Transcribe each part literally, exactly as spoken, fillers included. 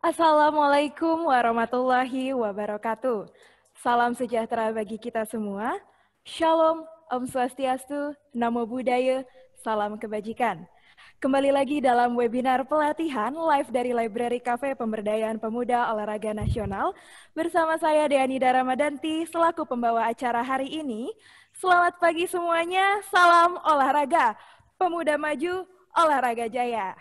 Assalamualaikum warahmatullahi wabarakatuh. Salam sejahtera bagi kita semua. Shalom, Om Swastiastu, Namo Buddhaya, salam kebajikan. Kembali lagi dalam webinar pelatihan live dari Library Cafe Pemberdayaan Pemuda Olahraga Nasional bersama saya Deani Daramadanti selaku pembawa acara hari ini. Selamat pagi semuanya, salam olahraga. Pemuda maju, olahraga jaya.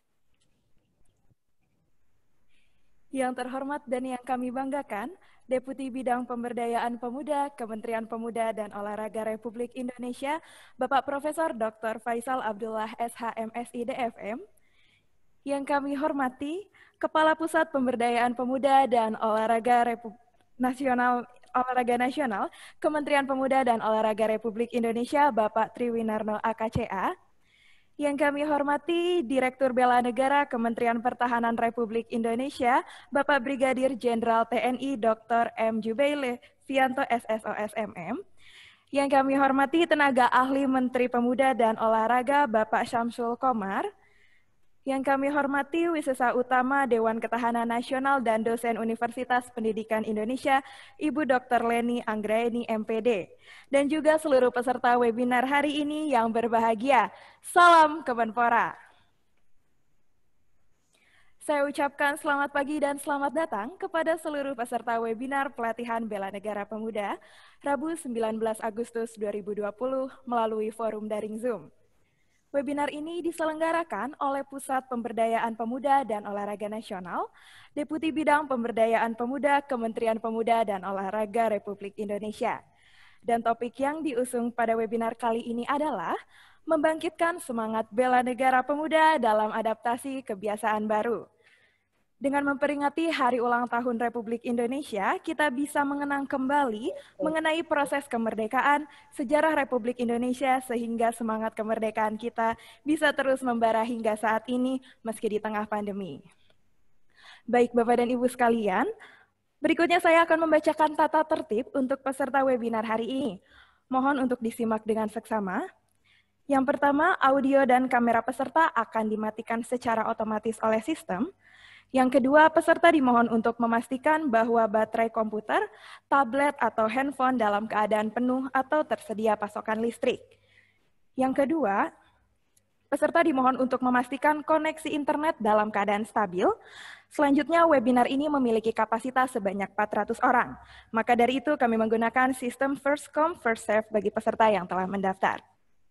Yang terhormat dan yang kami banggakan, Deputi Bidang Pemberdayaan Pemuda, Kementerian Pemuda dan Olahraga Republik Indonesia, Bapak Profesor Doktor Faisal Abdullah S H M S I D F M. Yang kami hormati, Kepala Pusat Pemberdayaan Pemuda dan Olahraga Repu Nasional Olahraga Nasional, Kementerian Pemuda dan Olahraga Republik Indonesia, Bapak Triwinarno A K C A. Yang kami hormati Direktur Bela Negara Kementerian Pertahanan Republik Indonesia, Bapak Brigadir Jenderal T N I Doktor M Jubaile Vianto S S O S M M. Yang kami hormati Tenaga Ahli Menteri Pemuda dan Olahraga Bapak Syamsul Komar. Yang kami hormati Wisesa Utama Dewan Ketahanan Nasional dan Dosen Universitas Pendidikan Indonesia, Ibu Doktor Leni Anggraeni M P D. Dan juga seluruh peserta webinar hari ini yang berbahagia. Salam Kemenpora. Saya ucapkan selamat pagi dan selamat datang kepada seluruh peserta webinar pelatihan Bela Negara Pemuda, Rabu sembilan belas Agustus dua ribu dua puluh melalui forum daring Zoom. Webinar ini diselenggarakan oleh Pusat Pemberdayaan Pemuda dan Olahraga Nasional, Deputi Bidang Pemberdayaan Pemuda, Kementerian Pemuda dan Olahraga Republik Indonesia. Dan topik yang diusung pada webinar kali ini adalah membangkitkan semangat bela negara pemuda dalam adaptasi kebiasaan baru. Dengan memperingati Hari Ulang Tahun Republik Indonesia, kita bisa mengenang kembali mengenai proses kemerdekaan, sejarah Republik Indonesia, sehingga semangat kemerdekaan kita bisa terus membara hingga saat ini, meski di tengah pandemi. Baik Bapak dan Ibu sekalian, berikutnya saya akan membacakan tata tertib untuk peserta webinar hari ini. Mohon untuk disimak dengan seksama. Yang pertama, audio dan kamera peserta akan dimatikan secara otomatis oleh sistem. Yang kedua, peserta dimohon untuk memastikan bahwa baterai komputer, tablet, atau handphone dalam keadaan penuh atau tersedia pasokan listrik. Yang kedua, peserta dimohon untuk memastikan koneksi internet dalam keadaan stabil. Selanjutnya, webinar ini memiliki kapasitas sebanyak empat ratus orang. Maka dari itu, kami menggunakan sistem first come, first serve bagi peserta yang telah mendaftar.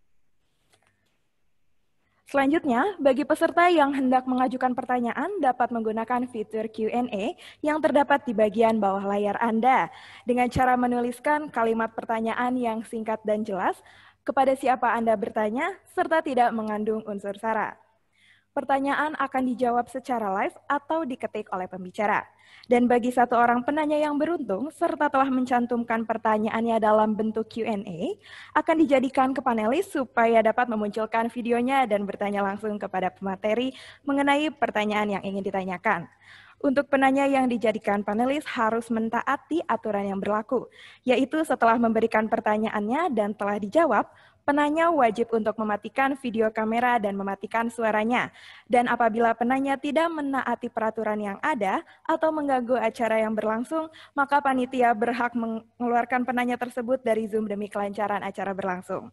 Selanjutnya, bagi peserta yang hendak mengajukan pertanyaan dapat menggunakan fitur Q and A yang terdapat di bagian bawah layar Anda dengan cara menuliskan kalimat pertanyaan yang singkat dan jelas kepada siapa Anda bertanya serta tidak mengandung unsur sara. Pertanyaan akan dijawab secara live atau diketik oleh pembicara. Dan bagi satu orang penanya yang beruntung serta telah mencantumkan pertanyaannya dalam bentuk Q and A, akan dijadikan ke panelis supaya dapat memunculkan videonya dan bertanya langsung kepada pemateri mengenai pertanyaan yang ingin ditanyakan. Untuk penanya yang dijadikan panelis harus mentaati aturan yang berlaku, yaitu setelah memberikan pertanyaannya dan telah dijawab, penanya wajib untuk mematikan video kamera dan mematikan suaranya. Dan apabila penanya tidak menaati peraturan yang ada atau mengganggu acara yang berlangsung, maka panitia berhak mengeluarkan penanya tersebut dari Zoom demi kelancaran acara berlangsung.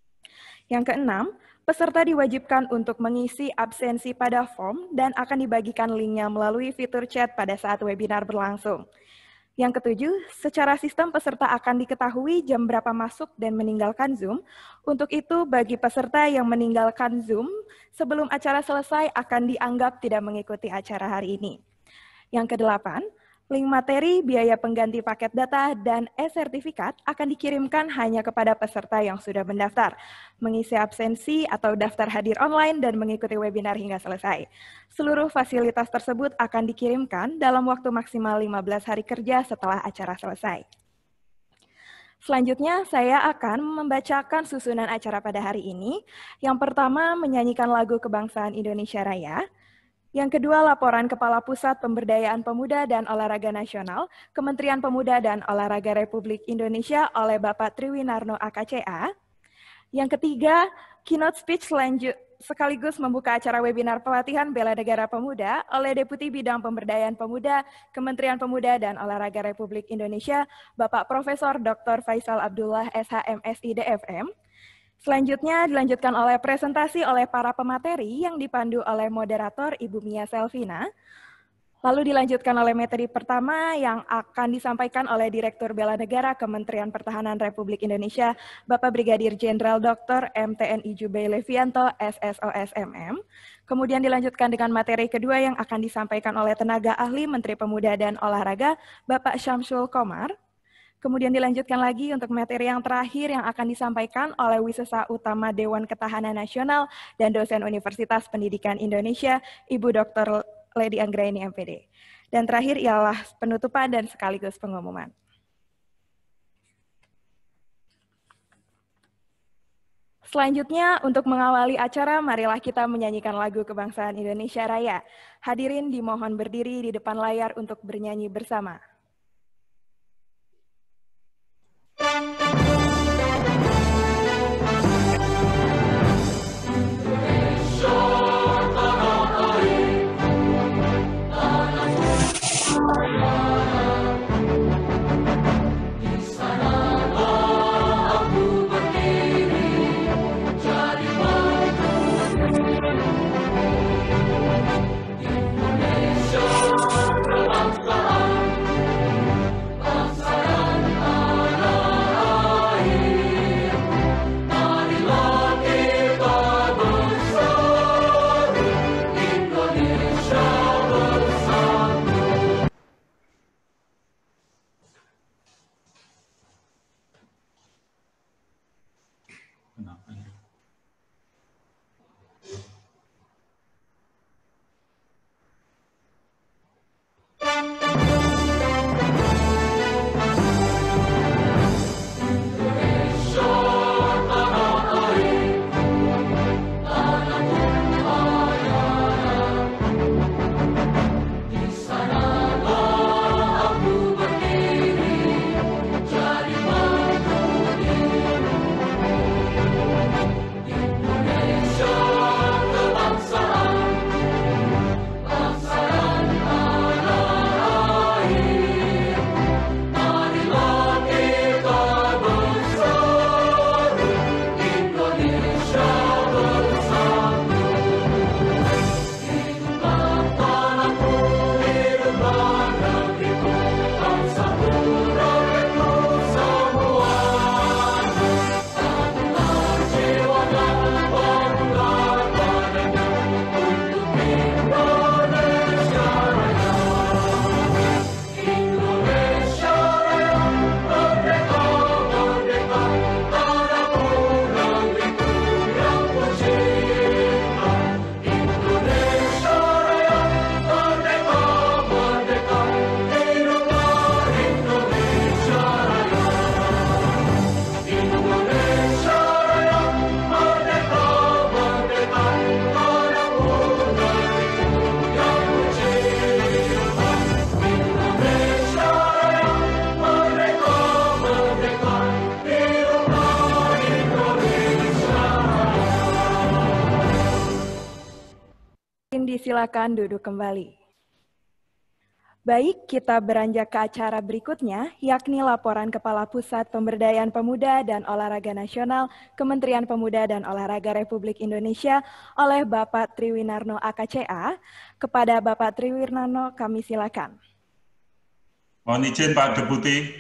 Yang keenam, peserta diwajibkan untuk mengisi absensi pada form dan akan dibagikan linknya melalui fitur chat pada saat webinar berlangsung. Yang ketujuh, secara sistem peserta akan diketahui jam berapa masuk dan meninggalkan Zoom. Untuk itu, bagi peserta yang meninggalkan Zoom sebelum acara selesai akan dianggap tidak mengikuti acara hari ini. Yang kedelapan, link materi, biaya pengganti paket data, dan e-sertifikat akan dikirimkan hanya kepada peserta yang sudah mendaftar, mengisi absensi atau daftar hadir online, dan mengikuti webinar hingga selesai. Seluruh fasilitas tersebut akan dikirimkan dalam waktu maksimal lima belas hari kerja setelah acara selesai. Selanjutnya, saya akan membacakan susunan acara pada hari ini. Yang pertama, menyanyikan lagu Kebangsaan Indonesia Raya. Yang kedua, laporan Kepala Pusat Pemberdayaan Pemuda dan Olahraga Nasional, Kementerian Pemuda dan Olahraga Republik Indonesia oleh Bapak Triwinarno A K C A. Yang ketiga, keynote speech lanjut sekaligus membuka acara webinar pelatihan bela negara pemuda oleh Deputi Bidang Pemberdayaan Pemuda, Kementerian Pemuda dan Olahraga Republik Indonesia, Bapak Profesor Doktor Faisal Abdullah S H M S I D F M. Selanjutnya dilanjutkan oleh presentasi oleh para pemateri yang dipandu oleh moderator Ibu Mia Selvina. Lalu dilanjutkan oleh materi pertama yang akan disampaikan oleh Direktur Bela Negara Kementerian Pertahanan Republik Indonesia, Bapak Brigadir Jenderal Doktor M T N I Jubei Levianto, S S O S M M. Kemudian dilanjutkan dengan materi kedua yang akan disampaikan oleh tenaga ahli Menteri Pemuda dan Olahraga, Bapak Syamsul Komar. Kemudian dilanjutkan lagi untuk materi yang terakhir yang akan disampaikan oleh Wisesa Utama Dewan Ketahanan Nasional dan dosen Universitas Pendidikan Indonesia, Ibu Doktor Lady Anggraini M P D. Dan terakhir ialah penutupan dan sekaligus pengumuman. Selanjutnya, untuk mengawali acara, marilah kita menyanyikan lagu Kebangsaan Indonesia Raya. Hadirin dimohon berdiri di depan layar untuk bernyanyi bersama. Silakan duduk kembali. Baik, kita beranjak ke acara berikutnya, yakni laporan Kepala Pusat Pemberdayaan Pemuda dan Olahraga Nasional Kementerian Pemuda dan Olahraga Republik Indonesia oleh Bapak Triwinarno A K C A. Kepada Bapak Triwinarno, kami silakan. Mohon izin Pak Deputi.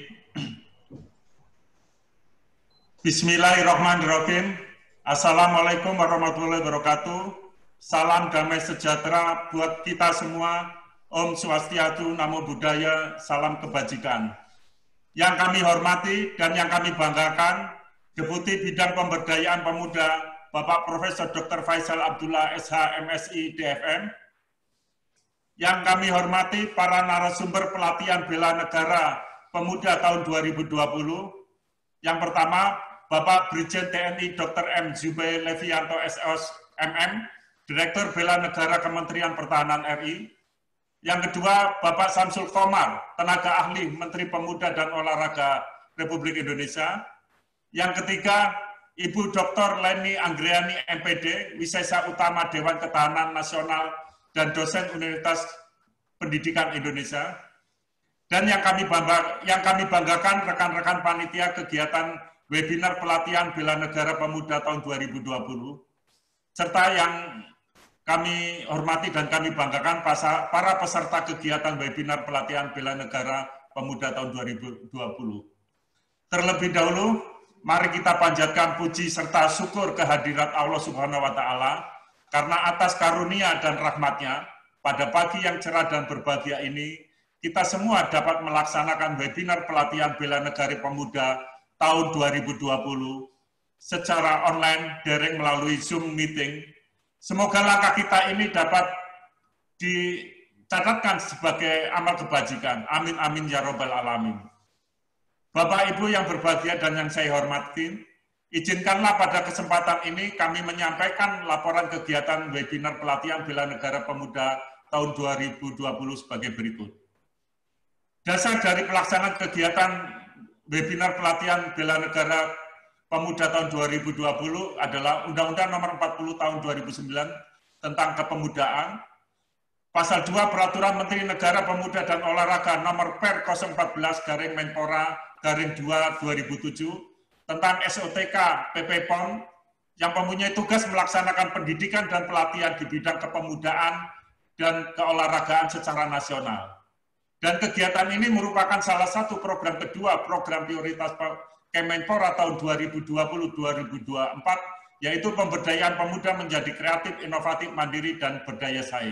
Bismillahirrahmanirrahim. Assalamualaikum warahmatullahi wabarakatuh. Salam damai sejahtera buat kita semua. Om Swastiastu, Namo Buddhaya, salam kebajikan. Yang kami hormati dan yang kami banggakan, Deputi Bidang Pemberdayaan Pemuda, Bapak Profesor Doktor Faisal Abdullah S H M S I D F M. Yang kami hormati para narasumber pelatihan bela negara pemuda tahun dua ribu dua puluh. Yang pertama, Bapak Brigjen T N I Doktor M Jubei Levianto S S M M, Direktur Bela Negara Kementerian Pertahanan R I. Yang kedua, Bapak Syamsul Komar, Tenaga Ahli Menteri Pemuda dan Olahraga Republik Indonesia. Yang ketiga, Ibu Doktor Leni Anggriani M P D, Wisesa Utama Dewan Ketahanan Nasional dan dosen Universitas Pendidikan Indonesia. Dan yang kami bangga, yang kami banggakan rekan-rekan panitia kegiatan webinar pelatihan bela negara pemuda tahun dua ribu dua puluh, serta yang kami hormati dan kami banggakan para peserta kegiatan webinar pelatihan bela negara pemuda tahun dua ribu dua puluh. Terlebih dahulu, mari kita panjatkan puji serta syukur kehadirat Allah Subhanahu wa Ta'ala, karena atas karunia dan rahmat-Nya, pada pagi yang cerah dan berbahagia ini, kita semua dapat melaksanakan webinar pelatihan bela negara pemuda tahun dua ribu dua puluh secara online, daring melalui Zoom meeting. Semoga langkah kita ini dapat dicatatkan sebagai amal kebajikan. Amin, amin, ya robbal alamin. Bapak Ibu yang berbahagia dan yang saya hormati, izinkanlah pada kesempatan ini kami menyampaikan laporan kegiatan webinar pelatihan bela negara pemuda tahun dua ribu dua puluh sebagai berikut. Dasar dari pelaksanaan kegiatan webinar pelatihan bela negara pemuda tahun dua ribu dua puluh adalah Undang-Undang Nomor empat puluh Tahun dua ribu sembilan tentang Kepemudaan, Pasal dua Peraturan Menteri Negara Pemuda dan Olahraga Nomor Per nol empat belas garing Menpora garing dua dua ribu tujuh tentang S O T K P P P O N yang mempunyai tugas melaksanakan pendidikan dan pelatihan di bidang kepemudaan dan keolahragaan secara nasional. Dan kegiatan ini merupakan salah satu program kedua program prioritas Kemenpora tahun dua ribu dua puluh sampai dua ribu dua puluh empat, yaitu pemberdayaan pemuda menjadi kreatif, inovatif, mandiri, dan berdaya saing.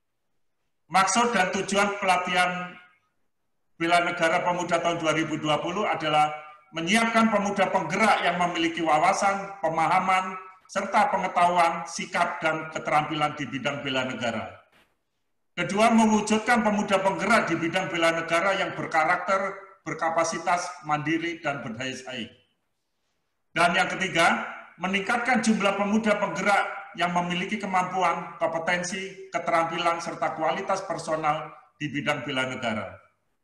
Maksud dan tujuan pelatihan bela negara pemuda tahun dua ribu dua puluh adalah menyiapkan pemuda penggerak yang memiliki wawasan, pemahaman, serta pengetahuan, sikap, dan keterampilan di bidang bela negara. Kedua, mewujudkan pemuda penggerak di bidang bela negara yang berkarakter, berkapasitas, mandiri, dan berdaya saing. Dan yang ketiga, meningkatkan jumlah pemuda penggerak yang memiliki kemampuan, kompetensi, keterampilan, serta kualitas personal di bidang bela negara.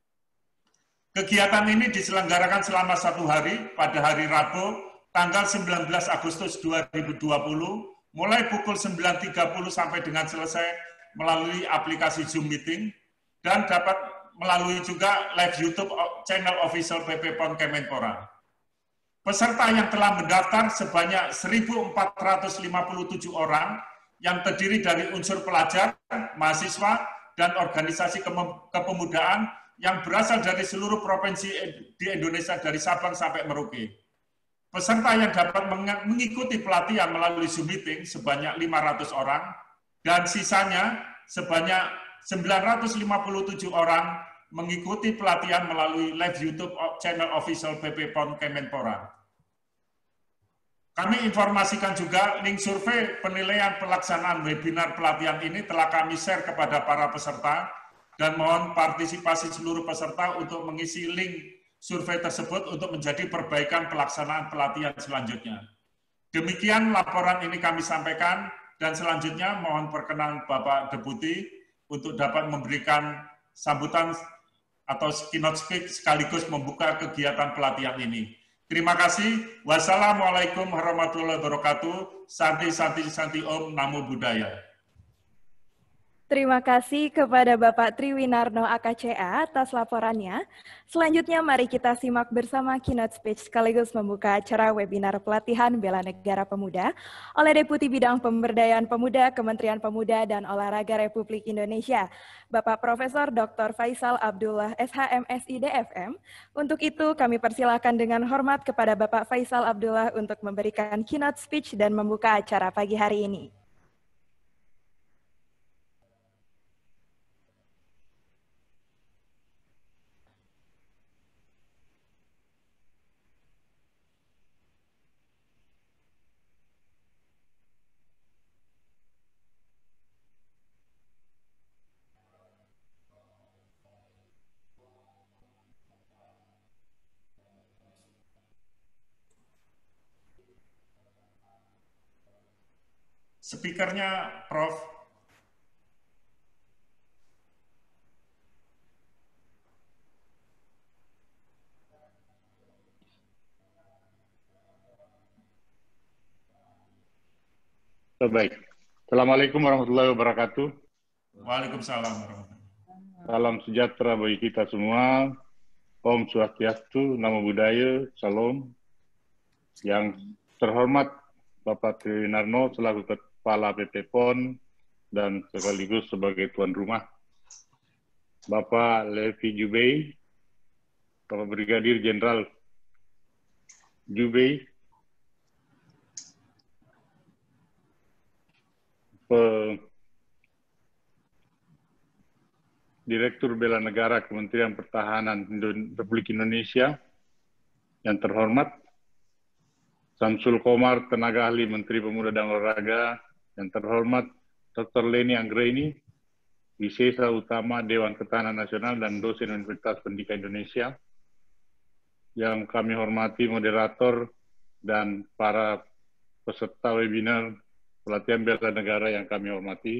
Kegiatan ini diselenggarakan selama satu hari pada hari Rabu, tanggal sembilan belas Agustus dua ribu dua puluh, mulai pukul sembilan tiga puluh sampai dengan selesai melalui aplikasi Zoom Meeting, dan dapat melalui juga live YouTube channel official P P P O N Kemenpora. Peserta yang telah mendaftar sebanyak seribu empat ratus lima puluh tujuh orang yang terdiri dari unsur pelajar, mahasiswa, dan organisasi kepemudaan yang berasal dari seluruh provinsi di Indonesia dari Sabang sampai Merauke. Peserta yang dapat mengikuti pelatihan melalui Zoom Meeting sebanyak lima ratus orang, dan sisanya sebanyak sembilan ratus lima puluh tujuh orang mengikuti pelatihan melalui live YouTube channel official P P P O N Kemenpora. Kami informasikan juga link survei penilaian pelaksanaan webinar pelatihan ini telah kami share kepada para peserta, dan mohon partisipasi seluruh peserta untuk mengisi link survei tersebut untuk menjadi perbaikan pelaksanaan pelatihan selanjutnya. Demikian laporan ini kami sampaikan, dan selanjutnya mohon perkenan Bapak Deputi untuk dapat memberikan sambutan atau keynote speech sekaligus membuka kegiatan pelatihan ini. Terima kasih. Wassalamualaikum warahmatullahi wabarakatuh. Santi, santi, santi om, namo buddhaya. Terima kasih kepada Bapak Triwinarno A K C A atas laporannya. Selanjutnya mari kita simak bersama keynote speech sekaligus membuka acara webinar pelatihan bela negara pemuda oleh Deputi Bidang Pemberdayaan Pemuda Kementerian Pemuda dan Olahraga Republik Indonesia, Bapak Profesor Doktor Faisal Abdullah S H M S I D F M. Untuk itu kami persilakan dengan hormat kepada Bapak Faisal Abdullah untuk memberikan keynote speech dan membuka acara pagi hari ini. Speakernya Prof Baik. Assalamualaikum warahmatullahi wabarakatuh. Waalaikumsalam warahmatullahi wabarakatuh. Salam sejahtera bagi kita semua. Om Swastiastu, Namo Buddhaya, Salam. Yang terhormat Bapak Tri Winarno selaku Kepala P P P O N dan sekaligus sebagai tuan rumah. Bapak Levi Jubei, Bapak Brigadir Jenderal Jubei, Direktur Bela Negara Kementerian Pertahanan Republik Indonesia, yang terhormat Samsul Komar, Tenaga Ahli Menteri Pemuda dan Olahraga, yang terhormat Doktor Leni Anggraini, Wisesa Utama Dewan Ketahanan Nasional dan dosen Universitas Pendidikan Indonesia, yang kami hormati moderator dan para peserta webinar pelatihan bela negara yang kami hormati.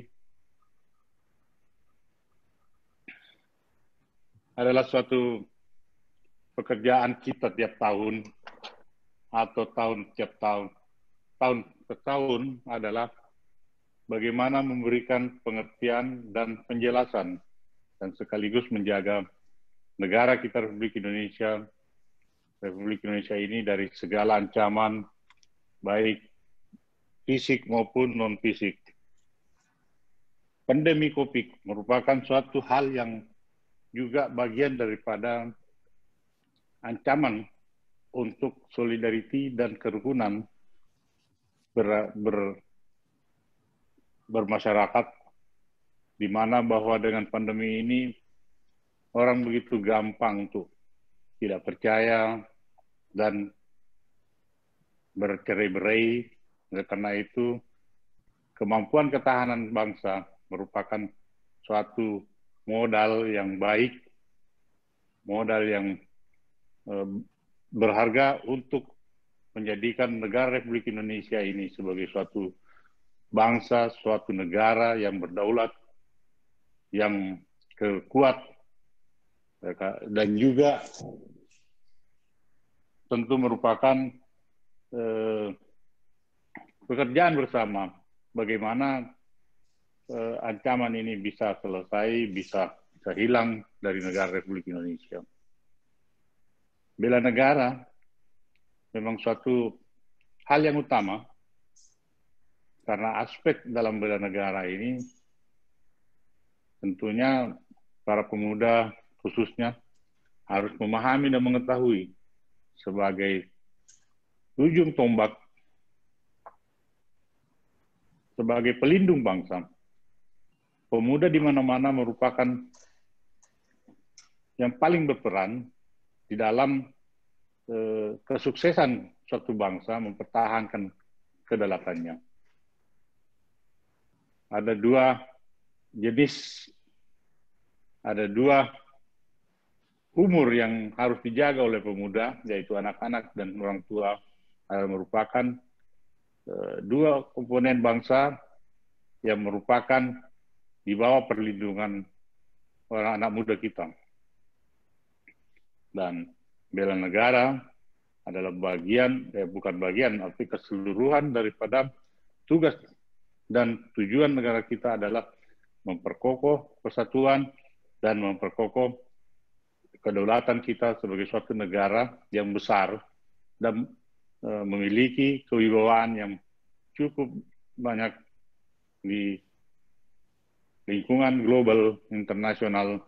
Adalah suatu pekerjaan kita tiap tahun atau tahun tiap tahun. Tahun ke tahun adalah bagaimana memberikan pengertian dan penjelasan dan sekaligus menjaga negara kita Republik Indonesia, Republik Indonesia ini dari segala ancaman baik fisik maupun non-fisik. Pandemi COVID merupakan suatu hal yang juga bagian daripada ancaman untuk solidariti dan kerukunan ber, ber, bermasyarakat, di mana bahwa dengan pandemi ini orang begitu gampang untuk tidak percaya dan bercerai-berai. Karena itu, kemampuan ketahanan bangsa merupakan suatu modal yang baik, modal yang eh, berharga untuk menjadikan negara Republik Indonesia ini sebagai suatu bangsa, suatu negara yang berdaulat, yang kuat, dan juga tentu merupakan eh, pekerjaan bersama bagaimana eh, ancaman ini bisa selesai, bisa, bisa hilang dari negara Republik Indonesia. Bela negara memang suatu hal yang utama karena aspek dalam bela negara ini tentunya para pemuda khususnya harus memahami dan mengetahui sebagai ujung tombak, sebagai pelindung bangsa. Pemuda di mana-mana merupakan yang paling berperan di dalam eh, kesuksesan suatu bangsa mempertahankan kedaulatannya. Ada dua jenis, ada dua umur yang harus dijaga oleh pemuda, yaitu anak-anak dan orang tua, adalah merupakan uh, dua komponen bangsa yang merupakan di bawah perlindungan orang anak muda kita. Dan bela negara adalah bagian, eh, bukan bagian, tapi keseluruhan daripada tugas dan tujuan negara kita adalah memperkokoh persatuan dan memperkokoh kedaulatan kita sebagai suatu negara yang besar dan e, memiliki kewibawaan yang cukup banyak di lingkungan global internasional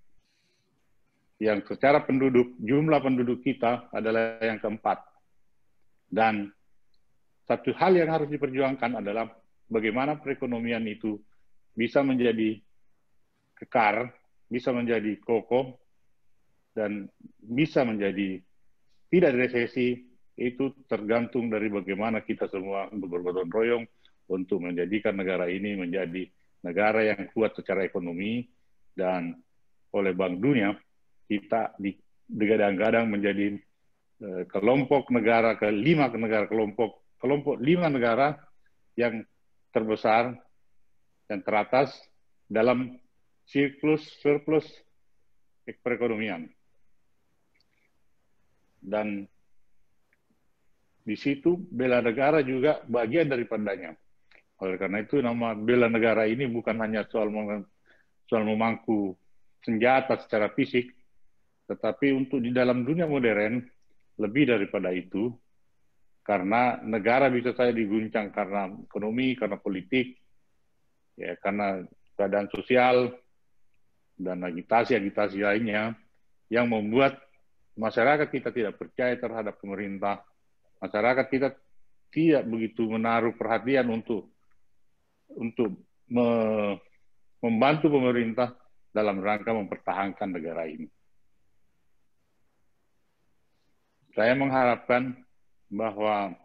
yang secara penduduk, jumlah penduduk kita adalah yang keempat. Dan satu hal yang harus diperjuangkan adalah bagaimana perekonomian itu bisa menjadi kekar, bisa menjadi kokoh, dan bisa menjadi tidak resesi. Itu tergantung dari bagaimana kita semua bergotong royong untuk menjadikan negara ini menjadi negara yang kuat secara ekonomi, dan oleh Bank Dunia kita digadang-gadang menjadi eh, kelompok negara ke lima negara kelompok kelompok lima negara yang terbesar dan teratas dalam siklus surplus perekonomian. Dan di situ bela negara juga bagian daripadanya. Oleh karena itu nama bela negara ini bukan hanya soal mem- soal memangku senjata secara fisik, tetapi untuk di dalam dunia modern lebih daripada itu, karena negara bisa saja diguncang karena ekonomi, karena politik, ya karena keadaan sosial dan agitasi-agitasi lainnya yang membuat masyarakat kita tidak percaya terhadap pemerintah, masyarakat kita tidak begitu menaruh perhatian untuk untuk me, membantu pemerintah dalam rangka mempertahankan negara ini. Saya mengharapkan bahwa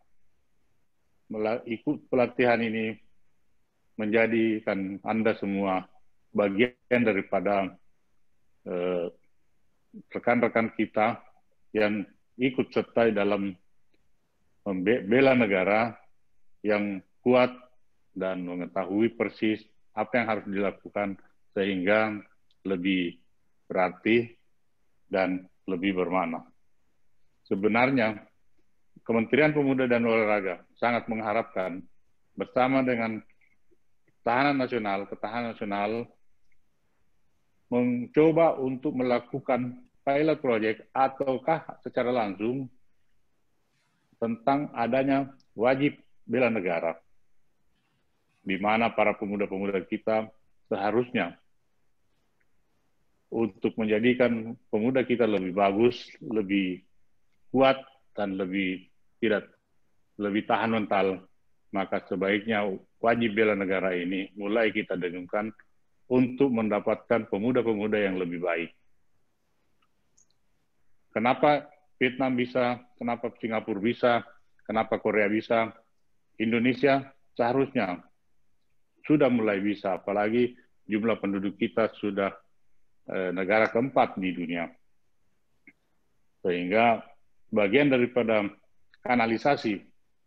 ikut pelatihan ini menjadikan Anda semua bagian daripada rekan-rekan eh, kita yang ikut serta dalam membela negara yang kuat dan mengetahui persis apa yang harus dilakukan sehingga lebih berarti dan lebih bermakna. Sebenarnya Kementerian Pemuda dan Olahraga sangat mengharapkan bersama dengan Ketahanan Nasional, Ketahanan Nasional mencoba untuk melakukan pilot project ataukah secara langsung tentang adanya wajib bela negara, di mana para pemuda-pemuda kita seharusnya untuk menjadikan pemuda kita lebih bagus, lebih kuat, dan lebih tidak lebih tahan mental, maka sebaiknya wajib bela negara ini mulai kita dengungkan untuk mendapatkan pemuda-pemuda yang lebih baik. Kenapa Vietnam bisa, kenapa Singapura bisa, kenapa Korea bisa, Indonesia seharusnya sudah mulai bisa, apalagi jumlah penduduk kita sudah eh, negara keempat di dunia. Sehingga bagian daripada kanalisasi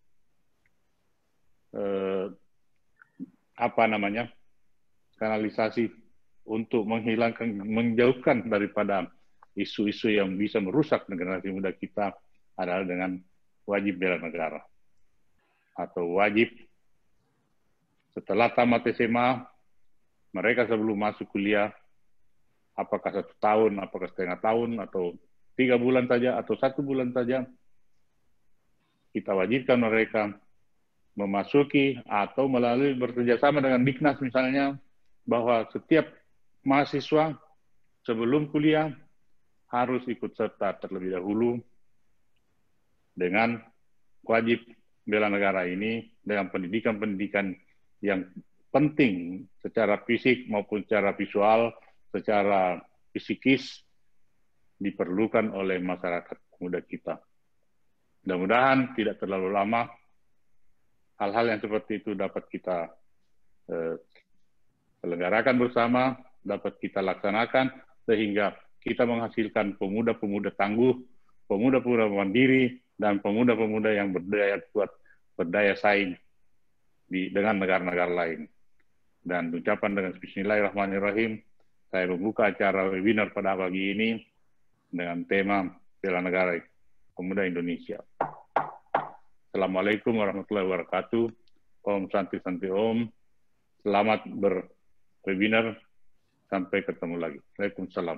eh, apa namanya kanalisasi untuk menghilangkan, menjauhkan daripada isu-isu yang bisa merusak generasi muda kita adalah dengan wajib bela negara atau wajib setelah tamat S M A mereka sebelum masuk kuliah, apakah satu tahun, apakah setengah tahun atau tiga bulan saja atau satu bulan saja, kita wajibkan mereka memasuki atau melalui bekerjasama dengan Diknas misalnya, bahwa setiap mahasiswa sebelum kuliah harus ikut serta terlebih dahulu dengan wajib bela negara ini, dengan pendidikan-pendidikan yang penting secara fisik maupun secara visual, secara psikis diperlukan oleh masyarakat muda kita. Mudah-mudahan tidak terlalu lama hal-hal yang seperti itu dapat kita eh, selenggarakan bersama, dapat kita laksanakan, sehingga kita menghasilkan pemuda-pemuda tangguh, pemuda-pemuda mandiri, dan pemuda-pemuda yang berdaya kuat, berdaya saing di, dengan negara-negara lain. Dan ucapan dengan Bismillahirrahmanirrahim, saya membuka acara webinar pada pagi ini dengan tema Bela Negara Pemuda Indonesia. Assalamualaikum warahmatullahi wabarakatuh. Om Santi Santi Om. Selamat berwebinar. Sampai ketemu lagi. Waalaikumsalam.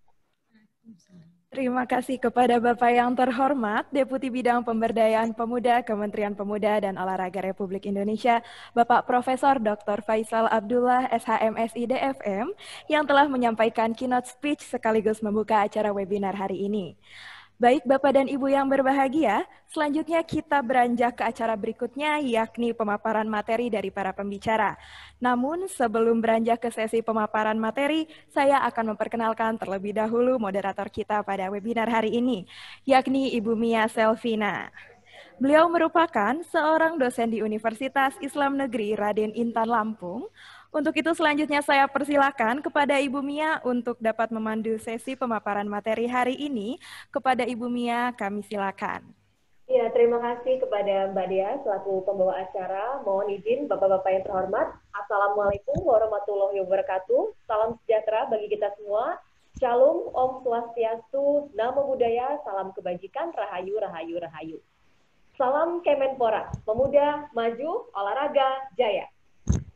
Terima kasih kepada Bapak yang terhormat, Deputi Bidang Pemberdayaan Pemuda Kementerian Pemuda dan Olahraga Republik Indonesia, Bapak Profesor Doktor Faisal Abdullah, S H M S I D F M, yang telah menyampaikan keynote speech sekaligus membuka acara webinar hari ini. Baik Bapak dan Ibu yang berbahagia, selanjutnya kita beranjak ke acara berikutnya, yakni pemaparan materi dari para pembicara. Namun sebelum beranjak ke sesi pemaparan materi, saya akan memperkenalkan terlebih dahulu moderator kita pada webinar hari ini, yakni Ibu Mia Selvina. Beliau merupakan seorang dosen di Universitas Islam Negeri Raden Intan Lampung. Untuk itu selanjutnya saya persilakan kepada Ibu Mia untuk dapat memandu sesi pemaparan materi hari ini. Kepada Ibu Mia, kami silakan. Ya, terima kasih kepada Mbak Dea selaku pembawa acara. Mohon izin Bapak-Bapak yang terhormat. Assalamualaikum warahmatullahi wabarakatuh. Salam sejahtera bagi kita semua. Shalom, Om Swastiastu, Namo Buddhaya, salam kebajikan, rahayu, rahayu, rahayu. Salam Kemenpora, pemuda, maju, olahraga, jaya.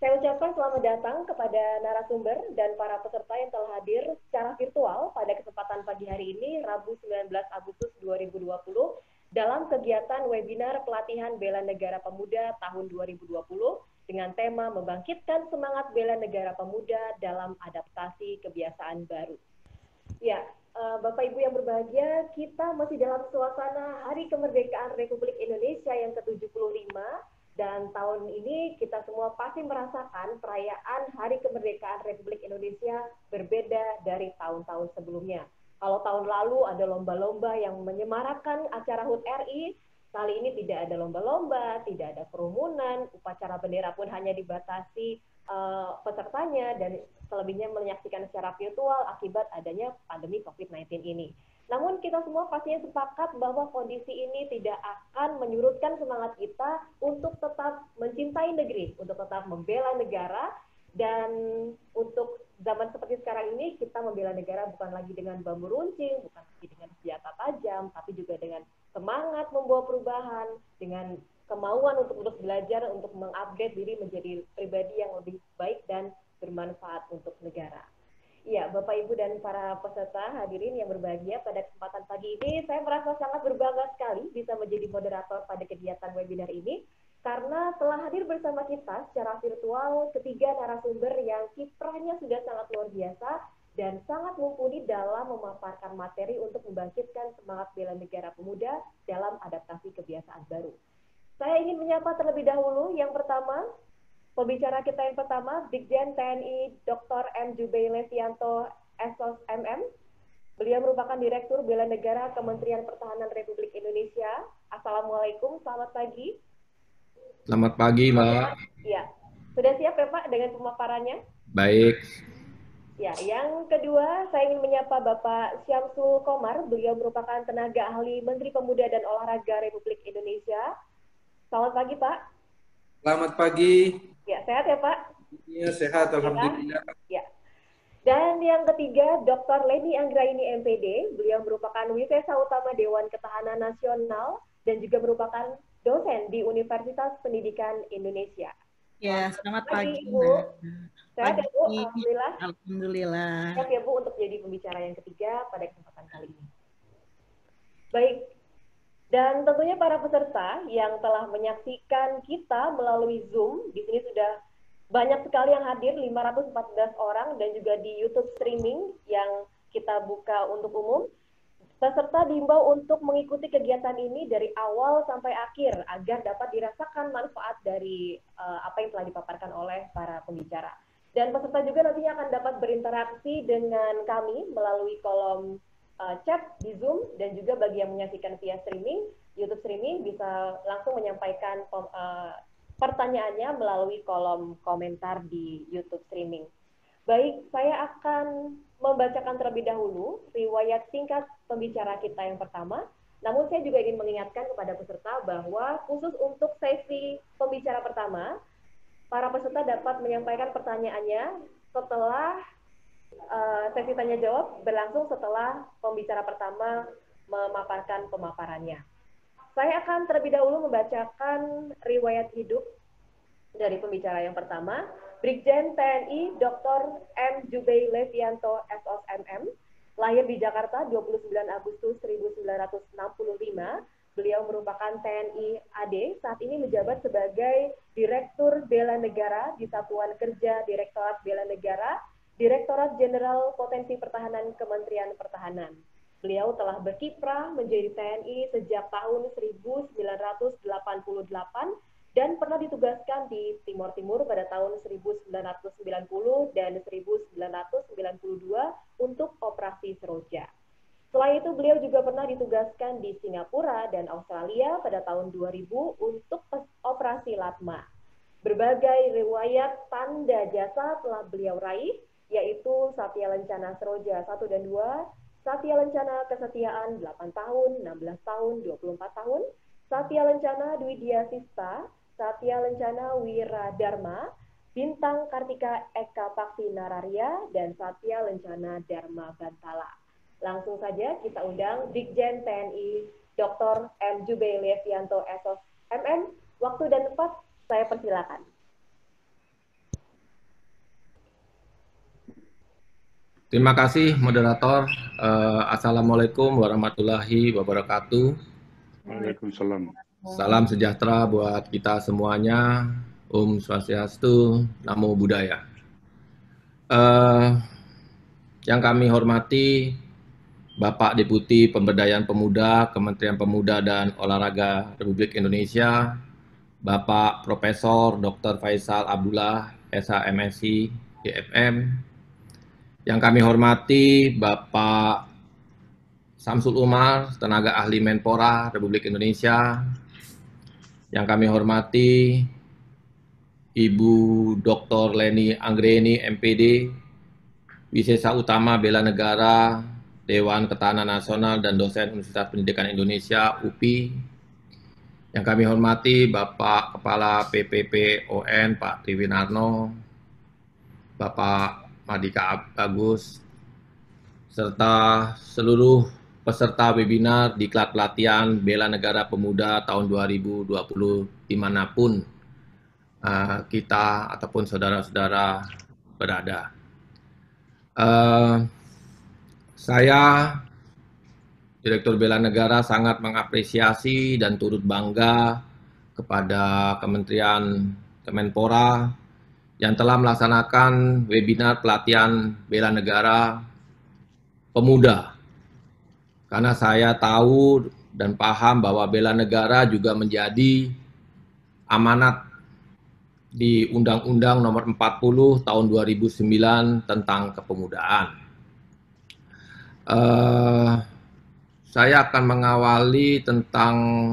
Saya ucapkan selamat datang kepada narasumber dan para peserta yang telah hadir secara virtual pada kesempatan pagi hari ini, Rabu sembilan belas Agustus dua ribu dua puluh, dalam kegiatan webinar pelatihan Bela Negara Pemuda tahun dua ribu dua puluh dengan tema membangkitkan semangat bela negara pemuda dalam adaptasi kebiasaan baru. Ya, Bapak Ibu yang berbahagia, kita masih dalam suasana Hari Kemerdekaan Republik Indonesia yang ke tujuh puluh lima. Dan tahun ini kita semua pasti merasakan perayaan Hari Kemerdekaan Republik Indonesia berbeda dari tahun-tahun sebelumnya. Kalau tahun lalu ada lomba-lomba yang menyemarakan acara H U T R I, kali ini tidak ada lomba-lomba, tidak ada kerumunan, upacara bendera pun hanya dibatasi uh, pesertanya dan selebihnya menyaksikan secara virtual akibat adanya pandemi COVID sembilan belas ini. Namun kita semua pastinya sepakat bahwa kondisi ini tidak akan menyurutkan semangat kita untuk tetap mencintai negeri, untuk tetap membela negara, dan untuk zaman seperti sekarang ini kita membela negara bukan lagi dengan bambu runcing, bukan lagi dengan senjata tajam, tapi juga dengan semangat membawa perubahan, dengan kemauan untuk terus belajar, untuk mengupgrade diri menjadi pribadi yang lebih baik dan bermanfaat untuk negara. Ya, Bapak, Ibu, dan para peserta hadirin yang berbahagia, pada kesempatan pagi ini saya merasa sangat berbangga sekali bisa menjadi moderator pada kegiatan webinar ini, karena telah hadir bersama kita secara virtual ketiga narasumber yang kiprahnya sudah sangat luar biasa dan sangat mumpuni dalam memaparkan materi untuk membangkitkan semangat bela negara pemuda dalam adaptasi kebiasaan baru. Saya ingin menyapa terlebih dahulu yang pertama, pembicara kita yang pertama, Brigjen T N I Doktor M. Jubei Levianto, S O S M M. Beliau merupakan Direktur Bela Negara Kementerian Pertahanan Republik Indonesia. Assalamualaikum, selamat pagi. Selamat pagi, Mbak. Ya, sudah siap ya Pak dengan pemaparannya? Baik. Ya, yang kedua, saya ingin menyapa Bapak Syamsul Komar. Beliau merupakan tenaga ahli Menteri Pemuda dan Olahraga Republik Indonesia. Selamat pagi, Pak. Selamat pagi. Ya, sehat ya Pak? Iya, sehat, alhamdulillah. Ya. Dan yang ketiga, Doktor Leni Anggraini M P D. Beliau merupakan Wisesa Utama Dewan Ketahanan Nasional dan juga merupakan dosen di Universitas Pendidikan Indonesia. Ya, selamat pagi, pagi Bu. Sehat ya Bu? Alhamdulillah. Alhamdulillah. Siap ya Bu untuk jadi pembicara yang ketiga pada kesempatan kali ini. Baik. Dan tentunya para peserta yang telah menyaksikan kita melalui Zoom, di sini sudah banyak sekali yang hadir, lima ratus empat belas orang, dan juga di YouTube streaming yang kita buka untuk umum. Peserta diimbau untuk mengikuti kegiatan ini dari awal sampai akhir, agar dapat dirasakan manfaat dari uh, apa yang telah dipaparkan oleh para pembicara. Dan peserta juga nantinya akan dapat berinteraksi dengan kami melalui kolom Uh, chat di Zoom, dan juga bagi yang menyaksikan via streaming, YouTube streaming, bisa langsung menyampaikan uh, pertanyaannya melalui kolom komentar di YouTube streaming. Baik, saya akan membacakan terlebih dahulu riwayat singkat pembicara kita yang pertama, namun saya juga ingin mengingatkan kepada peserta bahwa khusus untuk sesi pembicara pertama, para peserta dapat menyampaikan pertanyaannya setelah Uh, sesi tanya jawab berlangsung setelah pembicara pertama memaparkan pemaparannya. Saya akan terlebih dahulu membacakan riwayat hidup dari pembicara yang pertama, Brigjen T N I Doktor M. Jubei Levianto, S O S M M, lahir di Jakarta dua puluh sembilan Agustus seribu sembilan ratus enam puluh lima. Beliau merupakan T N I A D, saat ini menjabat sebagai Direktur Bela Negara di Satuan Kerja Direktorat Bela Negara, Direktorat Jenderal Potensi Pertahanan Kementerian Pertahanan. Beliau telah berkiprah menjadi T N I sejak tahun seribu sembilan ratus delapan puluh delapan dan pernah ditugaskan di Timor Timur pada tahun seribu sembilan ratus sembilan puluh dan seribu sembilan ratus sembilan puluh dua untuk Operasi Seroja. Selain itu, beliau juga pernah ditugaskan di Singapura dan Australia pada tahun dua ribu untuk Operasi Latma. Berbagai riwayat tanda jasa telah beliau raih, yaitu Satya Lencana Seroja satu dan dua, Satya Lencana Kesetiaan delapan tahun, enam belas tahun, dua puluh empat tahun, Satya Lencana Dwidya Sista, Satya Lencana Wiradharma, Bintang Kartika Eka Pakti Nararya, dan Satya Lencana Dharma Bantala. Langsung saja kita undang Brigjen T N I Doktor M. Jubei Levianto, S O S M M. Waktu dan tempat saya persilakan. Terima kasih moderator. Uh, Assalamualaikum warahmatullahi wabarakatuh. Waalaikumsalam. Salam sejahtera buat kita semuanya. Om Swastiastu, Namo Buddhaya. Uh, yang kami hormati Bapak Deputi Pemberdayaan Pemuda Kementerian Pemuda dan Olahraga Republik Indonesia, Bapak Profesor Doktor Faisal Abdullah, S H M S I, D F M. Yang kami hormati Bapak Samsul Umar, tenaga ahli Menpora Republik Indonesia. Yang kami hormati Ibu Doktor Leni Anggreni, M P D, Wisesa Utama Bela Negara, Dewan Ketahanan Nasional dan dosen Universitas Pendidikan Indonesia, U P I. Yang kami hormati Bapak Kepala P P P O N, Pak Triwinarno, Bapak Madika Agus, serta seluruh peserta webinar Diklat Pelatihan Bela Negara Pemuda tahun dua ribu dua puluh dimanapun uh, kita ataupun saudara-saudara berada. Uh, saya, Direktur Bela Negara, sangat mengapresiasi dan turut bangga kepada Kementerian Kemenpora yang telah melaksanakan webinar pelatihan bela negara pemuda. Karena saya tahu dan paham bahwa bela negara juga menjadi amanat di Undang-Undang Nomor empat puluh Tahun dua ribu sembilan tentang kepemudaan. Uh, saya akan mengawali tentang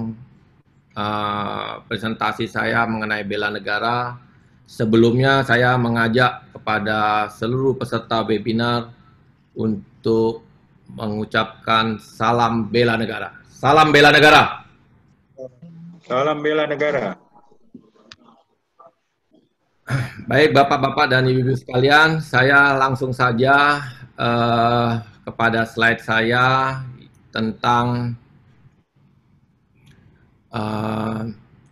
uh, presentasi saya mengenai bela negara. Sebelumnya saya mengajak kepada seluruh peserta webinar untuk mengucapkan salam bela negara. Salam bela negara. Salam bela negara. Baik Bapak-Bapak dan Ibu-Ibu sekalian, saya langsung saja uh, kepada slide saya tentang uh,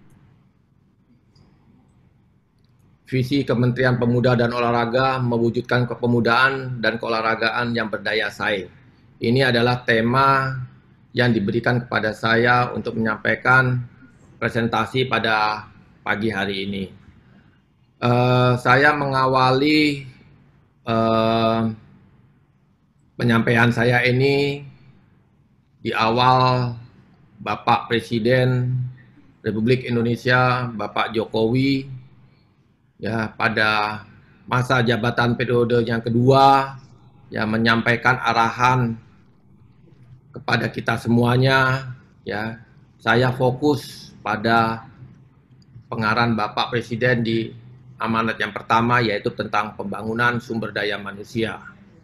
visi Kementerian Pemuda dan Olahraga mewujudkan kepemudaan dan keolahragaan yang berdaya saing. Ini adalah tema yang diberikan kepada saya untuk menyampaikan presentasi pada pagi hari ini. Uh, saya mengawali uh, penyampaian saya ini di awal Bapak Presiden Republik Indonesia, Bapak Jokowi, ya pada masa jabatan periode yang kedua, ya menyampaikan arahan kepada kita semuanya, ya saya fokus pada pengarahan Bapak Presiden di amanat yang pertama, yaitu tentang pembangunan sumber daya manusia.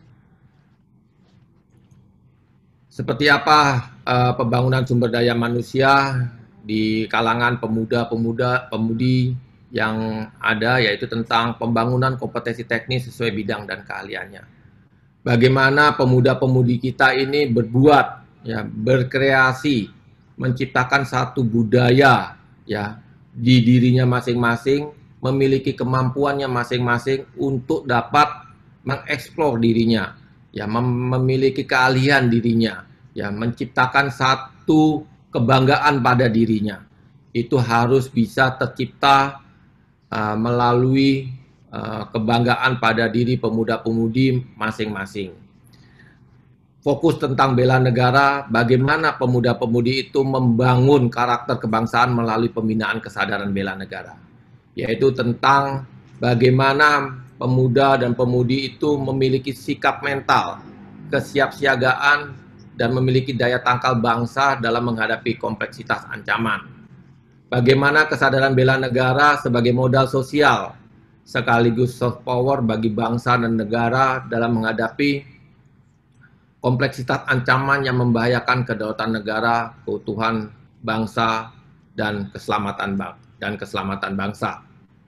Seperti apa uh, pembangunan sumber daya manusia di kalangan pemuda-pemuda, pemudi yang ada, yaitu tentang pembangunan kompetensi teknis sesuai bidang dan keahliannya. Bagaimana pemuda-pemudi kita ini berbuat, ya, berkreasi, menciptakan satu budaya, ya, di dirinya masing-masing, memiliki kemampuannya masing-masing untuk dapat mengeksplor dirinya, ya, mem memiliki keahlian dirinya, ya, menciptakan satu kebanggaan pada dirinya. Itu harus bisa tercipta Uh, melalui uh, kebanggaan pada diri pemuda-pemudi masing-masing. Fokus tentang bela negara, bagaimana pemuda-pemudi itu membangun karakter kebangsaan melalui pembinaan kesadaran bela negara. Yaitu tentang bagaimana pemuda dan pemudi itu memiliki sikap mental, kesiapsiagaan, dan memiliki daya tangkal bangsa dalam menghadapi kompleksitas ancaman. Bagaimana kesadaran bela negara sebagai modal sosial sekaligus soft power bagi bangsa dan negara dalam menghadapi kompleksitas ancaman yang membahayakan kedaulatan negara, keutuhan bangsa, dan keselamatan dan keselamatan bangsa.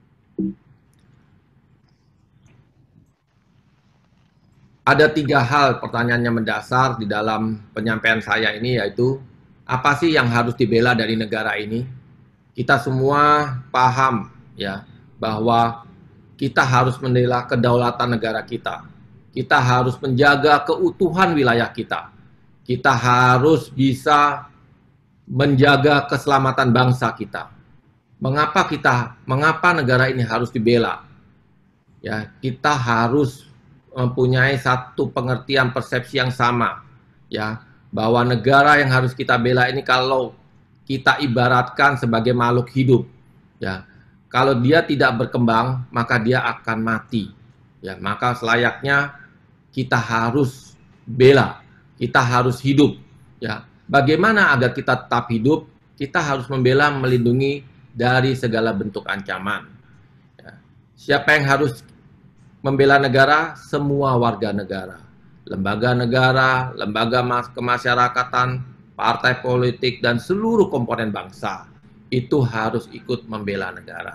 Ada tiga hal pertanyaan yang mendasar di dalam penyampaian saya ini, yaitu apa sih yang harus dibela dari negara ini? Kita semua paham, ya, bahwa kita harus membela kedaulatan negara kita. Kita harus menjaga keutuhan wilayah kita. Kita harus bisa menjaga keselamatan bangsa kita. Mengapa kita, mengapa negara ini harus dibela? Ya, kita harus mempunyai satu pengertian persepsi yang sama, ya, bahwa negara yang harus kita bela ini kalau kita ibaratkan sebagai makhluk hidup, ya. Kalau dia tidak berkembang, maka dia akan mati. Ya, maka selayaknya kita harus bela, kita harus hidup. Ya, bagaimana agar kita tetap hidup? Kita harus membela, melindungi dari segala bentuk ancaman. Ya. Siapa yang harus membela negara? Semua warga negara, lembaga negara, lembaga kemasyarakatan, partai politik, dan seluruh komponen bangsa itu harus ikut membela negara.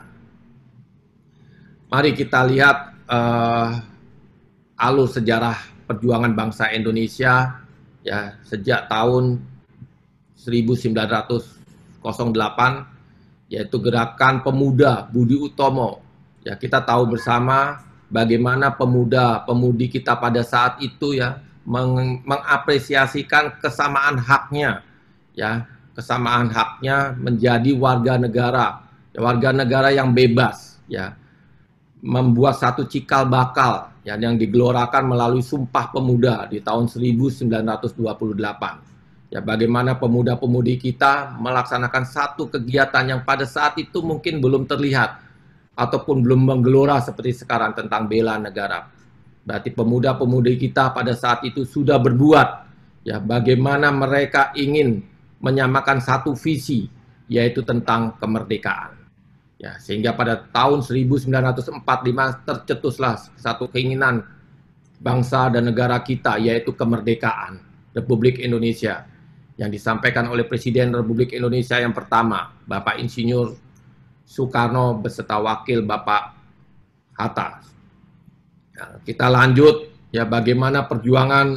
Mari kita lihat uh, alur sejarah perjuangan bangsa Indonesia, ya, sejak tahun seribu sembilan ratus delapan, yaitu gerakan pemuda Budi Utomo. Ya, kita tahu bersama bagaimana pemuda-pemudi kita pada saat itu, ya, meng mengapresiasikan kesamaan haknya, ya, kesamaan haknya menjadi warga negara, ya, warga negara yang bebas, ya, membuat satu cikal bakal, ya, yang digelorakan melalui Sumpah Pemuda di tahun seribu sembilan ratus dua puluh delapan. Ya, bagaimana pemuda-pemudi kita melaksanakan satu kegiatan yang pada saat itu mungkin belum terlihat ataupun belum menggelora seperti sekarang tentang bela negara. Berarti pemuda-pemudi kita pada saat itu sudah berbuat, ya, bagaimana mereka ingin menyamakan satu visi, yaitu tentang kemerdekaan. Ya, sehingga pada tahun seribu sembilan ratus empat puluh lima tercetuslah satu keinginan bangsa dan negara kita, yaitu kemerdekaan Republik Indonesia, yang disampaikan oleh Presiden Republik Indonesia yang pertama, Bapak Insinyur Soekarno beserta Wakil Bapak Hatta. Ya, kita lanjut, ya, bagaimana perjuangan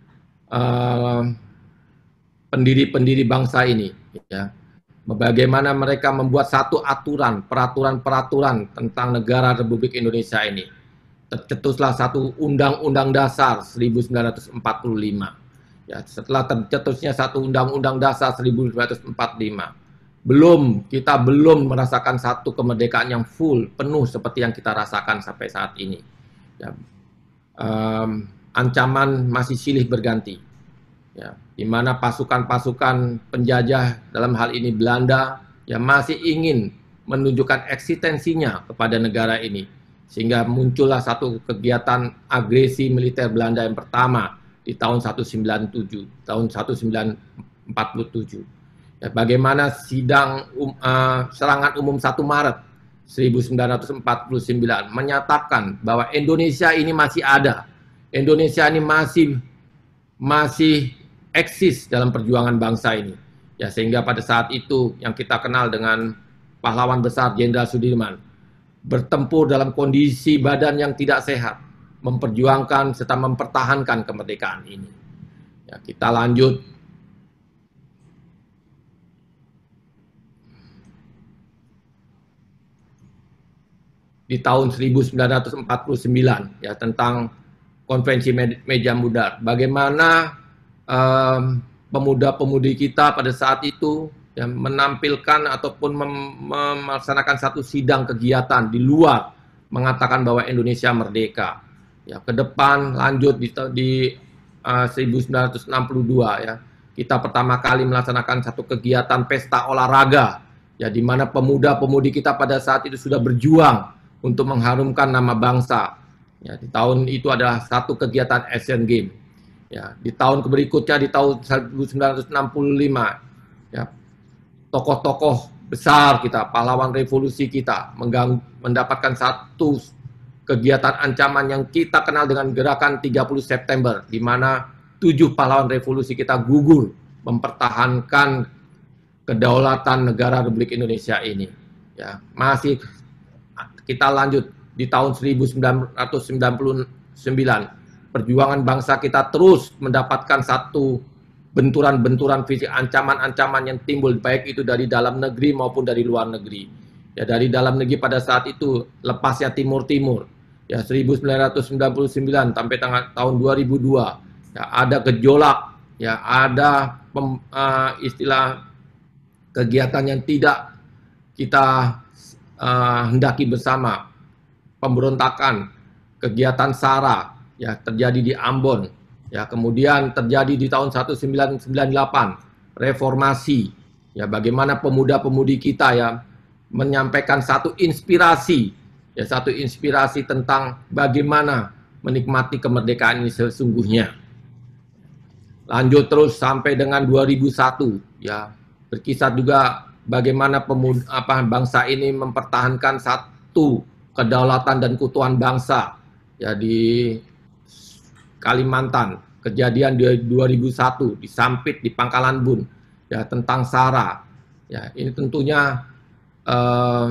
uh, pendiri-pendiri bangsa ini, ya, bagaimana mereka membuat satu aturan, peraturan-peraturan tentang negara Republik Indonesia ini. Tercetuslah satu Undang-Undang Dasar seribu sembilan ratus empat puluh lima. Ya, setelah tercetusnya satu Undang-Undang Dasar seribu sembilan ratus empat puluh lima, belum, kita belum merasakan satu kemerdekaan yang full, penuh seperti yang kita rasakan sampai saat ini. Ya, um, ancaman masih silih berganti. Ya, di mana pasukan-pasukan penjajah, dalam hal ini Belanda, yang masih ingin menunjukkan eksistensinya kepada negara ini, sehingga muncullah satu kegiatan agresi militer Belanda yang pertama di tahun seribu sembilan ratus sembilan puluh tujuh, tahun seribu sembilan ratus empat puluh tujuh. Ya, bagaimana sidang um, uh, serangan umum satu Maret seribu sembilan ratus empat puluh sembilan menyatakan bahwa Indonesia ini masih ada, Indonesia ini masih masih eksis dalam perjuangan bangsa ini. Ya, sehingga pada saat itu yang kita kenal dengan pahlawan besar Jenderal Sudirman bertempur dalam kondisi badan yang tidak sehat, memperjuangkan serta mempertahankan kemerdekaan ini. Ya, kita lanjut. Di tahun seribu sembilan ratus empat puluh sembilan, ya, tentang konvensi meja bundar. Bagaimana Um, pemuda-pemudi kita pada saat itu, ya, menampilkan ataupun mem melaksanakan satu sidang kegiatan di luar mengatakan bahwa Indonesia merdeka. Ya, ke depan lanjut di, di uh, seribu sembilan ratus enam puluh dua, ya, kita pertama kali melaksanakan satu kegiatan pesta olahraga, ya, di mana pemuda-pemudi kita pada saat itu sudah berjuang untuk mengharumkan nama bangsa. Ya, di tahun itu adalah satu kegiatan Asian Games. Ya, di tahun berikutnya di tahun seribu sembilan ratus enam puluh lima, ya, tokoh-tokoh besar kita, pahlawan revolusi kita mendapatkan satu kegiatan ancaman yang kita kenal dengan gerakan tiga puluh September, di mana tujuh pahlawan revolusi kita gugur mempertahankan kedaulatan negara Republik Indonesia ini. Ya, masih kita lanjut di tahun seribu sembilan ratus sembilan puluh sembilan. Perjuangan bangsa kita terus mendapatkan satu benturan-benturan fisik, ancaman-ancaman yang timbul, baik itu dari dalam negeri maupun dari luar negeri. Ya, dari dalam negeri pada saat itu lepasnya Timur Timur, ya seribu sembilan ratus sembilan puluh sembilan sampai tahun dua ribu dua, ya ada gejolak, ya ada pem, uh, istilah kegiatan yang tidak kita uh, hendaki bersama, pemberontakan, kegiatan SARA, ya terjadi di Ambon, ya kemudian terjadi di tahun seribu sembilan ratus sembilan puluh delapan, reformasi, ya bagaimana pemuda-pemudi kita ya menyampaikan satu inspirasi, ya satu inspirasi tentang bagaimana menikmati kemerdekaan ini sesungguhnya. Lanjut terus sampai dengan dua ribu satu, ya berkisah juga bagaimana pemuda, apa, bangsa ini mempertahankan satu kedaulatan dan keutuhan bangsa, ya di Kalimantan, kejadian di dua ribu satu di Sampit, di Pangkalan Bun, ya tentang SARA, ya ini tentunya eh,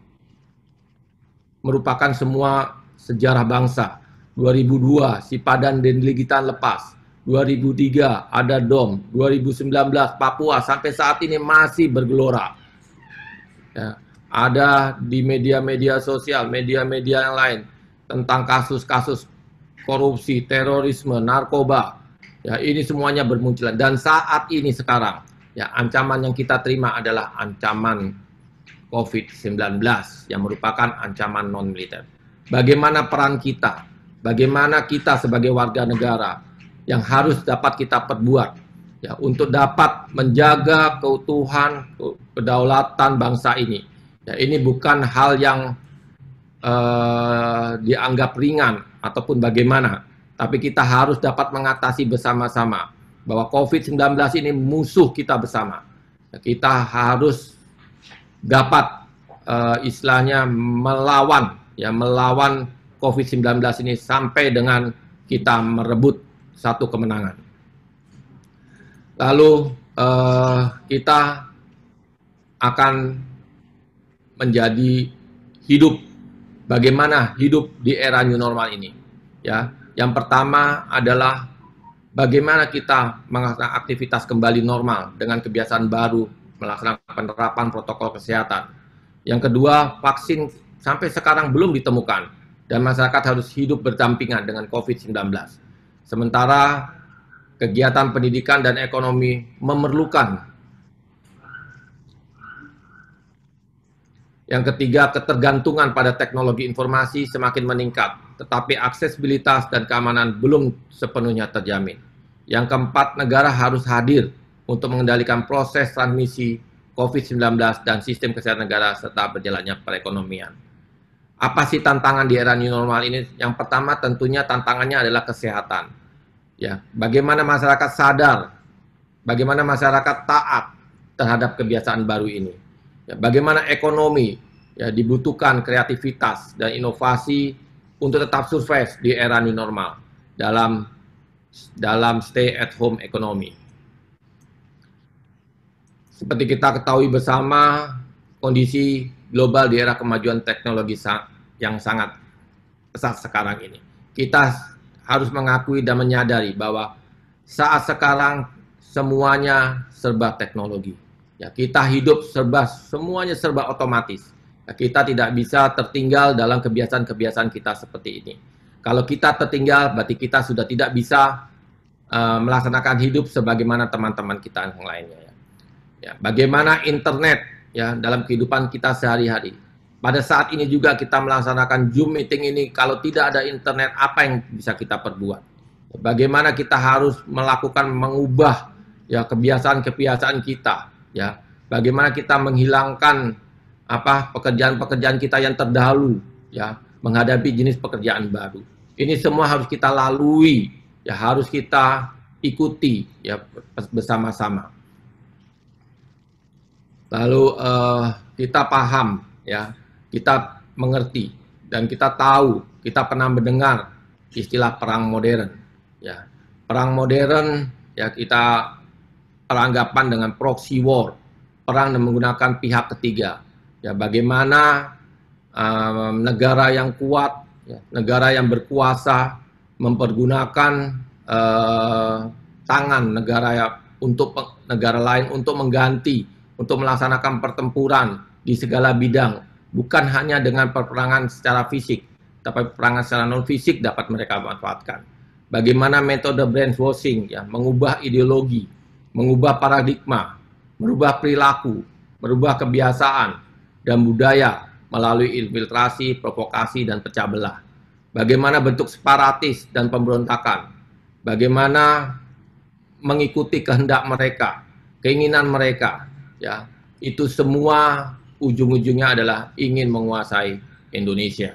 merupakan semua sejarah bangsa. dua ribu dua Sipadan dan Ligitan lepas, dua ribu tiga ada D O M, dua ribu sembilan belas Papua sampai saat ini masih bergelora. Ya, ada di media-media sosial, media-media yang lain tentang kasus-kasus korupsi, terorisme, narkoba. Ya, ini semuanya bermunculan dan saat ini sekarang ya ancaman yang kita terima adalah ancaman COVID sembilan belas yang merupakan ancaman non militer. Bagaimana peran kita? Bagaimana kita sebagai warga negara yang harus dapat kita perbuat ya untuk dapat menjaga keutuhan kedaulatan bangsa ini. Ya, ini bukan hal yang uh, dianggap ringan ataupun bagaimana, tapi kita harus dapat mengatasi bersama-sama bahwa COVID sembilan belas ini musuh kita bersama. Ya, kita harus dapat uh, istilahnya melawan ya melawan COVID sembilan belas ini sampai dengan kita merebut satu kemenangan. Lalu uh, kita akan menjadi hidup, bagaimana hidup di era new normal ini. Ya, yang pertama adalah bagaimana kita melaksanakan aktivitas kembali normal dengan kebiasaan baru, melaksanakan penerapan protokol kesehatan. Yang kedua, vaksin sampai sekarang belum ditemukan dan masyarakat harus hidup berdampingan dengan COVID sembilan belas. Sementara kegiatan pendidikan dan ekonomi memerlukan. Yang ketiga, ketergantungan pada teknologi informasi semakin meningkat, tetapi aksesibilitas dan keamanan belum sepenuhnya terjamin. Yang keempat, negara harus hadir untuk mengendalikan proses transmisi COVID sembilan belas dan sistem kesehatan negara serta berjalannya perekonomian. Apa sih tantangan di era new normal ini? Yang pertama tentunya tantangannya adalah kesehatan. Ya, bagaimana masyarakat sadar, bagaimana masyarakat taat terhadap kebiasaan baru ini. Ya, bagaimana ekonomi ya dibutuhkan kreativitas dan inovasi untuk tetap survive di era new normal dalam dalam stay at home ekonomi. Seperti kita ketahui bersama, kondisi global di era kemajuan teknologi yang sangat pesat sekarang ini. Kita harus mengakui dan menyadari bahwa saat sekarang semuanya serba teknologi. Ya, kita hidup serba semuanya serba otomatis. Ya, kita tidak bisa tertinggal dalam kebiasaan-kebiasaan kita seperti ini. Kalau kita tertinggal, berarti kita sudah tidak bisa uh, melaksanakan hidup sebagaimana teman-teman kita yang lainnya. Ya. Ya, bagaimana internet ya dalam kehidupan kita sehari-hari. Pada saat ini juga kita melaksanakan Zoom meeting ini, kalau tidak ada internet, apa yang bisa kita perbuat? Ya, bagaimana kita harus melakukan mengubah ya kebiasaan-kebiasaan kita. Ya, bagaimana kita menghilangkan apa pekerjaan-pekerjaan kita yang terdahulu, ya, menghadapi jenis pekerjaan baru. Ini semua harus kita lalui, ya, harus kita ikuti, ya, bersama-sama. Lalu uh, kita paham, ya, kita mengerti dan kita tahu, kita pernah mendengar istilah perang modern, ya, perang modern, ya, kita peranggapan dengan proxy war, perang yang menggunakan pihak ketiga. Ya, bagaimana um, negara yang kuat, ya, negara yang berkuasa mempergunakan uh, tangan negara ya, untuk negara lain untuk mengganti, untuk melaksanakan pertempuran di segala bidang, bukan hanya dengan perperangan secara fisik, tapi peperangan secara non-fisik dapat mereka manfaatkan. Bagaimana metode brainwashing, ya, mengubah ideologi, mengubah paradigma, merubah perilaku, merubah kebiasaan dan budaya melalui infiltrasi, provokasi, dan pecah belah. Bagaimana bentuk separatis dan pemberontakan, bagaimana mengikuti kehendak mereka, keinginan mereka, ya, itu semua ujung-ujungnya adalah ingin menguasai Indonesia.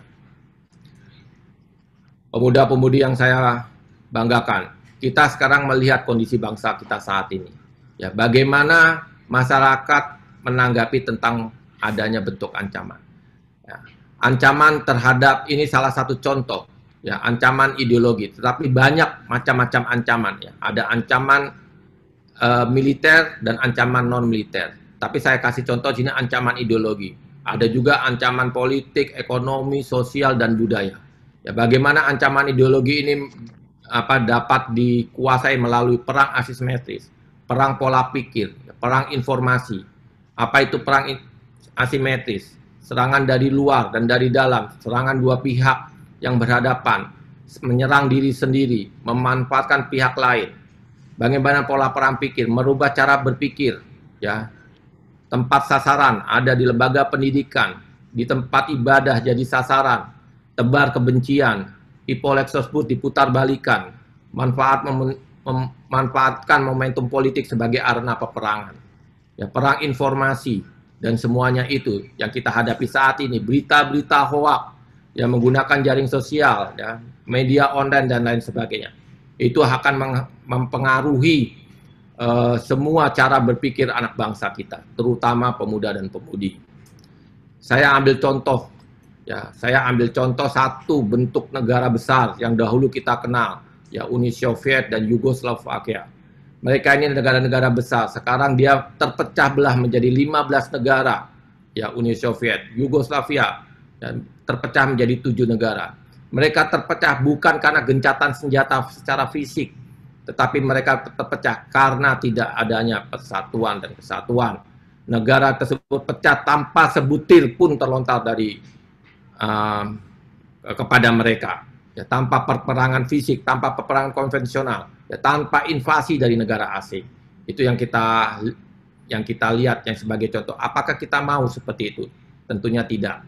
Pemuda-pemudi yang saya banggakan, kita sekarang melihat kondisi bangsa kita saat ini. Ya, bagaimana masyarakat menanggapi tentang adanya bentuk ancaman. Ya, ancaman terhadap, ini salah satu contoh, ya, ancaman ideologi, tetapi banyak macam-macam ancaman. Ya. Ada ancaman uh, militer dan ancaman non-militer. Tapi saya kasih contoh sini ancaman ideologi. Ada juga ancaman politik, ekonomi, sosial, dan budaya. Ya, bagaimana ancaman ideologi ini apa dapat dikuasai melalui perang asimetris, perang pola pikir, perang informasi. Apa itu perang asimetris? Serangan dari luar dan dari dalam, serangan dua pihak yang berhadapan, menyerang diri sendiri, memanfaatkan pihak lain. Bagaimana pola perang pikir, merubah cara berpikir, ya. Tempat sasaran ada di lembaga pendidikan, di tempat ibadah jadi sasaran, tebar kebencian, Ipolexosbud diputar balikan, manfaat mem memanfaatkan momentum politik sebagai arena peperangan. Ya, perang informasi dan semuanya itu yang kita hadapi saat ini, berita-berita hoak yang menggunakan jaring sosial, ya, media online dan lain sebagainya. Itu akan mempengaruhi Uh, semua cara berpikir anak bangsa kita, terutama pemuda dan pemudi. Saya ambil contoh, ya, saya ambil contoh satu bentuk negara besar yang dahulu kita kenal, ya, Uni Soviet dan Yugoslavia. Mereka ini negara-negara besar, sekarang dia terpecah belah menjadi lima belas negara, ya, Uni Soviet, Yugoslavia, dan terpecah menjadi tujuh negara. Mereka terpecah bukan karena gencatan senjata secara fisik, tetapi mereka terpecah karena tidak adanya persatuan dan kesatuan. Negara tersebut pecah tanpa sebutir pun terlontar dari uh, kepada mereka, ya, tanpa perperangan fisik, tanpa peperangan konvensional, ya, tanpa invasi dari negara asing. Itu yang kita yang kita lihat yang sebagai contoh. Apakah kita mau seperti itu? Tentunya tidak.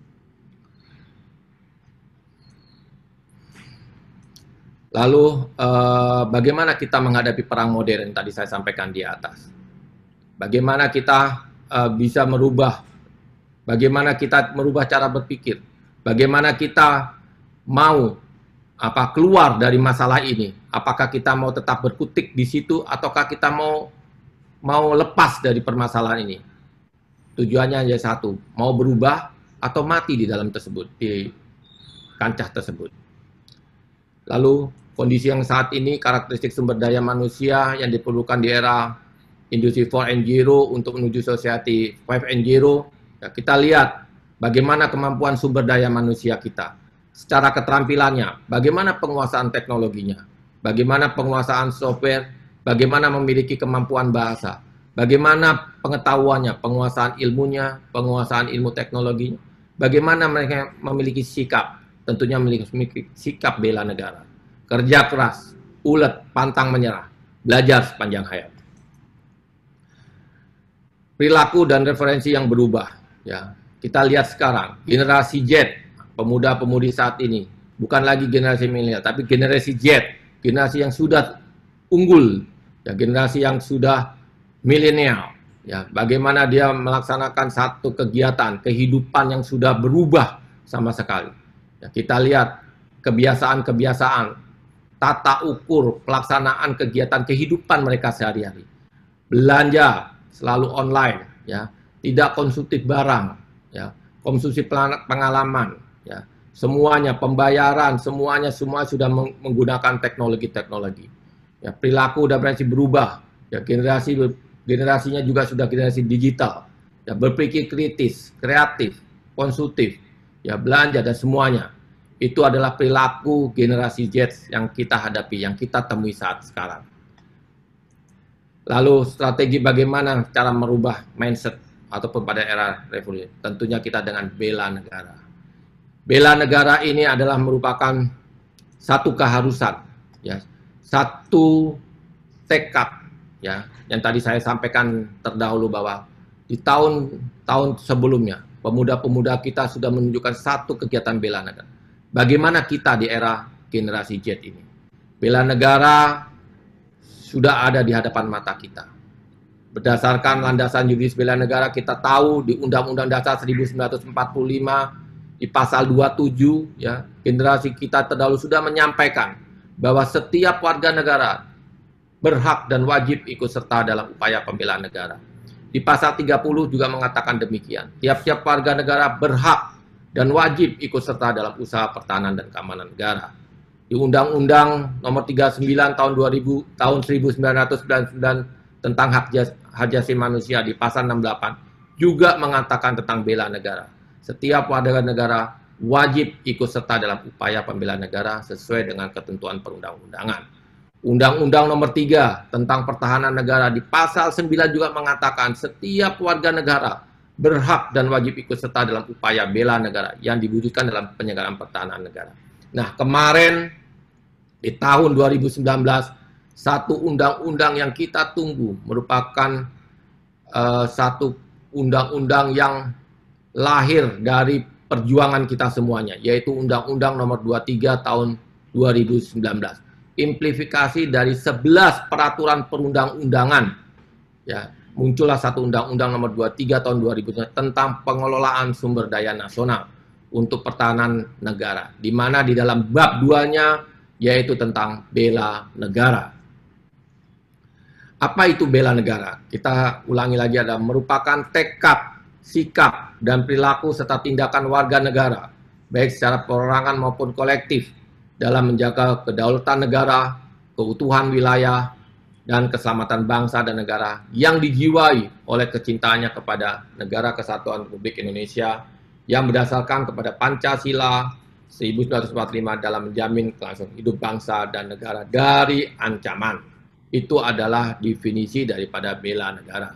Lalu eh, bagaimana kita menghadapi perang modern tadi saya sampaikan di atas. Bagaimana kita eh, bisa merubah, bagaimana kita merubah cara berpikir, bagaimana kita mau apa keluar dari masalah ini. Apakah kita mau tetap berkutik di situ ataukah kita mau mau lepas dari permasalahan ini. Tujuannya hanya satu, mau berubah atau mati di dalam tersebut, di kancah tersebut. Lalu kondisi yang saat ini, karakteristik sumber daya manusia yang diperlukan di era industri empat titik nol untuk menuju society lima titik nol, ya, kita lihat bagaimana kemampuan sumber daya manusia kita, secara keterampilannya, bagaimana penguasaan teknologinya, bagaimana penguasaan software, bagaimana memiliki kemampuan bahasa, bagaimana pengetahuannya, penguasaan ilmunya, penguasaan ilmu teknologinya, bagaimana mereka memiliki sikap, tentunya memiliki sikap bela negara, kerja keras, ulet, pantang menyerah, belajar sepanjang hayat. Perilaku dan referensi yang berubah, ya. Kita lihat sekarang generasi Z, pemuda-pemudi saat ini, bukan lagi generasi milenial, tapi generasi Z, generasi yang sudah unggul, ya, generasi yang sudah milenial, ya. Bagaimana dia melaksanakan satu kegiatan, kehidupan yang sudah berubah sama sekali. Ya, kita lihat kebiasaan-kebiasaan, tata ukur pelaksanaan kegiatan kehidupan mereka sehari-hari. Belanja selalu online, ya, tidak konsumtif barang, ya, konsumsi pengalaman, ya, semuanya pembayaran, semuanya semua sudah menggunakan teknologi-teknologi. Ya, perilaku udah berarti berubah, ya, generasi generasinya juga sudah generasi digital, ya, berpikir kritis, kreatif, konsumtif, ya, belanja dan semuanya. Itu adalah perilaku generasi Z yang kita hadapi, yang kita temui saat sekarang. Lalu strategi bagaimana cara merubah mindset ataupun pada era revolusi? Tentunya kita dengan bela negara. Bela negara ini adalah merupakan satu keharusan, ya, satu tekad, ya, yang tadi saya sampaikan terdahulu bahwa di tahun-tahun sebelumnya pemuda-pemuda kita sudah menunjukkan satu kegiatan bela negara. Bagaimana kita di era generasi Z ini? Bela negara sudah ada di hadapan mata kita. Berdasarkan landasan yuridis bela negara, kita tahu di Undang-Undang Dasar seribu sembilan ratus empat puluh lima di pasal dua puluh tujuh, ya, generasi kita terdahulu sudah menyampaikan bahwa setiap warga negara berhak dan wajib ikut serta dalam upaya pembelaan negara. Di pasal tiga puluh juga mengatakan demikian. Tiap-tiap warga negara berhak dan wajib ikut serta dalam usaha pertahanan dan keamanan negara. Di Undang-Undang Nomor tiga puluh sembilan tahun dua ribu tahun seribu sembilan ratus sembilan puluh sembilan tentang hak asasi manusia di pasal enam puluh delapan juga mengatakan tentang bela negara. Setiap warga negara wajib ikut serta dalam upaya pembelaan negara sesuai dengan ketentuan perundang-undangan. Undang-Undang Nomor tiga tentang pertahanan negara di pasal sembilan juga mengatakan setiap warga negara berhak dan wajib ikut serta dalam upaya bela negara yang diwujudkan dalam penyelenggaraan pertahanan negara. Nah, kemarin di tahun dua ribu sembilan belas, satu undang-undang yang kita tunggu merupakan uh, satu undang-undang yang lahir dari perjuangan kita semuanya, yaitu Undang-Undang Nomor dua puluh tiga tahun dua ribu sembilan belas. Implementasi dari sebelas peraturan perundang-undangan, ya, muncullah satu Undang-Undang Nomor dua puluh tiga tahun dua ribu tentang pengelolaan sumber daya nasional untuk pertahanan negara, di mana di dalam bab duanya yaitu tentang bela negara. Apa itu bela negara? Kita ulangi lagi, adalah merupakan tekad, sikap, dan perilaku serta tindakan warga negara, baik secara perorangan maupun kolektif, dalam menjaga kedaulatan negara, keutuhan wilayah, dan keselamatan bangsa dan negara yang dijiwai oleh kecintaannya kepada Negara Kesatuan Republik Indonesia yang berdasarkan kepada Pancasila seribu sembilan ratus empat puluh lima dalam menjamin kelangsungan hidup bangsa dan negara dari ancaman. Itu adalah definisi daripada bela negara.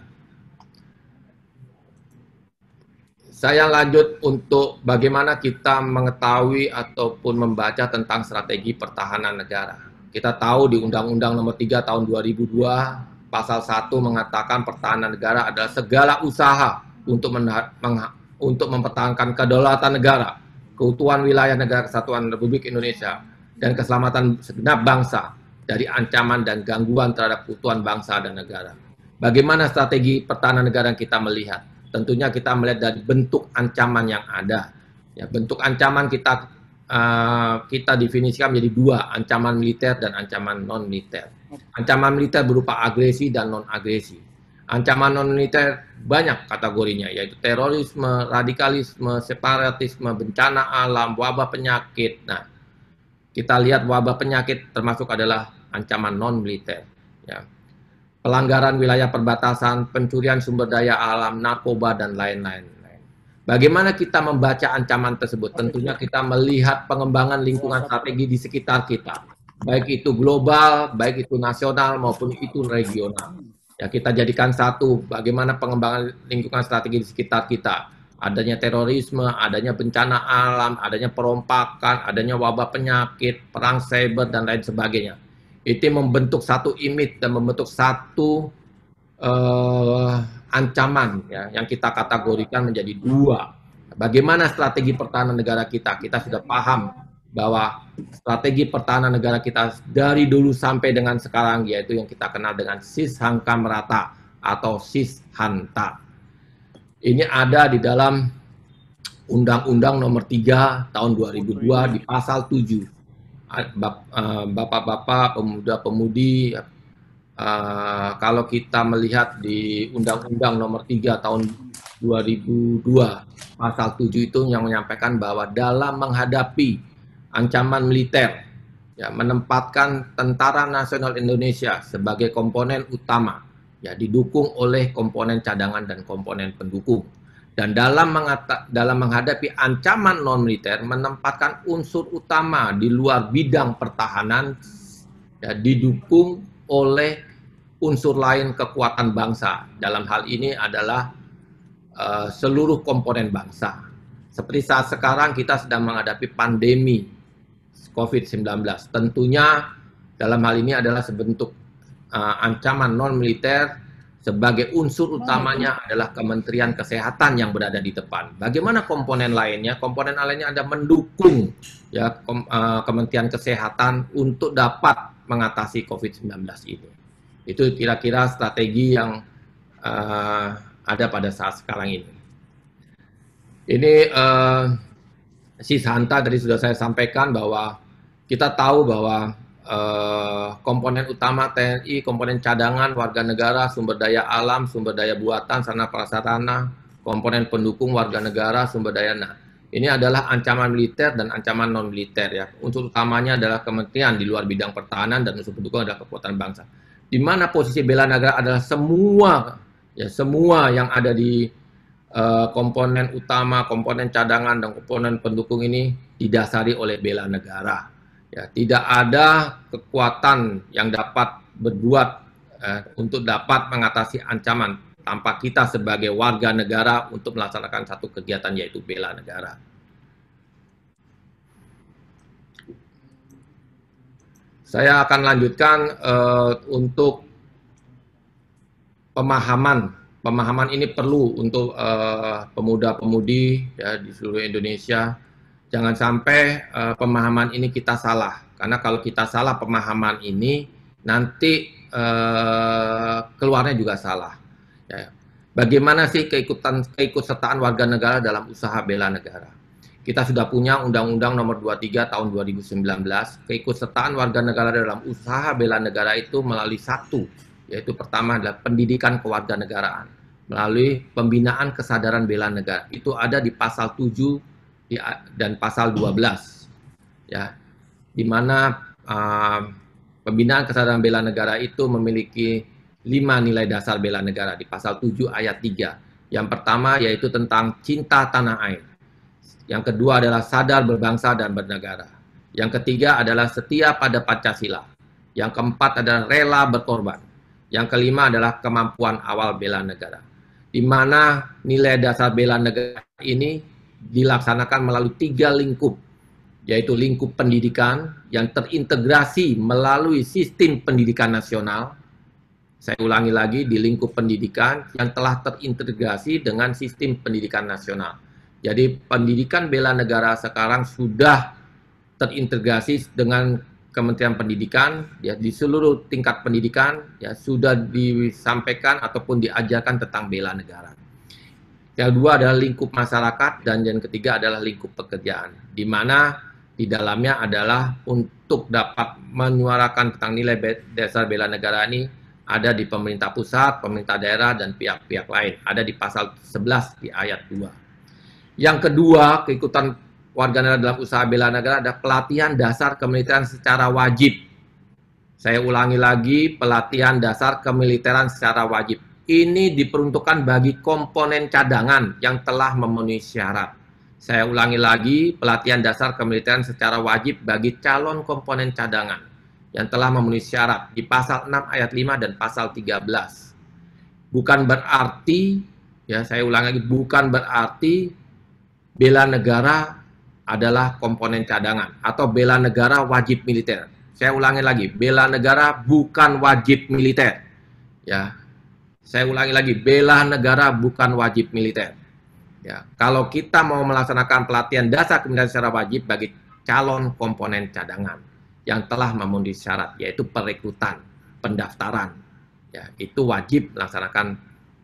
Saya lanjut untuk bagaimana kita mengetahui ataupun membaca tentang strategi pertahanan negara. Kita tahu di Undang-Undang Nomor tiga tahun dua ribu dua, pasal satu mengatakan pertahanan negara adalah segala usaha untuk untuk mempertahankan kedaulatan negara, keutuhan wilayah Negara Kesatuan Republik Indonesia, dan keselamatan segenap bangsa dari ancaman dan gangguan terhadap keutuhan bangsa dan negara. Bagaimana strategi pertahanan negara yang kita melihat? Tentunya kita melihat dari bentuk ancaman yang ada. Ya, bentuk ancaman kita uh, kita definisikan menjadi dua, ancaman militer dan ancaman non-militer. Ancaman militer berupa agresi dan non-agresi. Ancaman non-militer banyak kategorinya, yaitu terorisme, radikalisme, separatisme, bencana alam, wabah penyakit. Nah, kita lihat wabah penyakit termasuk adalah ancaman non-militer. Ya. Pelanggaran wilayah perbatasan, pencurian sumber daya alam, narkoba, dan lain-lain. Bagaimana kita membaca ancaman tersebut? Tentunya kita melihat pengembangan lingkungan strategi di sekitar kita. Baik itu global, baik itu nasional, maupun itu regional. Ya, kita jadikan satu, bagaimana pengembangan lingkungan strategi di sekitar kita. Adanya terorisme, adanya bencana alam, adanya perompakan, adanya wabah penyakit, perang cyber, dan lain sebagainya. Itu membentuk satu image dan membentuk satu uh, ancaman, ya, yang kita kategorikan menjadi dua. Bagaimana strategi pertahanan negara kita? Kita sudah paham bahwa strategi pertahanan negara kita dari dulu sampai dengan sekarang yaitu yang kita kenal dengan Sishangka Merata atau Sishanta. Ini ada di dalam Undang-Undang Nomor tiga tahun dua ribu dua di pasal tujuh. Bapak-bapak, pemuda-pemudi, uh, kalau kita melihat di Undang-Undang Nomor tiga tahun dua ribu dua pasal tujuh itu yang menyampaikan bahwa dalam menghadapi ancaman militer, ya, menempatkan Tentara Nasional Indonesia sebagai komponen utama, ya, didukung oleh komponen cadangan dan komponen pendukung. Dan dalam, mengata, dalam menghadapi ancaman non-militer, menempatkan unsur utama di luar bidang pertahanan, ya, didukung oleh unsur lain kekuatan bangsa. Dalam hal ini adalah uh, seluruh komponen bangsa. Seperti saat sekarang kita sedang menghadapi pandemi COVID sembilan belas. Tentunya dalam hal ini adalah sebentuk uh, ancaman non-militer, sebagai unsur utamanya adalah Kementerian Kesehatan yang berada di depan. Bagaimana komponen lainnya? Komponen lainnya ada mendukung ya kom, uh, Kementerian Kesehatan untuk dapat mengatasi COVID sembilan belas ini. Itu kira-kira strategi yang uh, ada pada saat sekarang ini. Ini uh, si Santa tadi sudah saya sampaikan bahwa kita tahu bahwa uh, komponen utama T N I, komponen cadangan, warga negara, sumber daya alam, sumber daya buatan, sarana prasarana, komponen pendukung warga negara, sumber daya. Nah, ini adalah ancaman militer dan ancaman non militer ya. Unsur utamanya adalah kementerian di luar bidang pertahanan dan unsur pendukung adalah kekuatan bangsa. Di mana posisi bela negara adalah semua ya semua yang ada di Uh, komponen utama, komponen cadangan, dan komponen pendukung ini didasari oleh bela negara. Ya, tidak ada kekuatan yang dapat berbuat uh, untuk dapat mengatasi ancaman tanpa kita sebagai warga negara untuk melaksanakan satu kegiatan yaitu bela negara. Saya akan lanjutkan uh, untuk pemahaman. Pemahaman ini perlu untuk uh, pemuda-pemudi ya, di seluruh Indonesia. Jangan sampai uh, pemahaman ini kita salah. Karena kalau kita salah pemahaman ini, nanti uh, keluarnya juga salah. Ya. Bagaimana sih keikutan keikutsertaan warga negara dalam usaha bela negara? Kita sudah punya Undang-Undang Nomor dua puluh tiga Tahun dua ribu sembilan belas. Keikutsertaan warga negara dalam usaha bela negara itu melalui satu, yaitu pertama adalah pendidikan kewarganegaraan melalui pembinaan kesadaran bela negara. Itu ada di pasal tujuh dan pasal dua belas. Ya, di mana uh, pembinaan kesadaran bela negara itu memiliki lima nilai dasar bela negara di pasal tujuh ayat tiga. Yang pertama yaitu tentang cinta tanah air. Yang kedua adalah sadar berbangsa dan bernegara. Yang ketiga adalah setia pada Pancasila. Yang keempat adalah rela berkorban. Yang kelima adalah kemampuan awal bela negara, di mana nilai dasar bela negara ini dilaksanakan melalui tiga lingkup, yaitu lingkup pendidikan yang terintegrasi melalui sistem pendidikan nasional. Saya ulangi lagi, di lingkup pendidikan yang telah terintegrasi dengan sistem pendidikan nasional. Jadi pendidikan bela negara sekarang sudah terintegrasi dengan Kementerian Pendidikan, ya di seluruh tingkat pendidikan ya sudah disampaikan ataupun diajarkan tentang bela negara. Yang kedua adalah lingkup masyarakat dan yang ketiga adalah lingkup pekerjaan, di mana di dalamnya adalah untuk dapat menyuarakan tentang nilai dasar bela negara ini ada di pemerintah pusat, pemerintah daerah dan pihak-pihak lain. Ada di pasal sebelas di ayat dua. Yang kedua, keikutan warga negara dalam usaha bela negara ada pelatihan dasar kemiliteran secara wajib. Saya ulangi lagi, pelatihan dasar kemiliteran secara wajib. Ini diperuntukkan bagi komponen cadangan yang telah memenuhi syarat. Saya ulangi lagi, pelatihan dasar kemiliteran secara wajib bagi calon komponen cadangan yang telah memenuhi syarat di pasal enam ayat lima dan pasal tiga belas. Bukan berarti, ya saya ulangi lagi, bukan berarti bela negara adalah komponen cadangan atau bela negara wajib militer. Saya ulangi lagi, bela negara bukan wajib militer. Ya, saya ulangi lagi, bela negara bukan wajib militer. Ya, kalau kita mau melaksanakan pelatihan dasar kemiliteran secara wajib bagi calon komponen cadangan yang telah memenuhi syarat, yaitu perekrutan, pendaftaran, ya itu wajib melaksanakan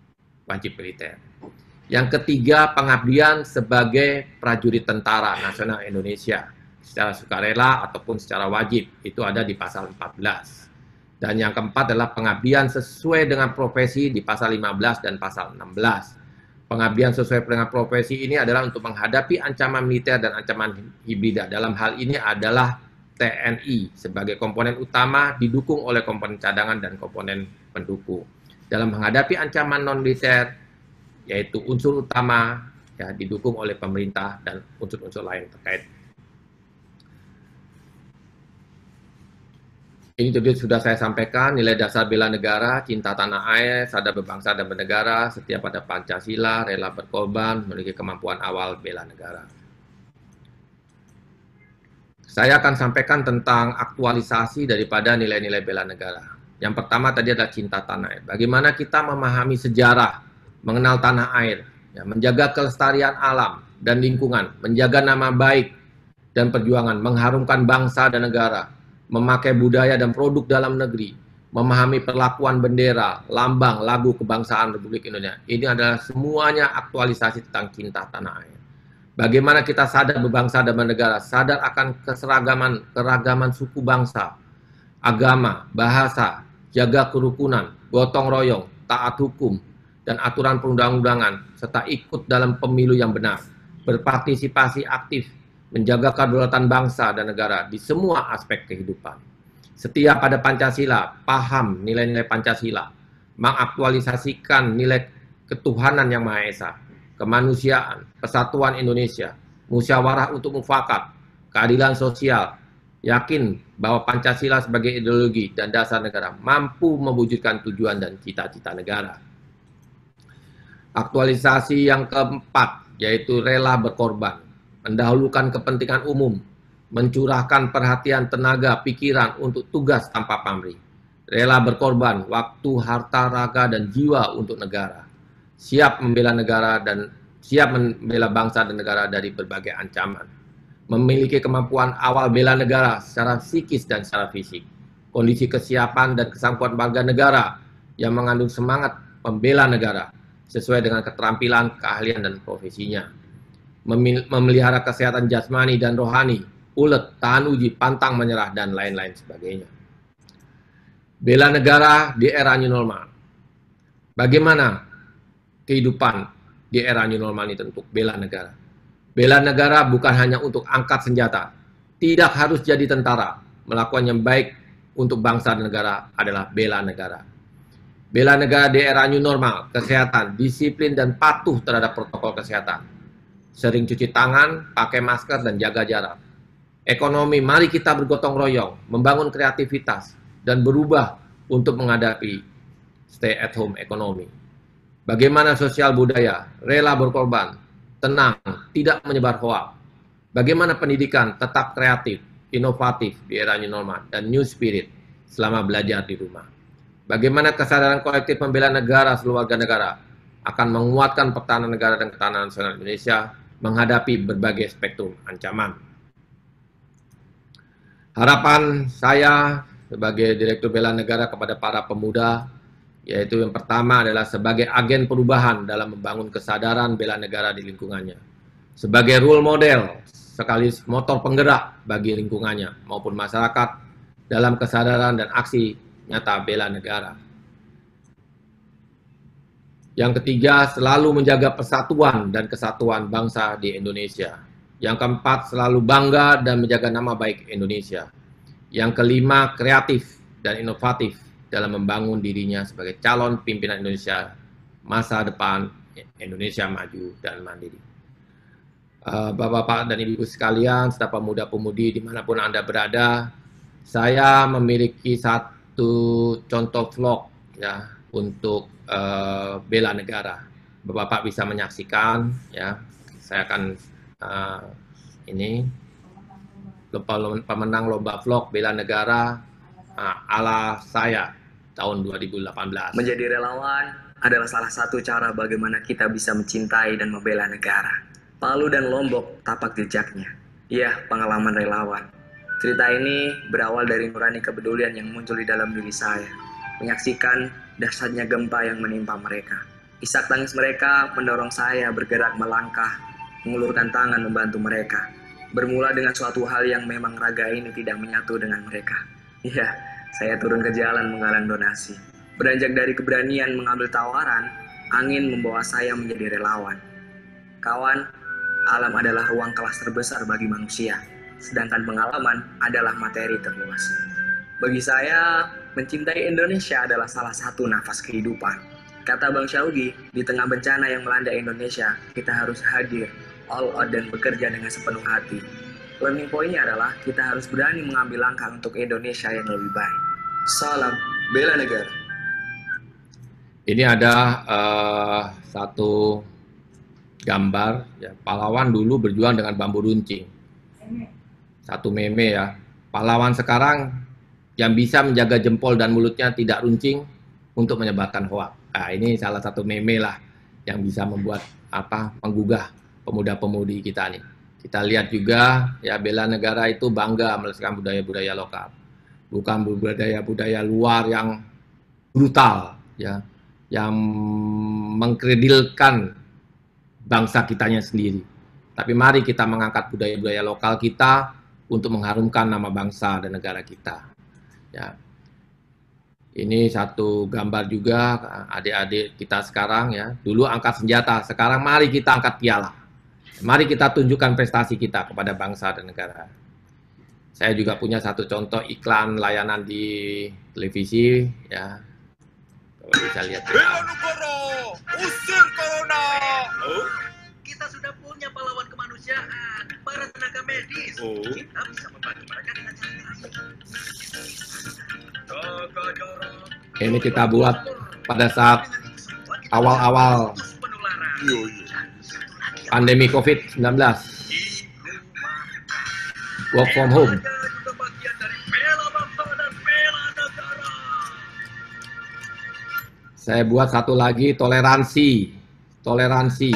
wajib militer. Yang ketiga, pengabdian sebagai prajurit Tentara Nasional Indonesia secara sukarela ataupun secara wajib. Itu ada di pasal empat belas. Dan yang keempat adalah pengabdian sesuai dengan profesi di pasal lima belas dan pasal enam belas. Pengabdian sesuai dengan profesi ini adalah untuk menghadapi ancaman militer dan ancaman hibrida. Dalam hal ini adalah T N I sebagai komponen utama didukung oleh komponen cadangan dan komponen pendukung. Dalam menghadapi ancaman non-militer, yaitu unsur utama ya didukung oleh pemerintah dan unsur-unsur lain terkait. Ini tadi sudah saya sampaikan, nilai dasar bela negara, cinta tanah air, sadar berbangsa dan bernegara, setia pada Pancasila, rela berkorban, memiliki kemampuan awal bela negara. Saya akan sampaikan tentang aktualisasi daripada nilai-nilai bela negara. Yang pertama tadi adalah cinta tanah air. Bagaimana kita memahami sejarah, mengenal tanah air, ya, menjaga kelestarian alam dan lingkungan, menjaga nama baik dan perjuangan, mengharumkan bangsa dan negara, memakai budaya dan produk dalam negeri, memahami perlakuan bendera, lambang, lagu kebangsaan Republik Indonesia. Ini adalah semuanya aktualisasi tentang cinta tanah air. Bagaimana kita sadar berbangsa dan bernegara, sadar akan keseragaman, keragaman suku bangsa, agama, bahasa, jaga kerukunan, gotong royong, taat hukum, dan aturan perundang-undangan, serta ikut dalam pemilu yang benar, berpartisipasi aktif, menjaga kedaulatan bangsa dan negara di semua aspek kehidupan. Setia pada Pancasila, paham nilai-nilai Pancasila, mengaktualisasikan nilai ketuhanan yang Maha Esa, kemanusiaan, persatuan Indonesia, musyawarah untuk mufakat, keadilan sosial, yakin bahwa Pancasila sebagai ideologi dan dasar negara mampu mewujudkan tujuan dan cita-cita negara. Aktualisasi yang keempat, yaitu rela berkorban. Mendahulukan kepentingan umum, mencurahkan perhatian tenaga, pikiran untuk tugas tanpa pamrih, rela berkorban waktu, harta, raga, dan jiwa untuk negara, siap membela negara dan siap membela bangsa dan negara dari berbagai ancaman, memiliki kemampuan awal bela negara secara psikis dan secara fisik, kondisi kesiapan dan kesanggupan warga negara yang mengandung semangat pembela negara sesuai dengan keterampilan, keahlian, dan profesinya. Memelihara kesehatan jasmani dan rohani, ulet, tahan uji, pantang menyerah, dan lain-lain sebagainya. Bela negara di era new normal. Bagaimana kehidupan di era new normal ini untuk bela negara? Bela negara bukan hanya untuk angkat senjata, tidak harus jadi tentara. Melakukan yang baik untuk bangsa dan negara adalah bela negara. Bela negara di era new normal, kesehatan, disiplin, dan patuh terhadap protokol kesehatan. Sering cuci tangan, pakai masker, dan jaga jarak. Ekonomi, mari kita bergotong royong, membangun kreativitas, dan berubah untuk menghadapi stay at home ekonomi. Bagaimana sosial budaya, rela berkorban, tenang, tidak menyebar hoax. Bagaimana pendidikan tetap kreatif, inovatif di era new normal, dan new spirit selama belajar di rumah. Bagaimana kesadaran kolektif membela negara seluruh warga negara akan menguatkan pertahanan negara dan ketahanan nasional Indonesia menghadapi berbagai spektrum ancaman. Harapan saya sebagai Direktur Bela Negara kepada para pemuda, yaitu yang pertama adalah sebagai agen perubahan dalam membangun kesadaran bela negara di lingkungannya. Sebagai role model, sekaligus motor penggerak bagi lingkungannya maupun masyarakat dalam kesadaran dan aksi nyata bela negara. Yang ketiga, selalu menjaga persatuan dan kesatuan bangsa di Indonesia. Yang keempat, selalu bangga dan menjaga nama baik Indonesia. Yang kelima, kreatif dan inovatif dalam membangun dirinya sebagai calon pimpinan Indonesia masa depan Indonesia maju dan mandiri. Bapak-bapak dan ibu-ibu sekalian, serta pemuda-pemudi dimanapun Anda berada, saya memiliki satu contoh vlog ya untuk uh, bela negara. Bapak bisa menyaksikan ya. Saya akan uh, ini pemenang lomba vlog bela negara uh, ala saya tahun dua ribu delapan belas. Menjadi relawan adalah salah satu cara bagaimana kita bisa mencintai dan membela negara. Palu dan Lombok tapak jejaknya. Iya, pengalaman relawan. Cerita ini berawal dari nurani kepedulian yang muncul di dalam diri saya. Menyaksikan dahsyatnya gempa yang menimpa mereka. Isak tangis mereka mendorong saya bergerak melangkah, mengulurkan tangan membantu mereka. Bermula dengan suatu hal yang memang raga ini tidak menyatu dengan mereka. Iya, saya turun ke jalan menggalang donasi. Beranjak dari keberanian mengambil tawaran, angin membawa saya menjadi relawan. Kawan, alam adalah ruang kelas terbesar bagi manusia, sedangkan pengalaman adalah materi terluas. Bagi saya, mencintai Indonesia adalah salah satu nafas kehidupan. Kata Bang Syaugi, di tengah bencana yang melanda Indonesia, kita harus hadir, all out dan bekerja dengan sepenuh hati. Learning point-nya adalah kita harus berani mengambil langkah untuk Indonesia yang lebih baik. Salam bela negara. Ini ada uh, satu gambar, ya, pahlawan dulu berjuang dengan bambu runcing. Satu meme ya. Pahlawan sekarang yang bisa menjaga jempol dan mulutnya tidak runcing untuk menyebarkan hoak. Nah, ini salah satu meme lah yang bisa membuat apa menggugah pemuda-pemudi kita nih. Kita lihat juga ya, bela negara itu bangga melestarikan budaya-budaya lokal. Bukan budaya-budaya luar yang brutal ya, yang mengkerdilkan bangsa kitanya sendiri. Tapi mari kita mengangkat budaya-budaya lokal kita untuk mengharumkan nama bangsa dan negara kita. Ya. Ini satu gambar juga adik-adik kita sekarang ya. Dulu angkat senjata, sekarang mari kita angkat piala. Mari kita tunjukkan prestasi kita kepada bangsa dan negara. Saya juga punya satu contoh iklan layanan di televisi ya. Kalau bisa lihat. Bela negara, usir corona. Oh? Kita sudah punya pahlawan kemanusiaan, para tenaga medis. Oh. Kita bisa membantu mereka dengan cara lain. Ini kita buat pada saat awal-awal pandemi covid sembilan belas. Work from home. Saya buat satu lagi, toleransi. Toleransi.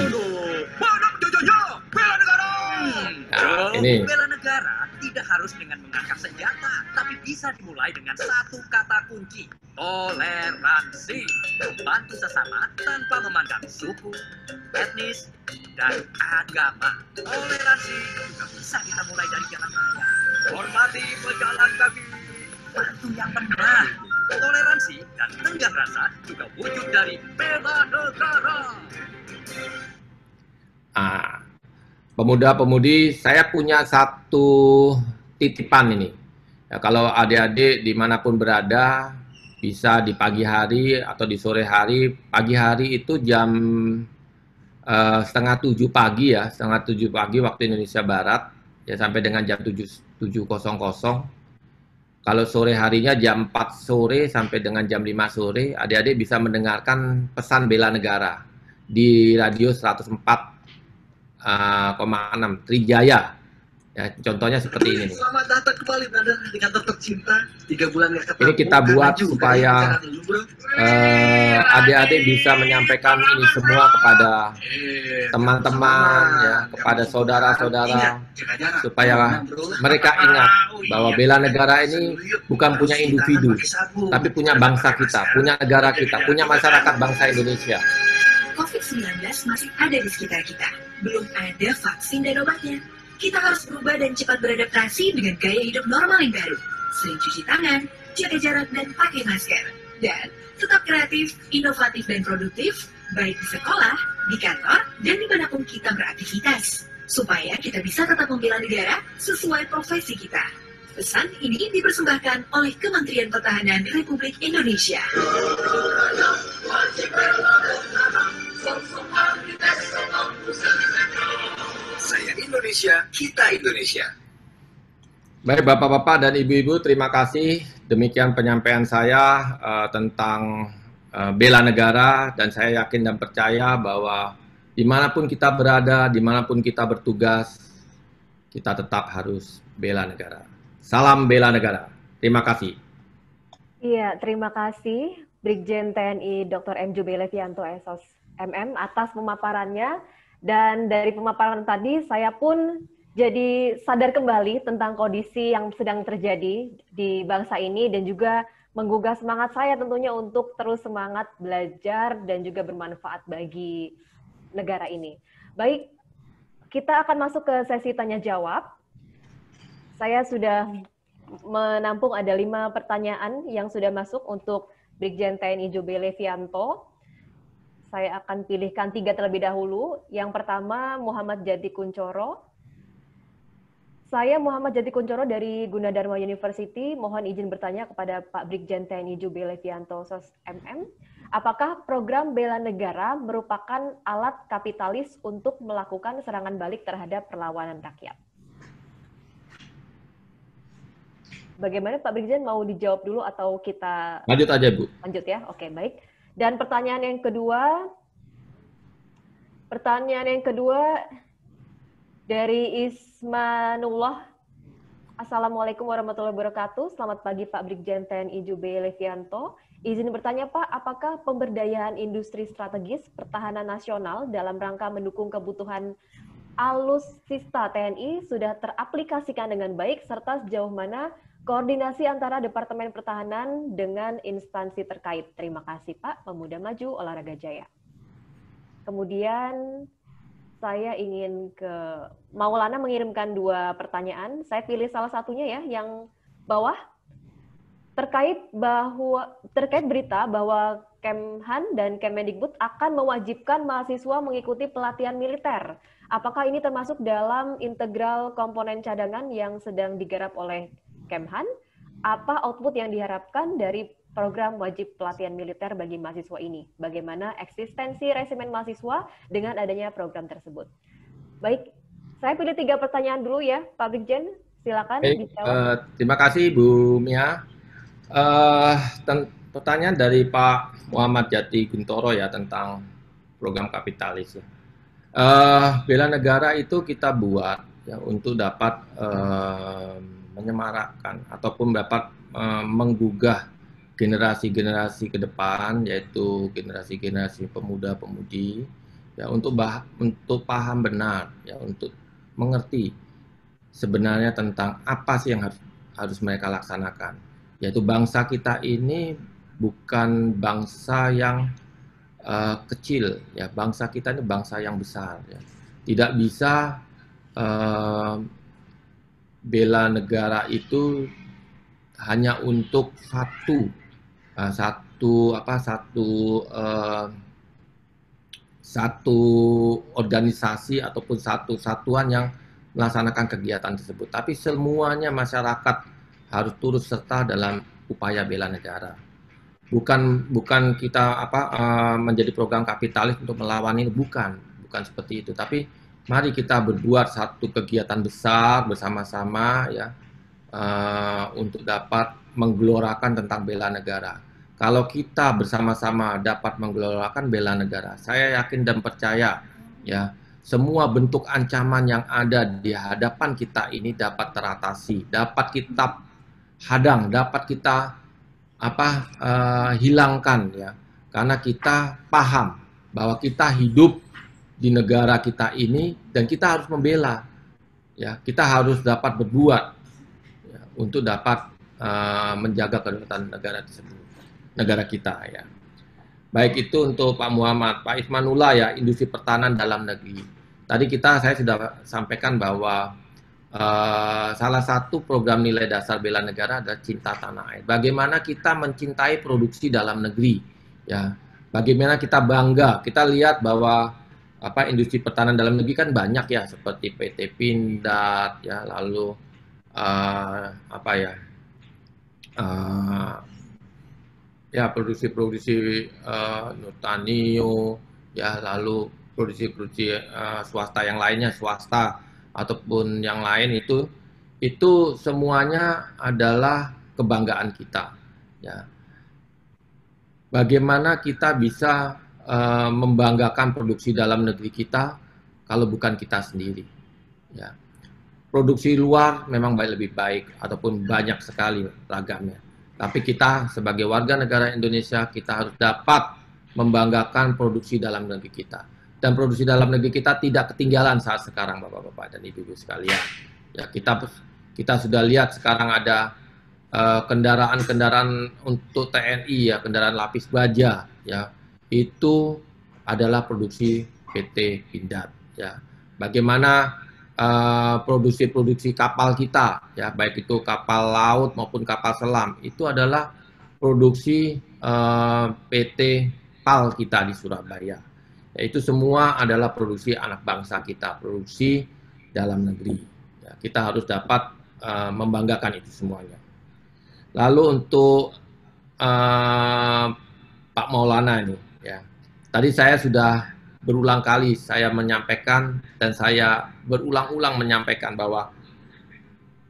Nah, ini. Bela negara tidak harus dengan mengangkat senjata, tapi bisa dimulai dengan satu kata kunci, toleransi. Membantu sesama tanpa memandang suku, etnis, dan agama. Toleransi juga bisa kita mulai dari jalan raya. Hormati pejalan kaki, bantu yang benar. Toleransi dan tenggang rasa juga wujud dari bela negara. Ah, pemuda-pemudi, saya punya satu titipan ini. Ya, kalau adik-adik dimanapun berada, bisa di pagi hari atau di sore hari. Pagi hari itu jam uh, setengah tujuh pagi ya, setengah tujuh pagi waktu Indonesia Barat, ya sampai dengan jam tujuh nol nol. Kalau sore harinya jam empat sore sampai dengan jam lima sore, adik-adik bisa mendengarkan pesan bela negara di radio seratus empat koma enam Trijaya. Ya, contohnya seperti ini nih. Selamat datang kembali Brother di kantor tercinta. Tiga bulan nggak ketemu. Ini kita buat supaya uh, adik-adik bisa menyampaikan ini semua kepada teman-teman, ya, kepada saudara-saudara, supaya mereka ingat bahwa bela negara ini bukan punya individu, tapi punya bangsa kita, punya negara kita, punya masyarakat bangsa Indonesia. covid sembilan belas masih ada di sekitar kita. Belum ada vaksin dan obatnya. Kita harus berubah dan cepat beradaptasi dengan gaya hidup normal yang baru. Sering cuci tangan, jaga jarak, dan pakai masker. Dan tetap kreatif, inovatif, dan produktif, baik di sekolah, di kantor, dan dimanapun kita beraktivitas. Supaya kita bisa tetap membela negara sesuai profesi kita. Pesan ini dipersembahkan oleh Kementerian Pertahanan Republik Indonesia. Saya Indonesia, kita Indonesia. Baik Bapak-Bapak dan Ibu-Ibu, terima kasih. Demikian penyampaian saya uh, tentang uh, bela negara, dan saya yakin dan percaya bahwa dimanapun kita berada, dimanapun kita bertugas, kita tetap harus bela negara. Salam bela negara. Terima kasih. Iya, terima kasih Brigjen T N I Doktor M Jube Levianto S O S M M atas pemaparannya. Dan dari pemaparan tadi, saya pun jadi sadar kembali tentang kondisi yang sedang terjadi di bangsa ini, dan juga menggugah semangat saya tentunya untuk terus semangat belajar dan juga bermanfaat bagi negara ini. Baik, kita akan masuk ke sesi tanya-jawab. Saya sudah menampung ada lima pertanyaan yang sudah masuk untuk Brigjen T N I Jube Levianto. Saya akan pilihkan tiga terlebih dahulu. Yang pertama, Muhammad Jati Kuncoro. Saya Muhammad Jati Kuncoro dari Gunadarma University. Mohon izin bertanya kepada Pak Brigjen T N I Jube Levianto S O S M M. Apakah program bela negara merupakan alat kapitalis untuk melakukan serangan balik terhadap perlawanan rakyat? bagaimana Pak Brigjen, mau dijawab dulu atau kita lanjut aja Bu? Lanjut ya, oke baik. Dan pertanyaan yang kedua, pertanyaan yang kedua dari Ismanullah. Assalamualaikum warahmatullahi wabarakatuh. Selamat pagi Pak Brigjen T N I Jube Levianto. Izin bertanya Pak, apakah pemberdayaan industri strategis pertahanan nasional dalam rangka mendukung kebutuhan alutsista T N I sudah teraplikasikan dengan baik, serta sejauh mana koordinasi antara Departemen Pertahanan dengan instansi terkait? Terima kasih Pak, Pemuda Maju Olahraga Jaya. Kemudian saya ingin ke Maulana mengirimkan dua pertanyaan. Saya pilih salah satunya ya, yang bawah. Terkait bahwa terkait berita bahwa Kemhan dan Kemendikbud akan mewajibkan mahasiswa mengikuti pelatihan militer. Apakah ini termasuk dalam integral komponen cadangan yang sedang digarap oleh Kemhan? Apa output yang diharapkan dari program wajib pelatihan militer bagi mahasiswa ini? Bagaimana eksistensi resimen mahasiswa dengan adanya program tersebut? Baik, saya pilih tiga pertanyaan dulu ya, Pak Brigjen. Silakan Baik, dijawab. uh, terima kasih Bu Mia. Uh, pertanyaan dari Pak Muhammad Jati Guntoro ya tentang program kapitalis. Ya. Uh, bela negara itu kita buat ya untuk dapat uh, menyemarakkan ataupun dapat uh, menggugah generasi-generasi ke depan, yaitu generasi-generasi pemuda-pemudi ya untuk bah untuk paham benar ya, untuk mengerti sebenarnya tentang apa sih yang harus harus mereka laksanakan. Yaitu bangsa kita ini bukan bangsa yang uh, kecil ya, bangsa kita ini bangsa yang besar ya. Tidak bisa uh, bela negara itu hanya untuk satu uh, satu apa satu uh, satu organisasi ataupun satu satuan yang melaksanakan kegiatan tersebut, tapi semuanya masyarakat harus turut serta dalam upaya bela negara. Bukan bukan kita apa uh, menjadi program kapitalis untuk melawan ini, bukan, bukan seperti itu. Tapi mari kita berbuat satu kegiatan besar bersama-sama ya uh, untuk dapat menggelorakan tentang bela negara. Kalau kita bersama-sama dapat menggelorakan bela negara, saya yakin dan percaya ya semua bentuk ancaman yang ada di hadapan kita ini dapat teratasi, dapat kita hadang, dapat kita apa uh, hilangkan ya, karena kita paham bahwa kita hidup di negara kita ini dan kita harus membela ya, kita harus dapat berbuat ya, untuk dapat uh, menjaga kedaulatan negara tersebut, negara kita ya. Baik itu untuk Pak Muhammad. Pak Ismanullah ya, industri pertahanan dalam negeri. Tadi kita saya sudah sampaikan bahwa Uh, salah satu program nilai dasar bela negara adalah cinta tanah air. Bagaimana kita mencintai produksi dalam negeri, ya. Bagaimana kita bangga. Kita lihat bahwa apa industri pertahanan dalam negeri kan banyak ya, seperti P T Pindad, ya, lalu uh, apa ya, uh, ya produksi-produksi uh, Nutanio, ya, lalu produksi-produksi uh, swasta yang lainnya, swasta ataupun yang lain itu itu semuanya adalah kebanggaan kita ya. Bagaimana kita bisa uh, membanggakan produksi dalam negeri kita kalau bukan kita sendiri ya. Produksi luar memang baik, lebih baik ataupun banyak sekali ragamnya, tapi kita sebagai warga negara Indonesia kita harus dapat membanggakan produksi dalam negeri kita. Dan produksi dalam negeri kita tidak ketinggalan saat sekarang, Bapak-bapak dan Ibu-ibu sekalian. Ya, kita kita sudah lihat sekarang ada kendaraan-kendaraan uh, untuk T N I ya, kendaraan lapis baja ya. Itu adalah produksi P T Pindad ya. Bagaimana produksi-produksi uh, kapal kita ya, baik itu kapal laut maupun kapal selam, itu adalah produksi uh, P T PAL kita di Surabaya. Ya, itu semua adalah produksi anak bangsa kita, produksi dalam negeri. Ya, kita harus dapat uh, membanggakan itu semuanya. Lalu untuk uh, Pak Maulana ini, ya, tadi saya sudah berulang kali saya menyampaikan dan saya berulang-ulang menyampaikan bahwa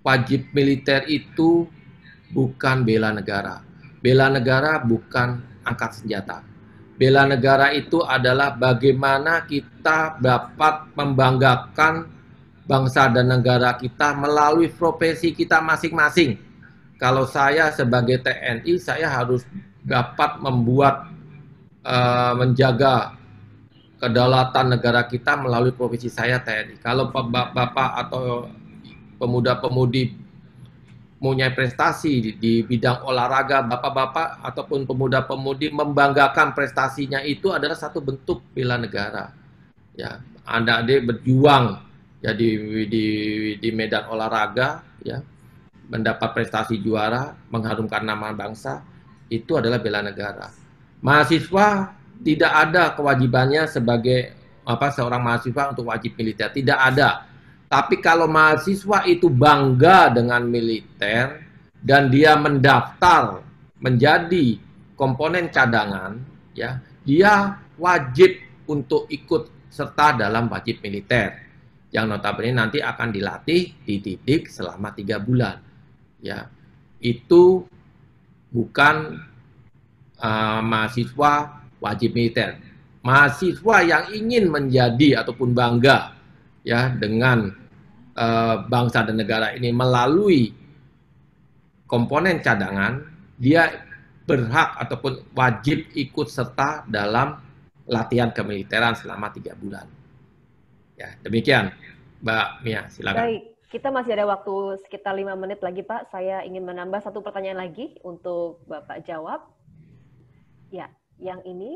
wajib militer itu bukan bela negara. Bela negara bukan angkat senjata. Bela negara itu adalah bagaimana kita dapat membanggakan bangsa dan negara kita melalui profesi kita masing-masing. Kalau saya sebagai T N I, saya harus dapat membuat, uh, menjaga kedaulatan negara kita melalui profesi saya T N I. Kalau bapak-bapak atau pemuda-pemudi mempunyai prestasi di, di bidang olahraga, bapak-bapak ataupun pemuda-pemudi membanggakan prestasinya, itu adalah satu bentuk bela negara. Ya, Anda adik berjuang ya di, di di medan olahraga, ya, mendapat prestasi juara, mengharumkan nama bangsa, itu adalah bela negara. Mahasiswa tidak ada kewajibannya sebagai apa seorang mahasiswa untuk wajib militer, tidak ada. Tapi kalau mahasiswa itu bangga dengan militer dan dia mendaftar menjadi komponen cadangan, ya, dia wajib untuk ikut serta dalam wajib militer. Yang notabene nanti akan dilatih, dididik selama tiga bulan. Ya, itu bukan uh, mahasiswa wajib militer. Mahasiswa yang ingin menjadi ataupun bangga ya dengan Uh, bangsa dan negara ini melalui komponen cadangan, dia berhak ataupun wajib ikut serta dalam latihan kemiliteran selama tiga bulan. Ya, demikian, Mbak Mia, silakan. Baik, kita masih ada waktu sekitar lima menit lagi, Pak. Saya ingin menambah satu pertanyaan lagi untuk Bapak jawab. Ya, yang ini.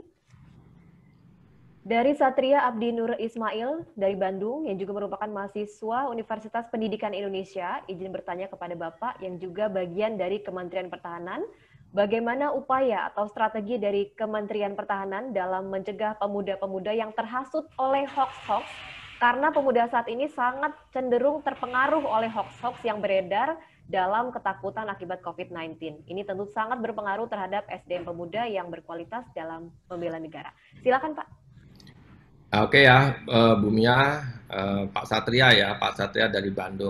Dari Satria Abdi Nur Ismail dari Bandung, yang juga merupakan mahasiswa Universitas Pendidikan Indonesia, izin bertanya kepada Bapak yang juga bagian dari Kementerian Pertahanan, bagaimana upaya atau strategi dari Kementerian Pertahanan dalam mencegah pemuda-pemuda yang terhasut oleh hoax-hoax, karena pemuda saat ini sangat cenderung terpengaruh oleh hoax-hoax yang beredar dalam ketakutan akibat COVID sembilan belas. Ini tentu sangat berpengaruh terhadap S D M pemuda yang berkualitas dalam membela negara. Silakan, Pak. Oke ya, uh, Bu Mia, uh, Pak Satria ya, Pak Satria dari Bandung.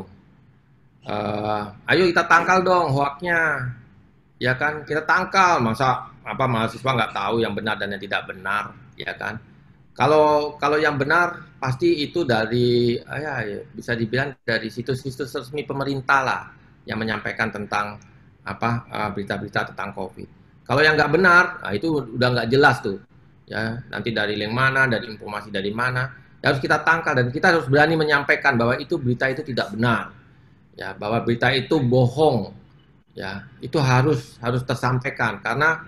Uh, ayo kita tangkal dong hoaknya, ya kan? Kita tangkal, masa apa mahasiswa nggak tahu yang benar dan yang tidak benar, ya kan? Kalau kalau yang benar pasti itu dari, uh, ya, ya bisa dibilang dari situs-situs resmi pemerintah lah yang menyampaikan tentang apa uh, berita-berita tentang COVID. Kalau yang nggak benar, nah itu udah nggak jelas tuh. Ya, nanti dari link mana, dari informasi dari mana, ya harus kita tangkal dan kita harus berani menyampaikan bahwa itu berita itu tidak benar, ya, bahwa berita itu bohong, ya, itu harus harus tersampaikan karena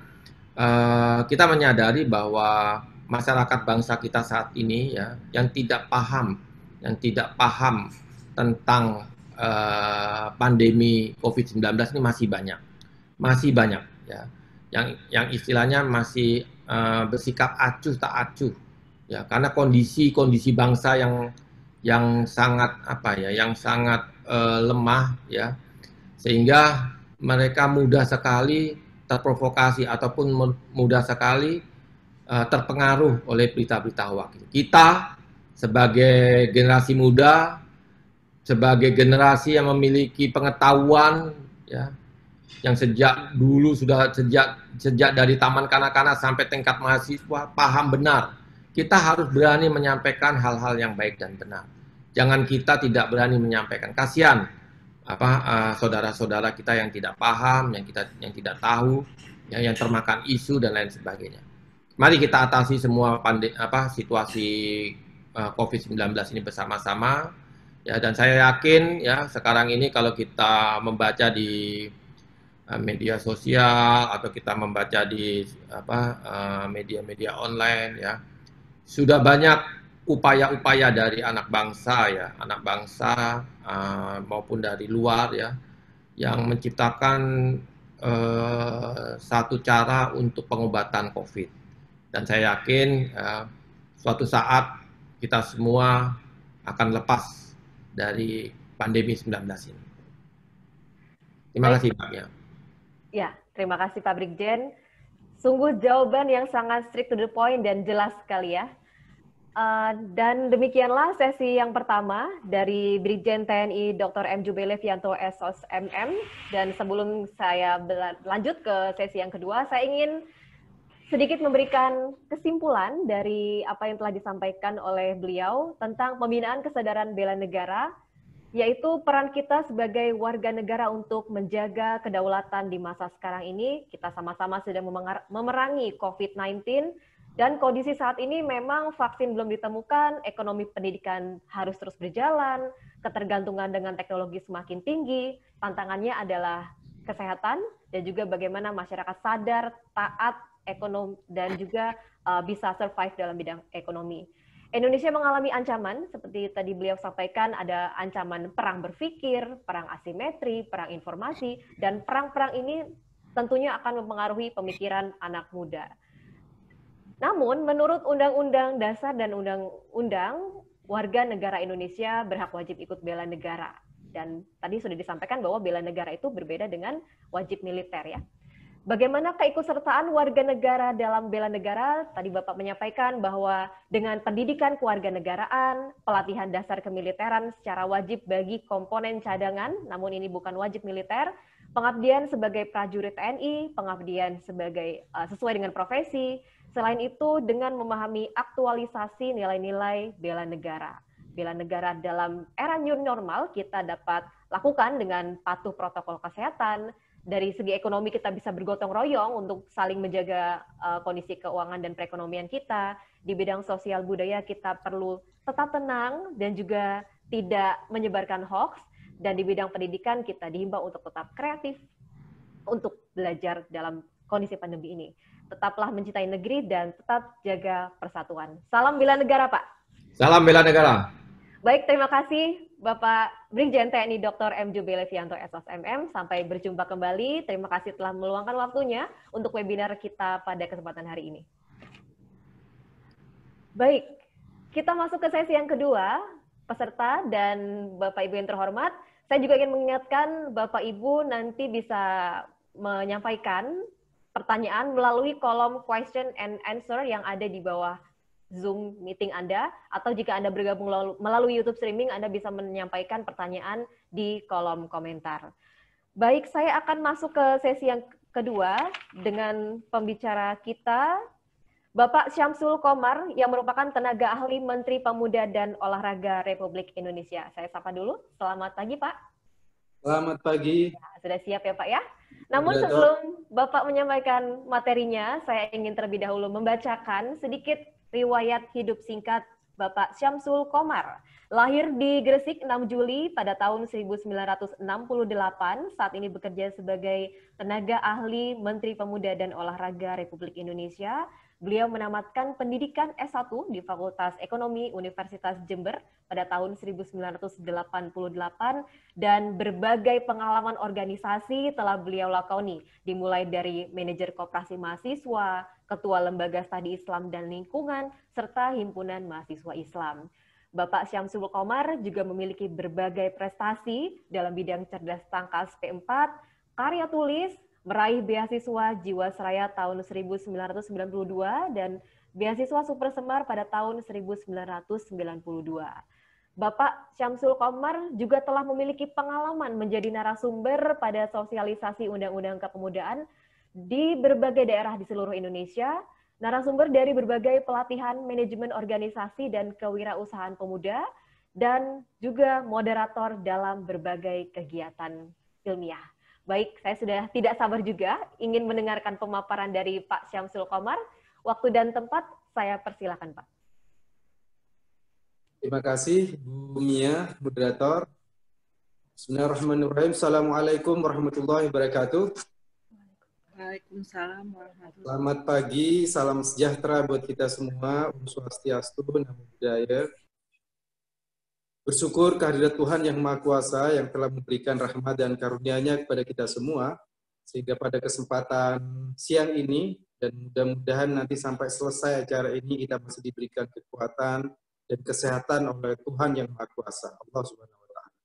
uh, kita menyadari bahwa masyarakat bangsa kita saat ini ya, yang tidak paham, yang tidak paham tentang uh, pandemi COVID sembilan belas ini masih banyak, masih banyak, ya, yang yang istilahnya masih Uh, bersikap acuh tak acuh ya karena kondisi kondisi bangsa yang yang sangat apa ya yang sangat uh, lemah ya sehingga mereka mudah sekali terprovokasi ataupun mudah sekali uh, terpengaruh oleh berita-berita hoax. Kita sebagai generasi muda, sebagai generasi yang memiliki pengetahuan ya yang sejak dulu sudah sejak sejak dari taman kanak-kanak sampai tingkat mahasiswa paham benar. Kita harus berani menyampaikan hal-hal yang baik dan benar. Jangan kita tidak berani menyampaikan. Kasihan apa uh, saudara-saudara kita yang tidak paham, yang kita yang tidak tahu, ya, yang termakan isu dan lain sebagainya. Mari kita atasi semua pandemi apa situasi uh, COVID sembilan belas ini bersama-sama. Ya, dan saya yakin ya sekarang ini kalau kita membaca di media sosial atau kita membaca di apa media-media online ya sudah banyak upaya-upaya dari anak bangsa ya anak bangsa uh, maupun dari luar ya yang menciptakan uh, satu cara untuk pengobatan COVID dan saya yakin uh, suatu saat kita semua akan lepas dari pandemi sembilan belas ini. Terima kasih Pak ya. Ya, terima kasih Pak Brigjen. Sungguh jawaban yang sangat strict to the point dan jelas sekali ya. Uh, dan demikianlah sesi yang pertama dari Brigjen T N I Doktor M. Jubelevianto S O S M M. Dan sebelum saya lanjut ke sesi yang kedua, saya ingin sedikit memberikan kesimpulan dari apa yang telah disampaikan oleh beliau tentang pembinaan kesadaran bela negara, yaitu peran kita sebagai warga negara untuk menjaga kedaulatan di masa sekarang ini. Kita sama-sama sedang memerangi COVID sembilan belas, dan kondisi saat ini memang vaksin belum ditemukan, ekonomi pendidikan harus terus berjalan, ketergantungan dengan teknologi semakin tinggi, tantangannya adalah kesehatan, dan juga bagaimana masyarakat sadar, taat, ekonomi, dan juga uh, bisa survive dalam bidang ekonomi. Indonesia mengalami ancaman, seperti tadi beliau sampaikan, ada ancaman perang berpikir, perang asimetri, perang informasi, dan perang-perang ini tentunya akan mempengaruhi pemikiran anak muda. Namun, menurut Undang-Undang Dasar dan Undang-Undang, warga negara Indonesia berhak wajib ikut bela negara. Dan tadi sudah disampaikan bahwa bela negara itu berbeda dengan wajib militer ya. Bagaimana keikutsertaan warga negara dalam bela negara? Tadi Bapak menyampaikan bahwa dengan pendidikan kewarganegaraan, pelatihan dasar kemiliteran secara wajib bagi komponen cadangan, namun ini bukan wajib militer, pengabdian sebagai prajurit T N I, pengabdian sebagai uh, sesuai dengan profesi. Selain itu, dengan memahami aktualisasi nilai-nilai bela negara. Bela negara dalam era new normal kita dapat lakukan dengan patuh protokol kesehatan. Dari segi ekonomi kita bisa bergotong royong untuk saling menjaga uh, kondisi keuangan dan perekonomian kita. Di bidang sosial budaya kita perlu tetap tenang dan juga tidak menyebarkan hoax. Dan di bidang pendidikan kita dihimbau untuk tetap kreatif untuk belajar dalam kondisi pandemi ini. Tetaplah mencintai negeri dan tetap jaga persatuan. Salam bela negara, Pak. Salam bela negara. Baik, terima kasih Bapak Brigjen T N I Doktor M. Jubelevianto S O S M M. Sampai berjumpa kembali. Terima kasih telah meluangkan waktunya untuk webinar kita pada kesempatan hari ini. Baik, kita masuk ke sesi yang kedua. Peserta dan Bapak Ibu yang terhormat, saya juga ingin mengingatkan Bapak Ibu nanti bisa menyampaikan pertanyaan melalui kolom question and answer yang ada di bawah Zoom meeting Anda, atau jika Anda bergabung melalui YouTube streaming, Anda bisa menyampaikan pertanyaan di kolom komentar. Baik, saya akan masuk ke sesi yang kedua dengan pembicara kita, Bapak Syamsul Komar, yang merupakan tenaga ahli Menteri Pemuda dan Olahraga Republik Indonesia. Saya sapa dulu. Selamat pagi, Pak. Selamat pagi. Ya, sudah siap ya, Pak ya? Namun sebelum Bapak menyampaikan materinya, saya ingin terlebih dahulu membacakan sedikit riwayat hidup singkat Bapak Syamsul Komar. Lahir di Gresik enam Juli pada tahun seribu sembilan ratus enam puluh delapan, saat ini bekerja sebagai tenaga ahli Menteri Pemuda dan Olahraga Republik Indonesia. Beliau menamatkan pendidikan S satu di Fakultas Ekonomi Universitas Jember pada tahun seribu sembilan ratus delapan puluh delapan, dan berbagai pengalaman organisasi telah beliau lakoni, dimulai dari manajer koperasi mahasiswa, ketua lembaga studi Islam dan lingkungan, serta himpunan mahasiswa Islam. Bapak Syamsul Komar juga memiliki berbagai prestasi dalam bidang cerdas tangkas P empat, karya tulis, meraih beasiswa Jiwasraya tahun seribu sembilan ratus sembilan puluh dua dan beasiswa Super Semar pada tahun seribu sembilan ratus sembilan puluh dua. Bapak Syamsul Komar juga telah memiliki pengalaman menjadi narasumber pada sosialisasi Undang-Undang Kepemudaan di berbagai daerah di seluruh Indonesia, narasumber dari berbagai pelatihan manajemen organisasi dan kewirausahaan pemuda, dan juga moderator dalam berbagai kegiatan ilmiah. Baik, saya sudah tidak sabar juga ingin mendengarkan pemaparan dari Pak Syamsul Komar. Waktu dan tempat saya persilakan, Pak. Terima kasih, Bu Mia, moderator. Bismillahirrahmanirrahim. Assalamualaikum warahmatullahi wabarakatuh. Waalaikumsalam warahmatullahi wabarakatuh. Selamat pagi, salam sejahtera buat kita semua. Om Swastiastu, Namo Buddhaya. Bersyukur kehadirat Tuhan Yang Maha Kuasa yang telah memberikan rahmat dan karunia-Nya kepada kita semua, sehingga pada kesempatan siang ini, dan mudah-mudahan nanti sampai selesai acara ini, kita masih diberikan kekuatan dan kesehatan oleh Tuhan Yang Maha Kuasa, Allah Subhanahu wa Ta'ala.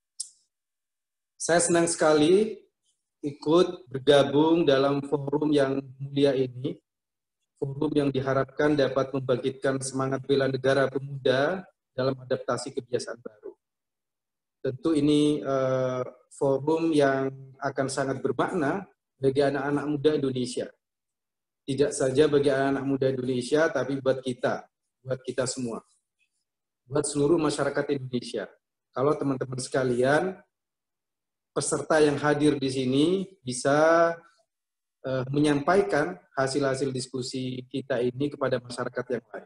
Saya senang sekali ikut bergabung dalam forum yang mulia ini, forum yang diharapkan dapat membangkitkan semangat bela negara pemuda dalam adaptasi kebiasaan baru. Tentu ini uh, forum yang akan sangat bermakna bagi anak-anak muda Indonesia. Tidak saja bagi anak-anak muda Indonesia, tapi buat kita, buat kita semua. Buat seluruh masyarakat Indonesia. Kalau teman-teman sekalian, peserta yang hadir di sini bisa uh, menyampaikan hasil-hasil diskusi kita ini kepada masyarakat yang lain.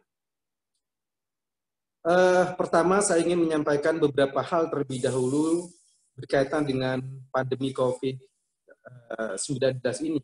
Uh, pertama, saya ingin menyampaikan beberapa hal terlebih dahulu berkaitan dengan pandemi COVID sembilan belas ini.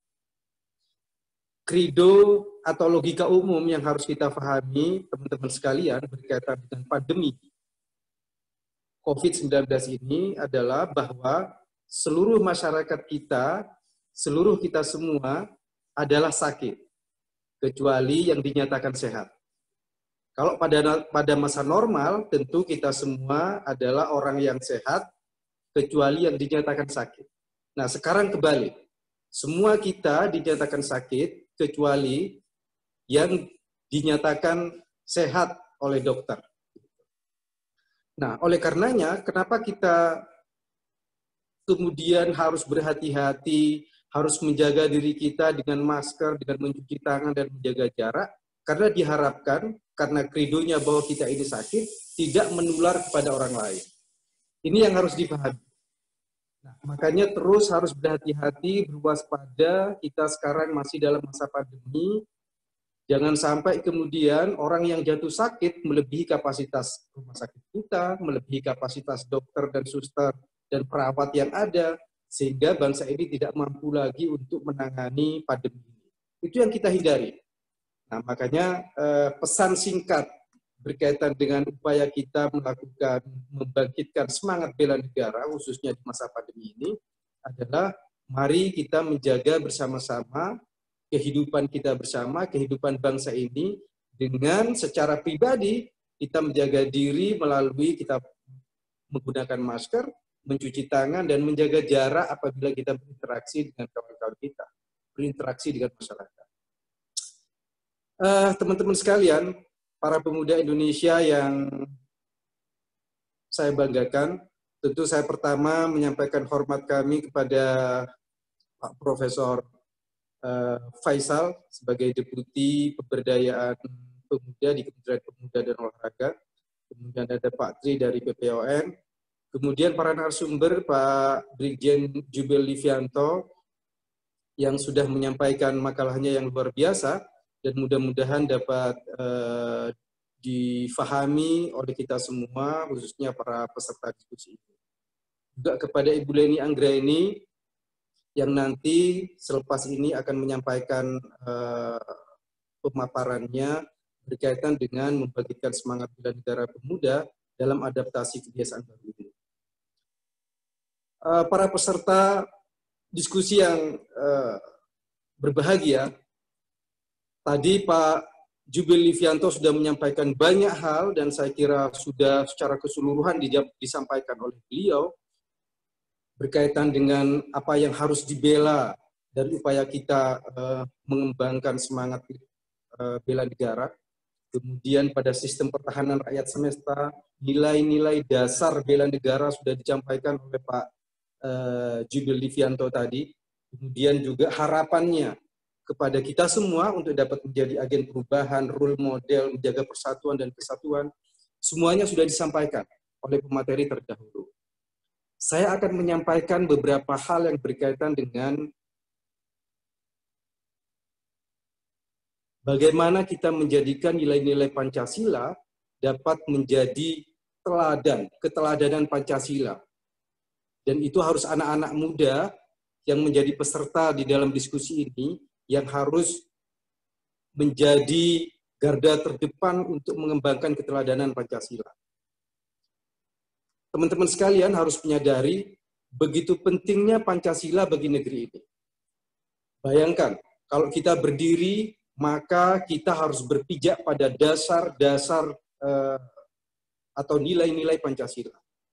Credo atau logika umum yang harus kita pahami, teman-teman sekalian, berkaitan dengan pandemi COVID sembilan belas ini adalah bahwa seluruh masyarakat kita, seluruh kita semua adalah sakit, kecuali yang dinyatakan sehat. Kalau pada pada masa normal, tentu kita semua adalah orang yang sehat, kecuali yang dinyatakan sakit. Nah, sekarang kebalik. Semua kita dinyatakan sakit, kecuali yang dinyatakan sehat oleh dokter. Nah, oleh karenanya, kenapa kita kemudian harus berhati-hati, harus menjaga diri kita dengan masker, dengan mencuci tangan, dan menjaga jarak? Karena diharapkan, karena kredonya bahwa kita ini sakit, tidak menular kepada orang lain. Ini yang harus dipahami. Nah, makanya terus harus berhati-hati, berwaspada. Kita sekarang masih dalam masa pandemi. Jangan sampai kemudian orang yang jatuh sakit melebihi kapasitas rumah sakit kita, melebihi kapasitas dokter dan suster dan perawat yang ada, sehingga bangsa ini tidak mampu lagi untuk menangani pandemi ini. Itu yang kita hindari. Nah, makanya eh, pesan singkat berkaitan dengan upaya kita melakukan, membangkitkan semangat bela negara, khususnya di masa pandemi ini, adalah mari kita menjaga bersama-sama kehidupan kita bersama, kehidupan bangsa ini, dengan secara pribadi kita menjaga diri melalui kita menggunakan masker, mencuci tangan, dan menjaga jarak apabila kita berinteraksi dengan kawan-kawan kita, berinteraksi dengan masyarakat. Uh, teman-teman sekalian, para pemuda Indonesia yang saya banggakan, tentu saya pertama menyampaikan hormat kami kepada Pak Profesor uh, Faisal sebagai Deputi Pemberdayaan Pemuda di Kementerian Pemuda dan Olahraga, kemudian ada Pak Tri dari P P O N, kemudian para narasumber Pak Brigjen Jubel Livianto yang sudah menyampaikan makalahnya yang luar biasa, dan mudah-mudahan dapat uh, difahami oleh kita semua, khususnya para peserta diskusi ini. Juga kepada Ibu Leni Anggraini, yang nanti selepas ini akan menyampaikan uh, pemaparannya berkaitan dengan membangkitkan semangat bela negara pemuda dalam adaptasi kebiasaan baru ini. Uh, para peserta diskusi yang uh, berbahagia, tadi Pak Jubel Livianto sudah menyampaikan banyak hal dan saya kira sudah secara keseluruhan disampaikan oleh beliau berkaitan dengan apa yang harus dibela dari upaya kita uh, mengembangkan semangat uh, bela negara. Kemudian pada sistem pertahanan rakyat semesta, nilai-nilai dasar bela negara sudah disampaikan oleh Pak uh, Jubel Livianto tadi. Kemudian juga harapannya kepada kita semua untuk dapat menjadi agen perubahan, role model, menjaga persatuan dan kesatuan, semuanya sudah disampaikan oleh pemateri terdahulu. Saya akan menyampaikan beberapa hal yang berkaitan dengan bagaimana kita menjadikan nilai-nilai Pancasila dapat menjadi teladan, keteladanan Pancasila. Dan itu harus anak-anak muda yang menjadi peserta di dalam diskusi ini, yang harus menjadi garda terdepan untuk mengembangkan keteladanan Pancasila. Teman-teman sekalian harus menyadari begitu pentingnya Pancasila bagi negeri ini. Bayangkan, kalau kita berdiri, maka kita harus berpijak pada dasar-dasar eh, atau nilai-nilai Pancasila.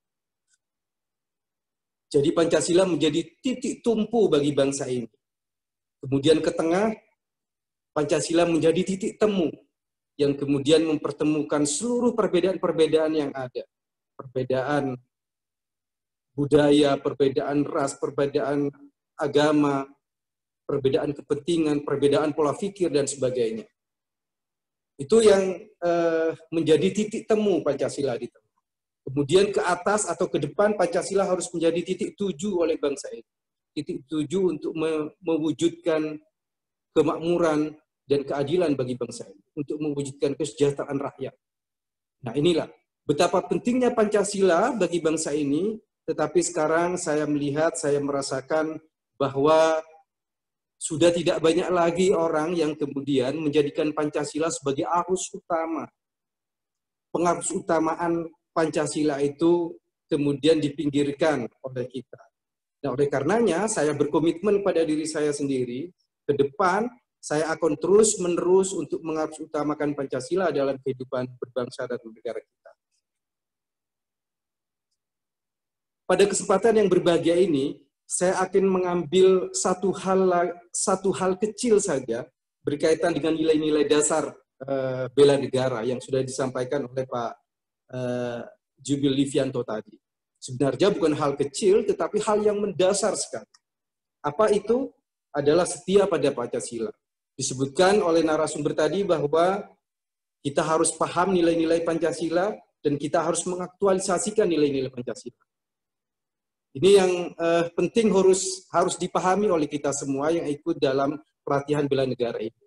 Jadi Pancasila menjadi titik tumpu bagi bangsa ini. Kemudian ke tengah, Pancasila menjadi titik temu yang kemudian mempertemukan seluruh perbedaan-perbedaan yang ada. Perbedaan budaya, perbedaan ras, perbedaan agama, perbedaan kepentingan, perbedaan pola pikir, dan sebagainya. Itu yang eh, menjadi titik temu Pancasila di tengah. Kemudian ke atas atau ke depan Pancasila harus menjadi titik tuju oleh bangsa ini. Titik tuju untuk me mewujudkan kemakmuran dan keadilan bagi bangsa ini, untuk mewujudkan kesejahteraan rakyat. Nah, inilah betapa pentingnya Pancasila bagi bangsa ini, tetapi sekarang saya melihat, saya merasakan bahwa sudah tidak banyak lagi orang yang kemudian menjadikan Pancasila sebagai arus utama. Pengarus utamaan Pancasila itu kemudian dipinggirkan oleh kita. Nah, oleh karenanya saya berkomitmen pada diri saya sendiri, ke depan saya akan terus-menerus untuk mengarus utamakan Pancasila dalam kehidupan berbangsa dan bernegara kita. Pada kesempatan yang berbahagia ini, saya akan mengambil satu hal satu hal kecil saja berkaitan dengan nilai-nilai dasar uh, bela negara yang sudah disampaikan oleh Pak uh, Jubil Livianto tadi. Sebenarnya bukan hal kecil, tetapi hal yang mendasar sekali. Apa itu? Adalah setia pada Pancasila. Disebutkan oleh narasumber tadi bahwa kita harus paham nilai-nilai Pancasila dan kita harus mengaktualisasikan nilai-nilai Pancasila. Ini yang uh, penting harus harus dipahami oleh kita semua yang ikut dalam pelatihan bela negara ini.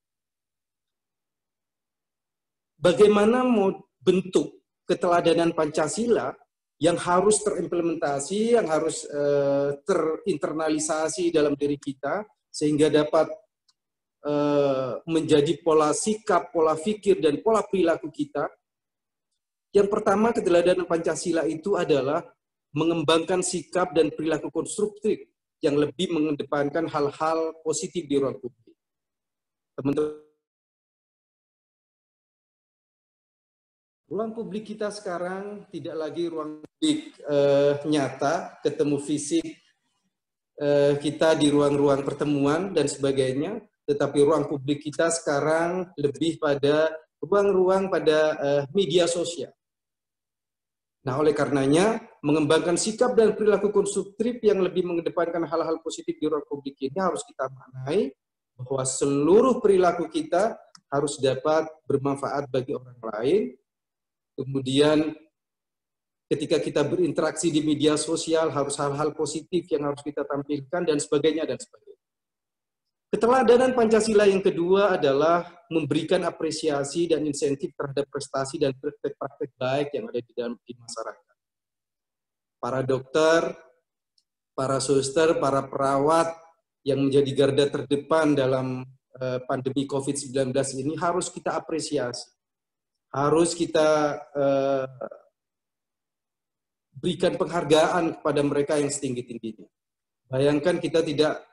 Bagaimana mau bentuk keteladanan Pancasila yang harus terimplementasi, yang harus uh, terinternalisasi dalam diri kita, sehingga dapat uh, menjadi pola sikap, pola pikir, dan pola perilaku kita. Yang pertama, keteladanan Pancasila itu adalah mengembangkan sikap dan perilaku konstruktif yang lebih mengedepankan hal-hal positif di ruang publik. Teman-teman, ruang publik kita sekarang tidak lagi ruang publik eh, nyata, ketemu fisik eh, kita di ruang-ruang pertemuan dan sebagainya, tetapi ruang publik kita sekarang lebih pada ruang-ruang pada eh, media sosial. Nah, oleh karenanya, mengembangkan sikap dan perilaku konstruktif yang lebih mengedepankan hal-hal positif di ruang publik ini harus kita maknai bahwa seluruh perilaku kita harus dapat bermanfaat bagi orang lain. Kemudian, ketika kita berinteraksi di media sosial, harus hal-hal positif yang harus kita tampilkan, dan sebagainya, dan sebagainya. Keteladanan Pancasila yang kedua adalah memberikan apresiasi dan insentif terhadap prestasi dan praktek-praktek baik yang ada di dalam di masyarakat. Para dokter, para suster, para perawat yang menjadi garda terdepan dalam uh, pandemi COVID sembilan belas ini harus kita apresiasi. Harus kita uh, berikan penghargaan kepada mereka yang setinggi-tingginya. Bayangkan kita tidak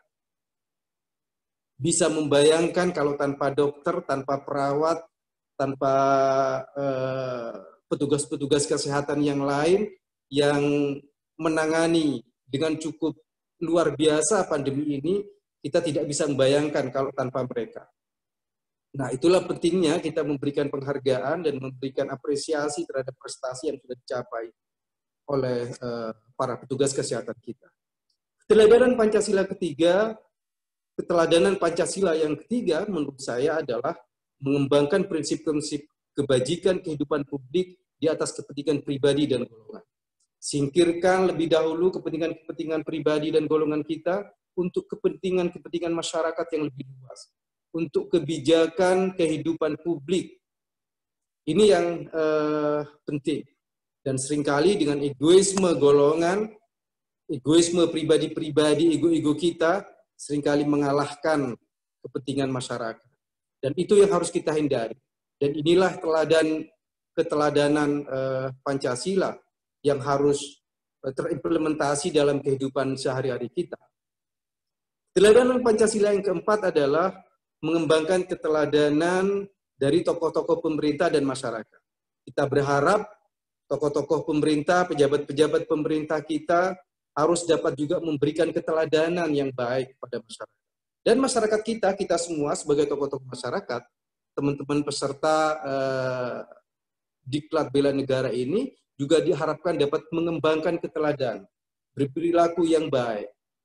bisa membayangkan kalau tanpa dokter, tanpa perawat, tanpa petugas-petugas uh, kesehatan yang lain yang menangani dengan cukup luar biasa pandemi ini, kita tidak bisa membayangkan kalau tanpa mereka. Nah, itulah pentingnya kita memberikan penghargaan dan memberikan apresiasi terhadap prestasi yang sudah dicapai oleh uh, para petugas kesehatan kita. Keteladanan Pancasila ketiga, keteladanan Pancasila yang ketiga menurut saya adalah mengembangkan prinsip-prinsip kebajikan kehidupan publik di atas kepentingan pribadi dan golongan. Singkirkan lebih dahulu kepentingan-kepentingan pribadi dan golongan kita untuk kepentingan-kepentingan masyarakat yang lebih luas, untuk kebijakan kehidupan publik. Ini yang eh, penting. Dan seringkali dengan egoisme golongan, egoisme pribadi-pribadi, ego-ego kita, seringkali mengalahkan kepentingan masyarakat. Dan itu yang harus kita hindari. Dan inilah teladan keteladanan eh, Pancasila yang harus eh, terimplementasi dalam kehidupan sehari-hari kita. Keteladanan Pancasila yang keempat adalah mengembangkan keteladanan dari tokoh-tokoh pemerintah dan masyarakat. Kita berharap tokoh-tokoh pemerintah, pejabat-pejabat pemerintah kita harus dapat juga memberikan keteladanan yang baik pada masyarakat. Dan masyarakat kita, kita semua sebagai tokoh-tokoh masyarakat, teman-teman peserta eh, Diklat Bela Negara ini juga diharapkan dapat mengembangkan keteladanan, berperilaku yang baik.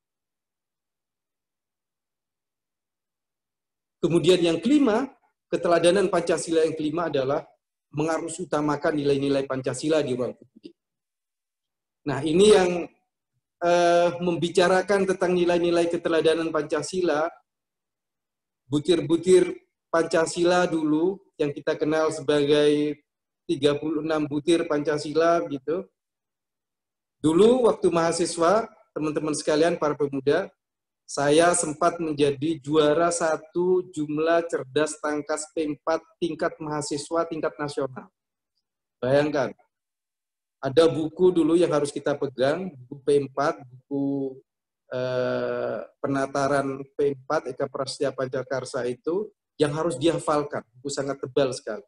Kemudian yang kelima, keteladanan Pancasila yang kelima adalah mengarus utamakan nilai-nilai Pancasila di ruang publik. Nah, ini yang eh, membicarakan tentang nilai-nilai keteladanan Pancasila, butir-butir Pancasila dulu, yang kita kenal sebagai tiga puluh enam butir Pancasila, gitu. Dulu waktu mahasiswa, teman-teman sekalian, para pemuda, saya sempat menjadi juara satu jumlah cerdas tangkas P empat tingkat mahasiswa tingkat nasional. Bayangkan, ada buku dulu yang harus kita pegang, buku P empat, buku eh, penataran P empat, Eka Prasetya Pancakarsa itu, yang harus dihafalkan, buku sangat tebal sekali.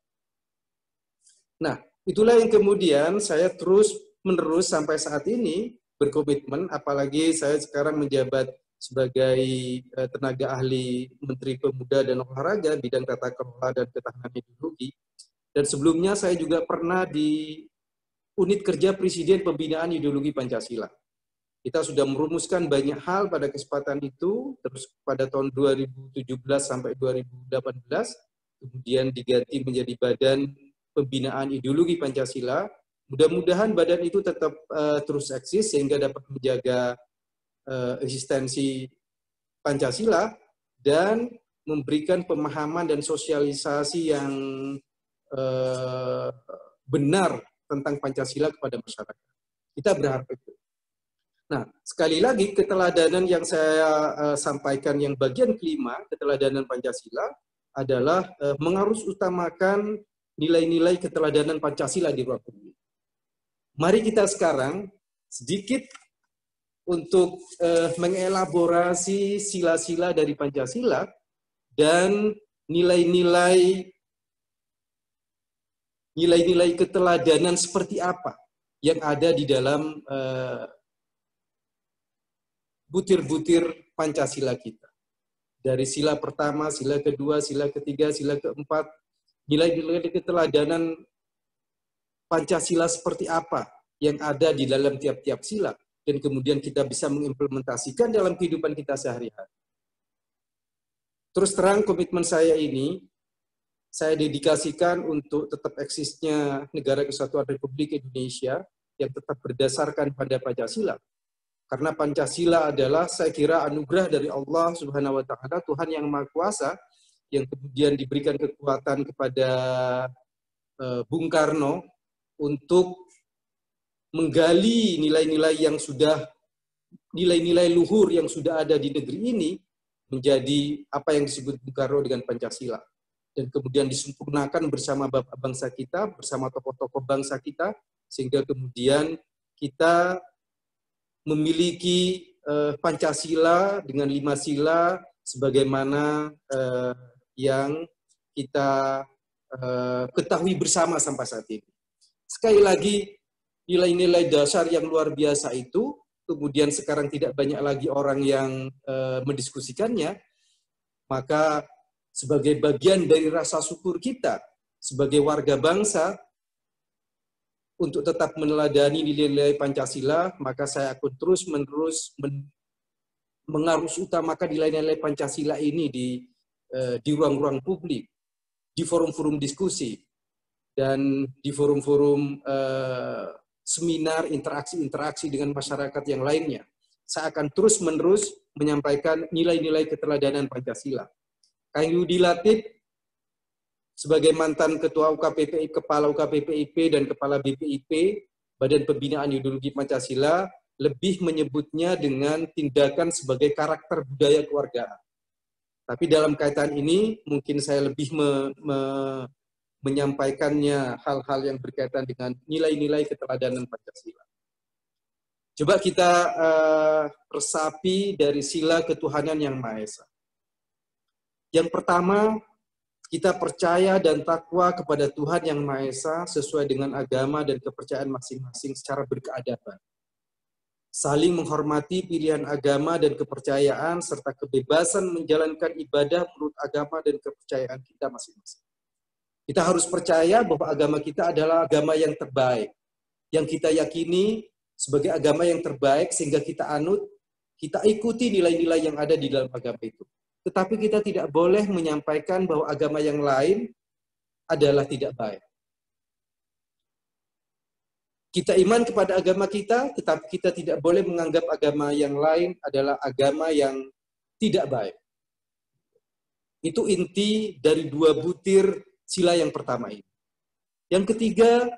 Nah, itulah yang kemudian saya terus menerus sampai saat ini berkomitmen, apalagi saya sekarang menjabat sebagai eh, tenaga ahli Menteri Pemuda dan Olahraga, bidang tata kelola dan ketahanan ideologi. Dan sebelumnya saya juga pernah di Unit Kerja Presiden Pembinaan Ideologi Pancasila. Kita sudah merumuskan banyak hal pada kesempatan itu, terus pada tahun dua ribu tujuh belas sampai dua ribu delapan belas, kemudian diganti menjadi Badan Pembinaan Ideologi Pancasila. Mudah-mudahan badan itu tetap uh, terus eksis sehingga dapat menjaga uh, eksistensi Pancasila dan memberikan pemahaman dan sosialisasi yang uh, benar tentang Pancasila kepada masyarakat. Kita berharap itu. Nah, sekali lagi keteladanan yang saya uh, sampaikan yang bagian kelima, keteladanan Pancasila adalah uh, mengarus utamakan nilai-nilai keteladanan Pancasila di ruang publik. Mari kita sekarang sedikit untuk uh, mengelaborasi sila-sila dari Pancasila dan nilai-nilai nilai-nilai keteladanan seperti apa yang ada di dalam butir-butir uh, Pancasila kita. Dari sila pertama, sila kedua, sila ketiga, sila keempat, nilai-nilai keteladanan Pancasila seperti apa yang ada di dalam tiap-tiap sila, dan kemudian kita bisa mengimplementasikan dalam kehidupan kita sehari-hari. Terus terang komitmen saya ini, saya dedikasikan untuk tetap eksisnya Negara Kesatuan Republik Indonesia yang tetap berdasarkan pada Pancasila. Karena Pancasila adalah, saya kira, anugerah dari Allah Subhanahu wa Ta'ala, Tuhan yang Maha Kuasa, yang kemudian diberikan kekuatan kepada uh, Bung Karno untuk menggali nilai-nilai yang sudah, nilai-nilai luhur yang sudah ada di negeri ini menjadi apa yang disebut Bung Karno dengan Pancasila. Dan kemudian disempurnakan bersama bapak bangsa kita, bersama tokoh-tokoh bangsa kita, sehingga kemudian kita memiliki uh, Pancasila dengan lima sila sebagaimana uh, yang kita uh, ketahui bersama sampai saat ini. Sekali lagi, nilai-nilai dasar yang luar biasa itu, kemudian sekarang tidak banyak lagi orang yang uh, mendiskusikannya, maka sebagai bagian dari rasa syukur kita sebagai warga bangsa untuk tetap meneladani nilai-nilai Pancasila, maka saya akan terus-menerus men mengarus utamakan nilai-nilai Pancasila ini di eh, di ruang-ruang publik, di forum-forum diskusi, dan di forum-forum eh, seminar, interaksi-interaksi dengan masyarakat yang lainnya. Saya akan terus-menerus menyampaikan nilai-nilai keteladanan Pancasila. Kang Yudi Latif sebagai mantan Ketua U K P P I, Kepala U K P P I P dan Kepala B P I P, Badan Pembinaan Ideologi Pancasila, lebih menyebutnya dengan tindakan sebagai karakter budaya kewargaan. Tapi dalam kaitan ini, mungkin saya lebih me, me, menyampaikannya hal-hal yang berkaitan dengan nilai-nilai keteladanan Pancasila. Coba kita uh, resapi dari sila ketuhanan yang Maha Esa. Yang pertama, kita percaya dan takwa kepada Tuhan yang Maha Esa sesuai dengan agama dan kepercayaan masing-masing secara berkeadaban. saling menghormati pilihan agama dan kepercayaan, serta kebebasan menjalankan ibadah menurut agama dan kepercayaan kita masing-masing. Kita harus percaya bahwa agama kita adalah agama yang terbaik, yang kita yakini sebagai agama yang terbaik, sehingga kita anut, kita ikuti nilai-nilai yang ada di dalam agama itu. Tetapi kita tidak boleh menyampaikan bahwa agama yang lain adalah tidak baik. Kita iman kepada agama kita, tetapi kita tidak boleh menganggap agama yang lain adalah agama yang tidak baik. Itu inti dari dua butir sila yang pertama ini. Yang ketiga,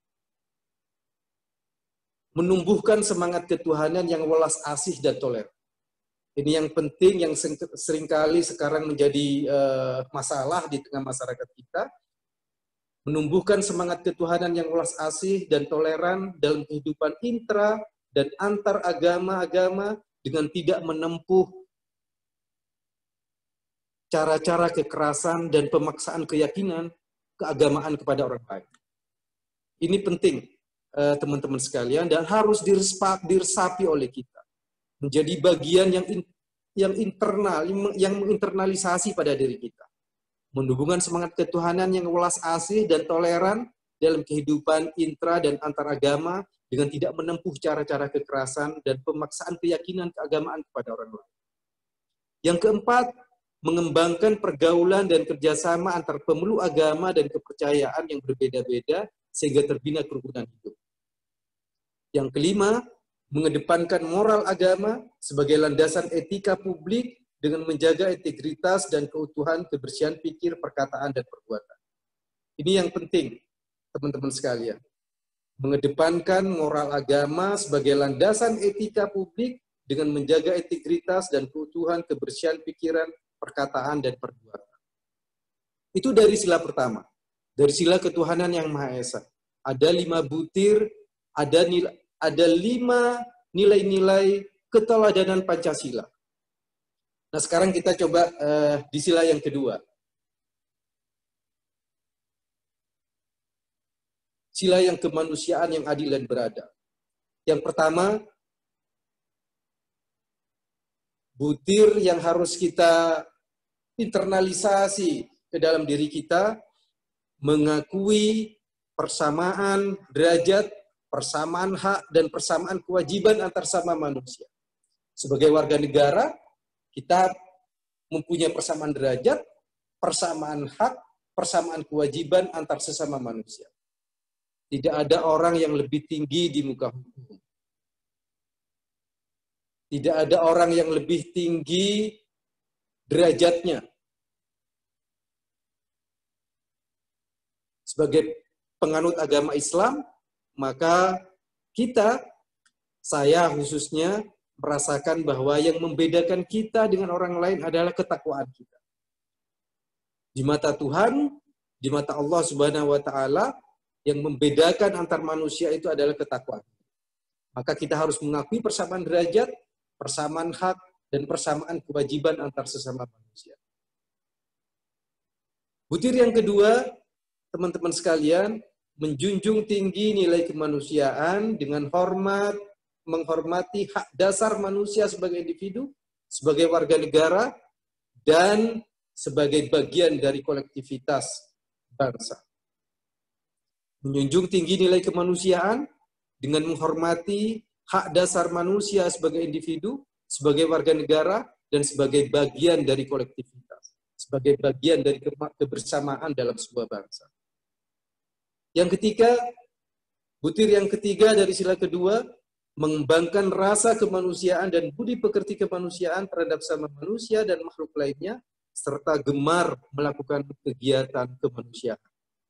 menumbuhkan semangat ketuhanan yang welas asih dan toleran. Ini yang penting, yang seringkali sekarang menjadi uh, masalah di tengah masyarakat kita. Menumbuhkan semangat ketuhanan yang welas asih dan toleran dalam kehidupan intra dan antar agama-agama dengan tidak menempuh cara-cara kekerasan dan pemaksaan keyakinan keagamaan kepada orang lain. Ini penting, teman-teman sekalian, dan harus diresapi oleh kita. Menjadi bagian yang in, yang internal, yang menginternalisasi pada diri kita. Menumbuhkan semangat ketuhanan yang welas asih dan toleran dalam kehidupan intra dan antar agama dengan tidak menempuh cara-cara kekerasan dan pemaksaan keyakinan keagamaan kepada orang lain. Yang keempat, mengembangkan pergaulan dan kerjasama antar pemeluk agama dan kepercayaan yang berbeda-beda sehingga terbina kerukunan hidup. Yang kelima, mengedepankan moral agama sebagai landasan etika publik dengan menjaga integritas dan keutuhan kebersihan pikir, perkataan, dan perbuatan. Ini yang penting, teman-teman sekalian. Mengedepankan moral agama sebagai landasan etika publik dengan menjaga integritas dan keutuhan kebersihan pikiran, perkataan, dan perbuatan. Itu dari sila pertama. Dari sila ketuhanan yang Maha Esa. Ada lima butir, ada nilai, ada lima nilai-nilai keteladanan Pancasila. Nah, sekarang kita coba uh, di sila yang kedua. Sila yang kemanusiaan yang adil dan beradab. Yang pertama, butir yang harus kita internalisasi ke dalam diri kita, mengakui persamaan derajat, persamaan hak, dan persamaan kewajiban antar sama manusia. Sebagai warga negara, kita mempunyai persamaan derajat, persamaan hak, persamaan kewajiban antar sesama manusia. Tidak ada orang yang lebih tinggi di muka hukum. Tidak ada orang yang lebih tinggi derajatnya. Sebagai penganut agama Islam, maka kita, saya khususnya, merasakan bahwa yang membedakan kita dengan orang lain adalah ketakwaan kita. Di mata Tuhan, di mata Allah Subhanahu wa taala, yang membedakan antar manusia itu adalah ketakwaan. Maka kita harus mengakui persamaan derajat, persamaan hak, dan persamaan kewajiban antar sesama manusia. Butir yang kedua, teman-teman sekalian, menjunjung tinggi nilai kemanusiaan dengan hormat, menghormati hak dasar manusia sebagai individu, sebagai warga negara, dan sebagai bagian dari kolektivitas bangsa. Menjunjung tinggi nilai kemanusiaan dengan menghormati hak dasar manusia sebagai individu, sebagai warga negara, dan sebagai bagian dari kolektivitas, sebagai bagian dari kebersamaan dalam sebuah bangsa. Yang ketiga, butir yang ketiga dari sila kedua, mengembangkan rasa kemanusiaan dan budi pekerti kemanusiaan terhadap sama manusia dan makhluk lainnya, serta gemar melakukan kegiatan kemanusiaan.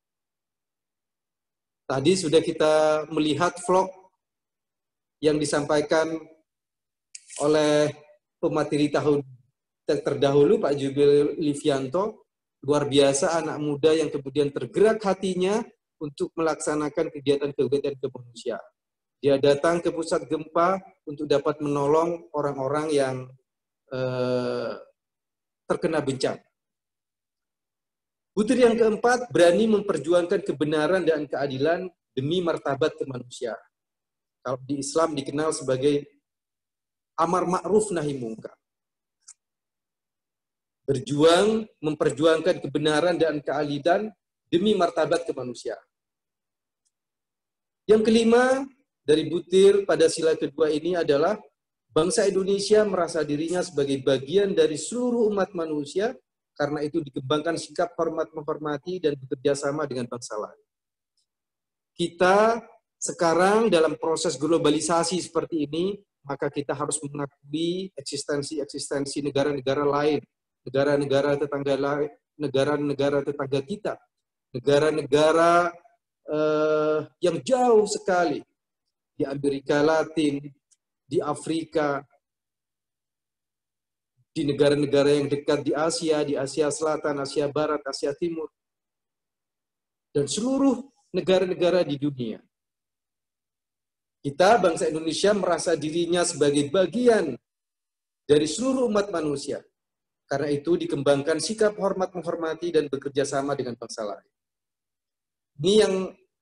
Tadi sudah kita melihat vlog yang disampaikan oleh pemateri tahun terdahulu, Pak Jubil Livianto. Luar biasa anak muda yang kemudian tergerak hatinya untuk melaksanakan kegiatan-kegiatan kemanusiaan. Dia datang ke pusat gempa untuk dapat menolong orang-orang yang eh, terkena bencana. Butir yang keempat, berani memperjuangkan kebenaran dan keadilan demi martabat kemanusiaan. Kalau di Islam dikenal sebagai amar ma'ruf nahi mungkar. Berjuang, memperjuangkan kebenaran dan keadilan demi martabat kemanusiaan. Yang kelima, dari butir pada sila kedua ini adalah bangsa Indonesia merasa dirinya sebagai bagian dari seluruh umat manusia, karena itu dikembangkan sikap hormat menghormati dan bekerja sama dengan bangsa lain. Kita sekarang dalam proses globalisasi seperti ini, maka kita harus mengakui eksistensi-eksistensi negara-negara lain, negara-negara tetangga lain, negara-negara tetangga kita, negara-negara eh, yang jauh sekali di Amerika Latin, di Afrika, di negara-negara yang dekat di Asia, di Asia Selatan, Asia Barat, Asia Timur, dan seluruh negara-negara di dunia. Kita, bangsa Indonesia, merasa dirinya sebagai bagian dari seluruh umat manusia. Karena itu dikembangkan sikap hormat menghormati dan bekerja sama dengan bangsa lain. Ini yang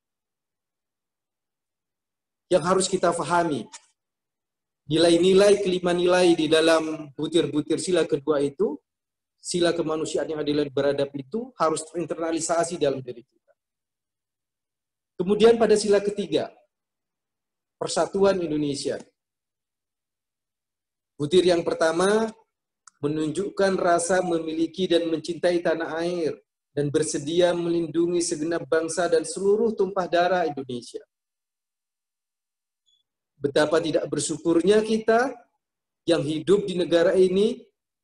yang harus kita pahami. Nilai-nilai, kelima nilai di dalam butir-butir sila kedua itu, sila kemanusiaan yang adil dan beradab itu harus terinternalisasi dalam diri kita. Kemudian pada sila ketiga, persatuan Indonesia. Butir yang pertama, menunjukkan rasa memiliki dan mencintai tanah air, dan bersedia melindungi segenap bangsa dan seluruh tumpah darah Indonesia. Betapa tidak bersyukurnya kita yang hidup di negara ini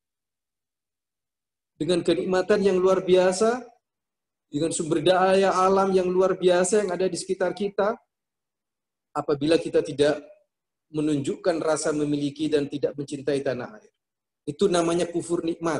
dengan kenikmatan yang luar biasa, dengan sumber daya alam yang luar biasa yang ada di sekitar kita, apabila kita tidak menunjukkan rasa memiliki dan tidak mencintai tanah air. Itu namanya kufur nikmat.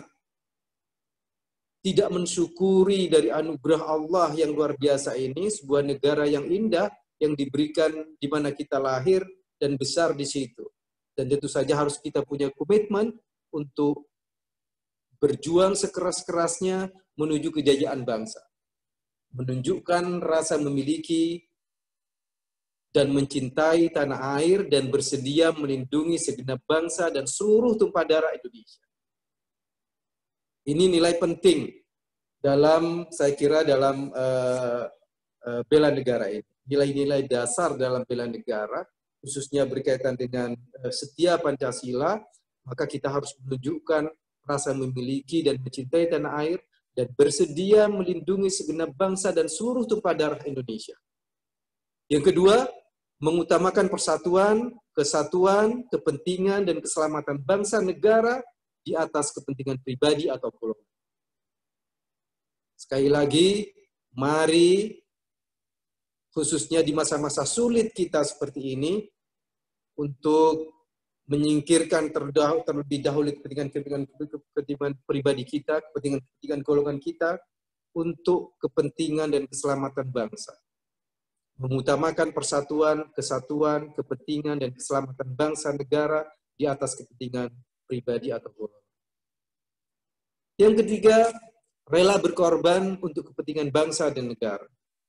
Tidak mensyukuri dari anugerah Allah yang luar biasa ini, sebuah negara yang indah yang diberikan di mana kita lahir dan besar di situ. Dan tentu saja harus kita punya komitmen untuk berjuang sekeras-kerasnya menuju kejayaan bangsa. Menunjukkan rasa memiliki dan mencintai tanah air dan bersedia melindungi segenap bangsa dan seluruh tumpah darah Indonesia. Ini nilai penting dalam, saya kira, dalam uh, uh, bela negara ini. Nilai-nilai dasar dalam bela negara, khususnya berkaitan dengan uh, setia Pancasila, maka kita harus menunjukkan rasa memiliki dan mencintai tanah air dan bersedia melindungi segenap bangsa dan seluruh tumpah darah Indonesia. Yang kedua, mengutamakan persatuan, kesatuan, kepentingan, dan keselamatan bangsa negara di atas kepentingan pribadi atau golongan. Sekali lagi, mari khususnya di masa-masa sulit kita seperti ini, untuk menyingkirkan terlebih dahulu kepentingan-kepentingan kepentingan pribadi kita, kepentingan-kepentingan golongan kita, untuk kepentingan dan keselamatan bangsa. Mengutamakan persatuan, kesatuan, kepentingan, dan keselamatan bangsa negara di atas kepentingan pribadi atau golongan. Yang ketiga, rela berkorban untuk kepentingan bangsa dan negara.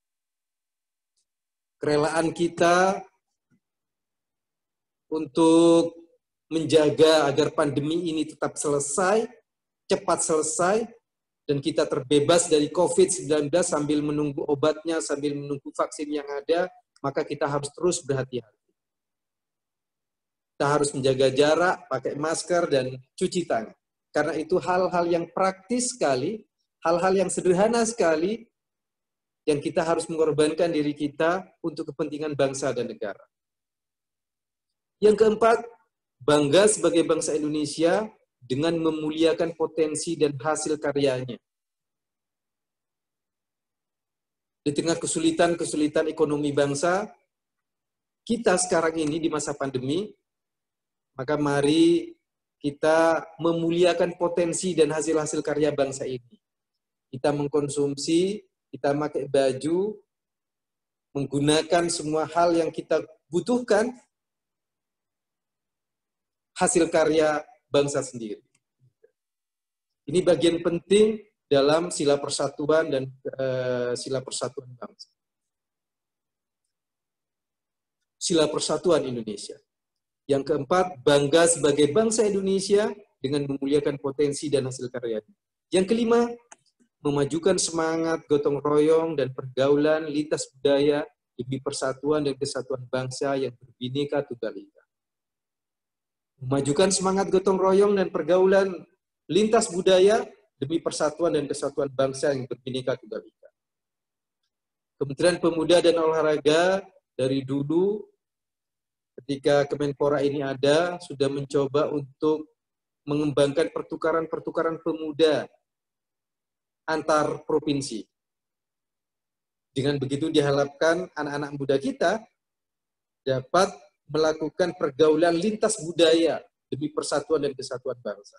Kerelaan kita untuk menjaga agar pandemi ini tetap selesai, cepat selesai, dan kita terbebas dari covid sembilan belas sambil menunggu obatnya, sambil menunggu vaksin yang ada, maka kita harus terus berhati-hati. Kita harus menjaga jarak, pakai masker, dan cuci tangan. Karena itu hal-hal yang praktis sekali, hal-hal yang sederhana sekali, yang kita harus mengorbankan diri kita untuk kepentingan bangsa dan negara. Yang keempat, bangga sebagai bangsa Indonesia dengan memuliakan potensi dan hasil karyanya. Di tengah kesulitan-kesulitan ekonomi bangsa, kita sekarang ini di masa pandemi, maka mari kita memuliakan potensi dan hasil-hasil karya bangsa ini. Kita mengkonsumsi, kita pakai baju, menggunakan semua hal yang kita butuhkan, hasil karya bangsa sendiri. Ini bagian penting dalam sila persatuan dan uh, sila persatuan bangsa. Sila persatuan Indonesia. Yang keempat, bangga sebagai bangsa Indonesia dengan memuliakan potensi dan hasil karyanya. Yang kelima, memajukan semangat gotong royong dan pergaulan lintas budaya demi persatuan dan kesatuan bangsa yang berbineka tunggal ika. Memajukan semangat gotong royong dan pergaulan lintas budaya demi persatuan dan kesatuan bangsa yang berbineka tunggal ika. Kementerian Pemuda dan Olahraga dari dulu ketika Kemenpora ini ada sudah mencoba untuk mengembangkan pertukaran-pertukaran pemuda antar provinsi. Dengan begitu diharapkan anak-anak muda kita dapat melakukan pergaulan lintas budaya demi persatuan dan kesatuan bangsa.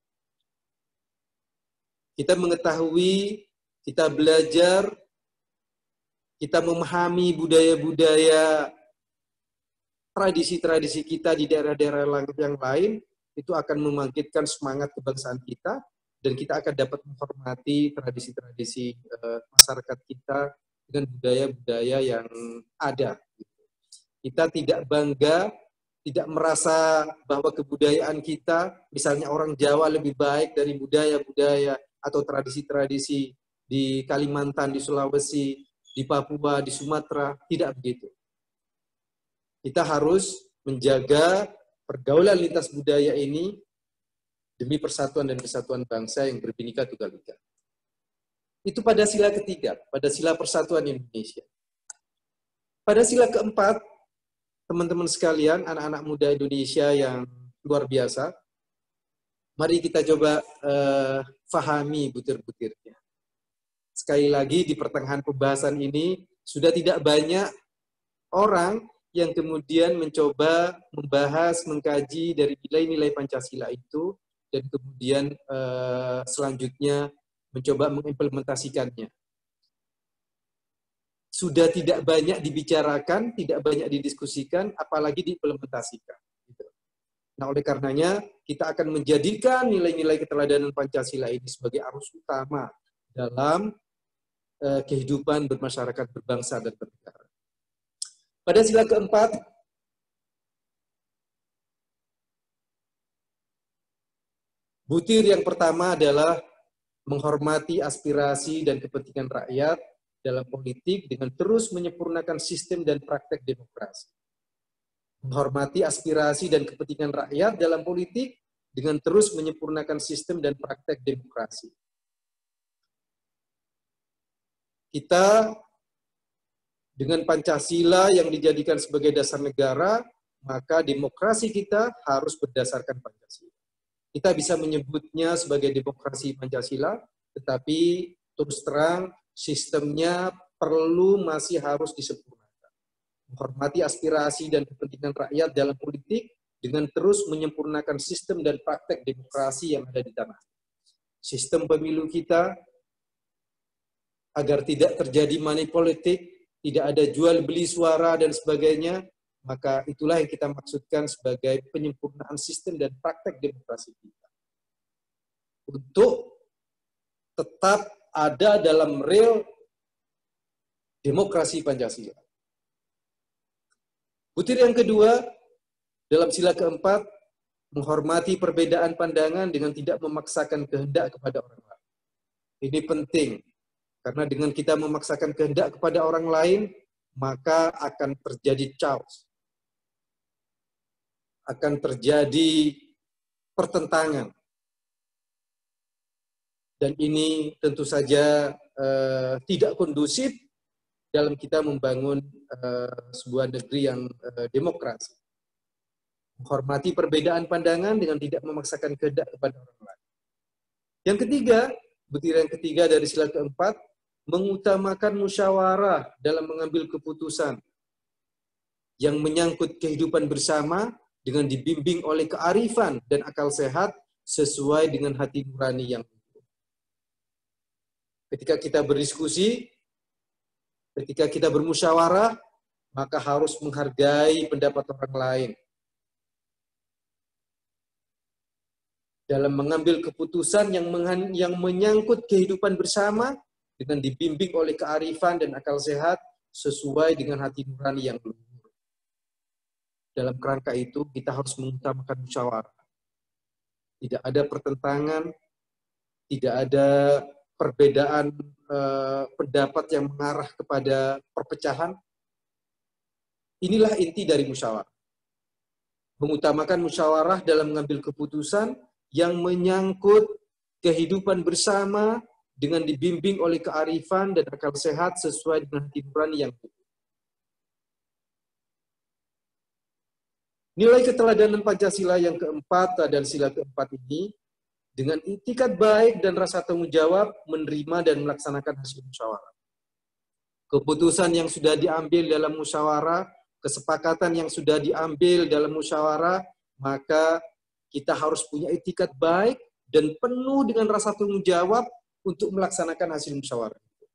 Kita mengetahui, kita belajar, kita memahami budaya-budaya, tradisi-tradisi kita di daerah-daerah yang lain, itu akan membangkitkan semangat kebangsaan kita, dan kita akan dapat menghormati tradisi-tradisi uh, masyarakat kita dengan budaya-budaya yang ada. Kita tidak bangga, tidak merasa bahwa kebudayaan kita, misalnya orang Jawa lebih baik dari budaya-budaya atau tradisi-tradisi di Kalimantan, di Sulawesi, di Papua, di Sumatera, tidak begitu. Kita harus menjaga pergaulan lintas budaya ini demi persatuan dan kesatuan bangsa yang berbineka tunggal ika. Itu pada sila ketiga, pada sila persatuan Indonesia. Pada sila keempat, teman-teman sekalian, anak-anak muda Indonesia yang luar biasa, mari kita coba uh, fahami butir-butirnya. Sekali lagi di pertengahan pembahasan ini, sudah tidak banyak orang yang kemudian mencoba membahas, mengkaji dari nilai-nilai Pancasila itu, dan kemudian uh, selanjutnya mencoba mengimplementasikannya. Sudah tidak banyak dibicarakan, tidak banyak didiskusikan, apalagi diimplementasikan. Nah, oleh karenanya, kita akan menjadikan nilai-nilai keteladanan Pancasila ini sebagai arus utama dalam uh, kehidupan bermasyarakat, berbangsa, dan bernegara. Pada sila keempat, butir yang pertama adalah menghormati aspirasi dan kepentingan rakyat dalam politik dengan terus menyempurnakan sistem dan praktek demokrasi. Menghormati aspirasi dan kepentingan rakyat dalam politik dengan terus menyempurnakan sistem dan praktek demokrasi. Kita dengan Pancasila yang dijadikan sebagai dasar negara, maka demokrasi kita harus berdasarkan Pancasila. Kita bisa menyebutnya sebagai demokrasi Pancasila, tetapi terus terang sistemnya perlu masih harus disempurnakan. Menghormati aspirasi dan kepentingan rakyat dalam politik dengan terus menyempurnakan sistem dan praktek demokrasi yang ada di tanah. Sistem pemilu kita agar tidak terjadi money politik, tidak ada jual beli suara dan sebagainya, maka itulah yang kita maksudkan sebagai penyempurnaan sistem dan praktek demokrasi kita. Untuk tetap ada dalam real demokrasi Pancasila. Butir yang kedua, dalam sila keempat, menghormati perbedaan pandangan dengan tidak memaksakan kehendak kepada orang lain. Ini penting, karena dengan kita memaksakan kehendak kepada orang lain, maka akan terjadi chaos. Akan terjadi pertentangan. Dan ini tentu saja uh, tidak kondusif dalam kita membangun uh, sebuah negeri yang uh, demokrasi. Menghormati perbedaan pandangan dengan tidak memaksakan kehendak kepada orang lain. Yang ketiga, butir yang ketiga dari sila keempat, mengutamakan musyawarah dalam mengambil keputusan yang menyangkut kehidupan bersama dengan dibimbing oleh kearifan dan akal sehat sesuai dengan hati nurani yang utuh. Ketika kita berdiskusi, ketika kita bermusyawarah, maka harus menghargai pendapat orang lain. Dalam mengambil keputusan yang, yang menyangkut kehidupan bersama, dengan dibimbing oleh kearifan dan akal sehat sesuai dengan hati nurani yang luhur. Dalam kerangka itu, kita harus mengutamakan musyawarah. Tidak ada pertentangan, tidak ada perbedaan eh, pendapat yang mengarah kepada perpecahan. Inilah inti dari musyawarah. Mengutamakan musyawarah dalam mengambil keputusan yang menyangkut kehidupan bersama dengan dibimbing oleh kearifan dan akal sehat sesuai dengan hati nurani yang utuh. Nilai keteladanan Pancasila yang keempat dan sila keempat ini dengan itikat baik dan rasa tanggung jawab menerima dan melaksanakan hasil musyawarah. Keputusan yang sudah diambil dalam musyawarah, kesepakatan yang sudah diambil dalam musyawarah, maka kita harus punya itikat baik dan penuh dengan rasa tanggung jawab untuk melaksanakan hasil musyawarah.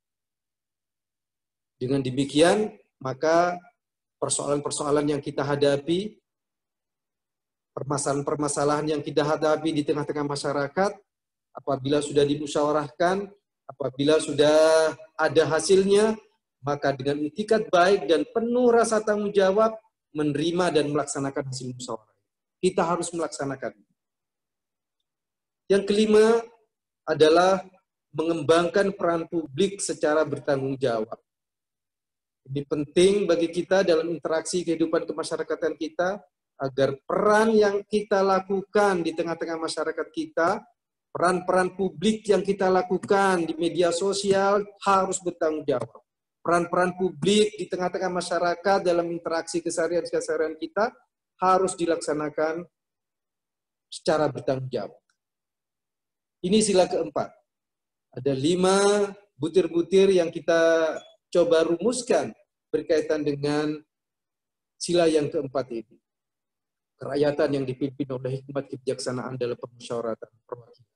Dengan demikian, maka persoalan-persoalan yang kita hadapi, permasalahan-permasalahan yang kita hadapi di tengah-tengah masyarakat, apabila sudah dimusyawarahkan, apabila sudah ada hasilnya, maka dengan itikat baik dan penuh rasa tanggung jawab menerima dan melaksanakan hasil musyawarah. Kita harus melaksanakan. Yang kelima adalah mengembangkan peran publik secara bertanggung jawab. Ini penting bagi kita dalam interaksi kehidupan kemasyarakatan kita, agar peran yang kita lakukan di tengah-tengah masyarakat kita, peran-peran publik yang kita lakukan di media sosial harus bertanggung jawab. Peran-peran publik di tengah-tengah masyarakat dalam interaksi keseharian-keseharian kita harus dilaksanakan secara bertanggung jawab. Ini sila keempat. Ada lima butir-butir yang kita coba rumuskan berkaitan dengan sila yang keempat ini. Kerakyatan yang dipimpin oleh hikmat kebijaksanaan dalam permusyawaratan perwakilan.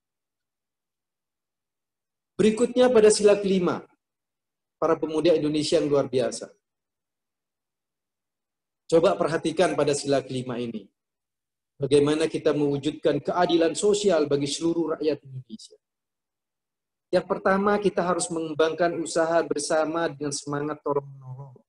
Berikutnya pada sila kelima, para pemuda Indonesia yang luar biasa. Coba perhatikan pada sila kelima ini. Bagaimana kita mewujudkan keadilan sosial bagi seluruh rakyat Indonesia. Yang pertama, kita harus mengembangkan usaha bersama dengan semangat tolong-menolong.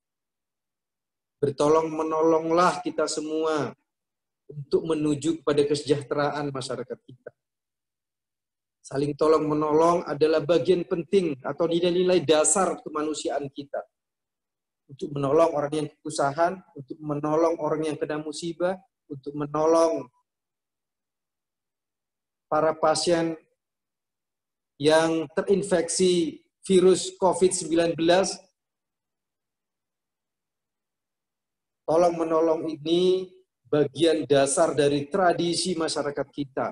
Bertolong-menolonglah kita semua untuk menuju kepada kesejahteraan masyarakat kita. Saling tolong-menolong adalah bagian penting atau nilai-nilai dasar kemanusiaan kita. Untuk menolong orang yang kesusahan, untuk menolong orang yang kena musibah, untuk menolong para pasien yang terinfeksi virus covid sembilan belas. Tolong-menolong ini bagian dasar dari tradisi masyarakat kita.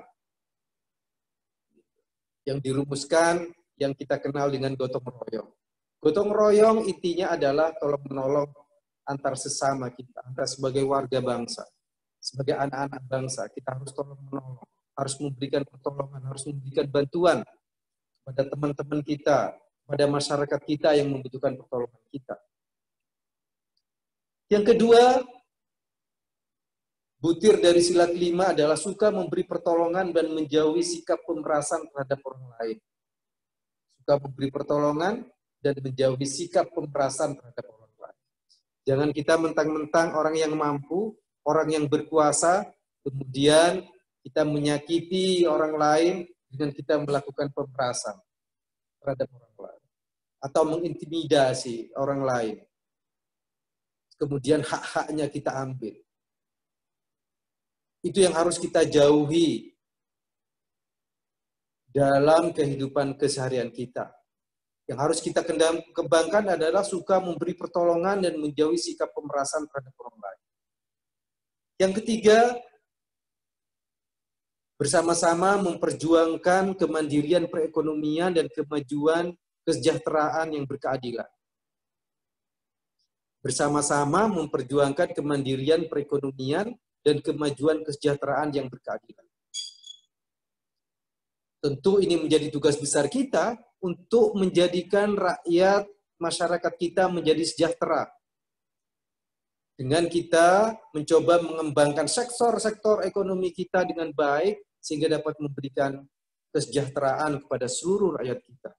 Yang dirumuskan, yang kita kenal dengan gotong royong. Gotong royong intinya adalah tolong-menolong antar sesama kita, antar sebagai warga bangsa. Sebagai anak-anak bangsa, kita harus tolong-menolong. Harus memberikan pertolongan, harus memberikan bantuan kepada teman-teman kita, kepada masyarakat kita yang membutuhkan pertolongan kita. Yang kedua, butir dari sila kelima adalah suka memberi pertolongan dan menjauhi sikap pemerasan terhadap orang lain. Suka memberi pertolongan dan menjauhi sikap pemerasan terhadap orang lain. Jangan kita mentang-mentang orang yang mampu, orang yang berkuasa, kemudian kita menyakiti orang lain dengan kita melakukan pemerasan terhadap orang lain. Atau mengintimidasi orang lain. Kemudian hak-haknya kita ambil. Itu yang harus kita jauhi dalam kehidupan keseharian kita. Yang harus kita kembangkan adalah suka memberi pertolongan dan menjauhi sikap pemerasan terhadap orang lain. Yang ketiga, bersama-sama memperjuangkan kemandirian perekonomian dan kemajuan kesejahteraan yang berkeadilan. Bersama-sama memperjuangkan kemandirian perekonomian dan kemajuan kesejahteraan yang berkeadilan. Tentu ini menjadi tugas besar kita untuk menjadikan rakyat masyarakat kita menjadi sejahtera. Dengan kita mencoba mengembangkan sektor-sektor ekonomi kita dengan baik, sehingga dapat memberikan kesejahteraan kepada seluruh rakyat kita.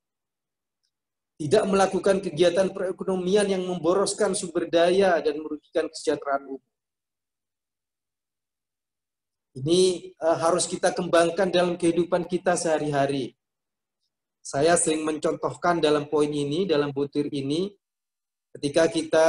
Tidak melakukan kegiatan perekonomian yang memboroskan sumber daya dan merugikan merugikan kesejahteraan umum. Ini uh, harus kita kembangkan dalam kehidupan kita sehari-hari. Saya sering mencontohkan dalam poin ini, dalam butir ini, ketika kita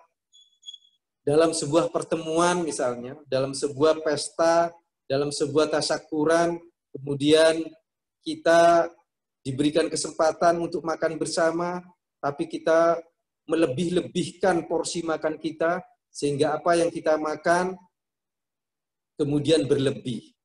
dalam sebuah pertemuan misalnya, dalam sebuah pesta, dalam sebuah tasyakuran, kemudian kita diberikan kesempatan untuk makan bersama, tapi kita melebih-lebihkan porsi makan kita, sehingga apa yang kita makan kemudian berlebih.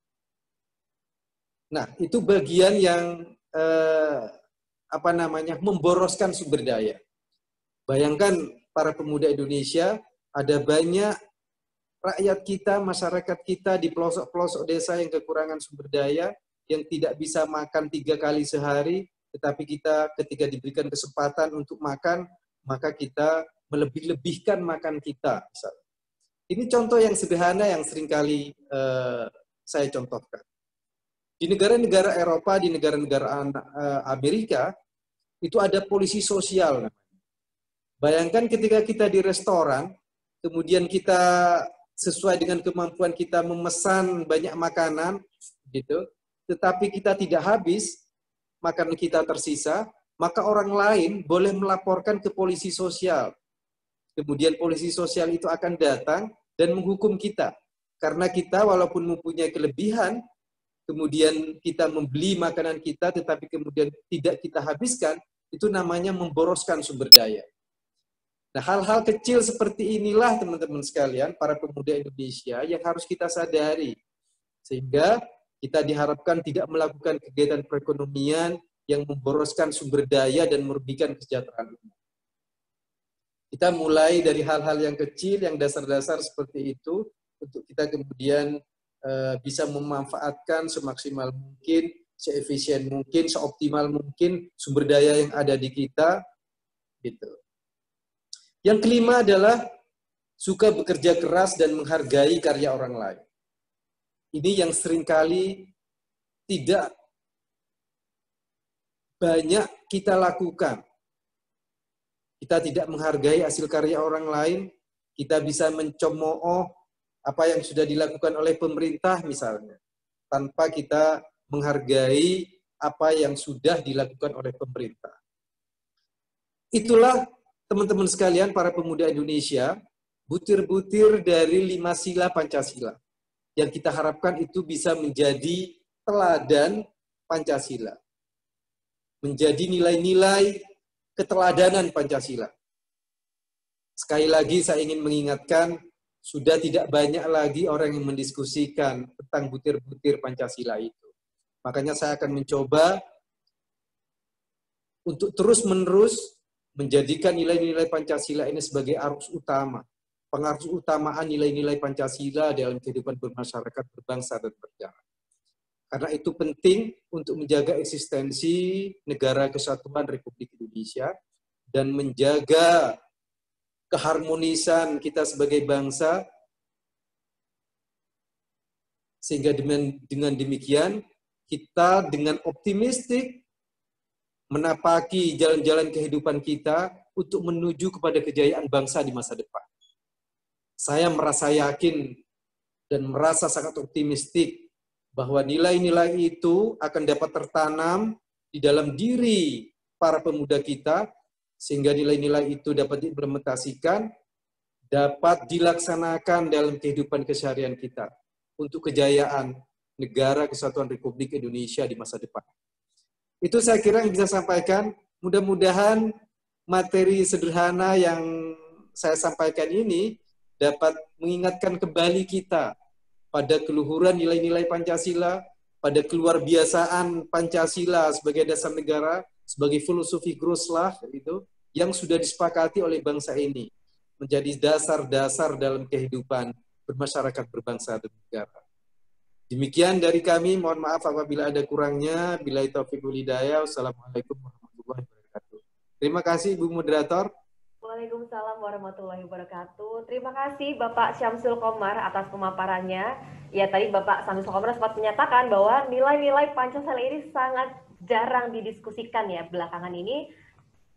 Nah, itu bagian yang eh, apa namanya memboroskan sumber daya. Bayangkan para pemuda Indonesia, ada banyak rakyat kita, masyarakat kita di pelosok-pelosok desa yang kekurangan sumber daya, yang tidak bisa makan tiga kali sehari, tetapi kita ketika diberikan kesempatan untuk makan, maka kita melebih-lebihkan makan kita. Misalnya. Ini contoh yang sederhana yang seringkali uh, saya contohkan. Di negara-negara Eropa, di negara-negara uh, Amerika, itu ada polisi sosial. Bayangkan ketika kita di restoran, kemudian kita sesuai dengan kemampuan kita memesan banyak makanan, gitu, tetapi kita tidak habis, makanan kita tersisa, maka orang lain boleh melaporkan ke polisi sosial. Kemudian polisi sosial itu akan datang dan menghukum kita. Karena kita walaupun mempunyai kelebihan, kemudian kita membeli makanan kita, tetapi kemudian tidak kita habiskan, itu namanya memboroskan sumber daya. Nah, hal-hal kecil seperti inilah teman-teman sekalian, para pemuda Indonesia yang harus kita sadari. Sehingga kita diharapkan tidak melakukan kegiatan perekonomian yang memboroskan sumber daya dan merugikan kesejahteraan umum. Kita mulai dari hal-hal yang kecil, yang dasar-dasar seperti itu, untuk kita kemudian e, bisa memanfaatkan semaksimal mungkin, seefisien mungkin, seoptimal mungkin sumber daya yang ada di kita. Gitu. Yang kelima adalah suka bekerja keras dan menghargai karya orang lain. Ini yang seringkali tidak banyak kita lakukan. Kita tidak menghargai hasil karya orang lain, kita bisa mencemooh apa yang sudah dilakukan oleh pemerintah misalnya, tanpa kita menghargai apa yang sudah dilakukan oleh pemerintah. Itulah teman-teman sekalian, para pemuda Indonesia, butir-butir dari lima sila Pancasila, yang kita harapkan itu bisa menjadi teladan Pancasila. Menjadi nilai-nilai keteladanan Pancasila. Sekali lagi saya ingin mengingatkan, sudah tidak banyak lagi orang yang mendiskusikan tentang butir-butir Pancasila itu. Makanya saya akan mencoba untuk terus-menerus menjadikan nilai-nilai Pancasila ini sebagai arus utama. Pengarus utamaan nilai-nilai Pancasila dalam kehidupan bermasyarakat, berbangsa, dan bernegara. Karena itu penting untuk menjaga eksistensi negara kesatuan Republik Indonesia dan menjaga keharmonisan kita sebagai bangsa, sehingga dengan, dengan demikian kita dengan optimistik menapaki jalan-jalan kehidupan kita untuk menuju kepada kejayaan bangsa di masa depan. Saya merasa yakin dan merasa sangat optimistik bahwa nilai-nilai itu akan dapat tertanam di dalam diri para pemuda kita, sehingga nilai-nilai itu dapat diimplementasikan, dapat dilaksanakan dalam kehidupan keseharian kita untuk kejayaan negara kesatuan Republik Indonesia di masa depan. Itu saya kira yang bisa sampaikan. Mudah-mudahan materi sederhana yang saya sampaikan ini dapat mengingatkan kembali kita pada keluhuran nilai-nilai Pancasila, pada keluar biasaan Pancasila sebagai dasar negara, sebagai filosofi Groslah itu, yang sudah disepakati oleh bangsa ini, menjadi dasar-dasar dalam kehidupan bermasyarakat, berbangsa, dan negara. Demikian dari kami, mohon maaf apabila ada kurangnya. Billahi taufiq wal hidayah. Wassalamualaikum warahmatullahi wabarakatuh. Terima kasih Ibu Moderator. Waalaikumsalam warahmatullahi wabarakatuh. Terima kasih Bapak Syamsul Komar atas pemaparannya. Ya, tadi Bapak Syamsul Komar sempat menyatakan bahwa nilai-nilai Pancasila ini sangat jarang didiskusikan ya belakangan ini.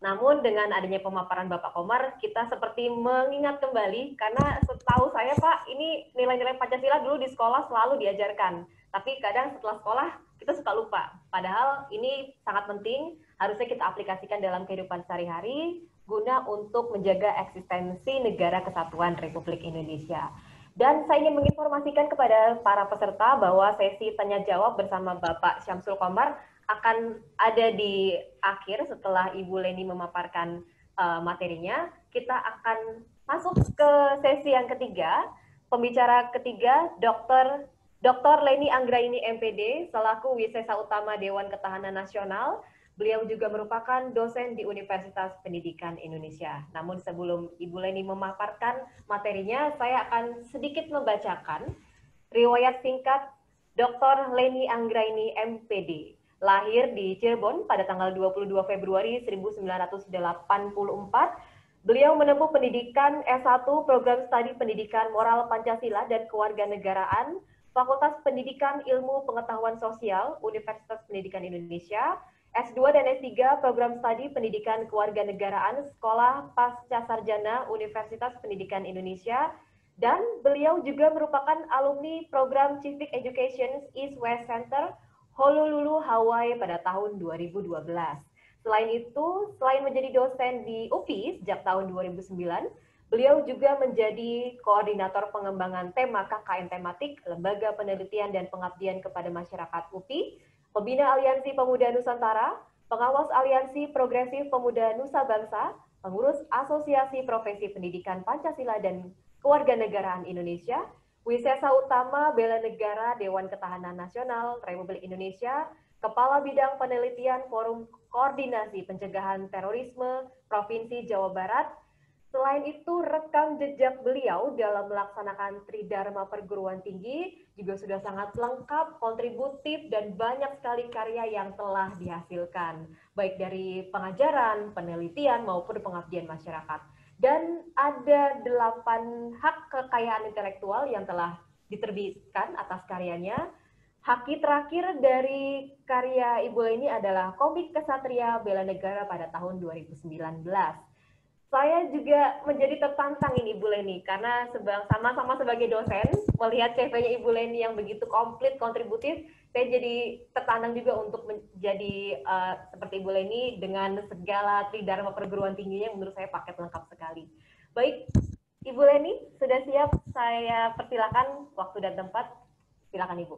Namun dengan adanya pemaparan Bapak Komar, kita seperti mengingat kembali, karena setahu saya Pak, ini nilai-nilai Pancasila dulu di sekolah selalu diajarkan. Tapi kadang setelah sekolah, kita suka lupa. Padahal ini sangat penting, harusnya kita aplikasikan dalam kehidupan sehari-hari, guna untuk menjaga eksistensi Negara Kesatuan Republik Indonesia. Dan saya ingin menginformasikan kepada para peserta bahwa sesi tanya-jawab bersama Bapak Syamsul Komar akan ada di akhir setelah Ibu Leni memaparkan uh, materinya. Kita akan masuk ke sesi yang ketiga. Pembicara ketiga, Doktor Doktor Leni Anggraini M P D selaku Wisesa Utama Dewan Ketahanan Nasional. Beliau juga merupakan dosen di Universitas Pendidikan Indonesia. Namun sebelum Ibu Leni memaparkan materinya, saya akan sedikit membacakan riwayat singkat Doktor Leni Anggraini M P D. Lahir di Cirebon pada tanggal dua puluh dua Februari seribu sembilan ratus delapan puluh empat, beliau menempuh pendidikan S satu Program Studi Pendidikan Moral Pancasila dan Kewarganegaraan, Fakultas Pendidikan Ilmu Pengetahuan Sosial, Universitas Pendidikan Indonesia, S dua dan S tiga Program Studi Pendidikan Kewarganegaraan, Sekolah Pasca Sarjana Universitas Pendidikan Indonesia, dan beliau juga merupakan alumni program Civic Education East West Center, Honolulu, Hawaii pada tahun dua ribu dua belas. Selain itu, selain menjadi dosen di U P I sejak tahun dua ribu sembilan, beliau juga menjadi koordinator pengembangan tema K K N tematik, Lembaga Penelitian dan Pengabdian kepada Masyarakat U P I, Pembina Aliansi Pemuda Nusantara, Pengawas Aliansi Progresif Pemuda Nusa Bangsa, Pengurus Asosiasi Profesi Pendidikan Pancasila dan Kewarganegaraan Indonesia, Wisesa Utama Bela Negara Dewan Ketahanan Nasional Republik Indonesia, Kepala Bidang Penelitian Forum Koordinasi Pencegahan Terorisme Provinsi Jawa Barat. Selain itu, rekam jejak beliau dalam melaksanakan Tridharma Perguruan Tinggi juga sudah sangat lengkap, kontributif, dan banyak sekali karya yang telah dihasilkan, baik dari pengajaran, penelitian, maupun pengabdian masyarakat. Dan ada delapan hak kekayaan intelektual yang telah diterbitkan atas karyanya. Haki terakhir dari karya Ibu Leni adalah Komik Kesatria Bela Negara pada tahun dua ribu sembilan belas. Saya juga menjadi tertantang ini Ibu Leni, karena sama-sama sebagai dosen, melihat C V-nya Ibu Leni yang begitu komplit, kontributif, saya jadi tertantang juga untuk menjadi uh, seperti Ibu Leni dengan segala tridharma perguruan tingginya, menurut saya paket lengkap sekali. Baik, Ibu Leni, sudah siap? Saya persilakan waktu dan tempat. Silakan Ibu.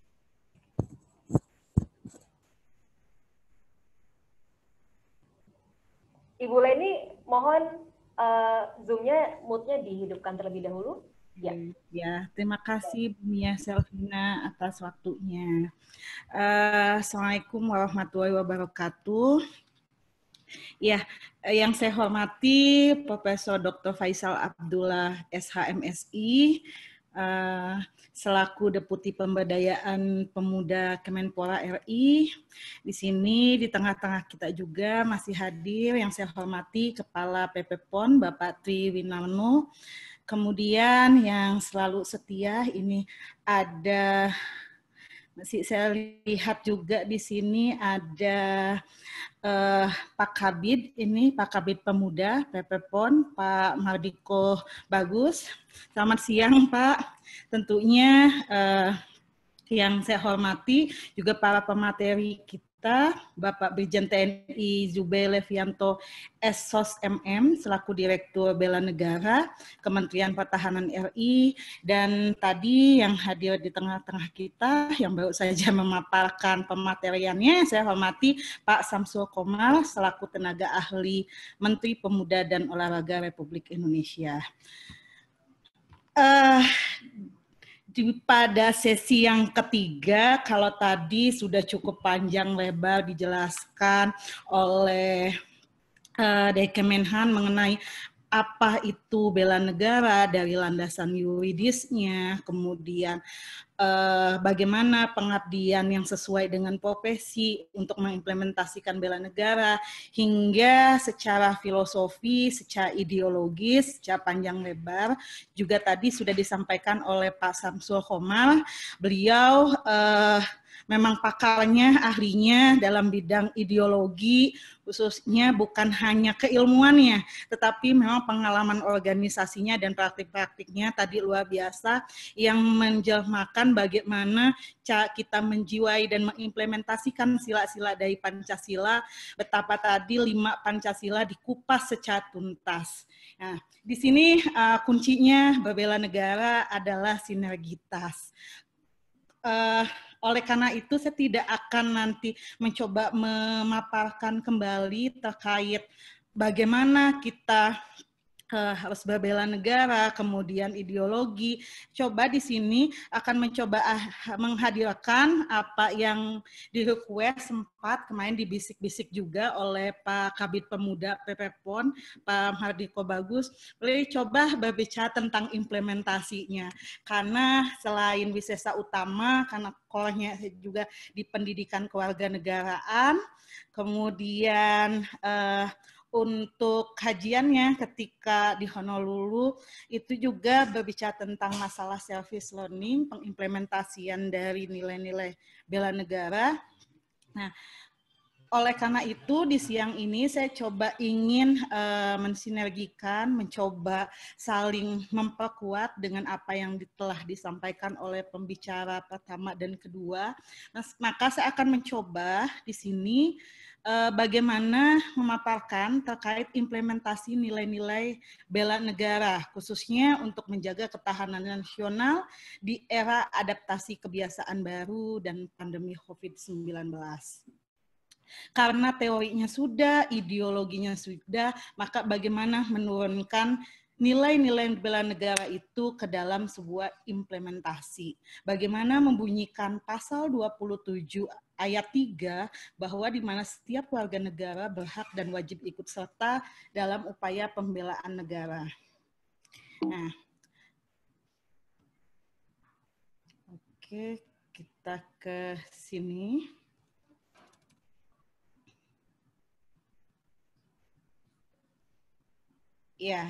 Ibu Leni, mohon uh, Zoom-nya, mute-nya dihidupkan terlebih dahulu. Ya, ya, terima kasih Bu Mia Selvina atas waktunya. Uh, Assalamualaikum warahmatullahi wabarakatuh. Ya, yang saya hormati Profesor Doktor Faisal Abdullah S H M S I, uh, selaku Deputi Pemberdayaan Pemuda Kemenpora R I. Di sini di tengah-tengah kita juga masih hadir yang saya hormati Kepala P P P O N Bapak Tri Winarno. Kemudian yang selalu setia ini ada, masih saya lihat juga di sini ada eh, Pak Kabid, ini Pak Kabid Pemuda P P P O N, Pak Mardiko Bagus. Selamat siang Pak. Tentunya eh, yang saya hormati juga para pemateri kita, Bapak Brigjen T N I Zubey Levianto S S O S M M selaku Direktur Bela Negara Kementerian Pertahanan R I, dan tadi yang hadir di tengah-tengah kita yang baru saja memaparkan pemateriannya, saya hormati Pak Syamsul Komar selaku tenaga ahli Menteri Pemuda dan Olahraga Republik Indonesia. Uh, Di, pada sesi yang ketiga, kalau tadi sudah cukup panjang lebar dijelaskan oleh uh, dari Kemenhan mengenai apa itu bela negara dari landasan yuridisnya, kemudian eh, bagaimana pengabdian yang sesuai dengan profesi untuk mengimplementasikan bela negara, hingga secara filosofi, secara ideologis, secara panjang lebar, juga tadi sudah disampaikan oleh Pak Samsul Khomal. Beliau eh, memang pakarnya, ahlinya dalam bidang ideologi, khususnya bukan hanya keilmuannya, tetapi memang pengalaman organisasinya dan praktik-praktiknya tadi luar biasa, yang menjelmakan bagaimana cara kita menjiwai dan mengimplementasikan sila-sila dari Pancasila, betapa tadi lima Pancasila dikupas secara tuntas. Nah, di sini uh, kuncinya berbela negara adalah sinergitas. Uh, oleh karena itu saya tidak akan nanti mencoba memaparkan kembali terkait bagaimana kita uh, harus berbela negara, kemudian ideologi. Coba di sini akan mencoba uh, menghadirkan apa yang di-request sempat kemarin dibisik-bisik juga oleh Pak Kabid Pemuda P P P O N, Pak Mardiko Bagus. Boleh coba berbicara tentang implementasinya. Karena selain wisesa utama, karena core-nya juga di pendidikan kewarganegaraan, kemudian uh, untuk kajiannya ketika di Honolulu itu juga berbicara tentang masalah service learning, pengimplementasian dari nilai-nilai bela negara. Nah, oleh karena itu di siang ini saya coba ingin uh, mensinergikan, mencoba saling memperkuat dengan apa yang telah disampaikan oleh pembicara pertama dan kedua. Nah, maka saya akan mencoba di sini uh, bagaimana memaparkan terkait implementasi nilai-nilai bela negara, khususnya untuk menjaga ketahanan nasional di era adaptasi kebiasaan baru dan pandemi COVID sembilan belas. Karena teorinya sudah, ideologinya sudah, maka bagaimana menurunkan nilai-nilai bela negara itu ke dalam sebuah implementasi. Bagaimana membunyikan pasal dua puluh tujuh ayat tiga bahwa di mana setiap warga negara berhak dan wajib ikut serta dalam upaya pembelaan negara. Nah, oke, kita ke sini. Ya,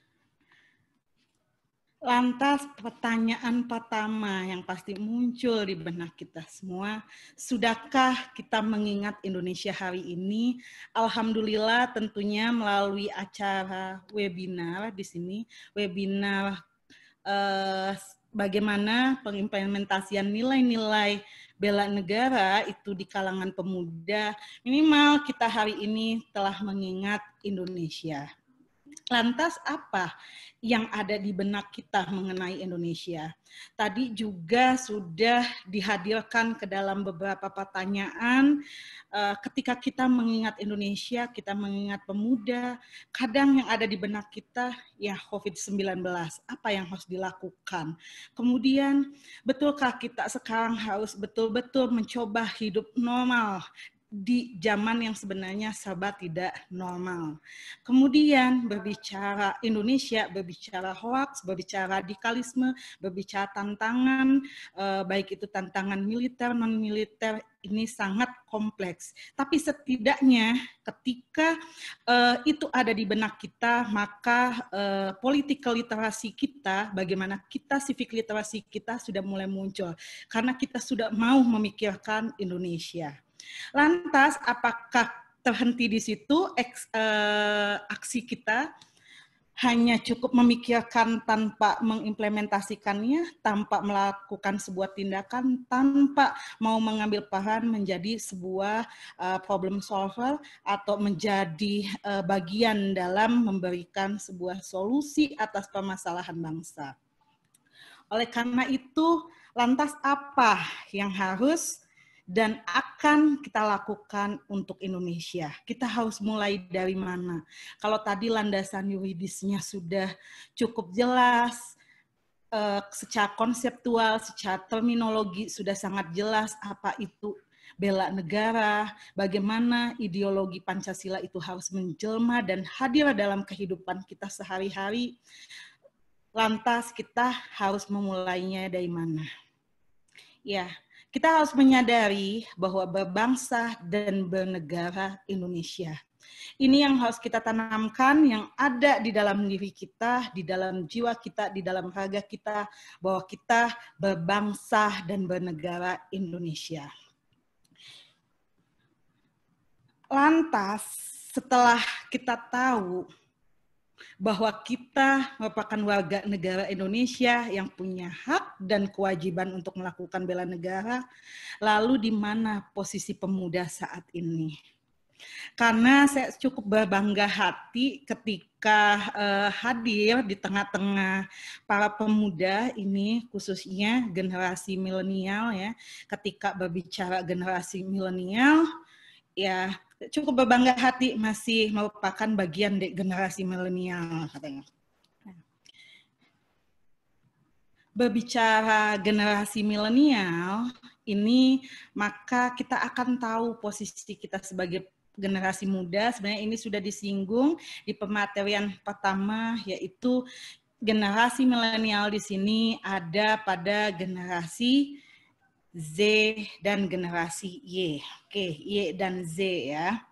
lantas pertanyaan pertama yang pasti muncul di benak kita semua, sudahkah kita mengingat Indonesia hari ini? Alhamdulillah tentunya melalui acara webinar di sini, webinar eh, bagaimana pengimplementasian nilai-nilai bela negara itu di kalangan pemuda, minimal kita hari ini telah mengingat Indonesia. Lantas apa yang ada di benak kita mengenai Indonesia? Tadi juga sudah dihadirkan ke dalam beberapa pertanyaan, ketika kita mengingat Indonesia, kita mengingat pemuda, kadang yang ada di benak kita, ya COVID sembilan belas, apa yang harus dilakukan? Kemudian, betulkah kita sekarang harus betul-betul mencoba hidup normal di zaman yang sebenarnya serba tidak normal. Kemudian berbicara Indonesia, berbicara hoax, berbicara radikalisme, berbicara tantangan, eh, baik itu tantangan militer, non-militer, ini sangat kompleks. Tapi setidaknya ketika eh, itu ada di benak kita, maka eh, political literasi kita, bagaimana kita civic literasi kita sudah mulai muncul. Karena kita sudah mau memikirkan Indonesia. Lantas, apakah terhenti di situ eks, eh, aksi kita hanya cukup memikirkan tanpa mengimplementasikannya, tanpa melakukan sebuah tindakan, tanpa mau mengambil peran menjadi sebuah uh, problem solver atau menjadi uh, bagian dalam memberikan sebuah solusi atas permasalahan bangsa. Oleh karena itu, lantas apa yang harus dan akan kita lakukan untuk Indonesia? Kita harus mulai dari mana? Kalau tadi landasan yuridisnya sudah cukup jelas, eh, secara konseptual, secara terminologi sudah sangat jelas apa itu bela negara, bagaimana ideologi Pancasila itu harus menjelma dan hadir dalam kehidupan kita sehari-hari. Lantas kita harus memulainya dari mana? Ya, kita harus menyadari bahwa berbangsa dan bernegara Indonesia. Ini yang harus kita tanamkan, yang ada di dalam diri kita, di dalam jiwa kita, di dalam raga kita, bahwa kita berbangsa dan bernegara Indonesia. Lantas, setelah kita tahu bahwa kita merupakan warga negara Indonesia yang punya hak dan kewajiban untuk melakukan bela negara, lalu di mana posisi pemuda saat ini? Karena saya cukup berbangga hati ketika uh, hadir di tengah-tengah para pemuda ini, khususnya generasi milenial ya. Ketika berbicara generasi milenial, ya cukup berbangga hati masih merupakan bagian dari generasi milenial katanya. Berbicara generasi milenial ini, maka kita akan tahu posisi kita sebagai generasi muda. Sebenarnya ini sudah disinggung di pematerian pertama, yaitu generasi milenial di sini ada pada generasi Z dan generasi Y. Oke, Y dan Z ya.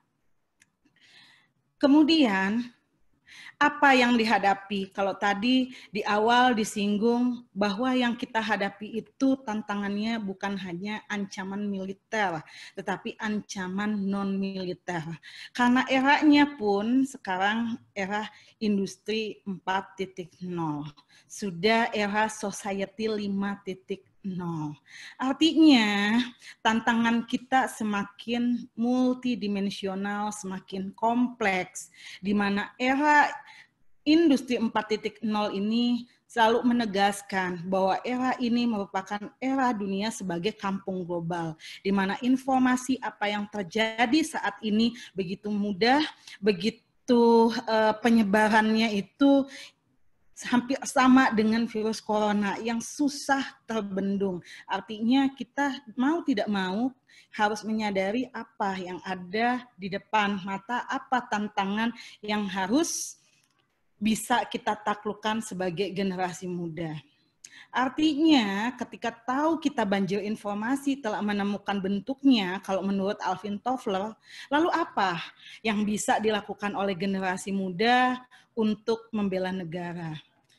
Kemudian, apa yang dihadapi? Kalau tadi di awal disinggung bahwa yang kita hadapi itu tantangannya bukan hanya ancaman militer, tetapi ancaman non-militer. Karena eranya pun sekarang era industri empat titik nol. Sudah era society lima titik nol. Artinya tantangan kita semakin multidimensional, semakin kompleks, di mana era industri empat titik nol ini selalu menegaskan bahwa era ini merupakan era dunia sebagai kampung global, di mana informasi apa yang terjadi saat ini begitu mudah, begitu uh, penyebarannya itu hampir sama dengan virus corona yang susah terbendung. Artinya kita mau tidak mau harus menyadari apa yang ada di depan mata, apa tantangan yang harus bisa kita taklukkan sebagai generasi muda. Artinya ketika tahu kita banjir informasi telah menemukan bentuknya, kalau menurut Alvin Toffler, lalu apa yang bisa dilakukan oleh generasi muda untuk membela negara?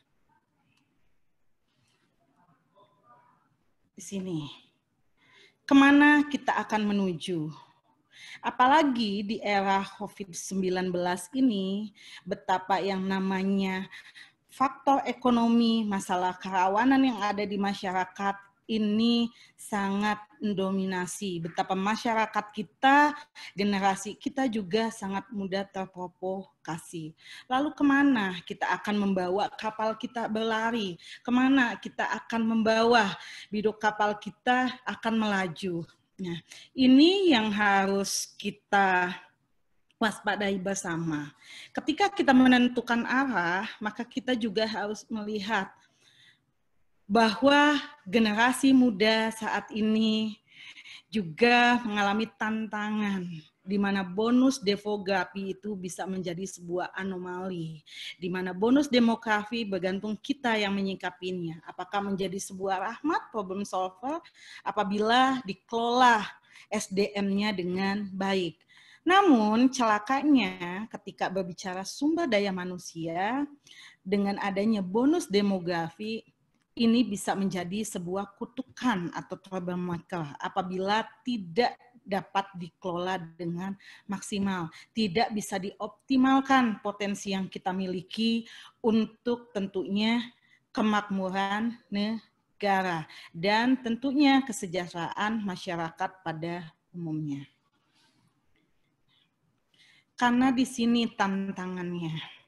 Di sini. Kemana kita akan menuju? Apalagi di era covid sembilan belas ini, betapa yang namanya faktor ekonomi, masalah kerawanan yang ada di masyarakat ini sangat mendominasi. Betapa masyarakat kita, generasi kita juga sangat mudah terprovokasi. Lalu kemana kita akan membawa kapal kita berlari? Kemana kita akan membawa biduk kapal kita akan melaju? Nah, ini yang harus kita waspadai bersama. Ketika kita menentukan arah, maka kita juga harus melihat bahwa generasi muda saat ini juga mengalami tantangan, di mana bonus demografi itu bisa menjadi sebuah anomali, di mana bonus demografi bergantung kita yang menyikapinya. Apakah menjadi sebuah rahmat, problem solver, apabila dikelola S D M-nya dengan baik. Namun celakanya ketika berbicara sumber daya manusia, dengan adanya bonus demografi, ini bisa menjadi sebuah kutukan atau troublemaker apabila tidak dapat dikelola dengan maksimal, tidak bisa dioptimalkan potensi yang kita miliki untuk tentunya kemakmuran negara dan tentunya kesejahteraan masyarakat pada umumnya. Karena di sini tantangannya,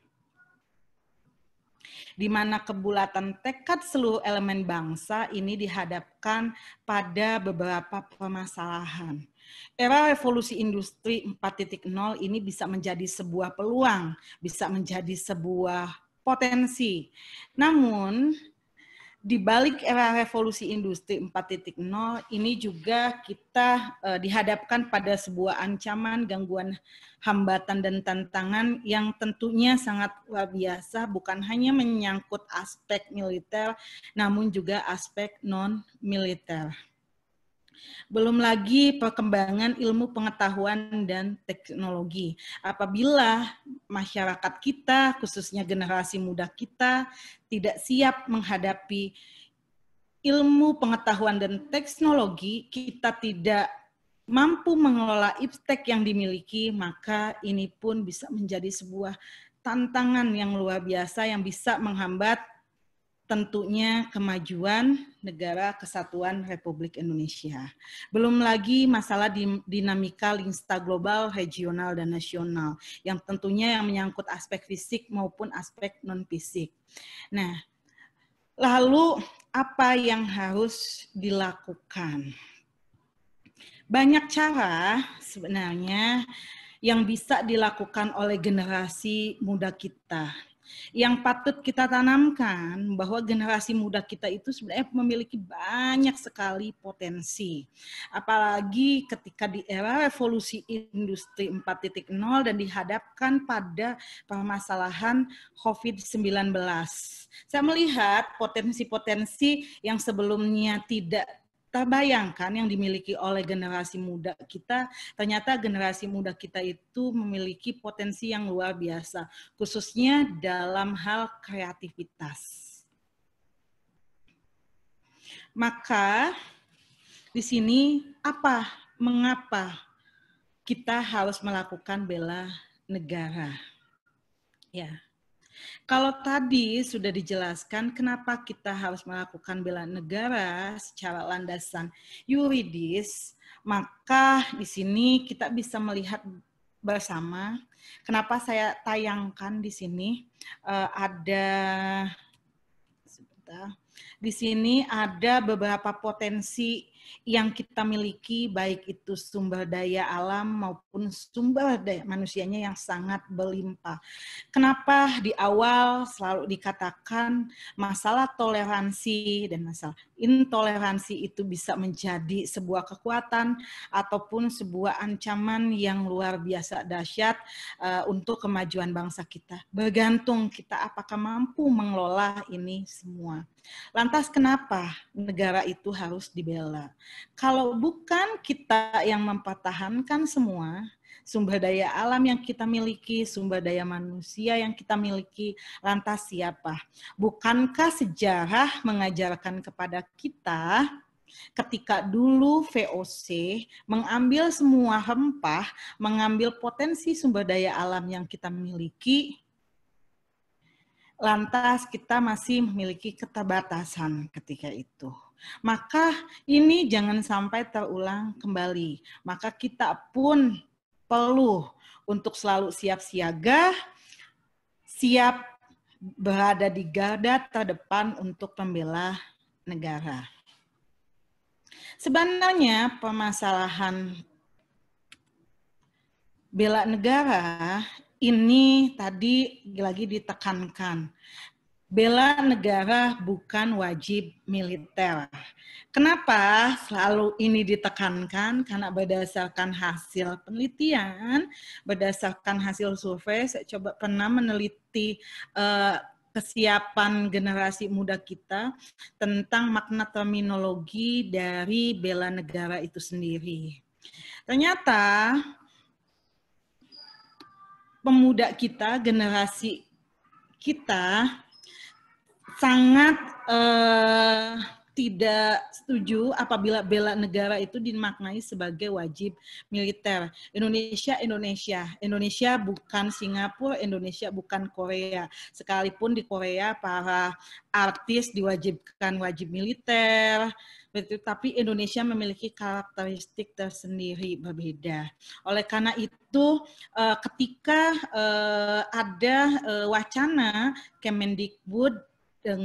di mana kebulatan tekad seluruh elemen bangsa ini dihadapkan pada beberapa permasalahan. Era revolusi industri empat titik nol ini bisa menjadi sebuah peluang, bisa menjadi sebuah potensi. Namun, di balik era revolusi industri empat titik nol ini juga kita uh, dihadapkan pada sebuah ancaman, gangguan, hambatan, dan tantangan yang tentunya sangat luar biasa, bukan hanya menyangkut aspek militer, namun juga aspek non-militer. Belum lagi perkembangan ilmu pengetahuan dan teknologi. Apabila masyarakat kita, khususnya generasi muda kita, tidak siap menghadapi ilmu pengetahuan dan teknologi, kita tidak mampu mengelola iptek yang dimiliki, maka ini pun bisa menjadi sebuah tantangan yang luar biasa yang bisa menghambat tentunya kemajuan negara kesatuan Republik Indonesia. Belum lagi masalah dinamika lingsta global, regional, dan nasional, yang tentunya yang menyangkut aspek fisik maupun aspek non-fisik. Nah, lalu apa yang harus dilakukan? Banyak cara sebenarnya yang bisa dilakukan oleh generasi muda kita. Yang patut kita tanamkan bahwa generasi muda kita itu sebenarnya memiliki banyak sekali potensi. Apalagi ketika di era revolusi industri empat titik nol dan dihadapkan pada permasalahan COVID sembilan belas. Saya melihat potensi-potensi yang sebelumnya tidak terbayangkan yang dimiliki oleh generasi muda kita, ternyata generasi muda kita itu memiliki potensi yang luar biasa, khususnya dalam hal kreativitas. Maka di sini apa, mengapa kita harus melakukan bela negara? Ya. Kalau tadi sudah dijelaskan kenapa kita harus melakukan bela negara secara landasan yuridis, maka di sini kita bisa melihat bersama kenapa saya tayangkan di sini uh, ada sebentar. Di sini ada beberapa potensi yang kita miliki, baik itu sumber daya alam maupun sumber daya manusianya yang sangat berlimpah. Kenapa di awal selalu dikatakan masalah toleransi dan masalah intoleransi itu bisa menjadi sebuah kekuatan ataupun sebuah ancaman yang luar biasa dahsyat uh, untuk kemajuan bangsa kita. Bergantung kita apakah mampu mengelola ini semua. Lantas kenapa negara itu harus dibela? Kalau bukan kita yang mempertahankan semua sumber daya alam yang kita miliki, sumber daya manusia yang kita miliki, lantas siapa? Bukankah sejarah mengajarkan kepada kita ketika dulu V O C mengambil semua rempah, mengambil potensi sumber daya alam yang kita miliki, lantas kita masih memiliki keterbatasan ketika itu. Maka ini jangan sampai terulang kembali. Maka kita pun perlu untuk selalu siap siaga, siap berada di garda terdepan untuk membela negara. Sebenarnya permasalahan bela negara ini tadi lagi ditekankan. Bela negara bukan wajib militer. Kenapa selalu ini ditekankan? Karena berdasarkan hasil penelitian, berdasarkan hasil survei, saya coba pernah meneliti uh, kesiapan generasi muda kita tentang makna terminologi dari bela negara itu sendiri. Ternyata pemuda kita, generasi kita sangat eh, tidak setuju apabila bela negara itu dimaknai sebagai wajib militer. Indonesia, Indonesia. Indonesia bukan Singapura, Indonesia bukan Korea. Sekalipun di Korea para artis diwajibkan wajib militer, tapi Indonesia memiliki karakteristik tersendiri berbeda. Oleh karena itu, ketika ada wacana Kemendikbud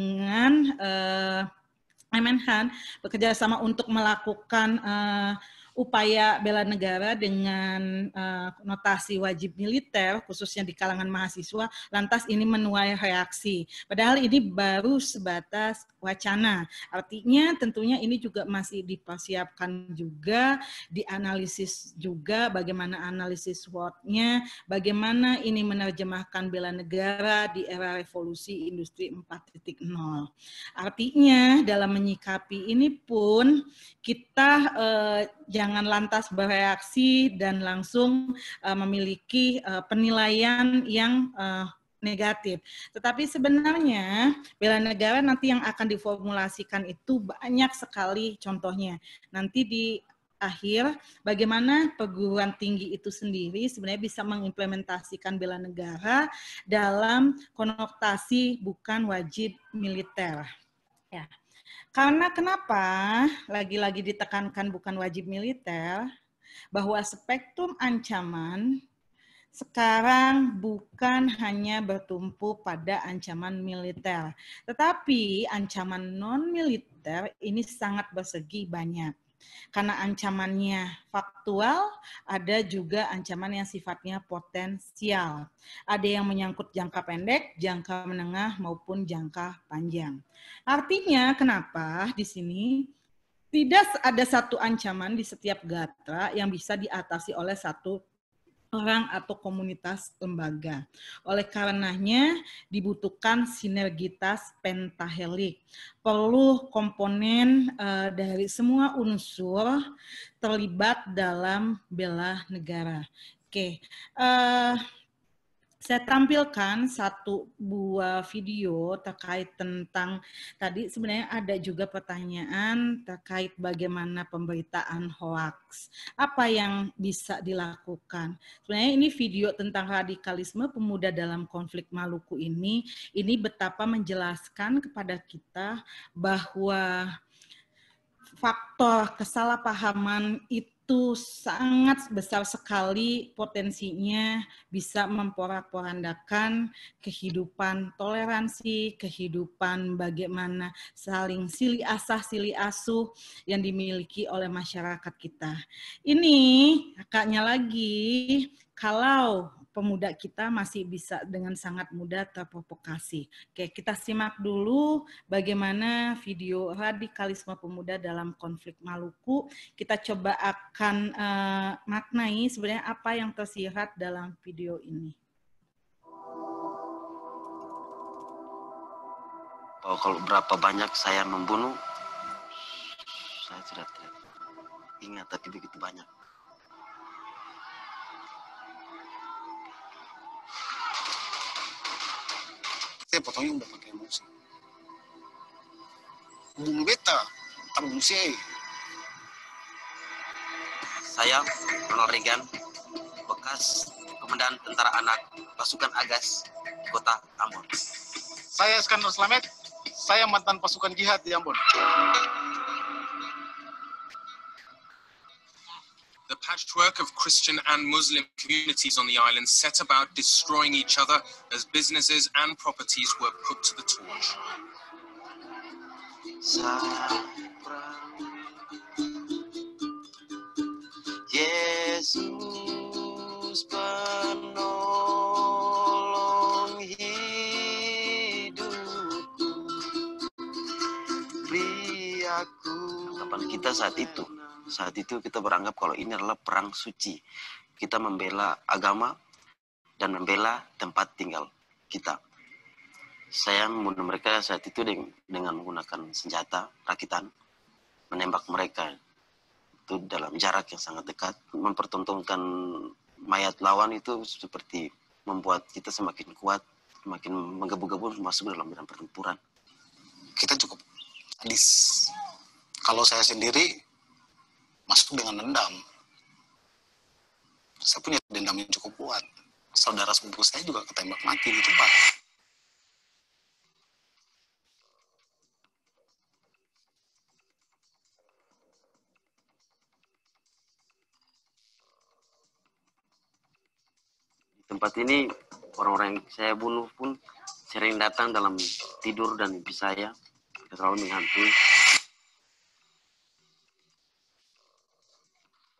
dengan Kemenhan bekerja sama untuk melakukan uh, upaya bela negara dengan uh, notasi wajib militer, khususnya di kalangan mahasiswa, lantas ini menuai reaksi. Padahal ini baru sebatas wacana. Artinya tentunya ini juga masih dipersiapkan juga, dianalisis juga bagaimana analisis SWOT-nya, bagaimana ini menerjemahkan bela negara di era revolusi industri empat titik nol. Artinya dalam menyikapi ini pun kita eh, jangan lantas bereaksi dan langsung eh, memiliki eh, penilaian yang eh, negatif. Tetapi sebenarnya bela negara nanti yang akan diformulasikan itu banyak sekali contohnya. Nanti di akhir, bagaimana perguruan tinggi itu sendiri sebenarnya bisa mengimplementasikan bela negara dalam konotasi bukan wajib militer. Ya. Karena kenapa lagi-lagi ditekankan bukan wajib militer, bahwa spektrum ancaman sekarang bukan hanya bertumpu pada ancaman militer, tetapi ancaman non-militer ini sangat bersegi banyak. Karena ancamannya faktual, ada juga ancaman yang sifatnya potensial. Ada yang menyangkut jangka pendek, jangka menengah, maupun jangka panjang. Artinya kenapa di sini tidak ada satu ancaman di setiap gatra yang bisa diatasi oleh satu orang atau komunitas lembaga. Oleh karenanya dibutuhkan sinergitas pentahelik. Perlu komponen uh, dari semua unsur terlibat dalam bela negara. Oke, uh, saya tampilkan satu buah video terkait tentang, tadi sebenarnya ada juga pertanyaan terkait bagaimana pemberitaan hoaks. Apa yang bisa dilakukan? Sebenarnya ini video tentang radikalisme pemuda dalam konflik Maluku ini, ini betapa menjelaskan kepada kita bahwa faktor kesalahpahaman itu itu sangat besar sekali potensinya bisa memporak-porandakan kehidupan toleransi, kehidupan bagaimana saling silih asah, silih asuh yang dimiliki oleh masyarakat kita. Ini kakaknya lagi, kalau pemuda kita masih bisa dengan sangat mudah terprovokasi. Oke, kita simak dulu bagaimana video radikalisme pemuda dalam konflik Maluku. Kita coba akan uh, maknai sebenarnya apa yang tersirat dalam video ini. Oh, kalau berapa banyak saya membunuh, saya sudah tidak ingat, tapi begitu banyak. Saya potongnya udah pakai emosi. Bunuh beta, tanggung saya. Saya, Ronald Reagan, bekas komandan tentara anak pasukan Agas, kota Ambon. Saya Iskandar Slamet, saya mantan pasukan jihad di Ambon. The patchwork of Christian and Muslim communities on the island set about destroying each other as businesses and properties were put to the torch. Yesus penolong hidupku, beri aku. Kapan kita saat itu? Saat itu kita beranggap kalau ini adalah perang suci. Kita membela agama dan membela tempat tinggal kita. Saya membunuh mereka saat itu dengan menggunakan senjata rakitan, menembak mereka itu dalam jarak yang sangat dekat. Mempertontonkan mayat lawan itu seperti membuat kita semakin kuat, semakin menggebu-gebu masuk dalam medan pertempuran. Kita cukup sadis. Kalau saya sendiri masuk dengan dendam. Saya punya dendam yang cukup kuat. Saudara sepupu saya juga ketembak mati di tempat. Di tempat ini, orang-orang yang saya bunuh pun sering datang dalam tidur dan mimpi saya. Selalu menghantui.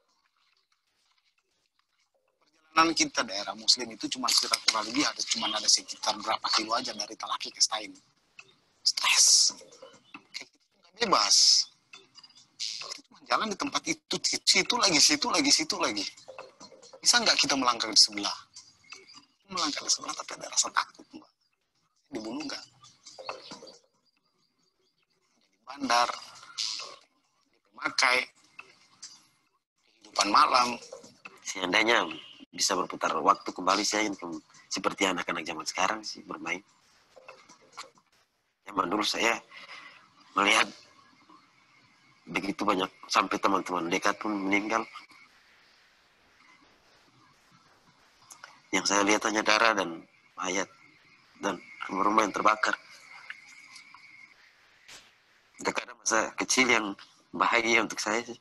perjalanan kita daerah Muslim itu cuma sekitar kurang lebih ada cuma ada sekitar berapa kilo aja dari Talaki ke Stain. Stres. Kayak gitu nggak bebas. Kita cuma jalan di tempat itu, situ lagi, situ lagi, situ lagi. Bisa nggak kita melangkah di sebelah? Melangkah di sebelah tapi ada rasa takut, Mbak. Dibunuh nggak? Di bandar, di pemakai, kehidupan malam. Seandainya bisa berputar waktu kembali, saya ingin seperti anak-anak zaman sekarang sih bermain. Zaman dulu saya melihat begitu banyak, sampai teman-teman dekat pun meninggal. Yang saya lihat hanya darah dan mayat dan rumah-rumah yang terbakar. Dekat ada masa kecil yang bahagia untuk saya sih.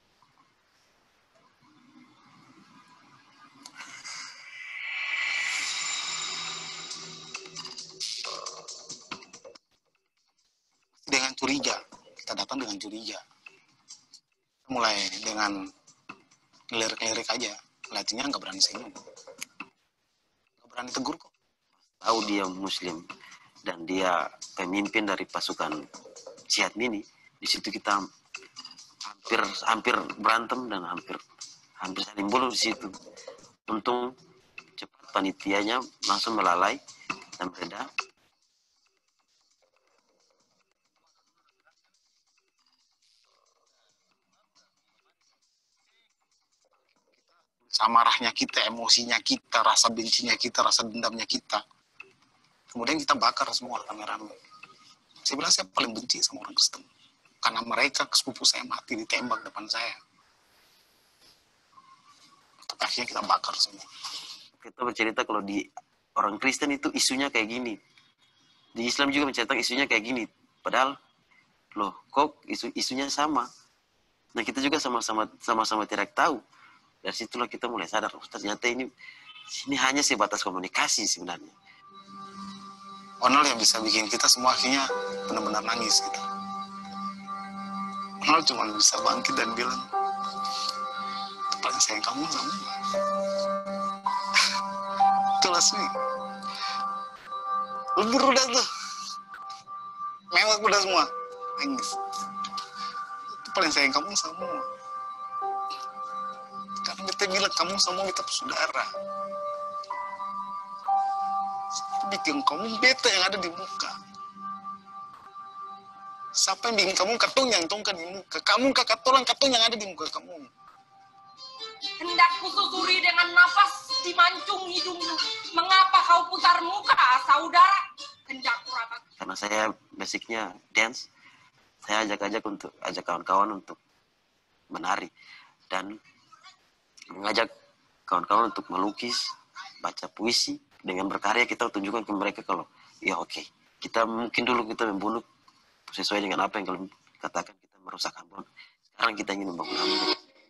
Dengan curiga, kita datang dengan curiga. Mulai dengan ngelirik-ngelirik aja, lihatnya nggak berani senyum, nggak berani tegur kok. Tahu dia Muslim dan dia pemimpin dari pasukan Jihad Mini, di situ kita hampir hampir berantem dan hampir hampir saling bunuh di situ. Untung cepat panitianya langsung melalai dan mereda. Amarahnya kita, emosinya kita, rasa bencinya kita, rasa dendamnya kita. Kemudian kita bakar semua rame-rame. Sebenarnya saya paling benci sama orang Kristen. Karena mereka, sepupu saya mati ditembak depan saya. Tapi akhirnya kita bakar semua. Kita bercerita kalau di orang Kristen itu isunya kayak gini. Di Islam juga menceritakan isunya kayak gini. Padahal, loh, kok isu isunya sama. Nah, kita juga sama-sama sama-sama tidak tahu. Dari situlah kita mulai sadar, oh, ternyata ini ini hanya sebatas komunikasi sebenarnya. Onol yang bisa bikin kita semua akhirnya benar-benar nangis gitu. Onol cuma bisa bangkit dan bilang, itu paling sayang kamu sama. Itu Lasmi. Lebur udah tuh. Mewah udah semua. Nangis. Itu paling sayang kamu sama. Karena kita bilang kamu sama kita saudara. Bikin kamu bete yang ada di muka. Siapa yang bikin kamu katung yang tongkan di muka? Kamu kakak tolong katung yang ada di muka kamu. Hendak kususuri dengan nafas di mancung hidungmu. Mengapa kau putar muka, saudara? Hendak kurata. Karena saya basicnya dance, saya ajak-ajak untuk ajak kawan-kawan untuk menari dan mengajak kawan-kawan untuk melukis, baca puisi. Dengan berkarya kita tunjukkan ke mereka kalau ya oke, okay, kita mungkin dulu kita membunuh sesuai dengan apa yang kalian katakan, kita merusak Ambon. Sekarang kita ingin membangun Ambon.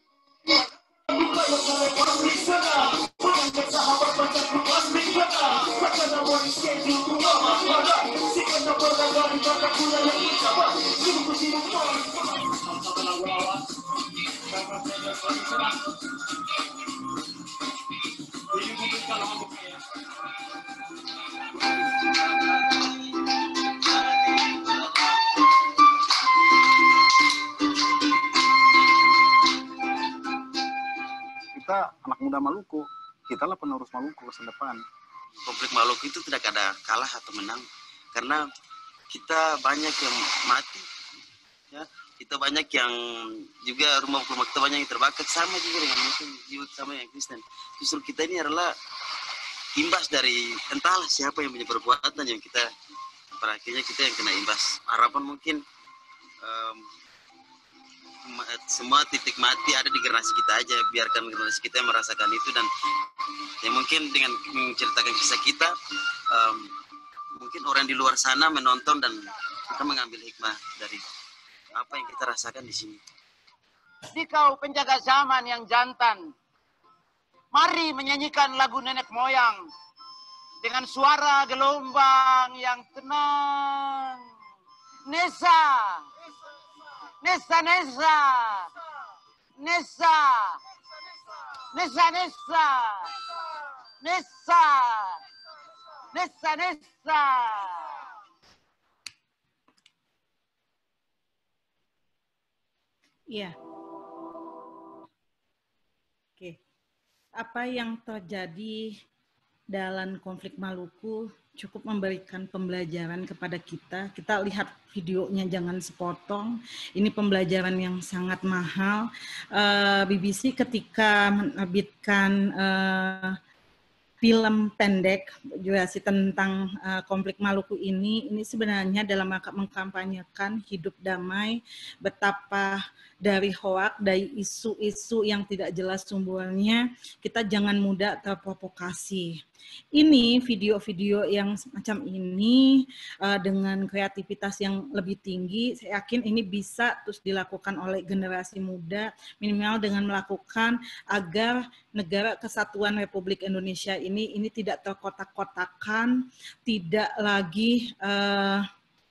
Kita anak muda Maluku, kita lah penerus Maluku ke depan. Konflik Maluku itu tidak ada kalah atau menang, karena kita banyak yang mati, ya. Kita banyak yang juga rumah-rumah kita banyak yang terbakar, sama juga dengan Muslim, juga sama yang Kristen. Justru kita ini adalah imbas dari entahlah siapa yang punya perbuatan yang kita, pada akhirnya kita yang kena imbas. Harapan mungkin um, semua titik mati ada di generasi kita aja, biarkan generasi kita yang merasakan itu, dan ya mungkin dengan menceritakan kisah kita um, mungkin orang di luar sana menonton dan kita mengambil hikmah dari apa yang kita rasakan di sini. Di kau penjaga zaman yang jantan, mari menyanyikan lagu nenek moyang dengan suara gelombang yang tenang. Nesa, Nesa, Nesa, Nesa, Nesa, Nesa, Nessa. Nessa, Nessa. Iya. Oke. Apa yang terjadi dalam konflik Maluku cukup memberikan pembelajaran kepada kita. Kita lihat videonya, jangan sepotong. Ini pembelajaran yang sangat mahal. Uh, B B C ketika menerbitkan uh, film pendek durasi tentang uh, konflik Maluku ini, ini sebenarnya dalam rangka mengkampanyekan hidup damai, betapa dari hoak, dari isu-isu yang tidak jelas sumbernya, kita jangan mudah terprovokasi. Ini video-video yang semacam ini uh, dengan kreativitas yang lebih tinggi, saya yakin ini bisa terus dilakukan oleh generasi muda, minimal dengan melakukan agar negara kesatuan Republik Indonesia ini ini tidak terkotak-kotakan, tidak lagi uh,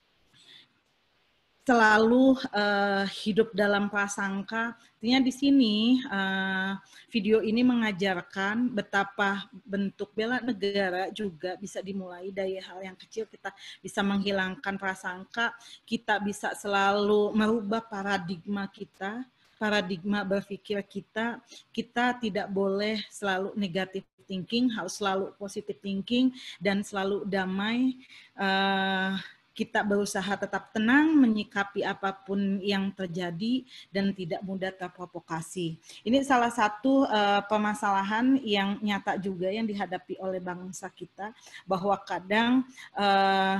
selalu uh, hidup dalam prasangka. Artinya di sini uh, video ini mengajarkan betapa bentuk bela negara juga bisa dimulai dari hal yang kecil. Kita bisa menghilangkan prasangka, kita bisa selalu merubah paradigma kita, paradigma berpikir kita. Kita tidak boleh selalu negatif thinking, harus selalu positive thinking dan selalu damai. Uh, Kita berusaha tetap tenang menyikapi apapun yang terjadi dan tidak mudah terprovokasi. Ini salah satu uh, permasalahan yang nyata juga yang dihadapi oleh bangsa kita, bahwa kadang uh,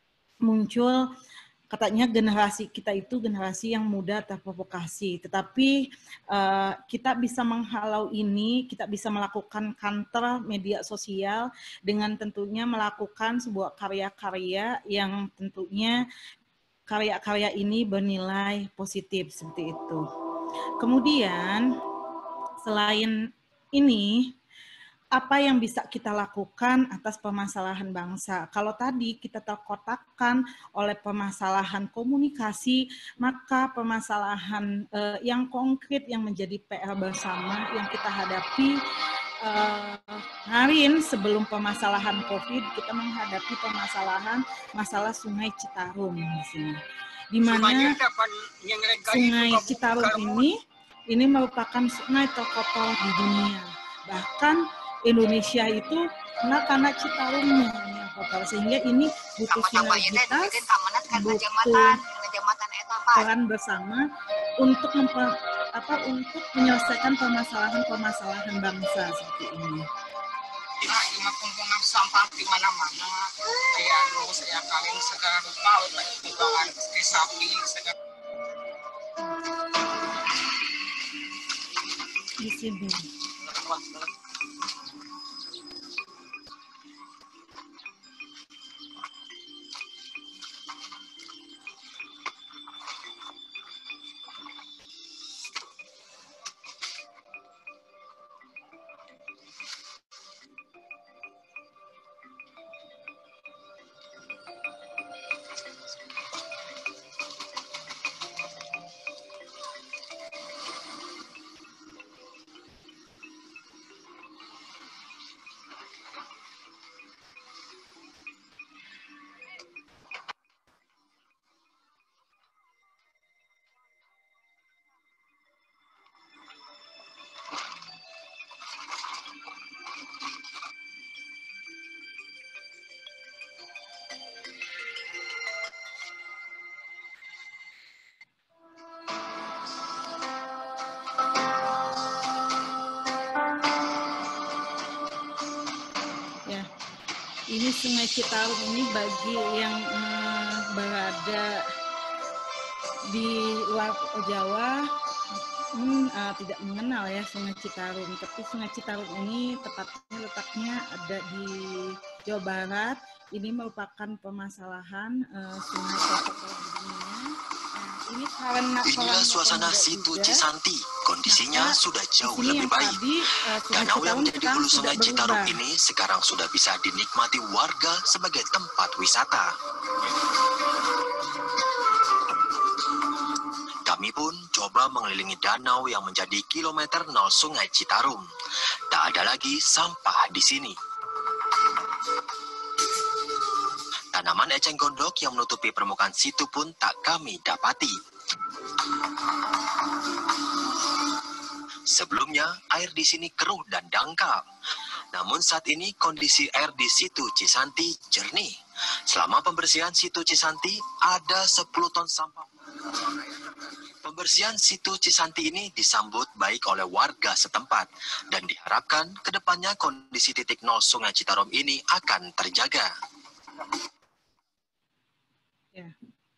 muncul katanya generasi kita itu generasi yang mudah terprovokasi, tetapi uh, kita bisa menghalau ini, kita bisa melakukan counter media sosial dengan tentunya melakukan sebuah karya-karya yang tentunya karya-karya ini bernilai positif seperti itu. Kemudian selain ini, apa yang bisa kita lakukan atas permasalahan bangsa? Kalau tadi kita terkotakkan oleh permasalahan komunikasi, maka permasalahan eh, yang konkret yang menjadi P R bersama yang kita hadapi eh, kemarin sebelum permasalahan COVID, kita menghadapi permasalahan masalah Sungai Citarum di sini. Di mana Sungai Citarum ini ini merupakan sungai terkotor di dunia. Bahkan Indonesia itu kena karena Citarumnya yang kotor, sehingga ini butuh sinergitas, butuh peran bersama untuk memper, apa untuk menyelesaikan permasalahan-permasalahan bangsa seperti ini. Ima kumpulan sampah di mana-mana, saya lu saya kalian segala rupa timbangan istri sapi segala. Di sini. Ini Sungai Citarum ini bagi yang eh, berada di luar Jawa hmm, uh, tidak mengenal ya Sungai Citarum. Tapi Sungai Citarum ini tepatnya letaknya ada di Jawa Barat. Ini merupakan permasalahan uh, sungai terkotor di dunia. Nah, ini karena inilah suasana situ Cisanti. Kondisinya nah, sudah jauh lebih baik. Tadi, uh, Danau yang menjadi hulu Sungai Citarum ini sekarang sudah bisa dinikmati warga sebagai tempat wisata. Kami pun coba mengelilingi danau yang menjadi kilometer nol Sungai Citarum. Tak ada lagi sampah di sini. Tanaman eceng gondok yang menutupi permukaan situ pun tak kami dapati. Sebelumnya, air di sini keruh dan dangkal. Namun saat ini kondisi air di situ Cisanti jernih. Selama pembersihan situ Cisanti, ada sepuluh ton sampah. Pembersihan situ Cisanti ini disambut baik oleh warga setempat dan diharapkan ke depannya kondisi titik nol Sungai Citarum ini akan terjaga. Ya.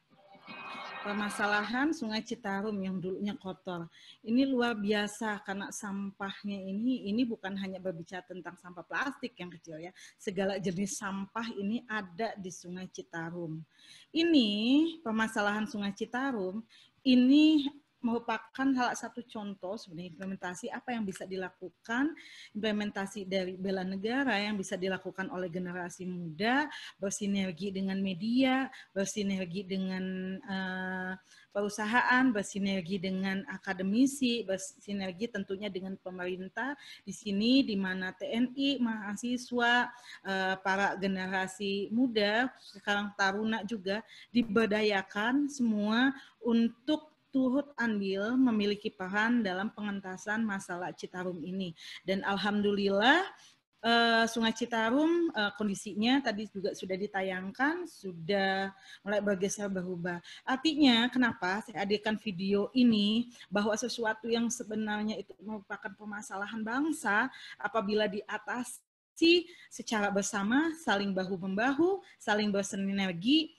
Permasalahan Sungai Citarum yang dulunya kotor. Ini luar biasa karena sampahnya ini ini bukan hanya berbicara tentang sampah plastik yang kecil ya. Segala jenis sampah ini ada di Sungai Citarum. Ini permasalahan Sungai Citarum ini merupakan salah satu contoh sebenarnya implementasi apa yang bisa dilakukan, implementasi dari bela negara yang bisa dilakukan oleh generasi muda, bersinergi dengan media, bersinergi dengan uh, perusahaan, bersinergi dengan akademisi, bersinergi tentunya dengan pemerintah di sini di mana T N I, mahasiswa, uh, para generasi muda, sekarang taruna juga diberdayakan semua untuk turut andil memiliki peran dalam pengentasan masalah Citarum ini. Dan alhamdulillah eh, Sungai Citarum eh, kondisinya tadi juga sudah ditayangkan, sudah mulai bergeser berubah. Artinya kenapa saya hadirkan video ini, bahwa sesuatu yang sebenarnya itu merupakan permasalahan bangsa apabila diatasi secara bersama, saling bahu-membahu, saling bersinergi,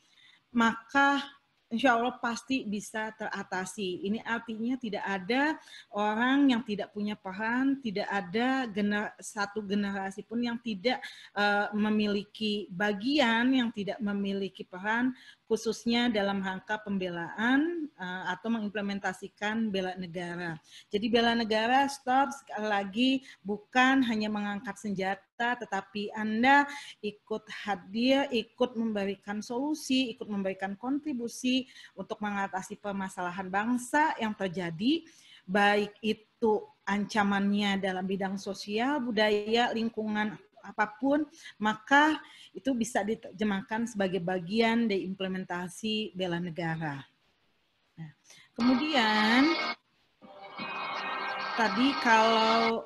maka insya Allah pasti bisa teratasi. Ini artinya tidak ada orang yang tidak punya peran, tidak ada gener satu generasi pun yang tidak uh, memiliki bagian, yang tidak memiliki peran, khususnya dalam rangka pembelaan uh, atau mengimplementasikan bela negara. Jadi bela negara, stop, sekali lagi, bukan hanya mengangkat senjata, tetapi Anda ikut hadir, ikut memberikan solusi, ikut memberikan kontribusi untuk mengatasi permasalahan bangsa yang terjadi, baik itu ancamannya dalam bidang sosial, budaya, lingkungan, apapun, maka itu bisa diterjemahkan sebagai bagian dari implementasi bela negara. Nah, kemudian, tadi kalau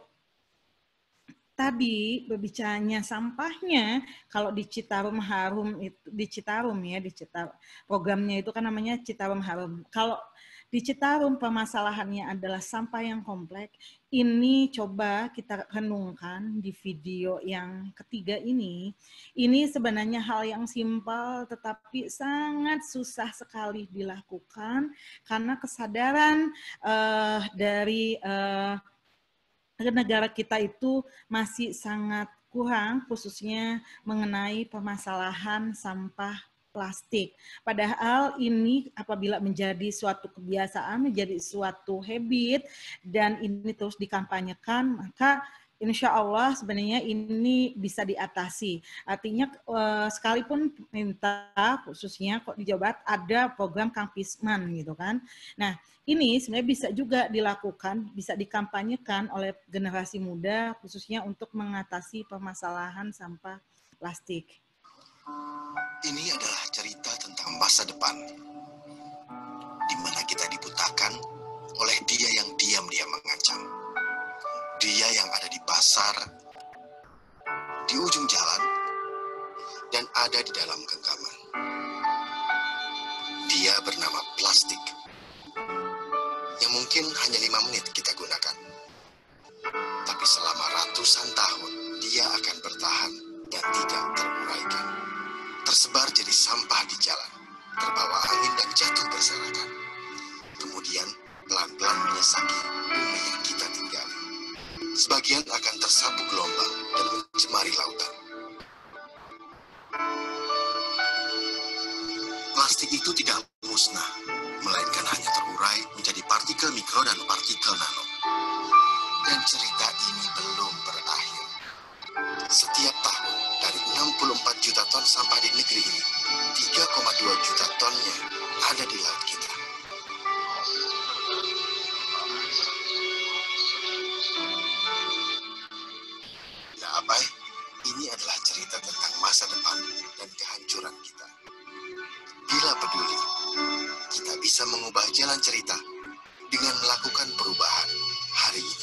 tadi berbicaranya sampahnya, kalau di Citarum Harum itu di Citarum ya, di Citarum programnya itu kan namanya Citarum Harum. Kalau di Citarum permasalahannya adalah sampah yang kompleks. Ini coba kita renungkan di video yang ketiga ini. Ini sebenarnya hal yang simpel tetapi sangat susah sekali dilakukan karena kesadaran uh, dari uh, negara kita itu masih sangat kurang, khususnya mengenai permasalahan sampah plastik. Padahal ini apabila menjadi suatu kebiasaan, menjadi suatu habit, dan ini terus dikampanyekan, maka insya Allah sebenarnya ini bisa diatasi. Artinya sekalipun pemerintah khususnya kok di Jawa Barat ada program Kampisman gitu kan. Nah ini sebenarnya bisa juga dilakukan, bisa dikampanyekan oleh generasi muda khususnya untuk mengatasi permasalahan sampah plastik. Ini adalah cerita tentang masa depan, di mana kita dibutakan oleh dia yang diam-diam mengancam. Dia yang ada di pasar, di ujung jalan, dan ada di dalam genggaman. Dia bernama plastik, yang mungkin hanya lima menit kita gunakan. Tapi selama ratusan tahun, dia akan bertahan dan tidak teruraikan. Tersebar jadi sampah di jalan, terbawa angin dan jatuh berserakan. Kemudian pelan-pelan menyesaki bumi yang kita tinggali. Sebagian akan tersapu gelombang dan mencemari lautan. Plastik itu tidak musnah, melainkan hanya terurai menjadi partikel mikro dan partikel nano. Dan cerita ini belum berakhir. Setiap tahun, dari enam puluh empat juta ton sampah di negeri ini, tiga koma dua juta tonnya ada di laut kita. jalan cerita dengan melakukan perubahan hari ini.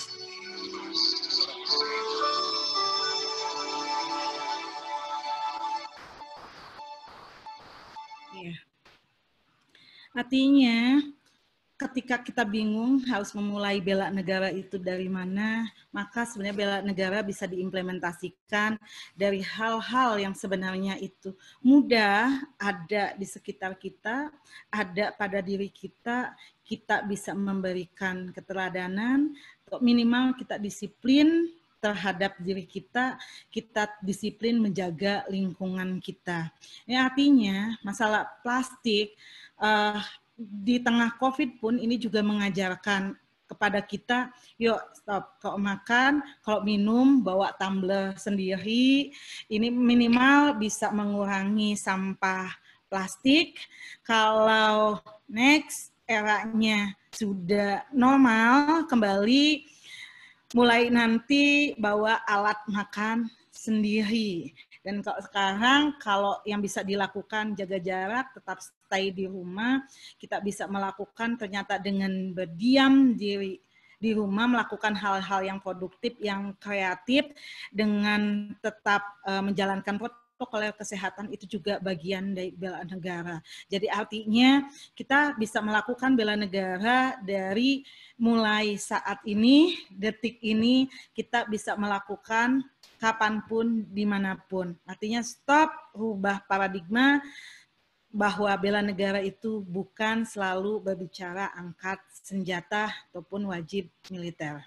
Iya. Artinya, ketika kita bingung harus memulai bela negara itu dari mana, maka sebenarnya bela negara bisa diimplementasikan dari hal-hal yang sebenarnya itu mudah ada di sekitar kita, ada pada diri kita, kita bisa memberikan keteladanan, minimal kita disiplin terhadap diri kita, kita disiplin menjaga lingkungan kita. Ya, artinya masalah plastik, uh, di tengah COVID pun ini juga mengajarkan kepada kita, yuk stop, kalau makan, kalau minum, bawa tumbler sendiri, ini minimal bisa mengurangi sampah plastik. Kalau next eranya sudah normal kembali, mulai nanti bawa alat makan sendiri. Dan kalau sekarang, kalau yang bisa dilakukan jaga jarak, tetap stay di rumah, kita bisa melakukan ternyata dengan berdiam diri di rumah, melakukan hal-hal yang produktif, yang kreatif, dengan tetap uh, menjalankan protokol kesehatan, itu juga bagian dari bela negara. Jadi artinya kita bisa melakukan bela negara dari mulai saat ini, detik ini, kita bisa melakukan kapanpun, dimanapun. Artinya stop, rubah paradigma bahwa bela negara itu bukan selalu berbicara angkat senjata ataupun wajib militer.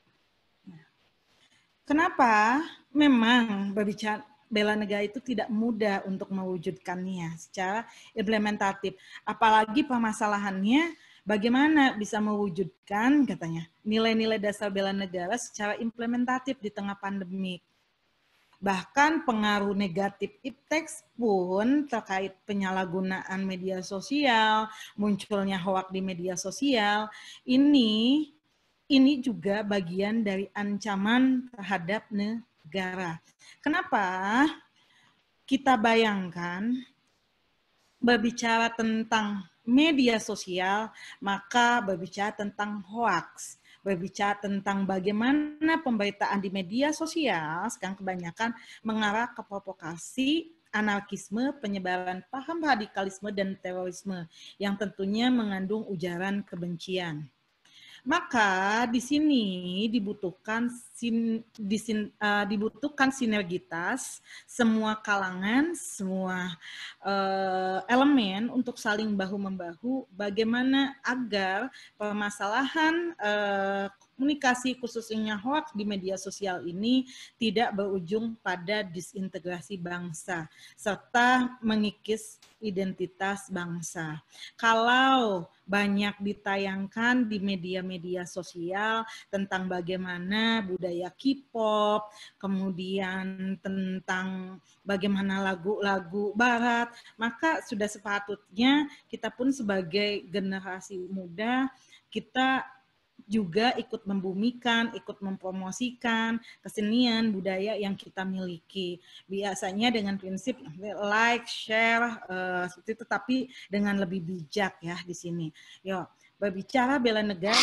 Kenapa? Memang berbicara bela negara itu tidak mudah untuk mewujudkannya secara implementatif. Apalagi permasalahannya bagaimana bisa mewujudkan, katanya, nilai-nilai dasar bela negara secara implementatif di tengah pandemi. Bahkan pengaruh negatif iptex pun terkait penyalahgunaan media sosial, munculnya hoak di media sosial, ini ini juga bagian dari ancaman terhadap negara. Kenapa? Kita bayangkan berbicara tentang media sosial, maka berbicara tentang hoaks. Berbicara tentang bagaimana pemberitaan di media sosial sekarang kebanyakan mengarah ke provokasi, anarkisme, penyebaran paham radikalisme, dan terorisme yang tentunya mengandung ujaran kebencian. Maka di sini dibutuhkan sin, disin, uh, dibutuhkan sinergitas semua kalangan, semua uh, elemen untuk saling bahu-membahu bagaimana agar permasalahan uh, komunikasi khususnya hoax di media sosial ini tidak berujung pada disintegrasi bangsa serta mengikis identitas bangsa. Kalau banyak ditayangkan di media-media sosial tentang bagaimana budaya K-pop, kemudian tentang bagaimana lagu-lagu barat, maka sudah sepatutnya kita pun sebagai generasi muda, kita juga ikut membumikan, ikut mempromosikan kesenian budaya yang kita miliki. Biasanya dengan prinsip like, share, uh, seperti itu, tapi dengan lebih bijak ya di sini. Yo, berbicara bela negara.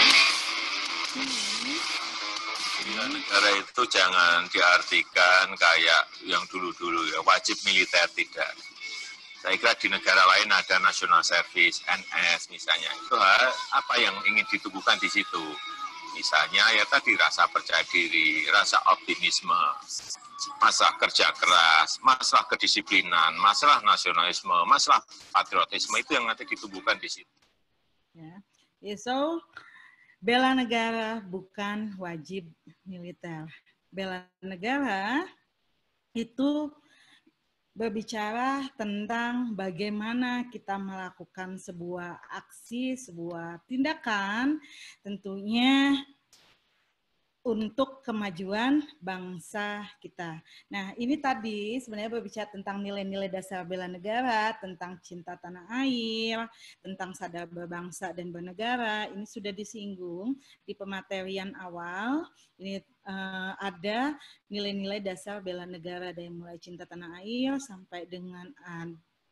Bela negara itu jangan diartikan kayak yang dulu-dulu ya, wajib militer, tidak. Saya kira di negara lain ada national service, N S misalnya. Itu hal apa yang ingin ditumbuhkan di situ. Misalnya ya tadi rasa percaya diri, rasa optimisme, masalah kerja keras, masalah kedisiplinan, masalah nasionalisme, masalah patriotisme, itu yang nanti ditumbuhkan di situ. Ya, yeah. So bela negara bukan wajib militer. Bela negara itu berbicara tentang bagaimana kita melakukan sebuah aksi, sebuah tindakan, tentunya untuk kemajuan bangsa kita. Nah, ini tadi sebenarnya berbicara tentang nilai-nilai dasar bela negara, tentang cinta tanah air, tentang sadar berbangsa dan bernegara. Ini sudah disinggung di pematerian awal. Ini uh, ada nilai-nilai dasar bela negara dari mulai cinta tanah air sampai dengan uh,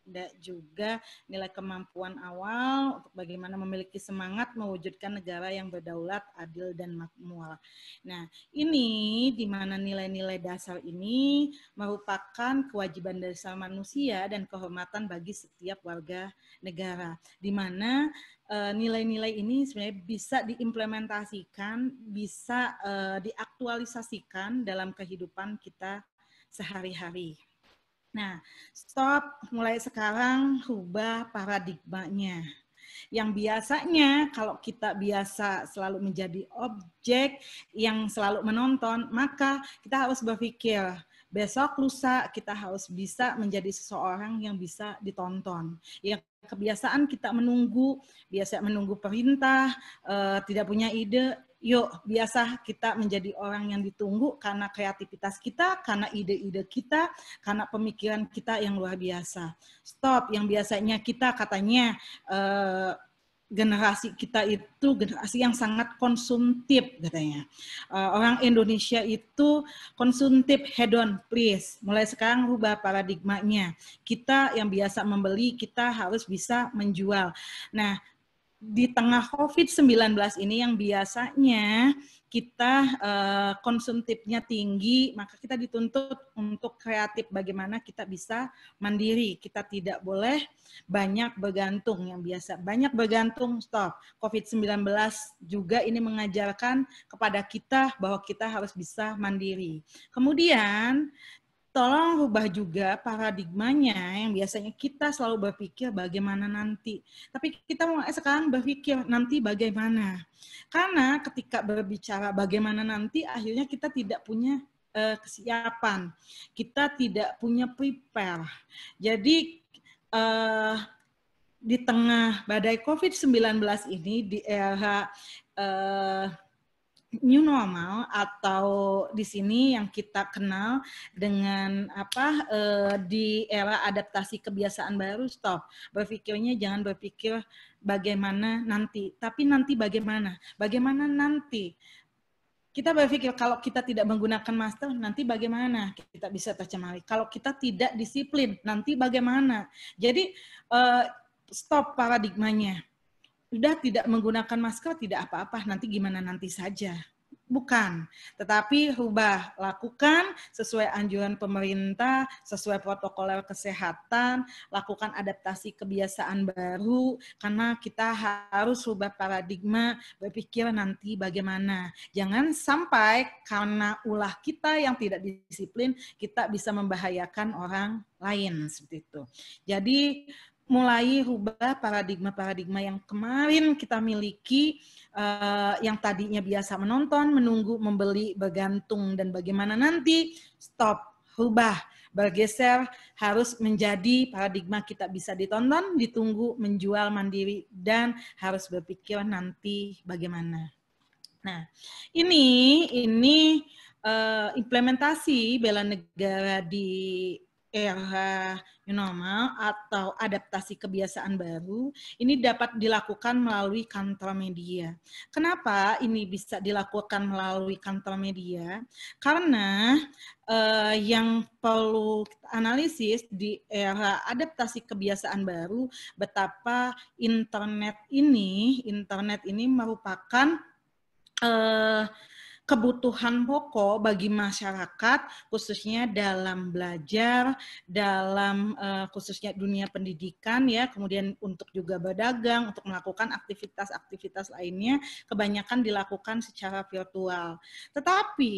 ada juga nilai kemampuan awal untuk bagaimana memiliki semangat mewujudkan negara yang berdaulat, adil, dan makmur. Nah, ini di mana nilai-nilai dasar ini merupakan kewajiban dasar manusia dan kehormatan bagi setiap warga negara, di mana nilai-nilai ini sebenarnya bisa diimplementasikan, bisa uh, diaktualisasikan dalam kehidupan kita sehari-hari. Nah, stop mulai sekarang rubah paradigmanya. Yang biasanya kalau kita biasa selalu menjadi objek yang selalu menonton, maka kita harus berpikir, besok lusa kita harus bisa menjadi seseorang yang bisa ditonton. Yang kebiasaan kita menunggu, biasa menunggu perintah, uh, tidak punya ide, yuk biasa kita menjadi orang yang ditunggu karena kreativitas kita, karena ide-ide kita, karena pemikiran kita yang luar biasa. Stop, yang biasanya kita katanya uh, generasi kita itu generasi yang sangat konsumtif katanya. Uh, orang Indonesia itu konsumtif, hedon please. Mulai sekarang rubah paradigmanya. Kita yang biasa membeli, kita harus bisa menjual. Nah, di tengah COVID sembilan belas ini yang biasanya kita uh, konsumtifnya tinggi, maka kita dituntut untuk kreatif bagaimana kita bisa mandiri. Kita tidak boleh banyak bergantung, yang biasa banyak bergantung, stop. COVID sembilan belas juga ini mengajarkan kepada kita bahwa kita harus bisa mandiri. Kemudian tolong rubah juga paradigmanya yang biasanya kita selalu berpikir bagaimana nanti. Tapi kita mulai sekarang berpikir nanti bagaimana. Karena ketika berbicara bagaimana nanti, akhirnya kita tidak punya uh, kesiapan. Kita tidak punya prepare. Jadi uh, di tengah badai COVID sembilan belas ini, di era uh, new normal atau di sini yang kita kenal dengan apa eh, di era adaptasi kebiasaan baru, stop. Berpikirnya jangan berpikir bagaimana nanti, tapi nanti bagaimana? Bagaimana nanti? Kita berpikir kalau kita tidak menggunakan masker, nanti bagaimana kita bisa tercemari? Kalau kita tidak disiplin, nanti bagaimana? Jadi eh, stop paradigmanya. Sudah tidak menggunakan masker, tidak apa-apa, nanti gimana nanti saja. Bukan, tetapi rubah, lakukan sesuai anjuran pemerintah, sesuai protokol kesehatan, lakukan adaptasi kebiasaan baru, karena kita harus rubah paradigma, berpikir nanti bagaimana. Jangan sampai karena ulah kita yang tidak disiplin, kita bisa membahayakan orang lain, seperti itu. Jadi, mulai rubah paradigma-paradigma yang kemarin kita miliki, uh, yang tadinya biasa menonton, menunggu, membeli, bergantung, dan bagaimana nanti, stop, rubah, bergeser, harus menjadi paradigma kita bisa ditonton, ditunggu, menjual, mandiri, dan harus berpikir nanti bagaimana. Nah, ini, ini uh, implementasi bela negara di era new normal atau adaptasi kebiasaan baru ini dapat dilakukan melalui kantor media. Kenapa ini bisa dilakukan melalui kantor media? Karena eh, yang perlu kita analisis di era adaptasi kebiasaan baru, betapa internet ini, internet ini merupakan eh, kebutuhan pokok bagi masyarakat, khususnya dalam belajar, dalam uh, khususnya dunia pendidikan, ya, kemudian untuk juga berdagang, untuk melakukan aktivitas-aktivitas lainnya, kebanyakan dilakukan secara virtual. Tetapi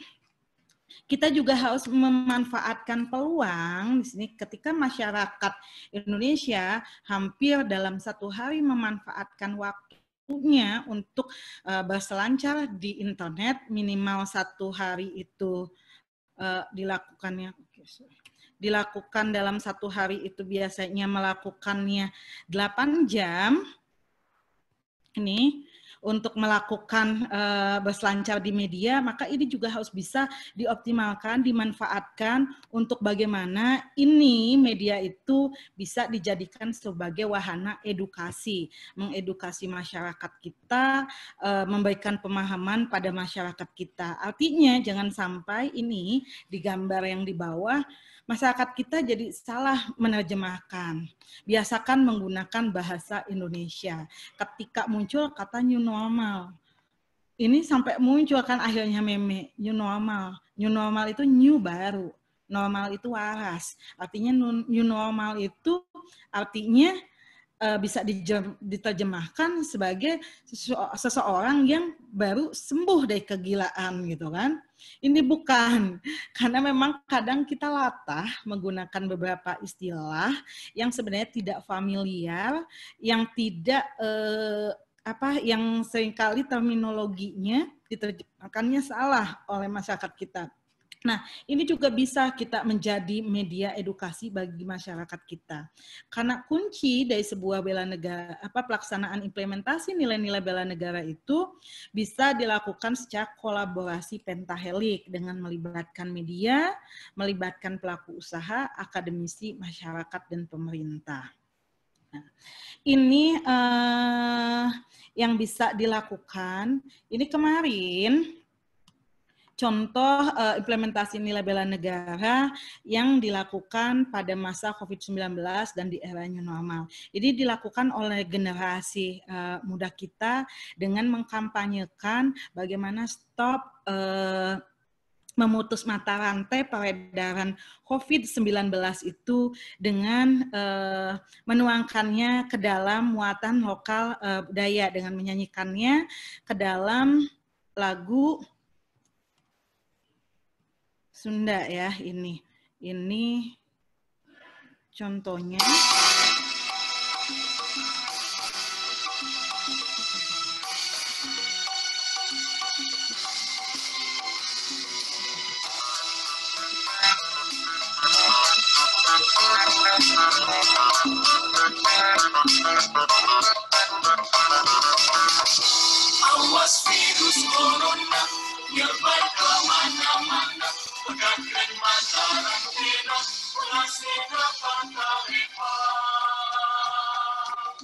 kita juga harus memanfaatkan peluang di sini ketika masyarakat Indonesia hampir dalam satu hari memanfaatkan waktu punya untuk uh, berselancar di internet, minimal satu hari itu uh, dilakukannya dilakukan dalam satu hari itu biasanya melakukannya delapan jam. Ini untuk melakukan uh, berselancar di media, maka ini juga harus bisa dioptimalkan, dimanfaatkan untuk bagaimana ini media itu bisa dijadikan sebagai wahana edukasi, mengedukasi masyarakat kita, uh, memberikan pemahaman pada masyarakat kita. Artinya jangan sampai ini di gambar yang di bawah, masyarakat kita jadi salah menerjemahkan. Biasakan menggunakan bahasa Indonesia. Ketika muncul kata new normal, ini sampai muncul kan akhirnya meme, new normal. New normal itu new baru, normal itu waras. Artinya new normal itu artinya uh, bisa diterjemahkan sebagai seseorang yang baru sembuh dari kegilaan gitu kan. Ini bukan, karena memang kadang kita latah menggunakan beberapa istilah yang sebenarnya tidak familiar, yang tidak eh, apa, yang seringkali terminologinya diterjemahkannya salah oleh masyarakat kita. Nah, ini juga bisa kita menjadi media edukasi bagi masyarakat kita. Karena kunci dari sebuah bela negara, apa pelaksanaan implementasi nilai-nilai bela negara itu bisa dilakukan secara kolaborasi pentahelik dengan melibatkan media, melibatkan pelaku usaha, akademisi, masyarakat, dan pemerintah. Nah, ini eh, yang bisa dilakukan. Ini kemarin contoh uh, implementasi nilai bela negara yang dilakukan pada masa COVID sembilan belas dan di era new normal. Jadi dilakukan oleh generasi uh, muda kita dengan mengkampanyekan bagaimana stop uh, memutus mata rantai peredaran COVID sembilan belas itu dengan uh, menuangkannya ke dalam muatan lokal uh, budaya, dengan menyanyikannya ke dalam lagu Sunda ya, ini. Ini contohnya. Awas virus corona, nyebar kemana-mana. Pedagran mataran kena, pengasih dapat tarifan.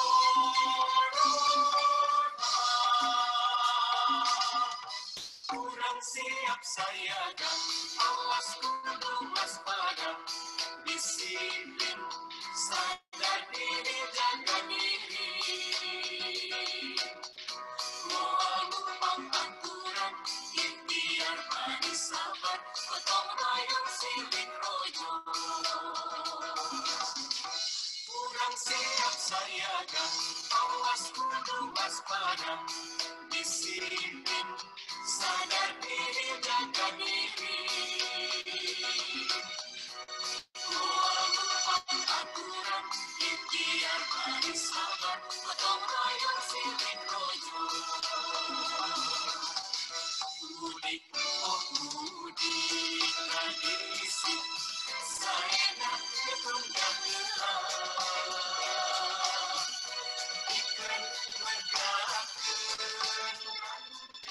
Kurang siap saya dan awas kudu waspada. Disiplin, sadar diri, jaga diri. Moal numpang aturan, ikhtiar manis sabar, gotong royong silih rojo. Kurang siap saya dan awas kudu waspada. Disiplin, sadar diri, jaga diri. Moal numpang aturan, ikhtiar manis sabar, gotong royong silih rojo. Mudik, oh mudik, tradisi saya nak ditunda gelap. Ikan megahkan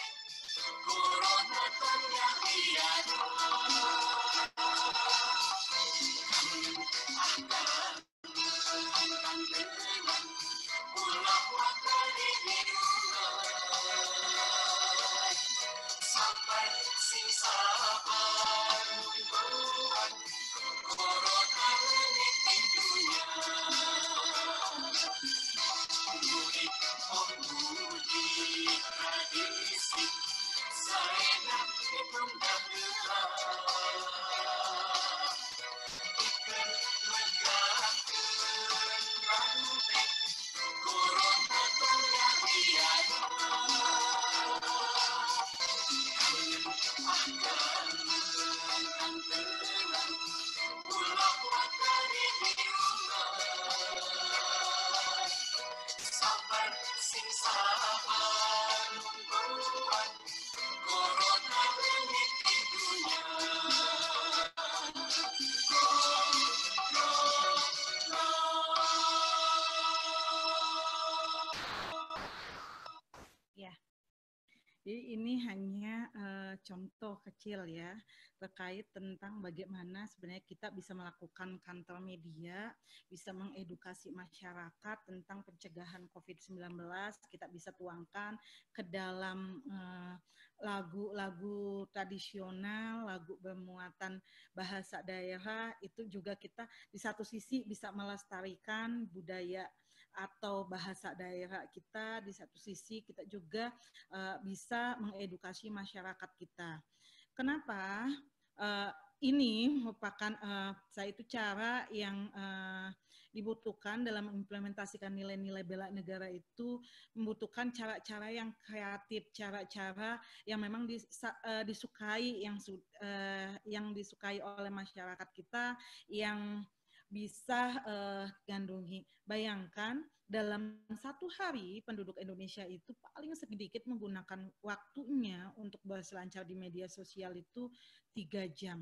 Jadi ini hanya uh, contoh kecil ya terkait tentang bagaimana sebenarnya kita bisa melakukan kantor media, bisa mengedukasi masyarakat tentang pencegahan covid sembilan belas, kita bisa tuangkan ke dalam uh, lagu-lagu tradisional, lagu bermuatan bahasa daerah, itu juga kita di satu sisi bisa melestarikan budaya atau bahasa daerah kita, di satu sisi kita juga uh, bisa mengedukasi masyarakat kita. Kenapa? Uh, ini merupakan uh, saya itu cara yang uh, dibutuhkan dalam mengimplementasikan nilai-nilai bela negara itu membutuhkan cara-cara yang kreatif, cara-cara yang memang dis, uh, disukai, yang uh, yang disukai oleh masyarakat kita, yang bisa uh, gandungi. Bayangkan dalam satu hari penduduk Indonesia itu paling sedikit menggunakan waktunya untuk berselancar di media sosial itu tiga jam.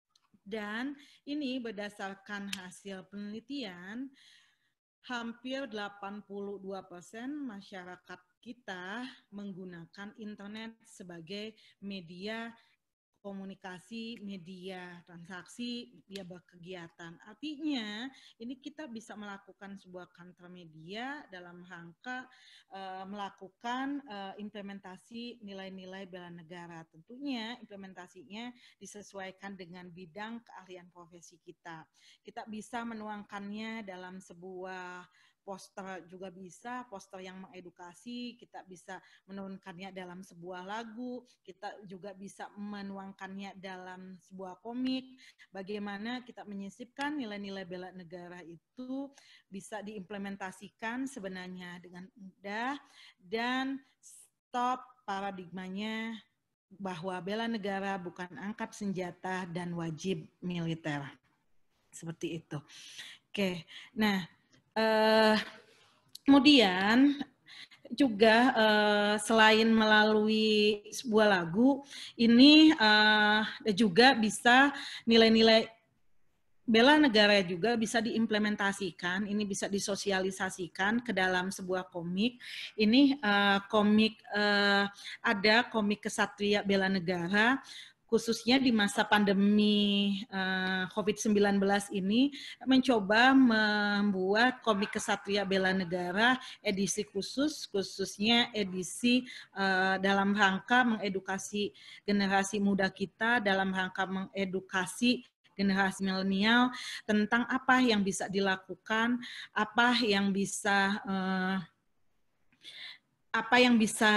Dan ini berdasarkan hasil penelitian, hampir delapan puluh dua persen masyarakat kita menggunakan internet sebagai media komunikasi, media transaksi, dia berkegiatan. Artinya, ini kita bisa melakukan sebuah kantor media dalam rangka uh, melakukan uh, implementasi nilai-nilai bela negara. Tentunya implementasinya disesuaikan dengan bidang keahlian profesi kita. Kita bisa menuangkannya dalam sebuah poster juga bisa, poster yang mengedukasi, kita bisa menuangkannya dalam sebuah lagu, kita juga bisa menuangkannya dalam sebuah komik, bagaimana kita menyisipkan nilai-nilai bela negara itu bisa diimplementasikan sebenarnya dengan mudah dan stop paradigmanya bahwa bela negara bukan angkat senjata dan wajib militer. Seperti itu. Oke, nah Uh, kemudian juga uh, selain melalui sebuah lagu, ini uh, juga bisa nilai-nilai bela negara juga bisa diimplementasikan, ini bisa disosialisasikan ke dalam sebuah komik. Ini uh, komik, uh, ada komik Kesatria Bela Negara, khususnya di masa pandemi uh, covid sembilan belas ini, mencoba membuat komik Kesatria Bela Negara edisi khusus, khususnya edisi uh, dalam rangka mengedukasi generasi muda kita, dalam rangka mengedukasi generasi milenial tentang apa yang bisa dilakukan, apa yang bisa uh, apa yang bisa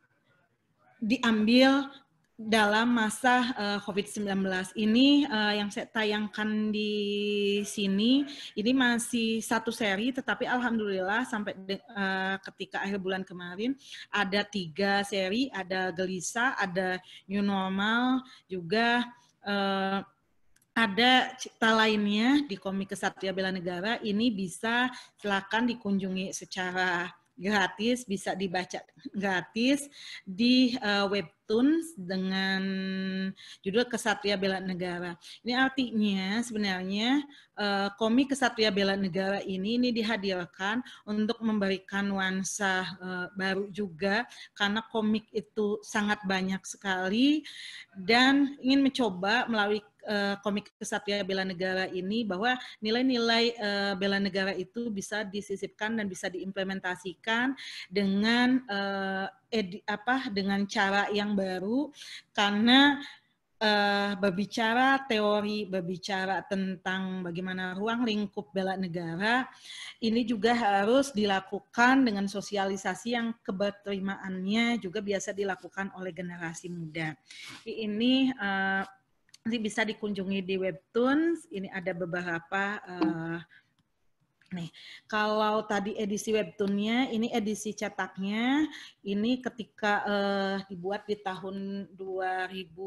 diambil dalam masa uh, covid sembilan belas ini. Uh, yang saya tayangkan di sini, ini masih satu seri, tetapi alhamdulillah sampai de, uh, ketika akhir bulan kemarin ada tiga seri, ada Gelisah, ada New Normal, juga uh, ada cipta lainnya di komik Kesatria Bela Negara. Ini bisa silakan dikunjungi secara gratis, bisa dibaca gratis di uh, Webtoons dengan judul Kesatria Bela Negara. Ini artinya sebenarnya uh, komik Kesatria Bela Negara ini ini dihadirkan untuk memberikan nuansa uh, baru juga, karena komik itu sangat banyak sekali, dan ingin mencoba melalui Uh, komik Kesatria Bela Negara ini bahwa nilai-nilai uh, bela negara itu bisa disisipkan dan bisa diimplementasikan dengan uh, edi, apa dengan cara yang baru, karena uh, berbicara teori, berbicara tentang bagaimana ruang lingkup bela negara, ini juga harus dilakukan dengan sosialisasi yang keberterimaannya juga biasa dilakukan oleh generasi muda. Ini uh, nanti bisa dikunjungi di Webtoons. Ini ada beberapa uh, nih. Kalau tadi edisi Webtoonnya, ini edisi cetaknya. Ini ketika uh, dibuat di tahun dua ribu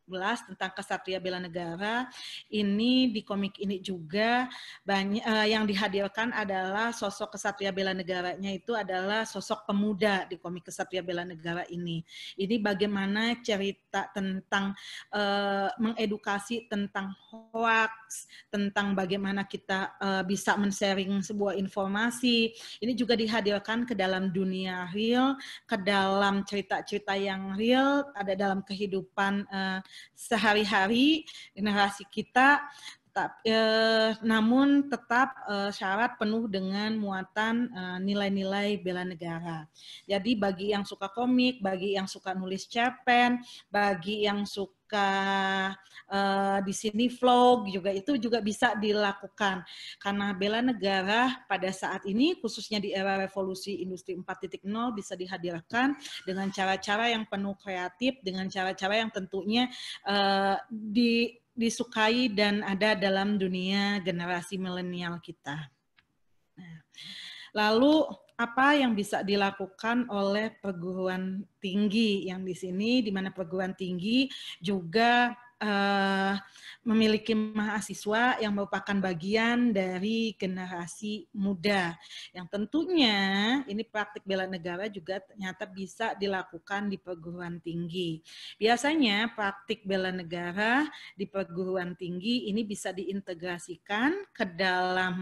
tentang Kesatria Bela Negara. Ini di komik ini juga banyak uh, yang dihadirkan adalah sosok Kesatria Bela Negaranya itu adalah sosok pemuda di komik Kesatria Bela Negara ini. Ini bagaimana cerita tentang uh, mengedukasi tentang hoax, tentang bagaimana kita uh, bisa men-sharing sebuah informasi. Ini juga dihadirkan ke dalam dunia real, ke dalam cerita-cerita yang real, ada dalam kehidupan uh, sehari-hari generasi kita, tetap, eh, namun tetap eh, syarat penuh dengan muatan eh, nilai-nilai bela negara. Jadi bagi yang suka komik, bagi yang suka nulis cerpen, bagi yang suka uh, di sini vlog juga itu juga bisa dilakukan, karena bela negara pada saat ini khususnya di era revolusi industri empat titik nol bisa dihadirkan dengan cara-cara yang penuh kreatif, dengan cara-cara yang tentunya uh, di, disukai dan ada dalam dunia generasi milenial kita. Nah, lalu apa yang bisa dilakukan oleh perguruan tinggi yang di sini, di mana perguruan tinggi juga uh, memiliki mahasiswa yang merupakan bagian dari generasi muda, yang tentunya ini praktik bela negara juga ternyata bisa dilakukan di perguruan tinggi. Biasanya praktik bela negara di perguruan tinggi ini bisa diintegrasikan ke dalam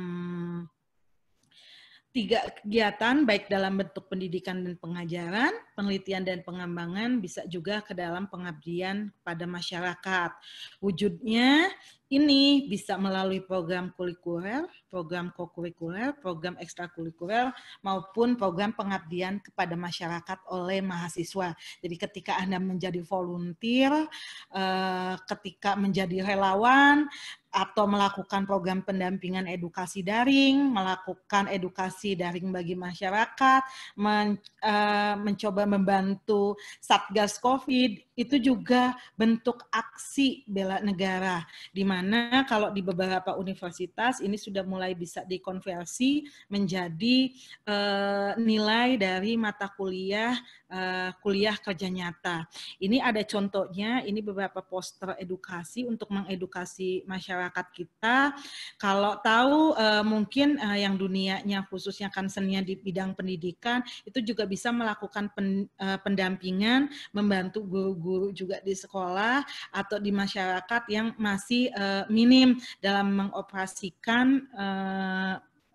tiga kegiatan, baik dalam bentuk pendidikan dan pengajaran, penelitian dan pengembangan, bisa juga ke dalam pengabdian pada masyarakat. Wujudnya ini bisa melalui program kurikuler, program kokurikuler, program ekstrakurikuler, maupun program pengabdian kepada masyarakat oleh mahasiswa. Jadi ketika Anda menjadi volunteer, ketika menjadi relawan, atau melakukan program pendampingan edukasi daring, melakukan edukasi daring bagi masyarakat, men, uh, mencoba membantu Satgas COVID, itu juga bentuk aksi bela negara, di mana kalau di beberapa universitas ini sudah mulai bisa dikonversi menjadi uh, nilai dari mata kuliah uh, kuliah kerja nyata. Ini ada contohnya, ini beberapa poster edukasi untuk mengedukasi masyarakat kita. Kalau tahu uh, mungkin uh, yang dunianya khususnya kansennya di bidang pendidikan itu juga bisa melakukan pen, uh, pendampingan, membantu guru-guru juga di sekolah atau di masyarakat yang masih uh, minim dalam mengoperasikan uh,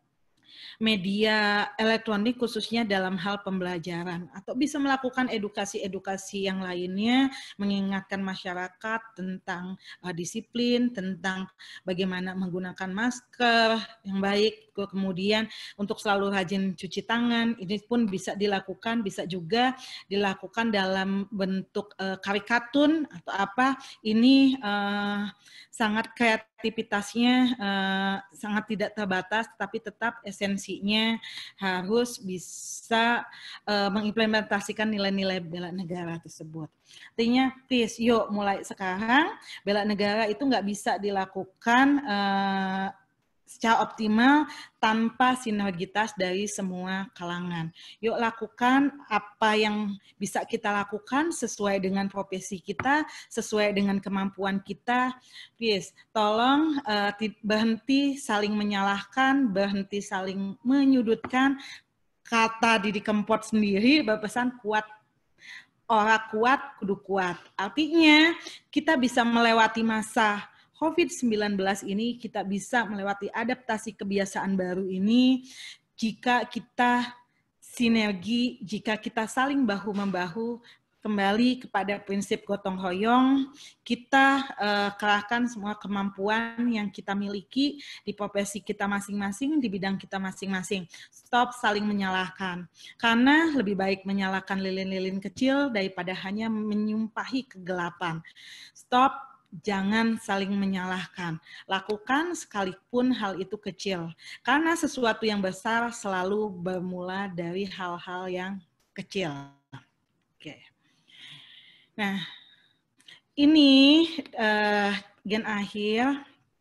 media elektronik khususnya dalam hal pembelajaran, atau bisa melakukan edukasi-edukasi yang lainnya, mengingatkan masyarakat tentang uh, disiplin, tentang bagaimana menggunakan masker yang baik, kemudian untuk selalu rajin cuci tangan. Ini pun bisa dilakukan, bisa juga dilakukan dalam bentuk uh, karikatun atau apa. Ini uh, sangat kreativitasnya uh, sangat tidak terbatas, tapi tetap esensinya harus bisa uh, mengimplementasikan nilai-nilai bela negara tersebut. Artinya, please, yuk mulai sekarang bela negara itu nggak bisa dilakukan uh, secara optimal tanpa sinergitas dari semua kalangan. Yuk lakukan apa yang bisa kita lakukan sesuai dengan profesi kita, sesuai dengan kemampuan kita. Please, tolong uh, berhenti saling menyalahkan, berhenti saling menyudutkan. Kata Didi Kempot sendiri berpesan kuat, orang kuat kudu kuat. Artinya kita bisa melewati masa COVID sembilan belas ini, kita bisa melewati adaptasi kebiasaan baru ini jika kita sinergi, jika kita saling bahu-membahu, kembali kepada prinsip gotong royong, kita uh, kerahkan semua kemampuan yang kita miliki di profesi kita masing-masing, di bidang kita masing-masing. Stop saling menyalahkan, karena lebih baik menyalahkan lilin-lilin kecil daripada hanya menyumpahi kegelapan. Stop. Jangan saling menyalahkan. Lakukan sekalipun hal itu kecil. Karena sesuatu yang besar selalu bermula dari hal-hal yang kecil. Oke. Nah, ini uh, gen akhir.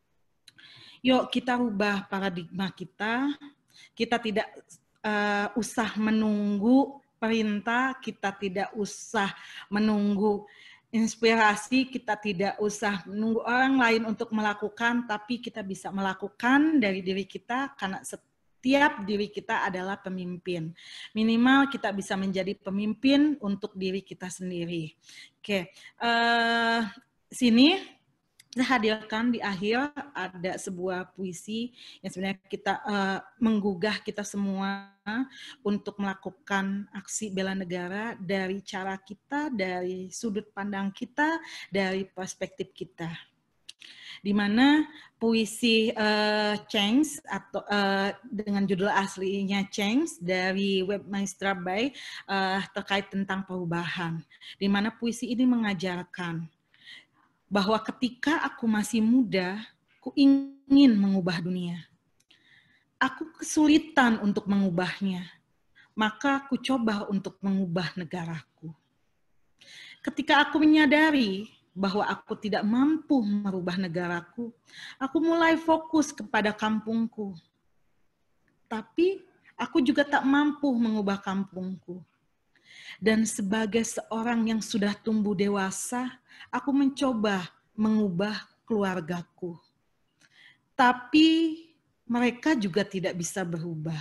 Yuk kita rubah paradigma kita. Kita tidak uh, usah menunggu perintah. Kita tidak usah menunggu inspirasi, kita tidak usah menunggu orang lain untuk melakukan, tapi kita bisa melakukan dari diri kita, karena setiap diri kita adalah pemimpin. Minimal kita bisa menjadi pemimpin untuk diri kita sendiri. Oke, uh, sini saya hadirkan di akhir ada sebuah puisi yang sebenarnya kita uh, menggugah kita semua untuk melakukan aksi bela negara dari cara kita, dari sudut pandang kita, dari perspektif kita. Di mana puisi uh, Cengs atau uh, dengan judul aslinya Cengs dari web Maestra Bay uh, terkait tentang perubahan. Di mana puisi ini mengajarkan bahwa ketika aku masih muda, aku ingin mengubah dunia. Aku kesulitan untuk mengubahnya, maka aku coba untuk mengubah negaraku. Ketika aku menyadari bahwa aku tidak mampu merubah negaraku, aku mulai fokus kepada kampungku. Tapi aku juga tak mampu mengubah kampungku. Dan sebagai seorang yang sudah tumbuh dewasa, aku mencoba mengubah keluargaku. Tapi mereka juga tidak bisa berubah.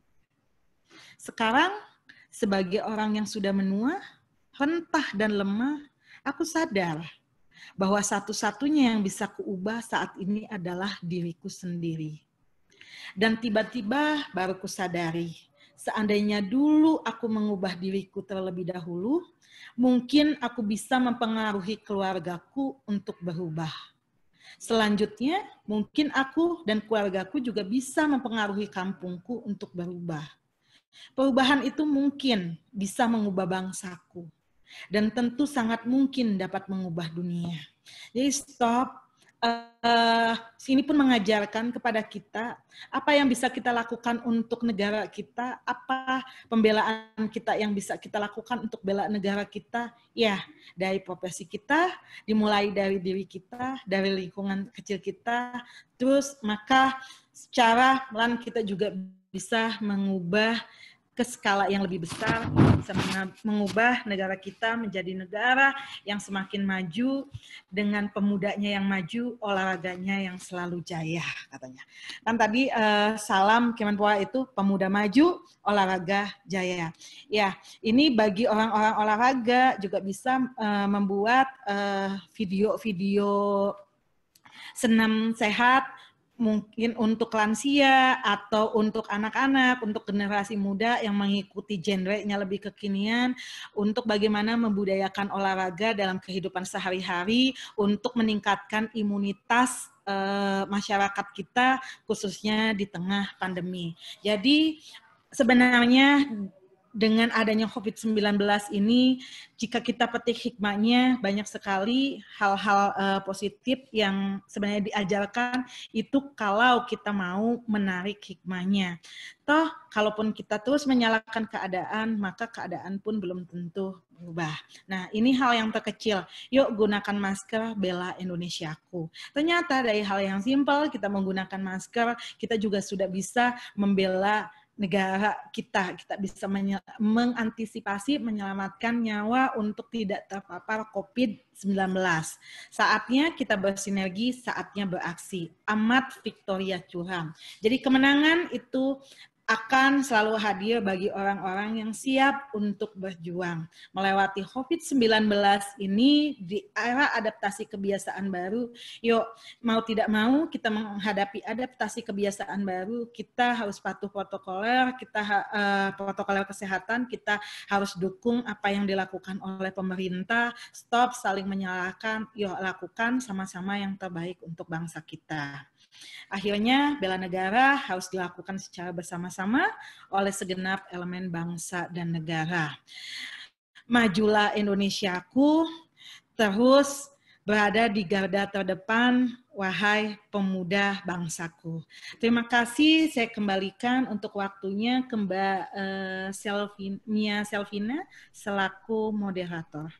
Sekarang, sebagai orang yang sudah menua, rentah dan lemah, aku sadar bahwa satu-satunya yang bisa kuubah saat ini adalah diriku sendiri. Dan tiba-tiba baru kusadari, seandainya dulu aku mengubah diriku terlebih dahulu, mungkin aku bisa mempengaruhi keluargaku untuk berubah. Selanjutnya, mungkin aku dan keluargaku juga bisa mempengaruhi kampungku untuk berubah. Perubahan itu mungkin bisa mengubah bangsaku, dan tentu sangat mungkin dapat mengubah dunia. Jadi stop. Uh, sini pun mengajarkan kepada kita apa yang bisa kita lakukan untuk negara kita, apa pembelaan kita yang bisa kita lakukan untuk bela negara kita, ya dari profesi kita, dimulai dari diri kita, dari lingkungan kecil kita, terus maka secara pelan kita juga bisa mengubah ke skala yang lebih besar, bisa mengubah negara kita menjadi negara yang semakin maju dengan pemudanya yang maju, olahraganya yang selalu jaya, katanya. Kan tadi uh, salam Kemenpora itu pemuda maju, olahraga jaya. Ya, ini bagi orang-orang olahraga juga bisa uh, membuat video-video uh, senam sehat, mungkin untuk lansia atau untuk anak-anak, untuk generasi muda yang mengikuti genre-nya lebih kekinian, untuk bagaimana membudayakan olahraga dalam kehidupan sehari-hari untuk meningkatkan imunitas eh, masyarakat kita, khususnya di tengah pandemi. Jadi sebenarnya dengan adanya covid sembilan belas ini, jika kita petik hikmahnya, banyak sekali hal-hal uh, positif yang sebenarnya diajarkan itu kalau kita mau menarik hikmahnya. Toh, kalaupun kita terus menyalahkan keadaan, maka keadaan pun belum tentu berubah. Nah, ini hal yang terkecil. Yuk gunakan masker, bela Indonesiaku. Ternyata dari hal yang simpel, kita menggunakan masker, kita juga sudah bisa membela negara kita, kita bisa mengantisipasi, menyelamatkan nyawa untuk tidak terpapar covid sembilan belas. Saatnya kita bersinergi, saatnya beraksi. Amat Victoria Churam. Jadi kemenangan itu akan selalu hadir bagi orang-orang yang siap untuk berjuang. Melewati covid sembilan belas ini di era adaptasi kebiasaan baru, yuk mau tidak mau kita menghadapi adaptasi kebiasaan baru, kita harus patuh protokoler, kita uh, protokoler kesehatan, kita harus dukung apa yang dilakukan oleh pemerintah, stop saling menyalahkan, yuk lakukan sama-sama yang terbaik untuk bangsa kita. Akhirnya, bela negara harus dilakukan secara bersama-sama oleh segenap elemen bangsa dan negara. Majulah Indonesiaku, terus berada di garda terdepan, wahai pemuda bangsaku. Terima kasih, saya kembalikan untuk waktunya ke Mbak uh, Selvina, Selvina selaku moderator.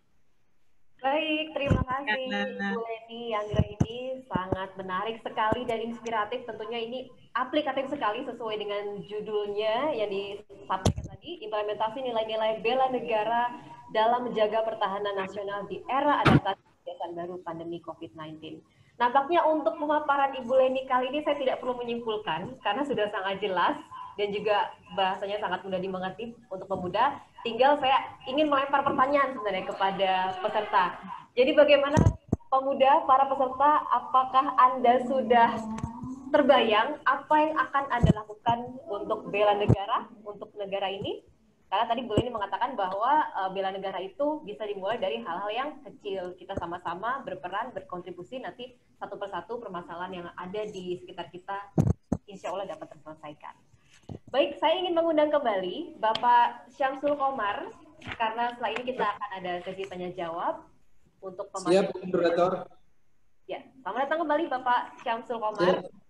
Baik, terima kasih Bu Leni. Yang ini sangat menarik sekali dan inspiratif. Tentunya ini aplikatif sekali sesuai dengan judulnya yang disampaikan tadi, implementasi nilai-nilai bela negara dalam menjaga pertahanan nasional di era adaptasi kebiasaan baru pandemi COVID sembilan belas. Nampaknya untuk pemaparan Ibu Leni kali ini saya tidak perlu menyimpulkan karena sudah sangat jelas dan juga bahasanya sangat mudah dimengerti untuk pemuda. Tinggal saya ingin melempar pertanyaan sebenarnya kepada peserta. Jadi bagaimana pemuda, para peserta, apakah Anda sudah terbayang apa yang akan Anda lakukan untuk bela negara, untuk negara ini? Karena tadi Bu Leni mengatakan bahwa uh, bela negara itu bisa dimulai dari hal-hal yang kecil. Kita sama-sama berperan, berkontribusi, nanti satu persatu permasalahan yang ada di sekitar kita insya Allah dapat terselesaikan. Baik, saya ingin mengundang kembali Bapak Syamsul Komar, karena setelah ini kita akan ada sesi tanya-jawab untuk pemakai. Siap, moderator. Ya, selamat datang kembali Bapak Syamsul Komar. Siap.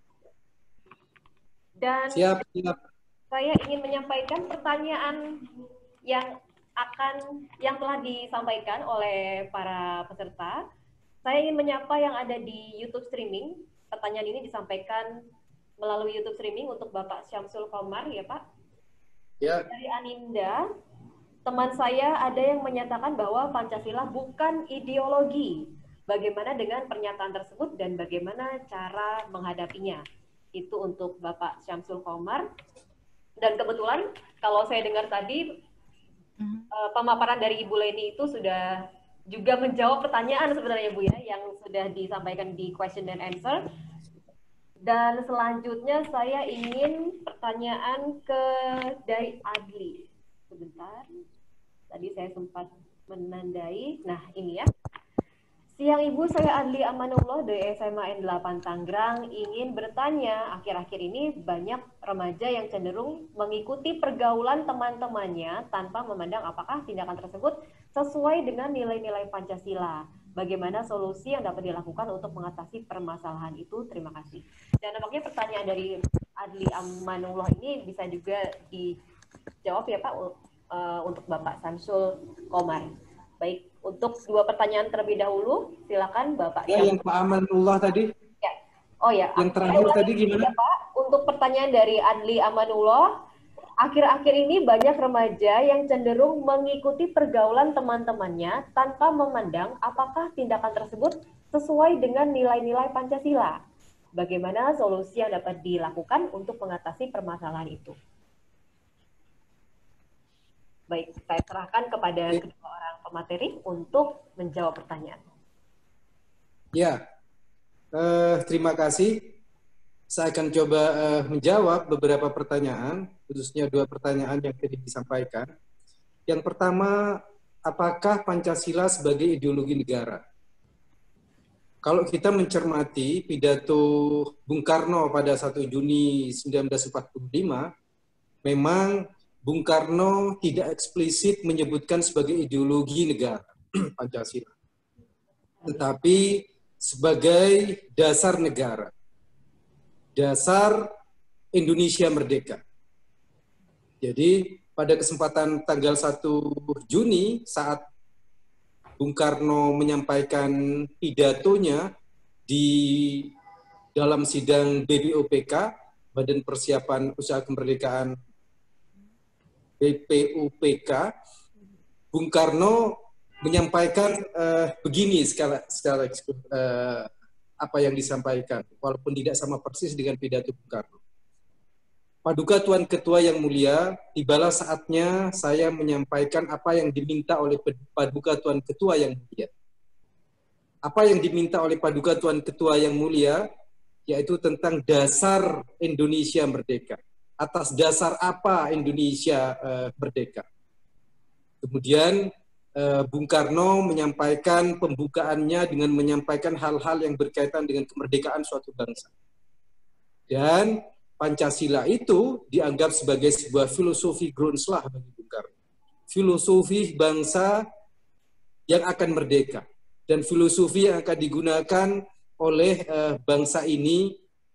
Dan siap, siap. Saya ingin menyampaikan pertanyaan yang akan yang telah disampaikan oleh para peserta. Saya ingin menyapa yang ada di YouTube streaming. Pertanyaan ini disampaikan melalui YouTube streaming untuk Bapak Syamsul Komar, ya Pak. Ya. Dari Aninda, teman saya ada yang menyatakan bahwa Pancasila bukan ideologi. Bagaimana dengan pernyataan tersebut dan bagaimana cara menghadapinya? Itu untuk Bapak Syamsul Komar. Dan kebetulan kalau saya dengar tadi uh, pemaparan dari Ibu Leni itu sudah juga menjawab pertanyaan sebenarnya Bu ya yang sudah disampaikan di question and answer. Dan selanjutnya saya ingin pertanyaan ke dari Adli. Sebentar. Tadi saya sempat menandai. Nah, ini ya. Siang Ibu, saya Adli Amanullah dari S M A N delapan Tangerang ingin bertanya, akhir-akhir ini banyak remaja yang cenderung mengikuti pergaulan teman-temannya tanpa memandang apakah tindakan tersebut sesuai dengan nilai-nilai Pancasila. Bagaimana solusi yang dapat dilakukan untuk mengatasi permasalahan itu? Terima kasih. Dan nampaknya pertanyaan dari Adli Amanullah ini bisa juga dijawab ya Pak untuk Bapak Syamsul Komar. Baik, untuk dua pertanyaan terlebih dahulu, silakan Bapak. Ya, yang Pak Amanullah tadi. Ya. Oh ya. Yang terakhir Saya tadi gimana? Ya, Pak, untuk pertanyaan dari Adli Amanullah, akhir-akhir ini banyak remaja yang cenderung mengikuti pergaulan teman-temannya tanpa memandang apakah tindakan tersebut sesuai dengan nilai-nilai Pancasila. Bagaimana solusi yang dapat dilakukan untuk mengatasi permasalahan itu? Baik, saya serahkan kepada kedua orang pemateri untuk menjawab pertanyaan. Ya, eh, terima kasih. Saya akan coba eh, menjawab beberapa pertanyaan, khususnya dua pertanyaan yang tadi disampaikan. Yang pertama, apakah Pancasila sebagai ideologi negara? Kalau kita mencermati pidato Bung Karno pada satu Juni seribu sembilan ratus empat puluh lima, memang Bung Karno tidak eksplisit menyebutkan sebagai ideologi negara Pancasila, tetapi sebagai dasar negara, dasar Indonesia merdeka. Jadi pada kesempatan tanggal satu Juni saat Bung Karno menyampaikan pidatonya di dalam sidang B P U P K, Badan Persiapan Usaha Kemerdekaan B P U P K, Bung Karno menyampaikan uh, begini secara, secara uh, apa yang disampaikan, walaupun tidak sama persis dengan pidato Bung Karno. Paduka Tuan Ketua yang mulia, tibalah saatnya saya menyampaikan apa yang diminta oleh Paduka Tuan Ketua yang mulia. Apa yang diminta oleh Paduka Tuan Ketua yang mulia, yaitu tentang dasar Indonesia merdeka. Atas dasar apa Indonesia uh, merdeka. Kemudian uh, Bung Karno menyampaikan pembukaannya dengan menyampaikan hal-hal yang berkaitan dengan kemerdekaan suatu bangsa. Dan Pancasila itu dianggap sebagai sebuah filosofi Grundslag bagi Bung Karno. Filosofi bangsa yang akan merdeka. Dan filosofi yang akan digunakan oleh uh, bangsa ini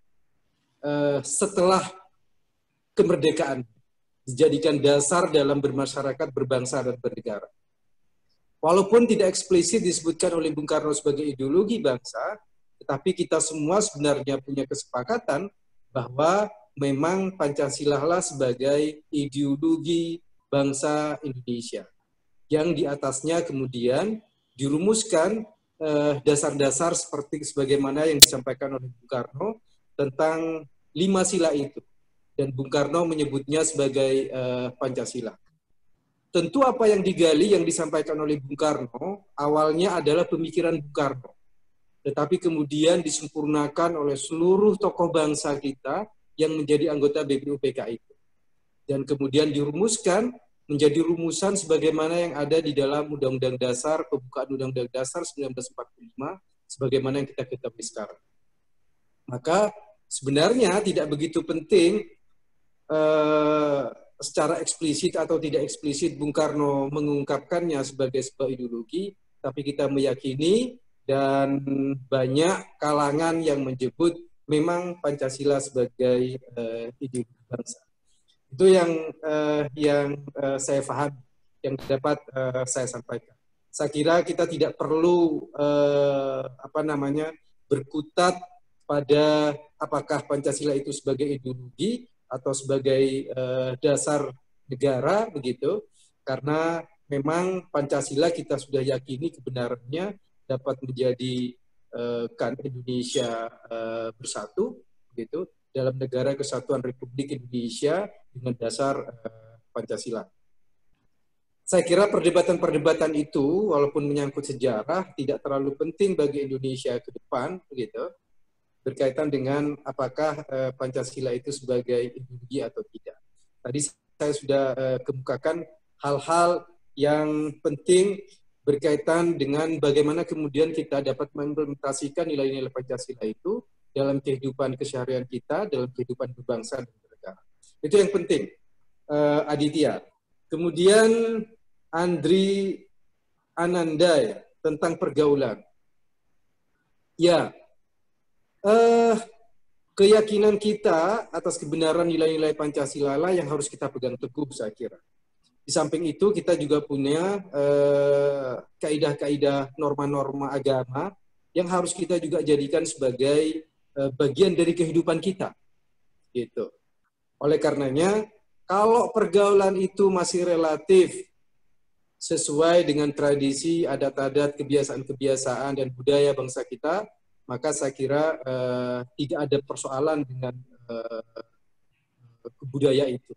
uh, setelah kemerdekaan. Dijadikan dasar dalam bermasyarakat, berbangsa, dan bernegara. Walaupun tidak eksplisit disebutkan oleh Bung Karno sebagai ideologi bangsa, tetapi kita semua sebenarnya punya kesepakatan bahwa memang Pancasila lah sebagai ideologi bangsa Indonesia. yang di atasnya kemudian dirumuskan dasar-dasar uh, seperti sebagaimana yang disampaikan oleh Bung Karno tentang lima sila itu. Dan Bung Karno menyebutnya sebagai uh, Pancasila. Tentu apa yang digali, yang disampaikan oleh Bung Karno, awalnya adalah pemikiran Bung Karno. Tetapi kemudian disempurnakan oleh seluruh tokoh bangsa kita yang menjadi anggota B P U P K itu. Dan kemudian dirumuskan menjadi rumusan sebagaimana yang ada di dalam Undang-Undang Dasar, pembukaan Undang-Undang Dasar seribu sembilan ratus empat puluh lima, sebagaimana yang kita ketahui sekarang. Maka sebenarnya tidak begitu penting eh, secara eksplisit atau tidak eksplisit Bung Karno mengungkapkannya sebagai sebuah ideologi, tapi kita meyakini dan banyak kalangan yang menyebut memang Pancasila sebagai eh, ideologi bangsa. Itu yang uh, yang uh, saya paham, yang dapat uh, saya sampaikan. Saya kira kita tidak perlu uh, apa namanya berkutat pada apakah Pancasila itu sebagai ideologi atau sebagai uh, dasar negara begitu, karena memang Pancasila kita sudah yakini kebenarannya dapat menjadi uh, kan Indonesia uh, bersatu begitu dalam negara kesatuan Republik Indonesia dengan dasar uh, Pancasila. Saya kira perdebatan-perdebatan itu, walaupun menyangkut sejarah, tidak terlalu penting bagi Indonesia ke depan, begitu, berkaitan dengan apakah uh, Pancasila itu sebagai ideologi atau tidak. Tadi saya sudah uh, kemukakan hal-hal yang penting berkaitan dengan bagaimana kemudian kita dapat mengimplementasikan nilai-nilai Pancasila itu dalam kehidupan keseharian kita, dalam kehidupan berbangsa dan bernegara. Itu yang penting, uh, Aditya. Kemudian Andri Ananda ya, tentang pergaulan. Ya, uh, keyakinan kita atas kebenaran nilai-nilai Pancasila lah yang harus kita pegang teguh, saya kira. Di samping itu kita juga punya uh, kaidah-kaidah norma-norma agama yang harus kita juga jadikan sebagai bagian dari kehidupan kita, gitu. Oleh karenanya, kalau pergaulan itu masih relatif sesuai dengan tradisi, adat-adat, kebiasaan-kebiasaan dan budaya bangsa kita, maka saya kira uh, tidak ada persoalan dengan uh, budaya itu.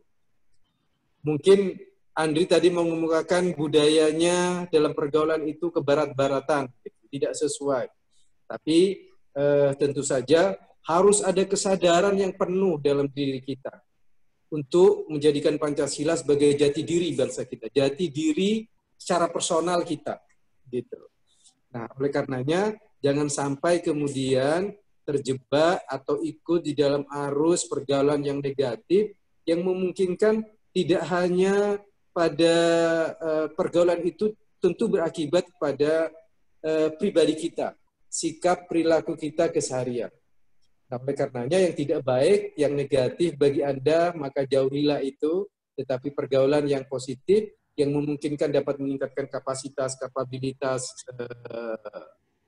Mungkin Andri tadi mengemukakan budayanya dalam pergaulan itu ke barat-baratan, tidak sesuai. Tapi Uh, tentu saja harus ada kesadaran yang penuh dalam diri kita untuk menjadikan Pancasila sebagai jati diri bangsa kita, jati diri secara personal kita, gitu. Nah, oleh karenanya jangan sampai kemudian terjebak atau ikut di dalam arus pergaulan yang negatif yang memungkinkan tidak hanya pada uh, pergaulan itu tentu berakibat pada uh, pribadi kita, sikap perilaku kita keseharian. Nah, oleh karenanya yang tidak baik, yang negatif bagi Anda, maka jauhilah itu, tetapi pergaulan yang positif, yang memungkinkan dapat meningkatkan kapasitas, kapabilitas eh,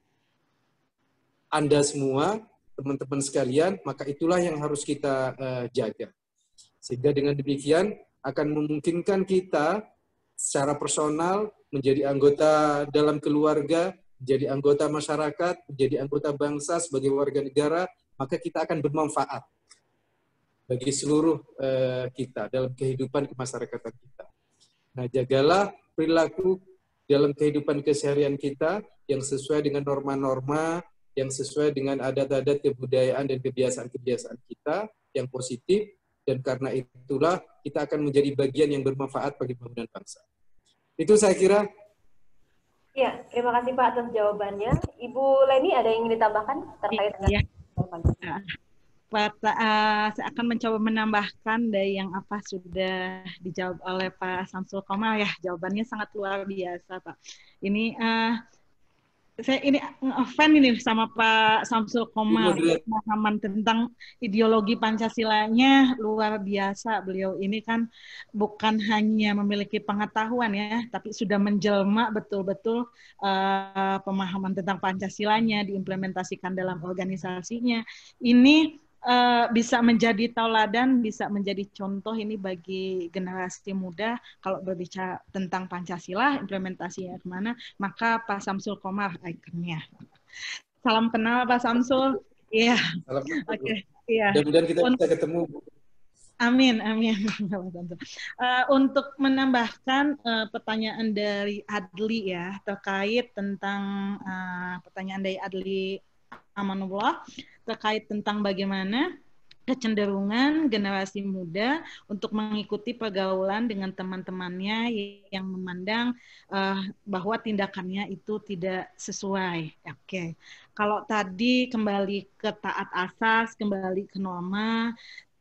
Anda semua, teman-teman sekalian, maka itulah yang harus kita eh, jaga. Sehingga dengan demikian akan memungkinkan kita secara personal menjadi anggota dalam keluarga, menjadi anggota masyarakat, menjadi anggota bangsa sebagai warga negara, maka kita akan bermanfaat bagi seluruh uh, kita dalam kehidupan kemasyarakatan kita. Nah, jagalah perilaku dalam kehidupan keseharian kita yang sesuai dengan norma-norma, yang sesuai dengan adat-adat kebudayaan dan kebiasaan-kebiasaan kita yang positif, dan karena itulah kita akan menjadi bagian yang bermanfaat bagi bangunan bangsa. Itu saya kira. Ya, terima kasih Pak atas jawabannya. Ibu Leni ada yang ingin ditambahkan terkait dengan ya. Pak, uh, saya akan mencoba menambahkan dari yang apa sudah dijawab oleh Pak Samsul Komal ya. Jawabannya sangat luar biasa Pak. Ini uh, saya ini fan ini sama Pak Samsul Komal, pemahaman tentang ideologi Pancasilanya luar biasa. Beliau ini kan bukan hanya memiliki pengetahuan ya, tapi sudah menjelma betul-betul uh, pemahaman tentang Pancasilanya diimplementasikan dalam organisasinya. Ini uh, bisa menjadi tauladan, bisa menjadi contoh ini bagi generasi muda. Kalau berbicara tentang Pancasila, implementasinya kemana, maka Pak Samsul Komar ikonnya. Salam kenal Pak Samsul. Iya. Salam Oke. okay. Iya. Mudah-mudahan kita bisa ketemu. Amin, amin. Uh, untuk menambahkan uh, pertanyaan dari Adli ya, terkait tentang uh, pertanyaan dari Adli Amanullah, terkait tentang bagaimana kecenderungan generasi muda untuk mengikuti pergaulan dengan teman-temannya yang memandang uh, bahwa tindakannya itu tidak sesuai. Oke, okay. Kalau tadi kembali ke taat asas, kembali ke norma,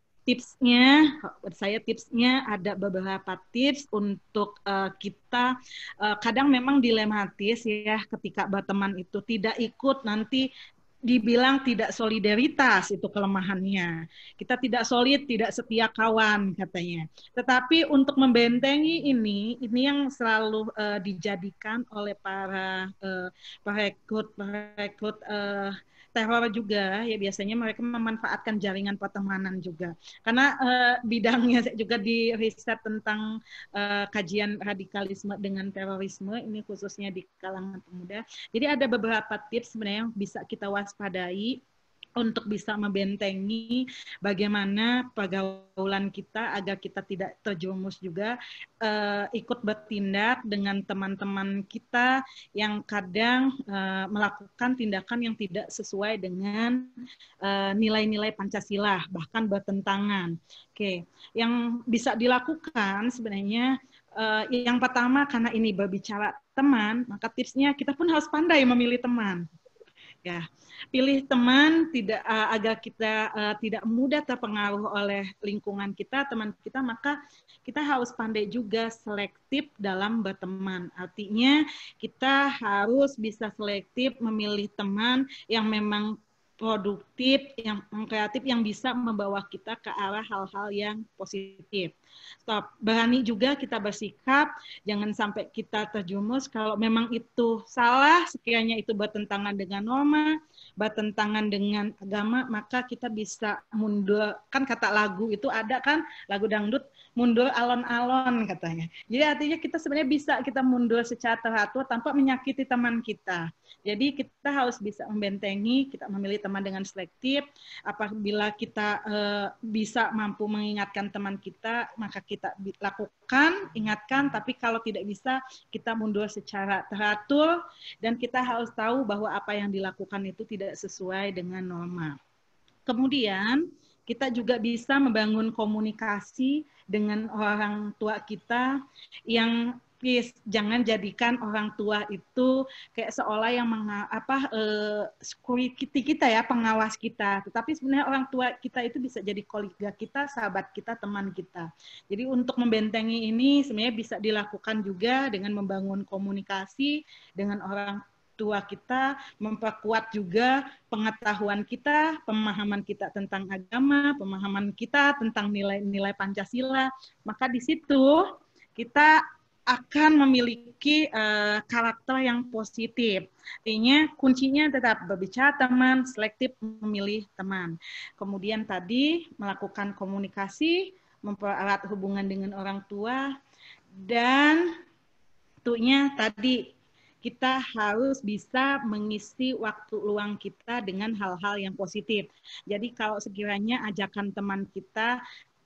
tipsnya, saya tipsnya ada beberapa tips untuk uh, kita uh, kadang memang dilematis ya ketika berteman itu tidak ikut nanti dibilang tidak solidaritas, itu kelemahannya. Kita tidak solid, tidak setia kawan katanya. Tetapi untuk membentengi ini, ini yang selalu uh, dijadikan oleh para uh, perekrut perekrut uh, teror juga, ya biasanya mereka memanfaatkan jaringan pertemanan juga. Karena uh, bidangnya saya juga di riset tentang uh, kajian radikalisme dengan terorisme, ini khususnya di kalangan pemuda. Jadi ada beberapa tips sebenarnya yang bisa kita waspadai untuk bisa membentengi bagaimana pergaulan kita agar kita tidak terjerumus juga uh, ikut bertindak dengan teman-teman kita yang kadang uh, melakukan tindakan yang tidak sesuai dengan uh, nilai-nilai Pancasila, bahkan bertentangan. Oke, yang bisa dilakukan sebenarnya uh, yang pertama, karena ini berbicara teman, maka tipsnya kita pun harus pandai memilih teman. Ya, pilih teman tidak uh, agar kita uh, tidak mudah terpengaruh oleh lingkungan kita, teman kita, maka kita harus pandai juga selektif dalam berteman. Artinya kita harus bisa selektif memilih teman yang memang produktif, yang kreatif, yang bisa membawa kita ke arah hal-hal yang positif. Stop. Berani juga kita bersikap, jangan sampai kita terjumus kalau memang itu salah, sekiranya itu bertentangan dengan norma, bertentangan dengan agama, maka kita bisa mundur. Kan kata lagu itu ada kan, lagu dangdut, mundur alon-alon katanya. Jadi artinya kita sebenarnya bisa kita mundur secara teratur tanpa menyakiti teman kita. Jadi kita harus bisa membentengi, kita memilih teman dengan selektif. Apabila kita uh, bisa mampu mengingatkan teman kita, maka kita lakukan, ingatkan. Tapi kalau tidak bisa, kita mundur secara teratur. Dan kita harus tahu bahwa apa yang dilakukan itu tidak sesuai dengan norma. Kemudian, kita juga bisa membangun komunikasi dengan orang tua kita yang please jangan jadikan orang tua itu kayak seolah yang menga, apa eh, security kita ya, pengawas kita. Tetapi sebenarnya orang tua kita itu bisa jadi kolega kita, sahabat kita, teman kita. Jadi untuk membentengi ini sebenarnya bisa dilakukan juga dengan membangun komunikasi dengan orang tua kita, memperkuat juga pengetahuan kita, pemahaman kita tentang agama, pemahaman kita tentang nilai-nilai Pancasila. Maka di situ kita akan memiliki uh, karakter yang positif. Artinya kuncinya tetap berbicara teman, selektif memilih teman. Kemudian tadi melakukan komunikasi, mempererat hubungan dengan orang tua, dan tentunya tadi kita harus bisa mengisi waktu luang kita dengan hal-hal yang positif. Jadi kalau sekiranya ajakan teman kita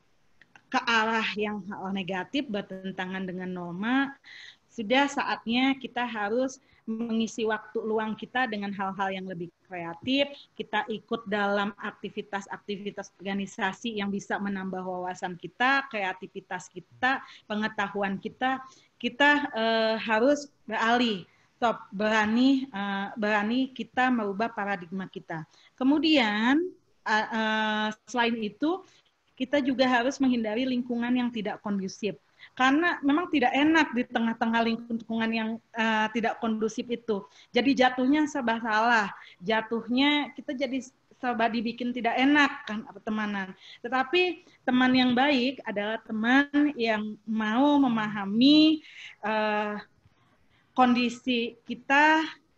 ke arah yang hal negatif, bertentangan dengan norma, sudah saatnya kita harus mengisi waktu luang kita dengan hal-hal yang lebih kreatif. Kita ikut dalam aktivitas-aktivitas organisasi yang bisa menambah wawasan kita, kreativitas kita, pengetahuan kita. Kita uh, harus beralih, stop, berani, uh, berani kita merubah paradigma kita. Kemudian, uh, uh, selain itu, kita juga harus menghindari lingkungan yang tidak kondusif. Karena memang tidak enak di tengah-tengah lingkungan yang uh, tidak kondusif itu. Jadi jatuhnya serba salah. Jatuhnya kita jadi serba dibikin tidak enak kan pertemanan. Tetapi teman yang baik adalah teman yang mau memahami uh, kondisi kita,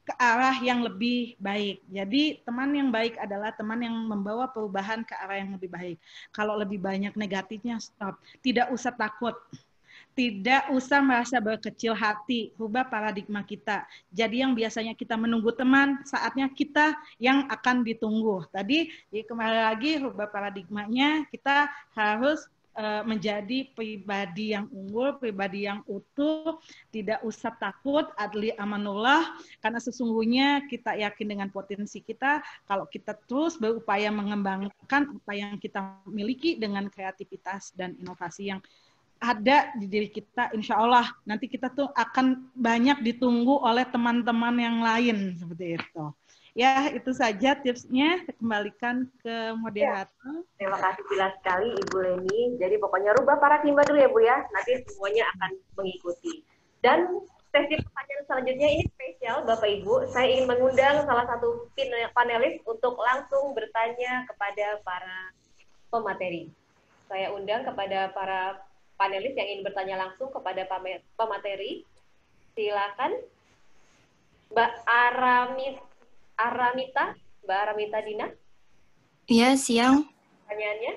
ke arah yang lebih baik. Jadi teman yang baik adalah teman yang membawa perubahan ke arah yang lebih baik. Kalau lebih banyak negatifnya, stop. Tidak usah takut. Tidak usah merasa berkecil hati, rubah paradigma kita. Jadi yang biasanya kita menunggu teman, saatnya kita yang akan ditunggu. Tadi kembali lagi rubah paradigmanya, kita harus menjadi pribadi yang unggul, pribadi yang utuh, tidak usah takut, adli amanullah, karena sesungguhnya kita yakin dengan potensi kita, kalau kita terus berupaya mengembangkan apa yang kita miliki dengan kreativitas dan inovasi yang ada di diri kita, insya Allah nanti kita tuh akan banyak ditunggu oleh teman-teman yang lain, seperti itu. Ya, itu saja tipsnya. Kembalikan ke moderator. Ya, terima kasih jelas sekali Ibu Leni. Jadi pokoknya rubah paradigma dulu ya Bu ya. Nanti semuanya akan mengikuti. Dan sesi pertanyaan selanjutnya ini spesial Bapak Ibu. Saya ingin mengundang salah satu panelis untuk langsung bertanya kepada para pemateri. Saya undang kepada para panelis yang ingin bertanya langsung kepada pemateri. Silakan Mbak Aramit Aramita, Mbak Aramita Dina. Iya, siang. Pertanyaannya?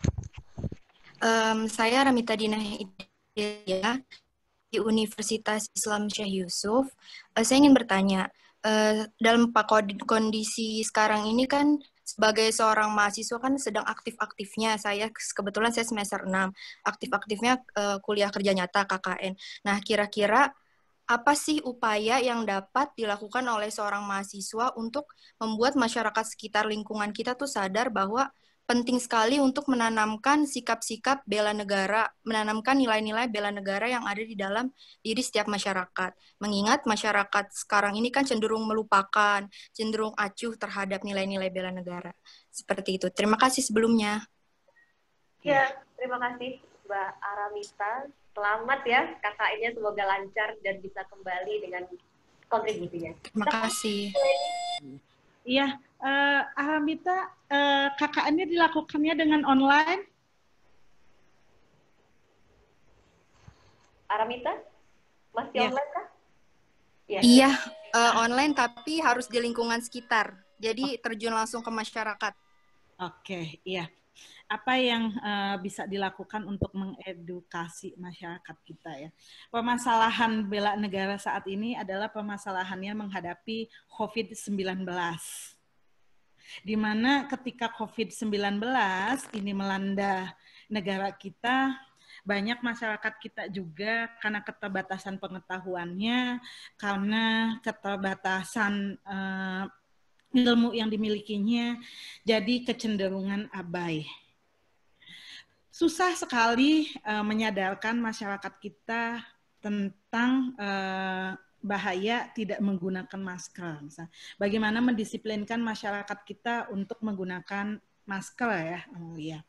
Um, saya Aramita Dina ya, di Universitas Islam Syekh Yusuf. Uh, saya ingin bertanya, uh, dalam kondisi sekarang ini kan sebagai seorang mahasiswa kan sedang aktif-aktifnya, saya kebetulan saya semester enam, aktif-aktifnya uh, kuliah kerja nyata K K N. Nah, kira-kira apa sih upaya yang dapat dilakukan oleh seorang mahasiswa untuk membuat masyarakat sekitar lingkungan kita tuh sadar bahwa penting sekali untuk menanamkan sikap-sikap bela negara, menanamkan nilai-nilai bela negara yang ada di dalam diri setiap masyarakat. Mengingat masyarakat sekarang ini kan cenderung melupakan, cenderung acuh terhadap nilai-nilai bela negara. Seperti itu. Terima kasih sebelumnya. Ya, terima kasih Mbak Aramita. Selamat ya, K K N-nya semoga lancar dan bisa kembali dengan kontribusinya. Terima kasih. Iya, uh, Aramita, uh, K K N-nya dilakukannya dengan online? Aramita, masih ya. online kah? Ya. Iya, uh, online tapi harus di lingkungan sekitar. Jadi terjun langsung ke masyarakat. Oke, iya. Apa yang uh, bisa dilakukan untuk mengedukasi masyarakat kita ya. Permasalahan bela negara saat ini adalah permasalahannya menghadapi COVID sembilan belas. Di mana ketika COVID sembilan belas ini melanda negara kita, banyak masyarakat kita juga karena keterbatasan pengetahuannya, karena keterbatasan uh, ilmu yang dimilikinya, jadi kecenderungan abai. Susah sekali uh, menyadarkan masyarakat kita tentang uh, bahaya tidak menggunakan masker. Misalnya, bagaimana mendisiplinkan masyarakat kita untuk menggunakan masker ya, Amalia.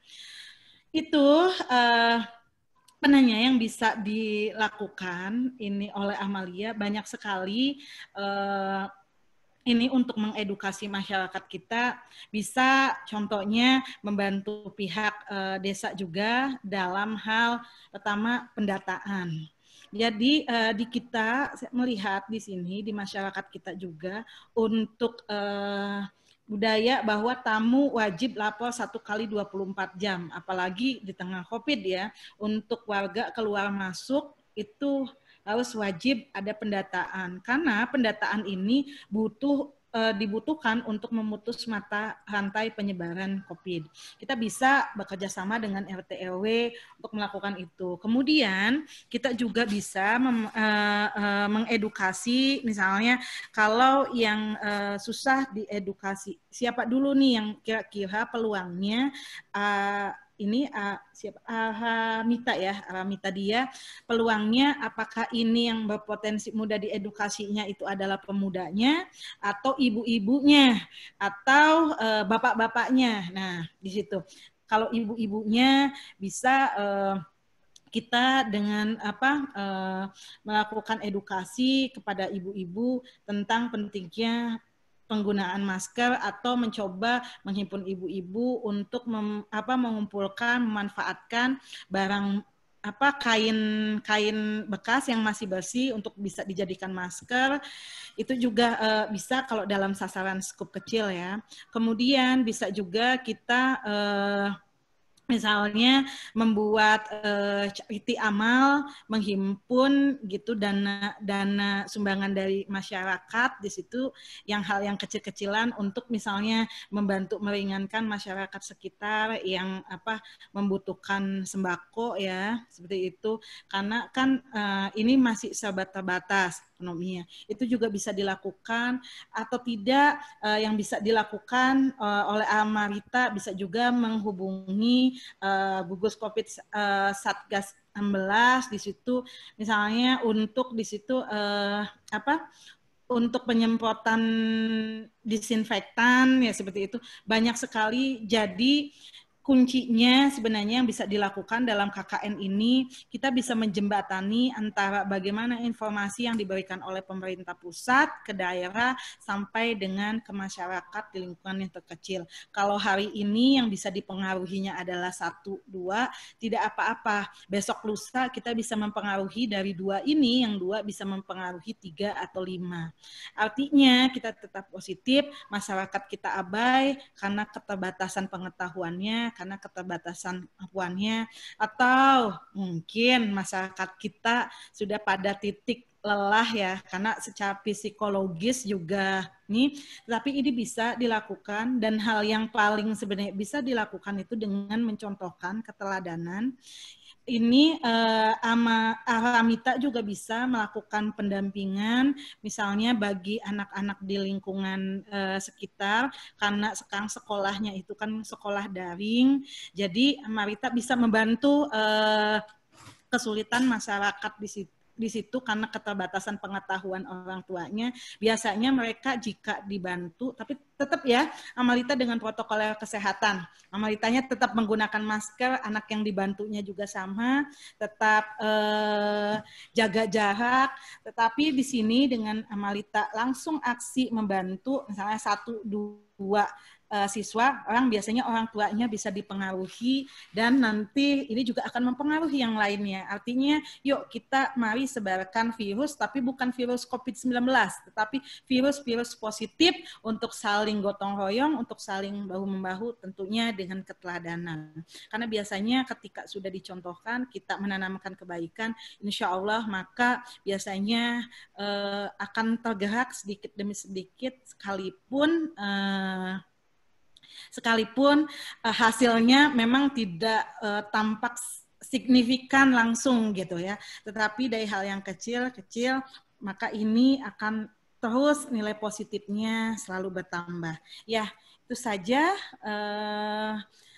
Itu uh, penanya yang bisa dilakukan ini oleh Amalia banyak sekali. Uh, Ini untuk mengedukasi masyarakat kita, bisa contohnya membantu pihak e, desa juga dalam hal pertama pendataan. Jadi e, di kita melihat di sini di masyarakat kita juga untuk e, budaya bahwa tamu wajib lapor satu kali dua puluh empat jam, apalagi di tengah COVID ya, untuk warga keluar masuk itu harus wajib ada pendataan, karena pendataan ini butuh e, dibutuhkan untuk memutus mata rantai penyebaran COVID. Kita bisa bekerja sama dengan R T R W untuk melakukan itu. Kemudian kita juga bisa mem, e, e, mengedukasi, misalnya kalau yang e, susah diedukasi, siapa dulu nih yang kira-kira peluangnya e, ini uh, siapa Aramita ya, Aramita dia peluangnya apakah ini yang berpotensi mudah diedukasinya itu adalah pemudanya atau ibu-ibunya atau uh, bapak-bapaknya. Nah, di situ. Kalau ibu-ibunya bisa uh, kita dengan apa uh, melakukan edukasi kepada ibu-ibu tentang pentingnya penggunaan masker atau mencoba menghimpun ibu-ibu untuk mem, apa, mengumpulkan, memanfaatkan barang apa kain-kain bekas yang masih bersih untuk bisa dijadikan masker. Itu juga uh, bisa kalau dalam sasaran skup kecil ya. Kemudian bisa juga kita uh, misalnya membuat uh, charity amal, menghimpun gitu dana dana sumbangan dari masyarakat di situ yang hal yang kecil-kecilan untuk misalnya membantu meringankan masyarakat sekitar yang apa membutuhkan sembako ya seperti itu karena kan uh, ini masih serba terbatas ekonominya. Itu juga bisa dilakukan atau tidak uh, yang bisa dilakukan uh, oleh Amarita bisa juga menghubungi Uh, gugus COVID uh, Satgas enam belas di situ misalnya untuk di situ uh, apa untuk penyemprotan disinfektan ya seperti itu banyak sekali. Jadi kuncinya sebenarnya yang bisa dilakukan dalam K K N ini, kita bisa menjembatani antara bagaimana informasi yang diberikan oleh pemerintah pusat ke daerah sampai dengan ke masyarakat di lingkungan yang terkecil. Kalau hari ini yang bisa dipengaruhinya adalah satu, dua, tidak apa-apa. Besok lusa kita bisa mempengaruhi dari dua ini, yang dua bisa mempengaruhi tiga atau lima. Artinya kita tetap positif, masyarakat kita abai karena keterbatasan pengetahuannya, karena keterbatasan kemampuannya, atau mungkin masyarakat kita sudah pada titik lelah ya, karena secara psikologis juga nih, tapi ini bisa dilakukan dan hal yang paling sebenarnya bisa dilakukan itu dengan mencontohkan keteladanan. Ini eh, ama Aramita juga bisa melakukan pendampingan misalnya bagi anak-anak di lingkungan eh, sekitar karena sekarang sekolahnya itu kan sekolah daring. Jadi Amarita bisa membantu eh, kesulitan masyarakat di situ di situ karena keterbatasan pengetahuan orang tuanya. Biasanya mereka jika dibantu, tapi tetap ya Amalita dengan protokol kesehatan. Amalitanya tetap menggunakan masker, anak yang dibantunya juga sama, tetap eh, jaga jarak. Tetapi di sini dengan Amalita langsung aksi membantu, misalnya satu, dua Uh, siswa, orang biasanya orang tuanya bisa dipengaruhi dan nanti ini juga akan mempengaruhi yang lainnya. Artinya, yuk kita mari sebarkan virus, tapi bukan virus COVID sembilan belas, tetapi virus-virus positif untuk saling gotong royong, untuk saling bahu-membahu tentunya dengan keteladanan. Karena biasanya ketika sudah dicontohkan, kita menanamkan kebaikan, insya Allah maka biasanya uh, akan tergerak sedikit demi sedikit sekalipun uh, Sekalipun uh, hasilnya memang tidak uh, tampak signifikan langsung gitu ya, tetapi dari hal yang kecil-kecil maka ini akan terus nilai positifnya selalu bertambah. Ya, itu saja uh,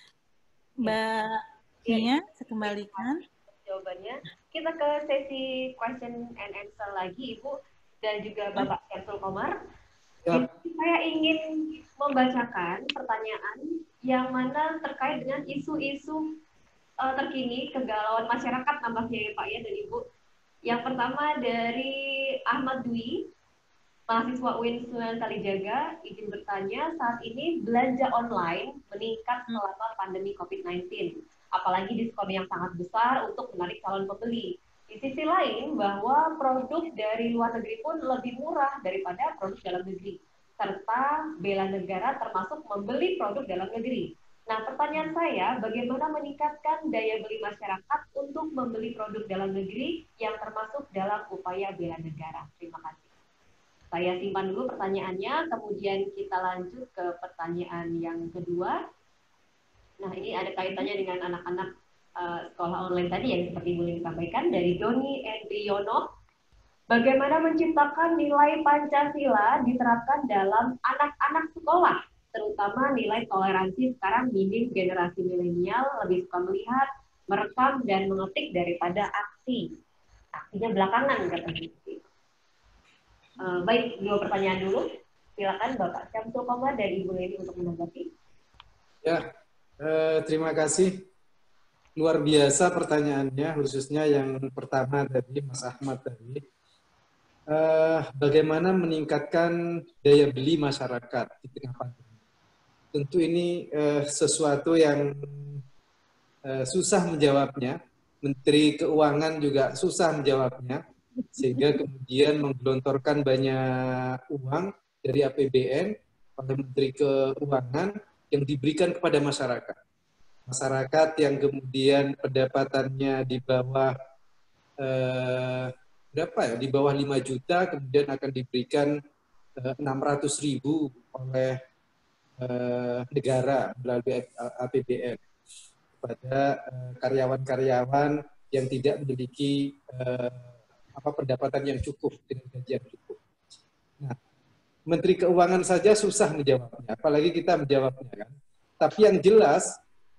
Mbak Nia, saya kembalikan. Jawabannya. Kita ke sesi question and answer lagi, Ibu, dan juga Bapak Syamsul Komar. Ya. Saya ingin membacakan pertanyaan yang mana terkait dengan isu-isu uh, terkini kegalauan masyarakat nampaknya ya Pak ya dan Ibu. Yang pertama dari Ahmad Dwi, mahasiswa U I N Sunan Kalijaga, izin bertanya, saat ini belanja online meningkat selama pandemi COVID sembilan belas, apalagi diskon yang sangat besar untuk menarik calon pembeli. Di sisi lain, bahwa produk dari luar negeri pun lebih murah daripada produk dalam negeri, serta bela negara termasuk membeli produk dalam negeri. Nah, pertanyaan saya, bagaimana meningkatkan daya beli masyarakat untuk membeli produk dalam negeri yang termasuk dalam upaya bela negara? Terima kasih. Saya simpan dulu pertanyaannya, kemudian kita lanjut ke pertanyaan yang kedua. Nah, ini ada kaitannya dengan anak-anak Uh, sekolah online tadi yang seperti boleh disampaikan dari Doni Endriono. Bagaimana menciptakan nilai Pancasila diterapkan dalam anak-anak sekolah, terutama nilai toleransi sekarang minim generasi milenial lebih suka melihat, merekam, dan mengetik daripada aksi. Aksinya belakangan katanya. Uh, baik, dua pertanyaan dulu. Silakan Bapak Syamsul Komar dari Ibu Leni untuk menanggapi. Ya, eh, terima kasih. Luar biasa pertanyaannya, khususnya yang pertama dari Mas Ahmad tadi. Uh, bagaimana meningkatkan daya beli masyarakat di tengah pandemi? Tentu ini uh, sesuatu yang uh, susah menjawabnya, Menteri Keuangan juga susah menjawabnya, sehingga kemudian menggelontorkan banyak uang dari A P B N oleh Menteri Keuangan yang diberikan kepada masyarakat. Masyarakat yang kemudian pendapatannya di bawah eh, berapa ya? Di bawah lima juta kemudian akan diberikan eh, enam ratus ribu oleh eh, negara melalui A P B N pada karyawan-karyawan yang tidak memiliki eh, apa pendapatan yang cukup dengan gaji yang cukup. Nah, Menteri Keuangan saja susah menjawabnya, apalagi kita menjawabnya kan. Tapi yang jelas,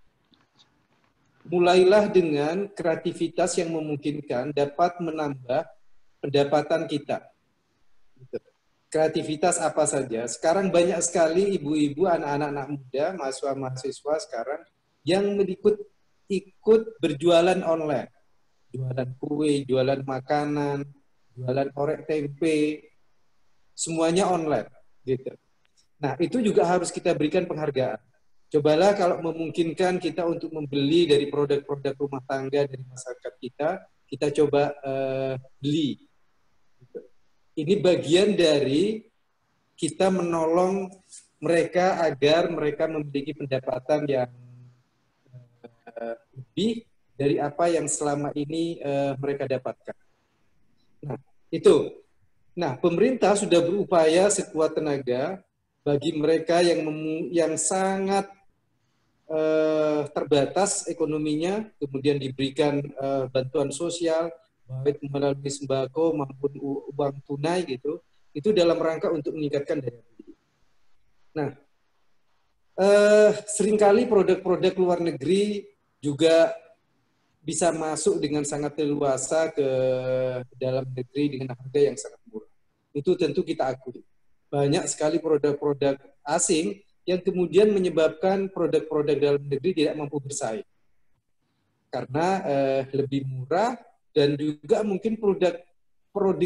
mulailah dengan kreativitas yang memungkinkan dapat menambah pendapatan kita. Kreativitas apa saja? Sekarang banyak sekali ibu-ibu, anak-anak anak muda, mahasiswa-mahasiswa sekarang yang ikut ikut berjualan online, jualan kue, jualan makanan, jualan orek tempe, semuanya online, gitu. Nah, itu juga harus kita berikan penghargaan. Cobalah kalau memungkinkan kita untuk membeli dari produk-produk rumah tangga dari masyarakat kita, kita coba uh, beli. Gitu. Ini bagian dari kita menolong mereka agar mereka memiliki pendapatan yang lebih dari apa yang selama ini uh, mereka dapatkan. Nah, itu. Nah, pemerintah sudah berupaya sekuat tenaga bagi mereka yang memu yang sangat uh, terbatas ekonominya, kemudian diberikan uh, bantuan sosial, baik melalui sembako maupun uang tunai gitu. Itu dalam rangka untuk meningkatkan daya beli. Nah, uh, seringkali produk-produk luar negeri juga bisa masuk dengan sangat leluasa ke dalam negeri dengan harga yang sangat murah. Itu tentu kita akui. Banyak sekali produk-produk asing yang kemudian menyebabkan produk-produk dalam negeri tidak mampu bersaing. Karena eh, lebih murah dan juga mungkin produk produk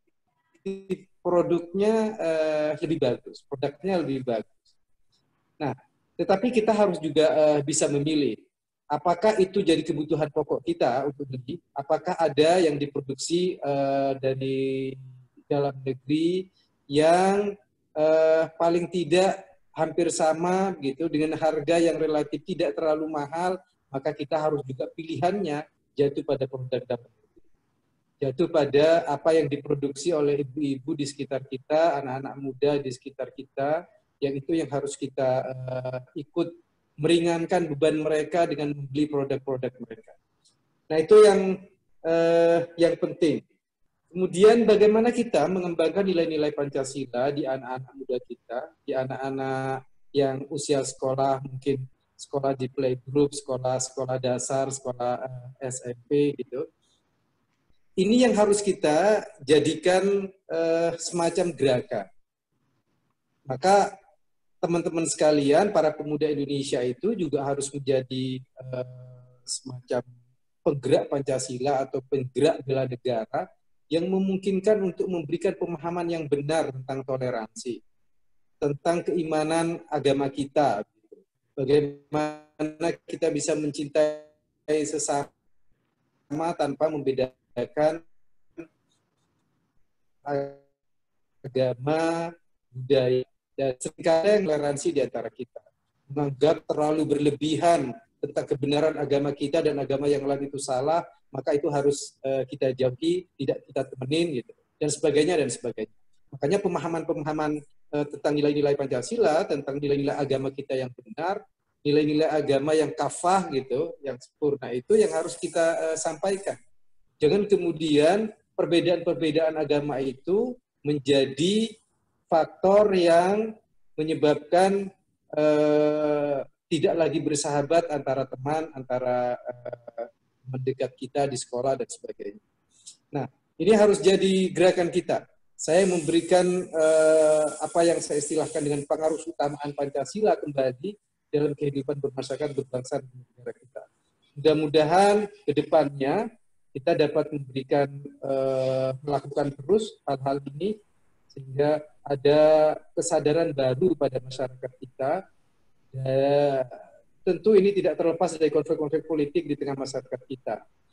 produknya eh, lebih bagus, produknya lebih bagus. Nah, tetapi kita harus juga eh, bisa memilih. Apakah itu jadi kebutuhan pokok kita untuk beli? Apakah ada yang diproduksi uh, dari dalam negeri yang uh, paling tidak hampir sama gitu dengan harga yang relatif tidak terlalu mahal, maka kita harus juga pilihannya jatuh pada produk dalam negeri. Jatuh pada apa yang diproduksi oleh ibu-ibu di sekitar kita, anak-anak muda di sekitar kita, yang itu yang harus kita uh, ikut meringankan beban mereka dengan membeli produk-produk mereka. Nah, itu yang eh, yang penting. Kemudian bagaimana kita mengembangkan nilai-nilai Pancasila di anak-anak muda kita, di anak-anak yang usia sekolah, mungkin sekolah di playgroup, sekolah sekolah dasar, sekolah eh, S M P gitu. Ini yang harus kita jadikan eh, semacam gerakan. Maka teman-teman sekalian, para pemuda Indonesia itu juga harus menjadi uh, semacam penggerak Pancasila atau penggerak bela negara yang memungkinkan untuk memberikan pemahaman yang benar tentang toleransi, tentang keimanan agama kita, bagaimana kita bisa mencintai sesama tanpa membedakan agama, budaya, dan seringkali toleransi di antara kita. Menganggap terlalu berlebihan tentang kebenaran agama kita dan agama yang lain itu salah, maka itu harus uh, kita jauhi, tidak kita temenin, gitu, dan sebagainya, dan sebagainya. Makanya pemahaman-pemahaman uh, tentang nilai-nilai Pancasila, tentang nilai-nilai agama kita yang benar, nilai-nilai agama yang kafah, gitu, yang sempurna, itu yang harus kita uh, sampaikan. Jangan kemudian perbedaan-perbedaan agama itu menjadi faktor yang menyebabkan uh, tidak lagi bersahabat antara teman, antara uh, mendekat kita di sekolah dan sebagainya. Nah, ini harus jadi gerakan kita. Saya memberikan uh, apa yang saya istilahkan dengan pengaruh utamaan Pancasila kembali dalam kehidupan bermasyarakat, berbangsa, dan negara kita. Mudah-mudahan ke depannya kita dapat memberikan, uh, melakukan terus hal-hal ini, sehingga ada kesadaran baru pada masyarakat kita. Dan tentu ini tidak terlepas dari konflik-konflik politik di tengah masyarakat kita.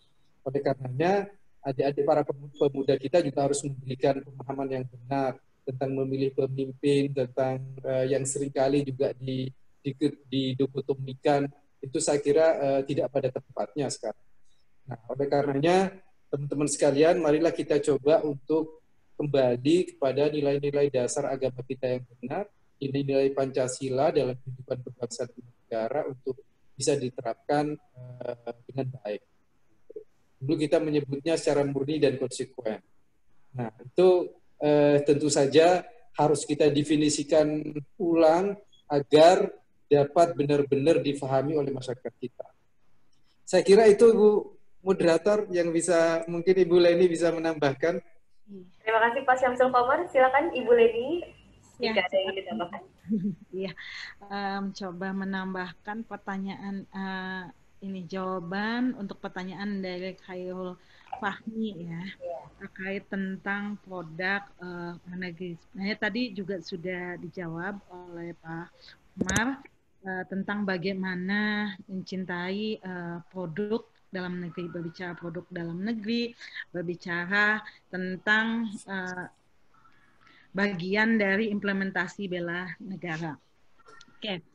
Oleh karenanya, adik-adik para pemuda kita juga harus memberikan pemahaman yang benar tentang memilih pemimpin, tentang uh, yang seringkali juga di, di, didokotomikan, itu saya kira uh, tidak pada tempatnya sekarang. Nah, oleh karenanya, teman-teman sekalian, marilah kita coba untuk kembali kepada nilai-nilai dasar agama kita yang benar, nilai-nilai Pancasila dalam kehidupan berbangsa dan negara untuk bisa diterapkan uh, dengan baik. Dulu kita menyebutnya secara murni dan konsekuen. Nah, itu eh, tentu saja harus kita definisikan ulang agar dapat benar-benar difahami oleh masyarakat kita. Saya kira itu Bu moderator yang bisa, mungkin Ibu Leni bisa menambahkan. Terima kasih Pak Syamsul Qamar. Silakan Ibu Leni jika Ya, ada yang ditambahkan. Iya, um, coba menambahkan pertanyaan uh, ini jawaban untuk pertanyaan dari Khairul Fahmi ya, terkait tentang produk uh, negeri. Sebenarnya tadi juga sudah dijawab oleh Pak Umar uh, tentang bagaimana mencintai uh, produk dalam negeri, berbicara produk dalam negeri, berbicara tentang uh, bagian dari implementasi bela negara. Oke. Okay.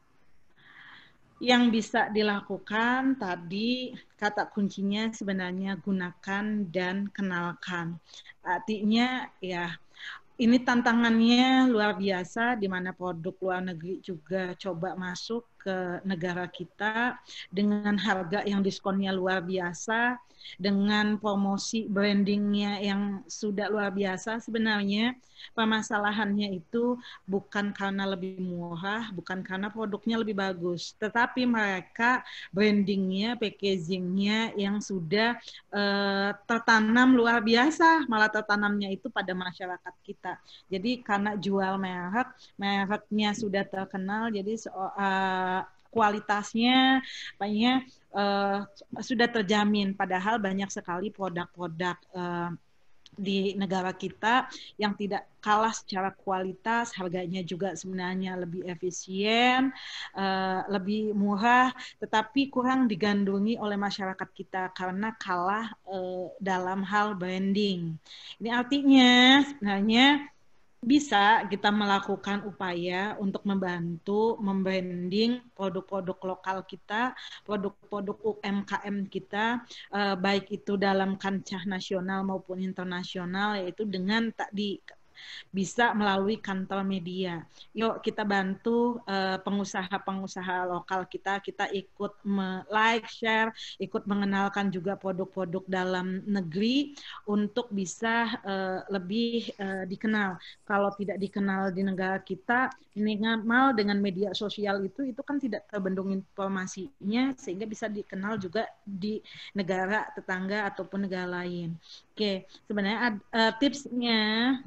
Yang bisa dilakukan tadi kata kuncinya sebenarnya gunakan dan kenalkan. Artinya ya ini tantangannya luar biasa di mana produk luar negeri juga coba masuk ke negara kita dengan harga yang diskonnya luar biasa, dengan promosi brandingnya yang sudah luar biasa. Sebenarnya permasalahannya itu bukan karena lebih murah, bukan karena produknya lebih bagus, tetapi mereka brandingnya, packagingnya yang sudah uh, tertanam luar biasa, malah tertanamnya itu pada masyarakat kita. Jadi karena jual merek, mereknya sudah terkenal, jadi uh, kualitasnya banyak uh, sudah terjamin. Padahal banyak sekali produk-produk uh, di negara kita yang tidak kalah secara kualitas, harganya juga sebenarnya lebih efisien, uh, lebih murah, tetapi kurang digandrungi oleh masyarakat kita karena kalah uh, dalam hal branding. Ini artinya sebenarnya bisa kita melakukan upaya untuk membantu membranding produk-produk lokal kita, produk-produk U M K M kita, eh, baik itu dalam kancah nasional maupun internasional, yaitu dengan tadi bisa melalui kantor media. Yuk kita bantu uh, pengusaha-pengusaha lokal kita, kita ikut like, share, ikut mengenalkan juga produk-produk dalam negeri untuk bisa uh, lebih uh, dikenal. Kalau tidak dikenal di negara kita, minimal dengan media sosial itu, itu kan tidak terbendung informasinya sehingga bisa dikenal juga di negara tetangga ataupun negara lain. Oke, sebenarnya uh, tipsnya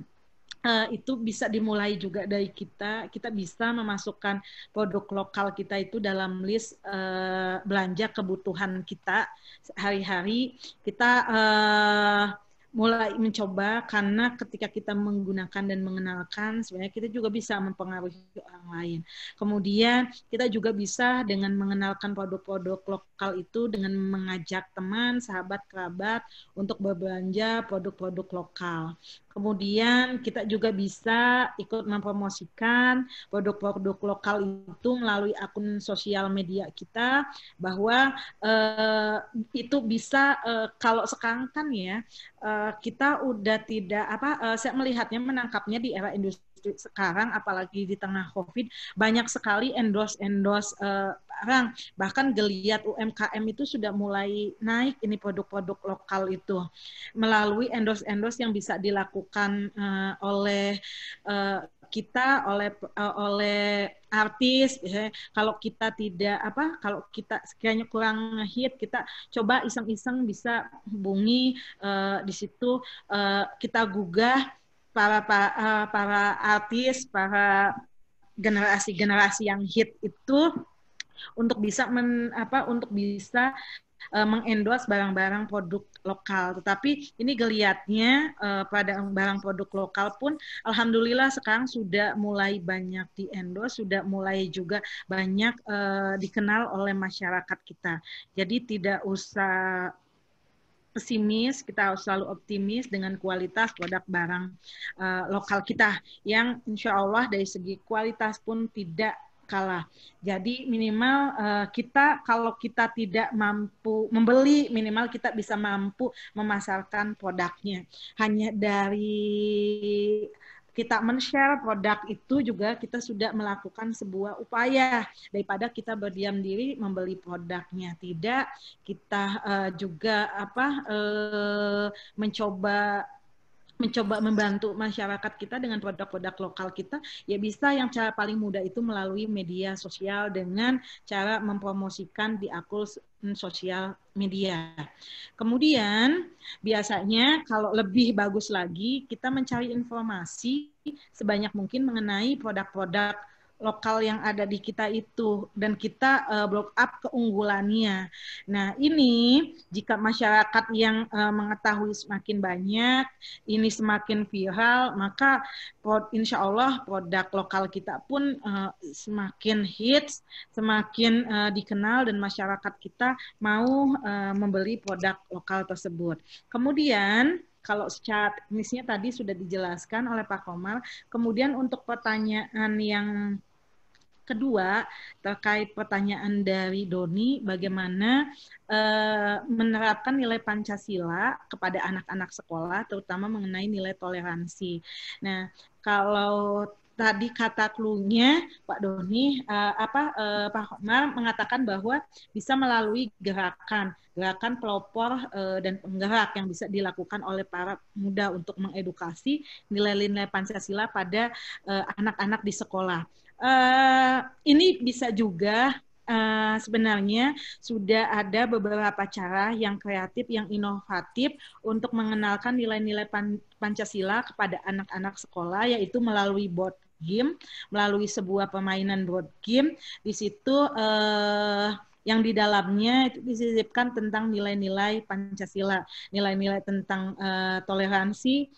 Uh, itu bisa dimulai juga dari kita. Kita bisa memasukkan produk lokal kita itu dalam list uh, belanja kebutuhan kita hari-hari. Kita uh, mulai mencoba, karena ketika kita menggunakan dan mengenalkan, sebenarnya kita juga bisa mempengaruhi orang lain. Kemudian kita juga bisa dengan mengenalkan produk-produk lokal itu dengan mengajak teman, sahabat, kerabat untuk berbelanja produk-produk lokal. Kemudian kita juga bisa ikut mempromosikan produk-produk lokal itu melalui akun sosial media kita, bahwa eh, itu bisa eh, kalau sekarang kan ya eh, kita udah tidak apa eh, saya melihatnya menangkapnya di era industri sekarang, apalagi di tengah COVID, banyak sekali endorse-endorse uh, barang. Bahkan geliat U M K M itu sudah mulai naik ini produk-produk lokal itu melalui endorse-endorse yang bisa dilakukan uh, oleh uh, kita, oleh uh, oleh artis. Misalnya, kalau kita tidak apa, kalau kita sekiranya kurang hit, kita coba iseng-iseng bisa hubungi uh, di situ, uh, kita gugah para para, para artis, para generasi-generasi yang hit itu untuk bisa men, apa untuk bisa uh, mengendorse barang-barang produk lokal. Tetapi ini geliatnya uh, pada barang produk lokal pun alhamdulillah sekarang sudah mulai banyak di-endorse, sudah mulai juga banyak uh, dikenal oleh masyarakat kita. Jadi tidak usah pesimis, kita harus selalu optimis dengan kualitas produk barang uh, lokal kita yang insya Allah dari segi kualitas pun tidak kalah. Jadi minimal uh, kita kalau kita tidak mampu membeli, minimal kita bisa mampu memasarkan produknya. Hanya dari kita men-share produk itu juga kita sudah melakukan sebuah upaya daripada kita berdiam diri membeli produknya. Tidak, kita uh, juga apa uh, mencoba mencoba membantu masyarakat kita dengan produk-produk lokal kita, ya bisa yang cara paling mudah itu melalui media sosial dengan cara mempromosikan di akun sosial media. Kemudian biasanya kalau lebih bagus lagi kita mencari informasi sebanyak mungkin mengenai produk-produk lokal yang ada di kita itu dan kita uh, blow up keunggulannya. Nah ini jika masyarakat yang uh, mengetahui semakin banyak, ini semakin viral, maka insya Allah produk lokal kita pun uh, semakin hits, semakin uh, dikenal dan masyarakat kita mau uh, membeli produk lokal tersebut. Kemudian kalau secara teknisnya tadi sudah dijelaskan oleh Pak Komar, kemudian untuk pertanyaan yang kedua, terkait pertanyaan dari Doni, bagaimana uh, menerapkan nilai Pancasila kepada anak-anak sekolah, terutama mengenai nilai toleransi. Nah, kalau tadi kata clue-nya Pak Doni, uh, apa uh, Pak Komar mengatakan bahwa bisa melalui gerakan, gerakan pelopor uh, dan penggerak yang bisa dilakukan oleh para pemuda untuk mengedukasi nilai-nilai Pancasila pada uh, anak-anak di sekolah. Uh, ini bisa juga uh, sebenarnya sudah ada beberapa cara yang kreatif, yang inovatif untuk mengenalkan nilai-nilai Pan Pancasila kepada anak-anak sekolah, yaitu melalui board game, melalui sebuah permainan board game. Di situ uh, yang di dalamnya itu disisipkan tentang nilai-nilai Pancasila, nilai-nilai tentang uh, toleransi,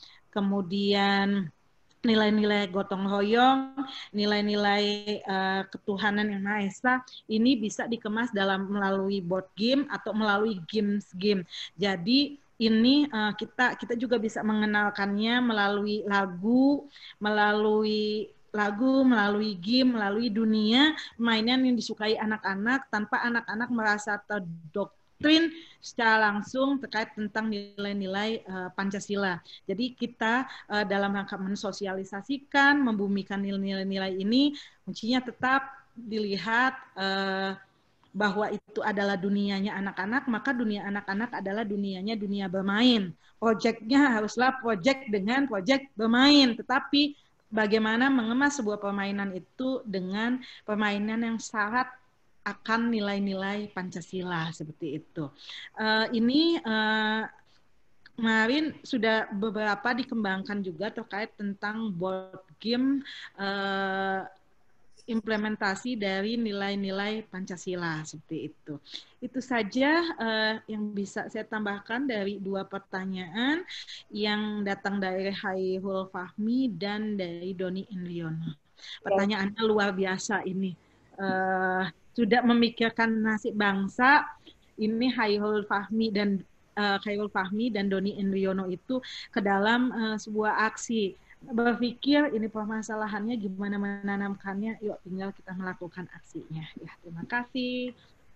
kemudian nilai-nilai gotong royong, nilai-nilai uh, ketuhanan yang Maha Esa, ini bisa dikemas dalam melalui board game atau melalui games game. Jadi ini uh, kita kita juga bisa mengenalkannya melalui lagu, melalui lagu, melalui game, melalui dunia mainan yang disukai anak-anak tanpa anak-anak merasa terdoktrin secara langsung terkait tentang nilai-nilai uh, Pancasila. Jadi kita uh, dalam rangka mensosialisasikan, membumikan nilai-nilai ini, kuncinya tetap dilihat uh, bahwa itu adalah dunianya anak-anak, maka dunia anak-anak adalah dunianya dunia bermain. Proyeknya haruslah proyek dengan proyek bermain, tetapi bagaimana mengemas sebuah permainan itu dengan permainan yang syarat akan nilai-nilai Pancasila seperti itu. Uh, ini uh, kemarin sudah beberapa dikembangkan juga terkait tentang board game uh, implementasi dari nilai-nilai Pancasila seperti itu. Itu saja uh, yang bisa saya tambahkan dari dua pertanyaan yang datang dari Hairul Fahmi dan dari Doni Indriono. Pertanyaannya luar biasa ini. Uh, sudah memikirkan nasib bangsa, ini Hairul Fahmi dan uh, Hairul Fahmi dan Doni Indriono itu ke dalam uh, sebuah aksi. Berpikir ini permasalahannya gimana menanamkannya, yuk tinggal kita melakukan aksinya. Ya, terima kasih.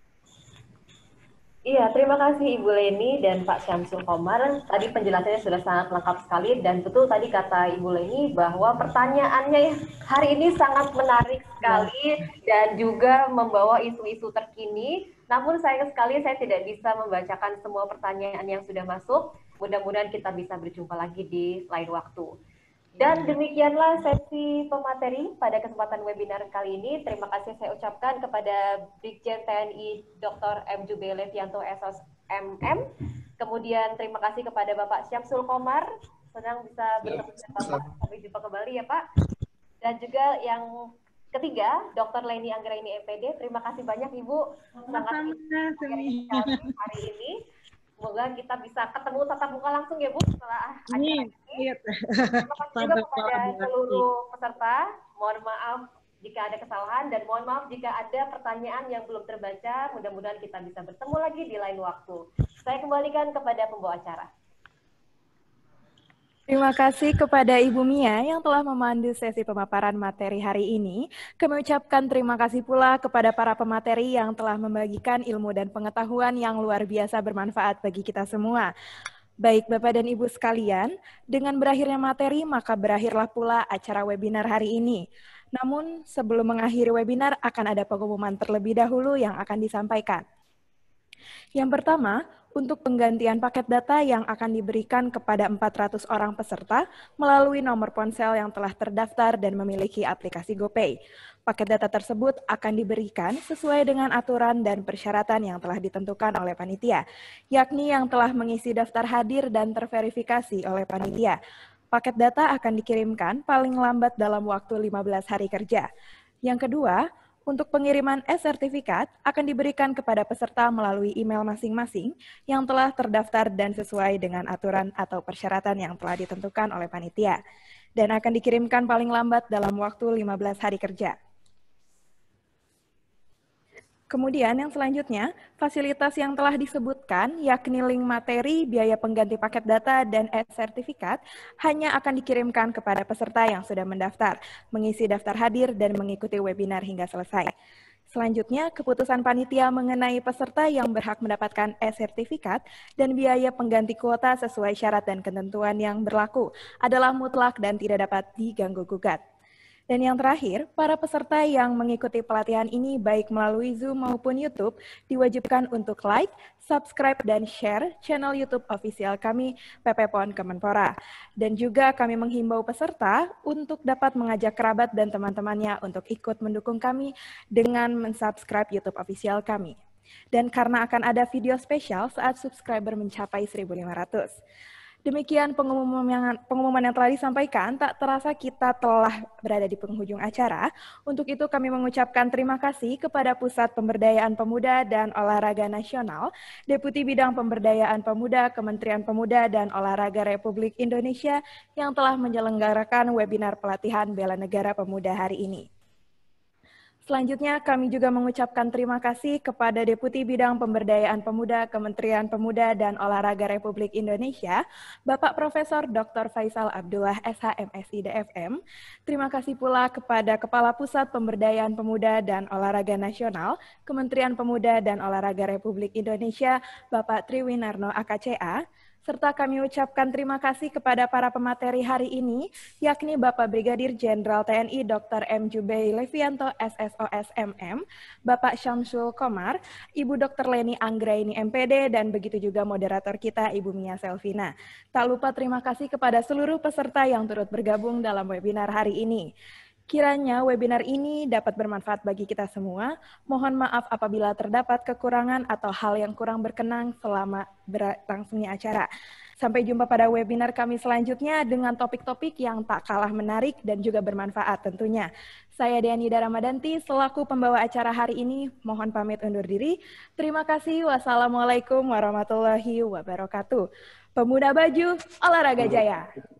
Iya, terima kasih Ibu Leni dan Pak Syamsul Komar. Tadi penjelasannya sudah sangat lengkap sekali dan betul tadi kata Ibu Leni bahwa pertanyaannya hari ini sangat menarik sekali dan juga membawa isu-isu terkini. Namun sayang sekali saya tidak bisa membacakan semua pertanyaan yang sudah masuk. Mudah-mudahan kita bisa berjumpa lagi di lain waktu. Dan demikianlah sesi pemateri pada kesempatan webinar kali ini. Terima kasih saya ucapkan kepada Brigjen T N I Doktor M. Jube Levianto S O S M M. Kemudian terima kasih kepada Bapak Syamsul Komar. Senang bisa bertemu dengan Bapak. Sampai jumpa kembali ya Pak. Dan juga yang ketiga, Doktor Leni Anggraini M P D. Terima kasih banyak Ibu. Sangat sekali hari ini. Semoga kita bisa ketemu tatap muka langsung ya Bu setelah acara ini. Terima kasih juga kepada seluruh peserta. Mohon maaf jika ada kesalahan, dan mohon maaf jika ada pertanyaan yang belum terbaca. Mudah-mudahan kita bisa bertemu lagi di lain waktu. Saya kembalikan kepada pembawa acara. Terima kasih kepada Ibu Mia yang telah memandu sesi pemaparan materi hari ini. Kami ucapkan terima kasih pula kepada para pemateri yang telah membagikan ilmu dan pengetahuan yang luar biasa bermanfaat bagi kita semua. Baik Bapak dan Ibu sekalian, dengan berakhirnya materi maka berakhirlah pula acara webinar hari ini. Namun sebelum mengakhiri webinar akan ada pengumuman terlebih dahulu yang akan disampaikan. Yang pertama, untuk penggantian paket data yang akan diberikan kepada empat ratus orang peserta melalui nomor ponsel yang telah terdaftar dan memiliki aplikasi GoPay. Paket data tersebut akan diberikan sesuai dengan aturan dan persyaratan yang telah ditentukan oleh panitia, yakni yang telah mengisi daftar hadir dan terverifikasi oleh panitia. Paket data akan dikirimkan paling lambat dalam waktu lima belas hari kerja. Yang kedua, untuk pengiriman e-sertifikat akan diberikan kepada peserta melalui email masing-masing yang telah terdaftar dan sesuai dengan aturan atau persyaratan yang telah ditentukan oleh panitia, dan akan dikirimkan paling lambat dalam waktu lima belas hari kerja. Kemudian yang selanjutnya, fasilitas yang telah disebutkan, yakni link materi, biaya pengganti paket data, dan e-sertifikat, hanya akan dikirimkan kepada peserta yang sudah mendaftar, mengisi daftar hadir, dan mengikuti webinar hingga selesai. Selanjutnya, keputusan panitia mengenai peserta yang berhak mendapatkan e-sertifikat dan biaya pengganti kuota sesuai syarat dan ketentuan yang berlaku adalah mutlak dan tidak dapat diganggu-gugat. Dan yang terakhir, para peserta yang mengikuti pelatihan ini baik melalui Zoom maupun YouTube diwajibkan untuk like, subscribe, dan share channel YouTube official kami P P PON Kemenpora. Dan juga kami menghimbau peserta untuk dapat mengajak kerabat dan teman-temannya untuk ikut mendukung kami dengan mensubscribe YouTube official kami. Dan karena akan ada video spesial saat subscriber mencapai seribu lima ratus. Demikian pengumuman yang, pengumuman yang telah disampaikan, tak terasa kita telah berada di penghujung acara. Untuk itu kami mengucapkan terima kasih kepada Pusat Pemberdayaan Pemuda dan Olahraga Nasional, Deputi Bidang Pemberdayaan Pemuda, Kementerian Pemuda dan Olahraga Republik Indonesia yang telah menyelenggarakan webinar pelatihan bela negara pemuda hari ini. Selanjutnya, kami juga mengucapkan terima kasih kepada Deputi Bidang Pemberdayaan Pemuda Kementerian Pemuda dan Olahraga Republik Indonesia, Bapak Profesor Doktor Faisal Abdullah S H M Si D F M. Terima kasih pula kepada Kepala Pusat Pemberdayaan Pemuda dan Olahraga Nasional, Kementerian Pemuda dan Olahraga Republik Indonesia, Bapak Triwinarno A K C A. Serta kami ucapkan terima kasih kepada para pemateri hari ini, yakni Bapak Brigadir Jenderal T N I Doktor M Jubei Levianto S S O S M M, Bapak Syamsul Komar, Ibu Doktor Leni Anggraini M P D, dan begitu juga moderator kita Ibu Mia Selvina. Tak lupa terima kasih kepada seluruh peserta yang turut bergabung dalam webinar hari ini. Kiranya webinar ini dapat bermanfaat bagi kita semua. Mohon maaf apabila terdapat kekurangan atau hal yang kurang berkenan selama berlangsungnya acara. Sampai jumpa pada webinar kami selanjutnya dengan topik-topik yang tak kalah menarik dan juga bermanfaat tentunya. Saya Dianida Ramadanti selaku pembawa acara hari ini mohon pamit undur diri. Terima kasih. Wassalamualaikum warahmatullahi wabarakatuh. Pemuda Baju, Olahraga Jaya.